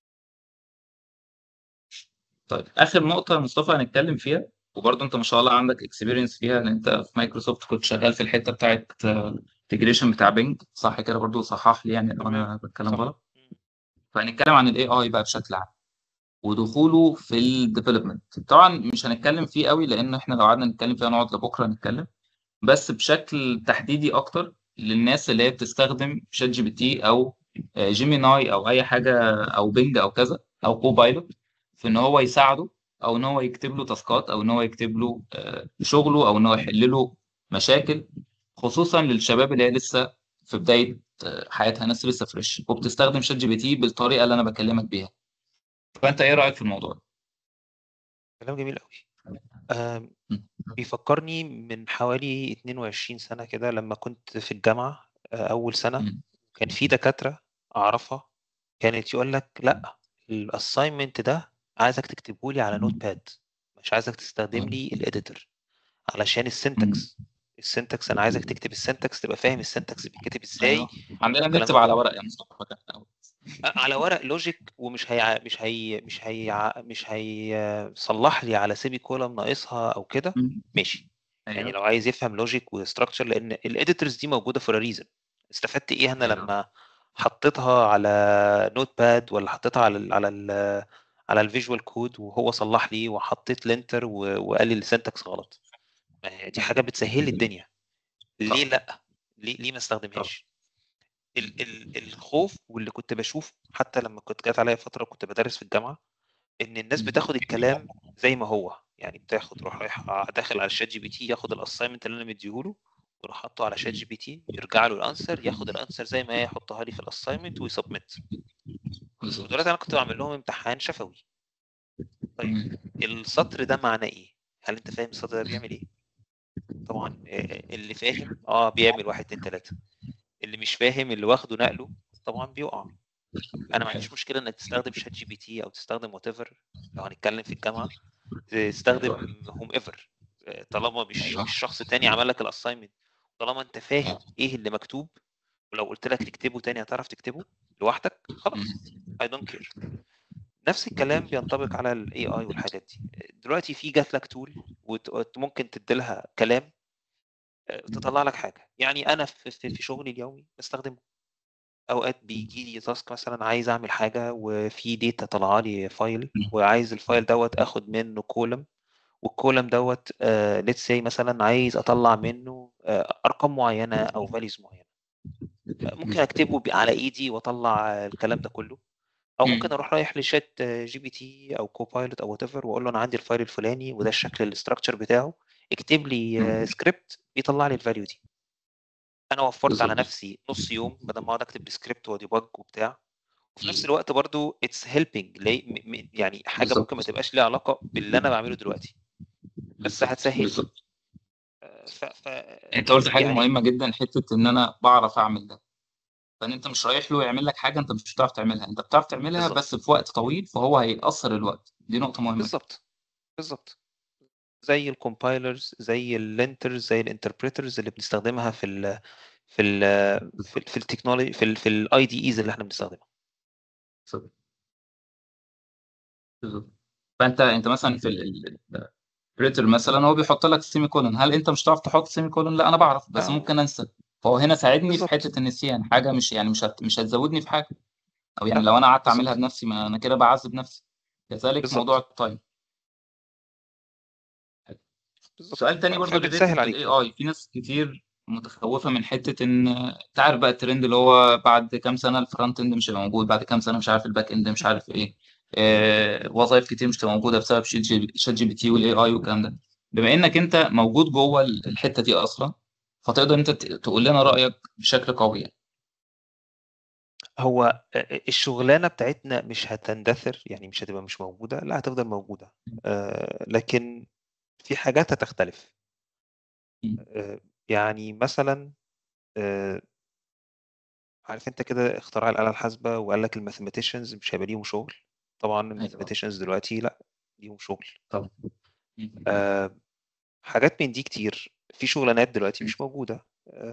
Speaker 3: طيب اخر نقطة يا مصطفى هنتكلم فيها، وبرضه انت ما شاء الله عندك اكسبيرينس فيها، ان انت في مايكروسوفت كنت شغال في الحتة بتاعت انتجريشن بتاع بينج، صح كده؟ برضه صحح لي يعني لو
Speaker 1: تمام
Speaker 3: انا بتكلم
Speaker 1: صح.
Speaker 3: غلط. فهنتكلم عن الاي اي بقى بشكل عام ودخوله في الديفلوبمنت. طبعا مش هنتكلم فيه قوي لان احنا لو قعدنا نتكلم فيه هنقعد لبكره نتكلم، بس بشكل تحديدي اكتر للناس اللي هي بتستخدم شات جي بي تي او جيميناي او اي حاجه او بينج او كذا او كوبايلوت، في ان هو يساعده، او ان هو يكتب له تاسكات، او ان هو يكتب له شغله، او ان هو يحل له مشاكل، خصوصا للشباب اللي هي لسه في بدايه حياتها، ناس لسه فريش وبتستخدم شات جي بي تي بالطريقه اللي انا بكلمك بيها. فانت ايه رايك في الموضوع ده؟
Speaker 1: كلام جميل قوي.
Speaker 3: م.
Speaker 1: بيفكرني من حوالي 22 سنة كده لما كنت في الجامعة أول سنة.
Speaker 3: م.
Speaker 1: كان في دكاترة أعرفها كانت يقول لك لا الأساينمنت ده عايزك تكتبه لي على نوت باد، مش عايزك تستخدم لي الإديتور علشان
Speaker 3: م.
Speaker 1: السنتكس أنا عايزك تكتب السنتكس تبقى فاهم السنتكس بيتكتب إزاي
Speaker 3: ايوه، عندنا
Speaker 1: والكلام
Speaker 3: بنكتب
Speaker 1: ده
Speaker 3: على
Speaker 1: كله.
Speaker 3: ورق يا مصطفى كده في الأول.
Speaker 1: على ورق لوجيك، ومش هي مش هي صلح لي على سيمي كولوم ناقصها او كده.
Speaker 3: م.
Speaker 1: ماشي. يعني
Speaker 3: ايوه.
Speaker 1: لو عايز يفهم لوجيك وستراكشر، لان الاديتورز دي موجوده فور ريزن. استفدت ايه انا
Speaker 3: ايوه.
Speaker 1: لما حطيتها على نوت باد، ولا حطيتها على الفيجوال كود وهو صلح لي، وحطيت لينتر وقال لي السنتكس غلط؟ ما هي دي حاجه بتسهل لي الدنيا. ليه
Speaker 3: صح.
Speaker 1: لا؟ ليه ما
Speaker 3: طب.
Speaker 1: استخدمهاش؟ الخوف واللي كنت بشوف حتى لما كنت جات عليا فتره كنت بدرس في الجامعه ان الناس
Speaker 3: م.
Speaker 1: بتاخد الكلام زي ما هو. يعني روح رايح داخل على شات جي بي تي، ياخد الاساينمنت اللي انا مديهوله ويروح حاطه على شات جي بي تي، يرجع له الانسر، ياخد الانسر زي ما هي يحطها لي في الاساينمنت ويسبمت.
Speaker 3: بالظبط.
Speaker 1: ودلوقتي انا كنت بعمل لهم امتحان شفوي. طيب السطر ده معناه ايه؟ هل انت فاهم السطر ده بيعمل ايه؟ طبعا اللي فاهم بيعمل 1 2 3، اللي مش فاهم اللي واخده نقله طبعا بيقع. انا ما عنديش مشكله انك تستخدم شات جي بي تي او تستخدم وات ايفر، لو هنتكلم في الجامعه تستخدم هوم ايفر، طالما مش شخص تاني عمل لك الاساينمنت، طالما انت فاهم ايه اللي مكتوب، ولو قلت لك تكتبه تاني هتعرف تكتبه لوحدك، خلاص I don't care. نفس الكلام بينطبق على الاي اي والحاجات دي. دلوقتي في جات لك تول وممكن تديلها كلام تطلع لك حاجه. يعني انا في شغلي اليومي بستخدمه. اوقات بيجي لي تاسك مثلا عايز اعمل حاجه وفي داتا طالعه لي فايل، وعايز الفايل دوت اخد منه كولم، والكولم دوت ليتس سي مثلا عايز اطلع منه ارقام معينه او فاليوز معينه. ممكن اكتبه على ايدي واطلع الكلام ده كله، او ممكن اروح رايح لشات جي بي تي او كوبايلوت او وات ايفر واقول له انا عندي الفايل الفلاني وده الشكل الاستراكشر بتاعه، اكتب لي سكريبت بيطلع لي الفاليو دي. انا وفرت على نفسي نص يوم بدل ما اقعد اكتب سكريبت وديبج وبتاع، وفي نفس الوقت برضو اتس هيلبنج يعني حاجه ممكن ما تبقاش ليها علاقه باللي انا بعمله دلوقتي، بس هتسهل لي.
Speaker 3: انت قلت حاجه
Speaker 1: يعني
Speaker 3: مهمه جدا، حته ان انا بعرف اعمل ده. فان انت مش رايح له يعمل لك حاجه انت مش بتعرف تعملها، انت بتعرف تعملها
Speaker 1: بالظبط
Speaker 3: بس في وقت طويل، فهو هيقصر الوقت. دي نقطه مهمه جدا.
Speaker 1: بالظبط زي الكومبايلرز، زي اللينترز، زي الانتربريترز اللي بنستخدمها في التكنولوجي، في الاي دي ايز اللي احنا بنستخدمها.
Speaker 3: بالظبط. فانت مثلا في البريتر مثلا هو بيحط لك سيمي كولون، هل انت مش هتعرف تحط سيمي كولون؟ لا انا بعرف بس ممكن انسى. فهو هنا ساعدني في
Speaker 1: بالظبط
Speaker 3: حته النسيان، حاجه مش يعني مش هتزودني في حاجه، او يعني
Speaker 1: لا
Speaker 3: لو انا قعدت اعملها
Speaker 1: بالظبط
Speaker 3: بنفسي ما انا كده بعذب نفسي. كذلك موضوع
Speaker 1: بالظبط
Speaker 3: التايم.
Speaker 1: بالظبط
Speaker 3: سؤال تاني برضو ريليتد
Speaker 1: فبتسهل عليك
Speaker 3: بالاي
Speaker 1: طبعا.
Speaker 3: اي، في ناس كتير متخوفه من حته ان انت عارف بقى الترند اللي هو بعد كام سنه الفرونت اند مش هيبقى موجود، بعد كام سنه مش عارف الباك اند مش عارف ايه، وظائف كتير مش هتبقى موجوده بسبب شات جي بي تي والاي اي والكلام ده. بما انك انت موجود جوه الحته دي اصلا، فتقدر انت تقول لنا رايك بشكل قوي يعني.
Speaker 1: هو الشغلانه بتاعتنا مش هتندثر، يعني مش هتبقى مش موجوده، لا هتفضل موجوده، لكن في حاجات هتختلف. يعني مثلا عارف انت كده اختراع الآلة الحاسبة وقال لك الماثيماتيشنز مش هيبقى ليهم شغل. طبعا
Speaker 3: ايوه
Speaker 1: الماثيماتيشنز دلوقتي لا ليهم شغل.
Speaker 3: طبعا.
Speaker 1: آه حاجات من دي كتير، في شغلانات دلوقتي مش موجودة،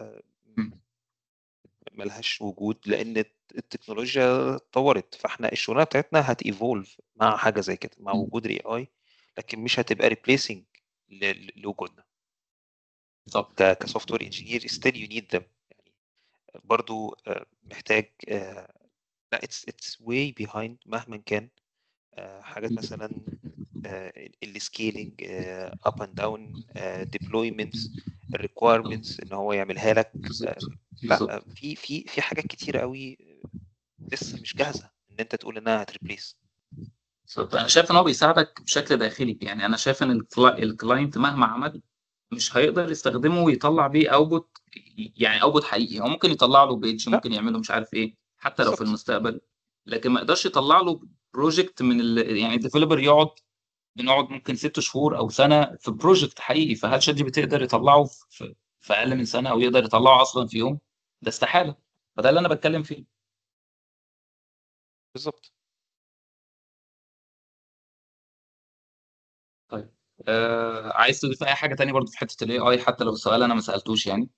Speaker 1: ملهاش وجود لأن التكنولوجيا اتطورت، فاحنا الشغلانة بتاعتنا هتيفولف مع حاجة زي كده، مع وجود الاي اي، لكن مش هتبقى ريبليسنج لوجودنا.
Speaker 3: طب
Speaker 1: كسوفت وير انجينير ستيل يو نيد ذم، يعني برضو محتاج لا it's way behind مهما كان. حاجات مثلا السكيلينج اب اند داون ديبلويمنتس، الريكويرمنتس ان هو يعملها لك. لا في حاجات كتيره قوي لسه مش جاهزه ان انت تقول انها هتريبليس.
Speaker 3: انا شايف ان هو بيساعدك بشكل داخلي، يعني انا شايف ان الكلاينت مهما عمل مش هيقدر يستخدمه ويطلع بيه اوتبوت، يعني اوتبوت حقيقي. هو ممكن يطلع له بيج،
Speaker 1: لا
Speaker 3: ممكن يعمل له مش عارف ايه حتى لو في
Speaker 1: بالظبط
Speaker 3: المستقبل، لكن ما يقدرش يطلع له بروجكت من يعني الديفلوبر بنقعد ممكن 6 شهور او سنه في بروجكت حقيقي. فهل شات جي بي تي يقدر يطلعه في اقل من سنه، او يقدر يطلعه اصلا في يوم؟ ده استحاله. فده اللي انا بتكلم فيه.
Speaker 1: بالظبط.
Speaker 3: طيب عايز تضيف اي حاجه تاني برضو في حته الاي اي، حتى لو السؤال انا ما سالتوش يعني؟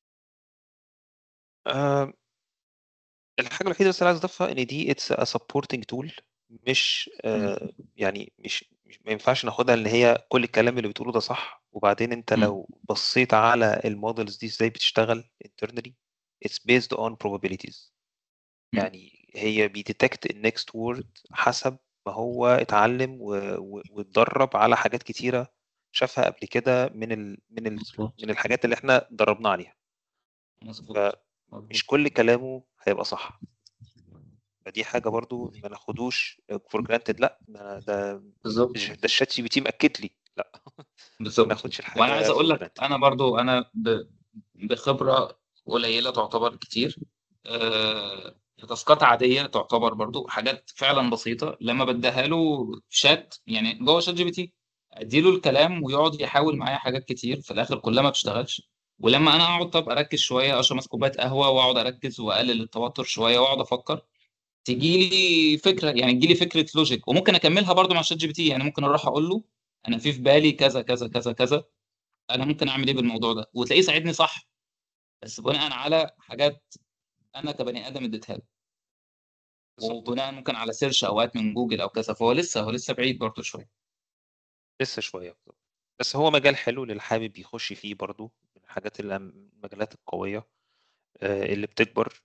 Speaker 1: آه الحاجه الوحيده بس اللي عايز اضيفها ان دي اتس ا سبورتنج تول، مش يعني مش ما ينفعش ناخدها ان هي كل الكلام اللي بتقوله ده صح. وبعدين انت
Speaker 3: مم.
Speaker 1: لو بصيت على المودلز دي ازاي بتشتغل internally it's based on probabilities.
Speaker 3: مم.
Speaker 1: يعني هي بيديتكت النكست وورد حسب ما هو اتعلم واتدرب على حاجات كتيرة شافها قبل كده
Speaker 3: مظبوط
Speaker 1: من الحاجات اللي احنا دربنا عليها.
Speaker 3: مظبوط
Speaker 1: فمش
Speaker 3: مظبوط.
Speaker 1: كل كلامه هيبقى صح، فدي حاجة برضو ما ناخدوش فور جرانتد. لا ده
Speaker 3: بالظبط
Speaker 1: الشات جي بي تي مأكد لي لا ما
Speaker 3: بالظبط.
Speaker 1: ناخدش
Speaker 3: وانا عايز
Speaker 1: الحاجه
Speaker 3: اقول
Speaker 1: فور
Speaker 3: لك
Speaker 1: جرانتد.
Speaker 3: انا برضو بخبره قليله تعتبر كتير. تاسكات عاديه تعتبر برضو حاجات فعلا بسيطه لما بديها له شات، يعني جوه شات جي بي تي، اديله الكلام ويقعد يحاول معايا حاجات كتير في الاخر كلها ما بتشتغلش. ولما انا اقعد طب اركز شويه، اشرب مثلا كوبايه قهوه واقعد اركز واقلل التوتر شويه واقعد افكر، تجي لي فكره، يعني تجي لي فكره لوجيك، وممكن اكملها برضو مع شات جي بي تي. يعني ممكن اروح اقول له انا في بالي كذا كذا كذا كذا، انا ممكن اعمل ايه بالموضوع ده، وتلاقيه ساعدني صح، بس بناء على حاجات انا كبني ادم اديتها له،
Speaker 1: بالظبط.
Speaker 3: وبناء ممكن على سيرش اوقات من جوجل او كذا. فهو لسه بعيد برضه شويه.
Speaker 1: لسه شويه بالظبط. بس هو مجال حلو للي حابب يخش فيه برضو، من الحاجات المجالات القويه اللي بتكبر.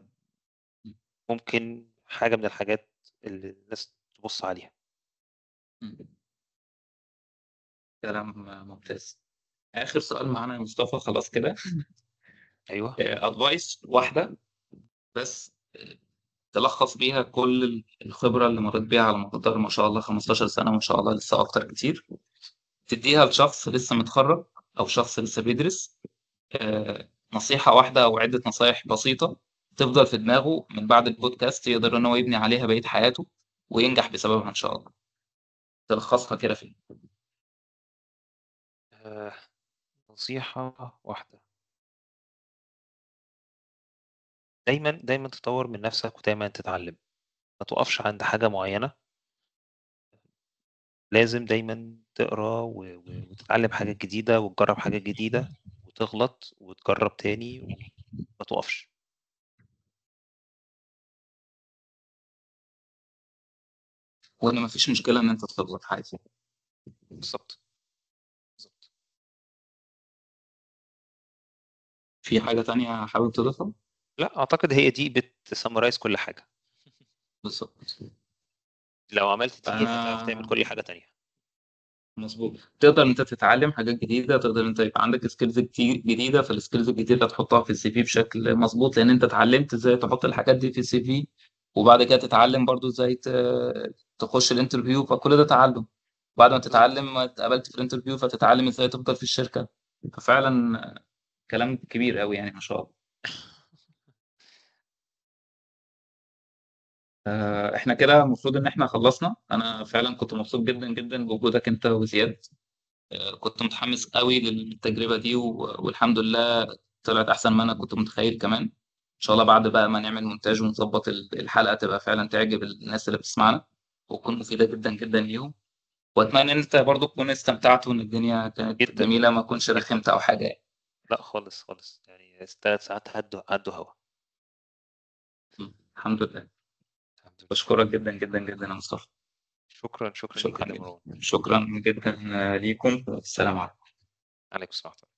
Speaker 1: ممكن حاجه من الحاجات اللي الناس تبص عليها.
Speaker 3: كلام ممتاز. اخر سؤال معانا يا مصطفى، خلاص كده.
Speaker 1: ايوه.
Speaker 3: ادفايس واحده بس، تلخص بيها كل الخبره اللي مريت بيها على مقدار ما شاء الله 15 سنه، وان شاء الله لسه اكتر كتير، تديها لشخص لسه متخرج او شخص لسه بيدرس. نصيحة واحدة أو عدة نصايح بسيطة تفضل في دماغه من بعد البودكاست، يقدر إن هو يبني عليها بقية حياته وينجح بسببها إن شاء الله. تلخصها كده فين؟
Speaker 1: آه، نصيحه واحده: دايما دايما تطور من نفسك ودايما تتعلم، ما توقفش عند حاجه معينه. لازم دايما تقرا وتتعلم حاجات جديده وتجرب حاجات جديده وتغلط وتجرب تاني وما توقفش.
Speaker 3: وإن مفيش مشكلة إن أنت تغلط حاجة.
Speaker 1: بالظبط. بالظبط.
Speaker 3: في حاجة تانية حابب تضيفها؟
Speaker 1: لا اعتقد هي دي بتسمرايز كل حاجه.
Speaker 3: بالظبط.
Speaker 1: لو عملت دي هتعرف تعمل
Speaker 3: أنا
Speaker 1: كل حاجه تانية.
Speaker 3: مظبوط. تقدر أنت تتعلم حاجات جديدة، تقدر أنت يبقى عندك سكيلز جديدة، فالسكيلز الجديدة تحطها في السي في بشكل مظبوط، لأن أنت اتعلمت إزاي تحط الحاجات دي في السي في. وبعد كده تتعلم برضو إزاي تخش الانترفيو، فكل ده تعلم. بعد ما
Speaker 1: بالظبط.
Speaker 3: تتعلم ما اتقبلت في الانترفيو فتتعلم ازاي تفضل في الشركة. ففعلا كلام كبير قوي يعني ما شاء الله. احنا كده المفروض ان احنا خلصنا. انا فعلا كنت مبسوط جدا جدا بوجودك انت وزياد. كنت متحمس قوي للتجربة دي والحمد لله طلعت احسن ما انا كنت متخيل كمان. ان شاء الله بعد بقى ما نعمل مونتاج ونظبط الحلقة تبقى فعلا تعجب الناس اللي بتسمعنا وتكون مفيدة جدا جدا ليهم. واتمنى ان انت برضو تكون استمتعت وان الدنيا كانت
Speaker 1: جدا
Speaker 3: جميلة، ما اكونش
Speaker 1: جدا.
Speaker 3: رخمت او حاجة يعني.
Speaker 1: لا خالص خالص، يعني 3 ساعات عدوا هوا.
Speaker 3: الحمد لله.
Speaker 1: الحمد لله.
Speaker 3: بشكرك جدا جدا جدا يا مصطفى.
Speaker 1: شكرا شكرا ليك
Speaker 3: شكرا
Speaker 1: جدا
Speaker 3: جدا.
Speaker 1: مروان.
Speaker 3: شكرا جدا ليكم. السلام عليكم.
Speaker 1: عليكم السلام.